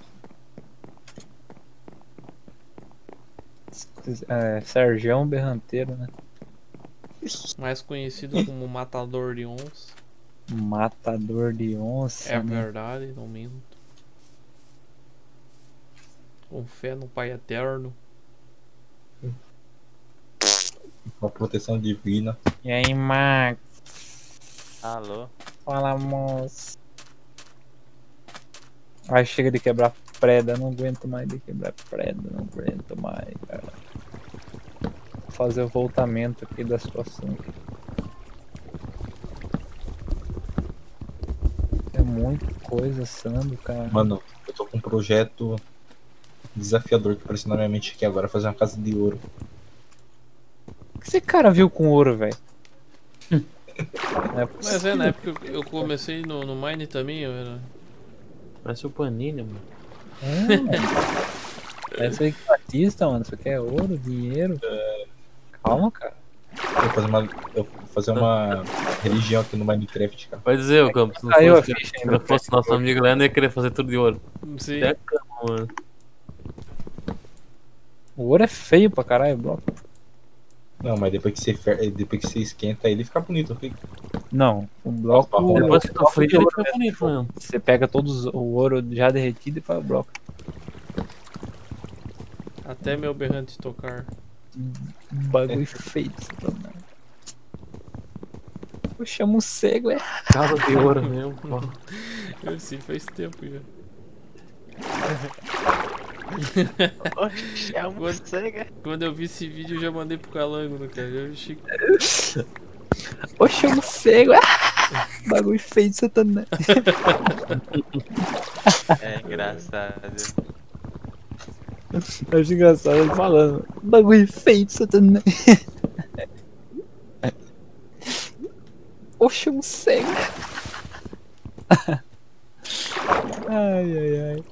É, Sergião Berranteiro, né? Mais conhecido como Matador de Onça. Matador de onça. É né? verdade, não minto. Com fé no Pai Eterno. Com a proteção divina. E aí, Max? Alô? Fala, moço. Ai, chega de quebrar preda. Não aguento mais de quebrar preda. Não aguento mais, cara. Vou fazer o voltamento aqui da situação. É muita coisa assando, cara. Mano, eu tô com um projeto desafiador que apareceu na minha mente aqui agora. Fazer uma casa de ouro. O que esse cara viu com ouro, velho? Mas é, na época que eu comecei no Mine também, eu era. Parece o Panini, mano. Essa aí que Batista, mano. Isso aqui é ouro, dinheiro. Calma, cara. Eu vou fazer uma religião aqui no Minecraft, cara. Vai dizer, o Campos, se não Caiu a fosse, ficha se ainda. não fosse nosso amigo lá, eu não ia querer fazer tudo de ouro. Sim. Até a cama, mano. O ouro é feio pra caralho, bloco. Não, mas depois que você esquenta ele fica bonito, fica. Não, o bloco. Depois que tu frita, ele fica bonito mesmo. Você pega todos o ouro já derretido e faz o bloco. Até meu berrante tocar. Bagulho feio desse tamanho. Eu chamo o cego, é. Casa de ouro mesmo. Pô. Eu sei, faz tempo já. Oxe, é uma cega. Quando eu vi esse vídeo, eu já mandei pro Calango, né, cara? Eu achei... Eu chamo o cego, é. Bagulho feio de Satanás. É engraçado. Eu acho engraçado ele falando. Bagulho feio de Satanás. Oxe, um cego. Ai, ai, ai.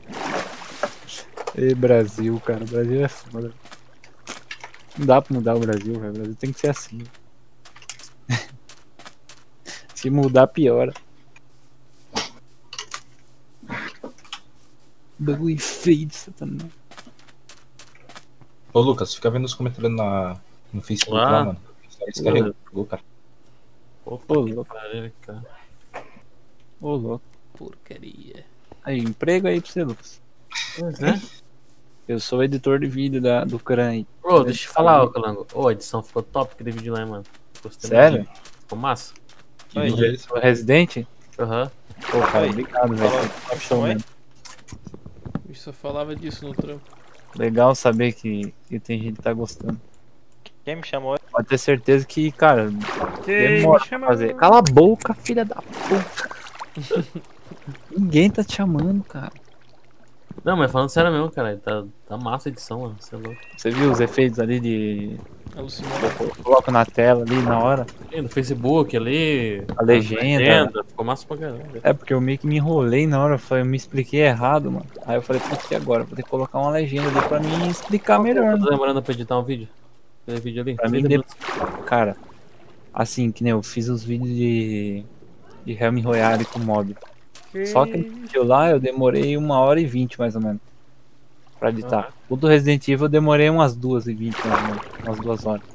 E Brasil, cara. O Brasil é foda. Não dá pra mudar o Brasil, velho. O Brasil tem que ser assim. Se mudar, piora. Bagulho feio de Satanás. Ô Lucas, fica vendo os comentários no Facebook lá, mano. Descarregou, cara. Ô, louco. cara. Ô, louco. Porcaria. Aí, emprego aí pra você, Lucas. Pois é. Eu sou editor de vídeo do Crã aí. Ô, deixa eu falar, ô Calango. Ô, a edição ficou top aquele vídeo lá, hein, mano. Gostei Sério? muito. Ficou massa. Que vídeo é esse? O Resident? Aham. Pô, cara, Oi. obrigado, velho. Top show Oi? mesmo. Eu só falava disso no trampo. Legal saber que tem gente que tá gostando. Quem me chamou? Pode ter certeza que, cara, demora pra fazer. Cala a boca, filha da puta. Ninguém tá te chamando, cara. Não, mas falando sério mesmo, cara. Tá massa a edição, mano. Você é louco. Você viu os efeitos ali de. Alucinado. Eu coloco na tela ali na hora. E no Facebook ali. A legenda. Ficou massa pra caramba. É porque eu meio que me enrolei na hora, eu me expliquei errado, mano. Aí eu falei, putz, e agora? Vou ter que colocar uma legenda ali pra me explicar melhor, Tá né? demorando pra editar um vídeo? Aquele vídeo ali? Pra mim, cara, assim, que nem eu fiz os vídeos de Helm Royale com mob. Só que no vídeo lá eu demorei 1h20 mais ou menos pra editar. O do Resident Evil eu demorei umas 2h20 mais ou menos, umas 2 horas.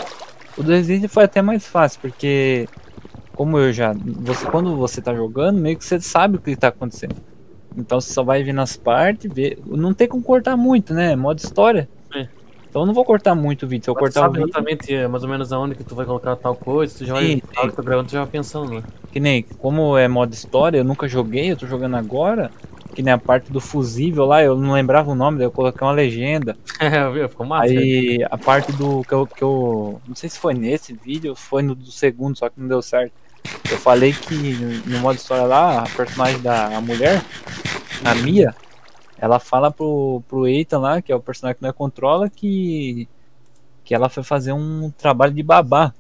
O do Resident Evil foi até mais fácil, porque como quando você tá jogando, meio que você sabe o que tá acontecendo. Então você só vai ver nas partes, não tem como cortar muito, né? Modo história. É. Então eu não vou cortar muito o vídeo, se eu cortar o sabe vídeo... exatamente mais ou menos aonde que tu vai colocar tal coisa, tu já vai, Sim, na hora que tu gravando, tu já vai pensando, né? Que nem, como é modo história, eu nunca joguei, eu tô jogando agora. Que nem a parte do fusível lá, eu não lembrava o nome, daí eu coloquei uma legenda. Ficou massa. Aí a parte do que eu não sei se foi nesse vídeo ou foi no do segundo, só que não deu certo. Eu falei que no modo história lá, a personagem da mulher, a Mia, ela fala pro Ethan lá, que é o personagem que nós controla, que ela foi fazer um trabalho de babá.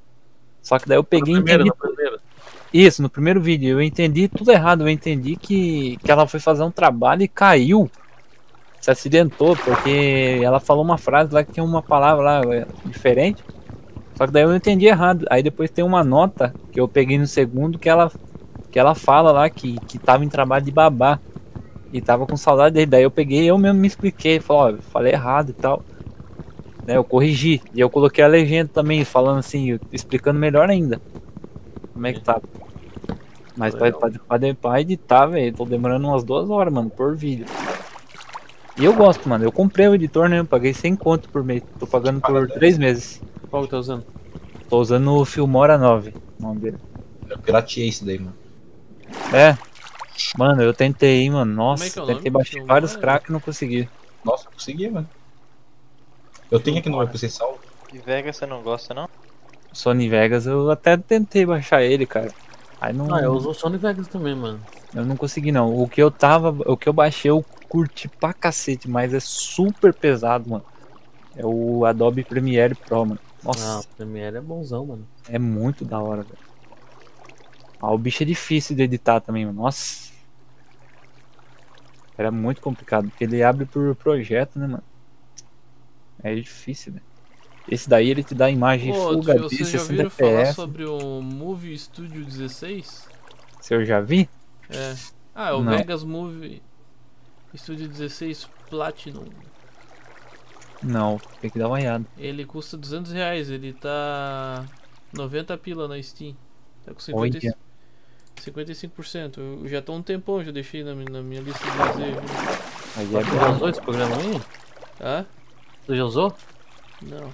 Só que daí eu peguei e entendi. Isso, no primeiro vídeo, eu entendi tudo errado. Eu entendi que ela foi fazer um trabalho e caiu. Se acidentou, porque ela falou uma frase lá que tinha uma palavra lá diferente. Só que daí eu entendi errado. Aí depois tem uma nota que eu peguei no segundo que ela fala lá que tava em trabalho de babá. E tava com saudade dele. Daí eu peguei, eu mesmo me expliquei. Falei, ó, falei errado e tal. Né, eu corrigi. E eu coloquei a legenda também, falando assim, explicando melhor ainda. Como é que tá. Mas pra editar, velho, tô demorando umas 2 horas, mano, por vídeo. E eu gosto, mano. Eu comprei o editor, né? Eu paguei 100 conto por mês. Tô pagando por 3 meses. Qual que tá usando? Tô usando o Filmora 9, o nome dele. Eu pirateei isso daí, mano. É. Mano, eu tentei, hein, mano. Nossa, Como é que é o tentei nome? baixar Filmora? vários cracks e não consegui. Nossa, eu consegui, mano. Eu tenho aqui no meu PC salvo. De Vegas você não gosta, não? Sony Vegas, eu até tentei baixar ele, cara. Aí não. Ah, eu uso o Sony Vegas também, mano. Eu não consegui, não. O que eu baixei, eu curti pra cacete, mas é super pesado, mano. É o Adobe Premiere Pro, mano. Nossa, o Premiere é bonzão, mano. é muito da hora, velho. Ah, o bicho é difícil de editar também, mano. Nossa. Era muito complicado, porque ele abre por projeto, né, mano? É difícil, velho. Esse daí ele te dá imagem Full HD, Vocês já 60 ouviram falar FPS. sobre o Movie Studio 16? Se eu já vi? É. Ah, é o Não. Vegas Movie Studio 16 Platinum. Não, tem que dar uma olhada. Ele custa R$200, ele tá 90 pila na Steam. Tá com Olha. 55%. Eu já tô um tempão, já deixei na minha lista de desejos. Aí Tu é já bom. usou esse programa aí? Hã? Tu já usou? Não,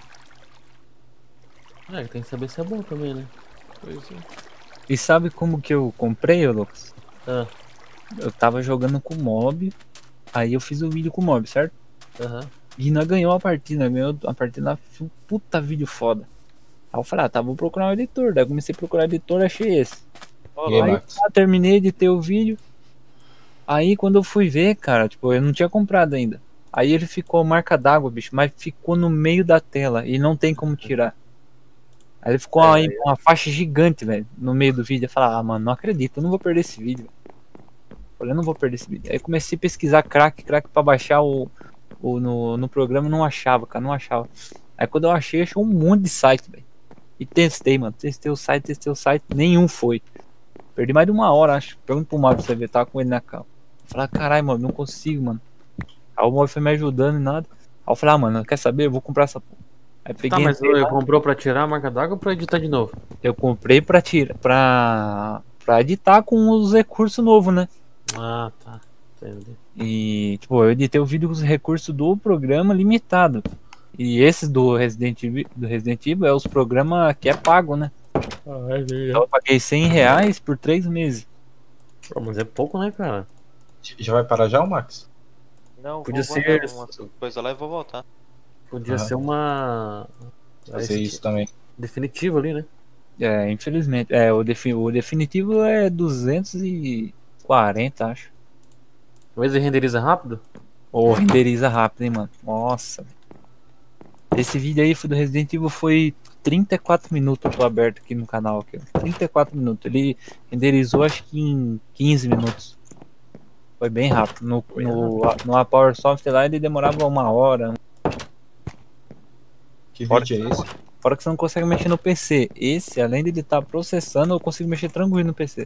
É, tem que saber se é bom também, né? pois é. E sabe como que eu comprei, ô Lucas? Ah, Eu tava jogando com o mob, aí eu fiz o vídeo com o mob, certo? aham. E nós ganhou a partida, ganhou a partida, um puta vídeo foda. Aí eu falei, tá, vou procurar um editor. Daí eu comecei a procurar editor, achei esse. E aí, Aí Max? terminei de ter o vídeo. Aí quando eu fui ver, cara, tipo, eu não tinha comprado ainda. Aí ele ficou marca d'água, bicho, mas ficou no meio da tela e não tem como tirar. Aí ele ficou aí uma faixa gigante, velho, no meio do vídeo. Eu falei, ah, mano, não acredito, eu não vou perder esse vídeo. Eu falei, eu não vou perder esse vídeo. Aí comecei a pesquisar crack pra baixar no programa, não achava, cara, não achava. Aí quando eu achei um monte de site, velho. E testei, mano, testei o site, nenhum foi. Perdi mais de 1 hora, acho. Pergunta pro Mago pra você ver, tava com ele na cama. Falei, caralho, mano, não consigo, mano. Aí o Mago foi me ajudando e nada. Aí eu falei, mano, quer saber? Eu vou comprar essa porra. Aí peguei. Tá, mas ele comprou pra tirar a marca d'água ou pra editar de novo? Eu comprei pra tirar, pra editar com os recursos novos, né? Ah, tá. Entendi. E, tipo, eu editei o vídeo com os recursos do programa limitado. E esses do Resident Evil é os programas que é pago, né? Então eu paguei R$100 por 3 meses. Pô, mas é pouco, né, cara? Já vai parar já, o Max? Não, Podia vou ser- guardar uma coisa lá e vou voltar. Podia Ah. ser uma. Fazer isso também. Definitivo ali, né? É, infelizmente. O definitivo é 240, acho. Talvez ele renderiza rápido? Ou renderiza rápido, hein, mano. Nossa. Esse vídeo aí do Resident Evil foi 34 minutos eu tô aberto aqui no canal. Aqui. 34 minutos. Ele renderizou acho que em 15 minutos. Foi bem rápido. No PowerSoft lá ele demorava 1 hora. Que Fora vídeo é esse? Fora que você não consegue mexer no PC. Esse, além de ele estar processando, eu consigo mexer tranquilo no PC.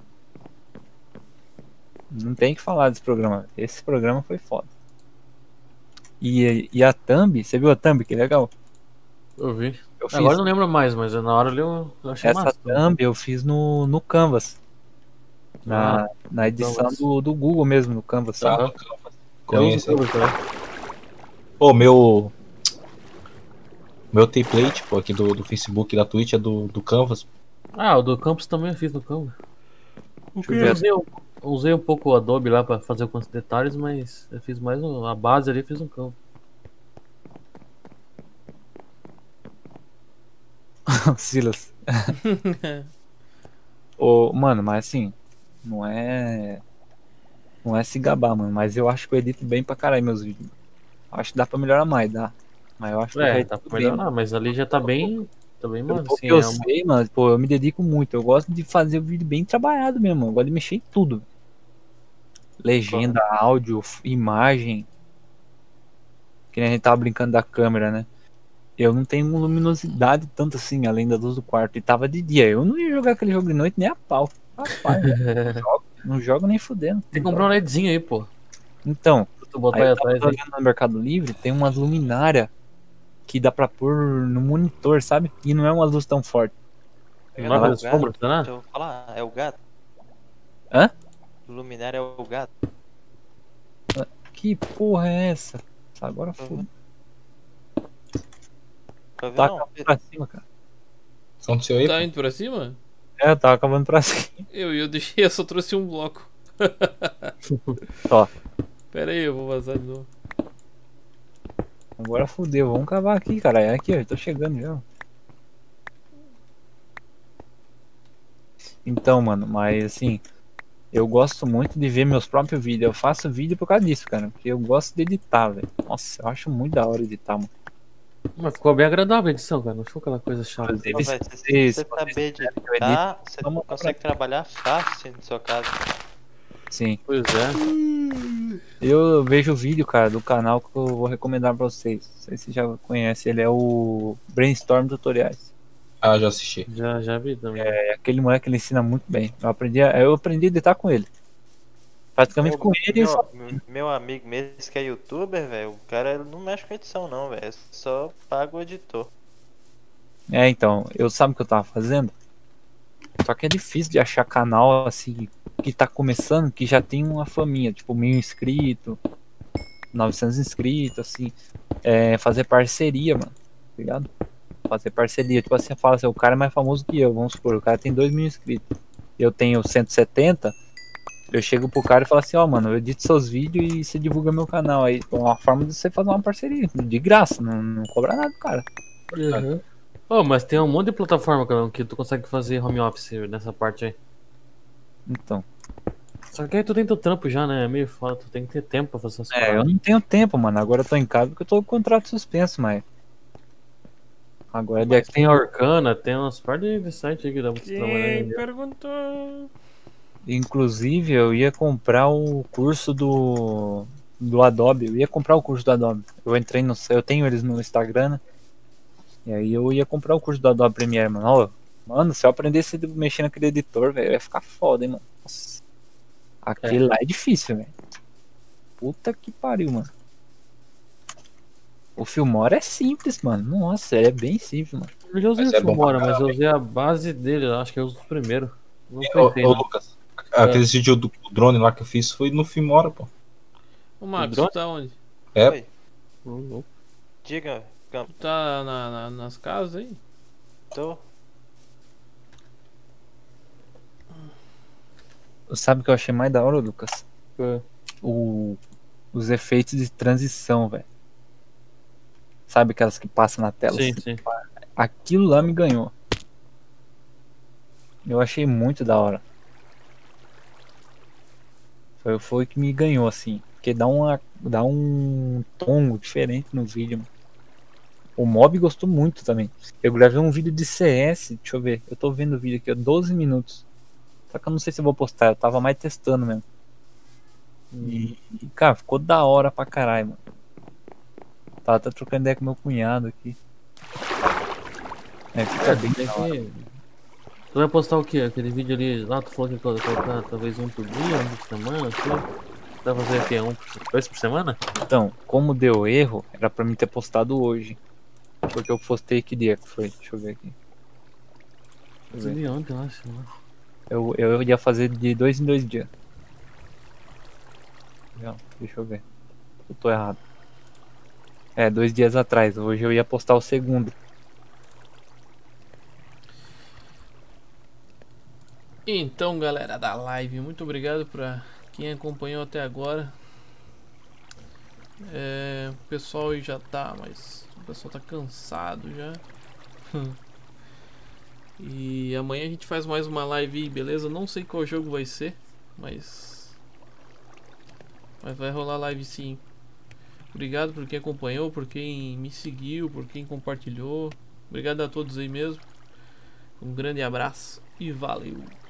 Não tem o que falar desse programa. Esse programa foi foda. E a thumb, você viu a thumb? Que legal. Eu vi. Eu fiz Agora eu não lembro mais, mas na hora ali eu achei essa massa. thumb, eu fiz no Canvas. Na edição Canvas. do Google mesmo, no Canvas. Tá, Sabe? conheço. Eu uso também. Pô, meu template, pô, aqui do Facebook e da Twitch é do Canvas. Ah, o do Campus também eu fiz no Canvas. Deixa eu ver. Eu usei um pouco o Adobe lá pra fazer alguns detalhes, mas eu fiz mais a base ali, fiz no Canvas. Silas. Mano, mas assim, não é se gabar, mano. Mas eu acho que eu edito bem pra caralho meus vídeos. Acho que dá pra melhorar mais, dá. Mas eu acho que eu já É, edito tá pra bem, melhorar, mas ali já tá bem. Tá bem, Pelo mano. pouco Assim, que eu é sei, mano, pô, eu me dedico muito. Eu gosto de fazer o vídeo bem trabalhado mesmo. Eu gosto de mexer em tudo. Legenda, áudio, imagem. Que nem a gente tava brincando da câmera, né? Eu não tenho luminosidade tanto assim, além da luz do quarto. E tava de dia. Eu não ia jogar aquele jogo de noite nem a pau. Rapaz, não jogo nem fudendo. Tem que comprar um LEDzinho aí, pô. Então, Pra tu botar aí aí eu tava atrás aí. vendo no Mercado Livre, tem umas luminárias que dá pra pôr no monitor, sabe? E não é uma luz tão forte. Não vai fazer sombra, será? Deixa eu falar, é o gato. Hã? O luminário é o gato. Que porra é essa? Agora foda. Tá vendo? Tá Não, acabando pra cima, cara. Aconteceu aí? Tá pô? indo pra cima? É, eu tava acabando pra cima. Eu deixei, eu só trouxe um bloco. Ó. Pera aí, eu vou vazar de novo. Agora fodeu, vamos cavar aqui, cara. É aqui, ó, eu tô chegando já. Então, mano, mas assim, eu gosto muito de ver meus próprios vídeos. Eu faço vídeo por causa disso, cara. Porque eu gosto de editar, velho. Nossa, eu acho muito da hora editar, mano. Mas ficou bem agradável a edição, cara. Não ficou aquela coisa chata. Inclusive, Pô, velho, se você saber editar, você vamos consegue trabalhar fácil no seu caso. Sim. Pois é. Eu vejo o vídeo, cara, do canal que eu vou recomendar pra vocês. Não sei se vocês já conhecem. Ele é o Brainstorm Tutoriais. Ah, já assisti. Já vi também. É aquele moleque, ele ensina muito bem. Eu aprendi a editar com ele. Praticamente com ele. Meu amigo mesmo que é youtuber, velho, o cara ele não mexe com edição não, velho. Só paga o editor. É, então, eu sabe o que eu tava fazendo? Só que é difícil de achar canal assim que tá começando, que já tem uma faminha, tipo 1000 inscritos, 900 inscritos, assim. Fazer parceria, mano. Tá ligado? Fazer parceria. Tipo assim, fala assim, o cara é mais famoso que eu, vamos supor, o cara tem 2000 inscritos. Eu tenho 170. Eu chego pro cara e falo assim, ó, mano, eu edito seus vídeos e você divulga meu canal. Aí é uma forma de você fazer uma parceria, de graça, não cobra nada do cara. Uhum. Oh, mas tem um monte de plataforma que tu consegue fazer home office nessa parte aí. Então. Só que aí tu tem teu trampo já, né? É meio foda, tu tem que ter tempo pra fazer essas É, eu paradas. não tenho tempo, mano. Agora eu tô em casa porque eu tô com o contrato suspenso, mas. Agora Mas tem a Orkana, tem umas partes de site aí que dá pra você trabalhar. Quem Aí. perguntou? Inclusive, eu ia comprar o curso do Adobe. Eu ia comprar o curso do Adobe. Eu entrei no. Eu tenho eles no Instagram, né? E aí eu ia comprar o curso do Adobe Premiere, mano. Ó, mano, se eu aprendesse a mexer naquele editor, velho, ia ficar foda, hein, mano. Nossa. Aquele lá é difícil, velho. Puta que pariu, mano. O Filmora é simples, mano. Nossa, ele é bem simples, mano. Eu já usei Mas o é bom pra Filmora, mas eu caralho. usei a base dele, eu acho que eu uso o primeiro. Não Ô, tentei, ô, não. Lucas, aquele vídeo do drone lá que eu fiz foi no Filmora, pô. Ô, Marcos, drone? tu tá onde? É, Oi, diga, Campo. Tu tá nas casas aí? Tô. Sabe o que eu achei mais da hora, Lucas? É. Os efeitos de transição, velho. Sabe aquelas que passam na tela? Sim, assim? sim. Aquilo lá me ganhou. Eu achei muito da hora. Foi o que me ganhou, assim. Porque dá um tom diferente no vídeo, mano. O Mob gostou muito também. Eu gravei um vídeo de CS, deixa eu ver. Eu tô vendo o vídeo aqui, 12 minutos. Só que eu não sei se eu vou postar, eu tava mais testando mesmo. E, cara, ficou da hora pra caralho, mano. Tava até trocando ideia com meu cunhado aqui. É, fica bem Tem da hora. que... Tu vai postar o quê? Aquele vídeo ali lá, tu falou que ia colocar talvez um por dia, um por semana, assim? Vai fazer o quê? Dois por semana? Então, como deu erro, era pra mim ter postado hoje. Porque eu postei que dia que foi? Deixa eu ver aqui. Deixa eu ver. Vi ontem, eu acho. Eu ia fazer de 2 em 2 dias. Não, deixa eu ver. Eu tô errado. É, 2 dias atrás. Hoje eu ia postar o segundo. Então, galera da live, muito obrigado pra quem acompanhou até agora. O pessoal aí já tá, mas o pessoal tá cansado já. E amanhã a gente faz mais uma live aí, beleza? Não sei qual jogo vai ser, mas vai rolar live sim. Obrigado por quem acompanhou, por quem me seguiu, por quem compartilhou. Obrigado a todos aí mesmo. Um grande abraço e valeu!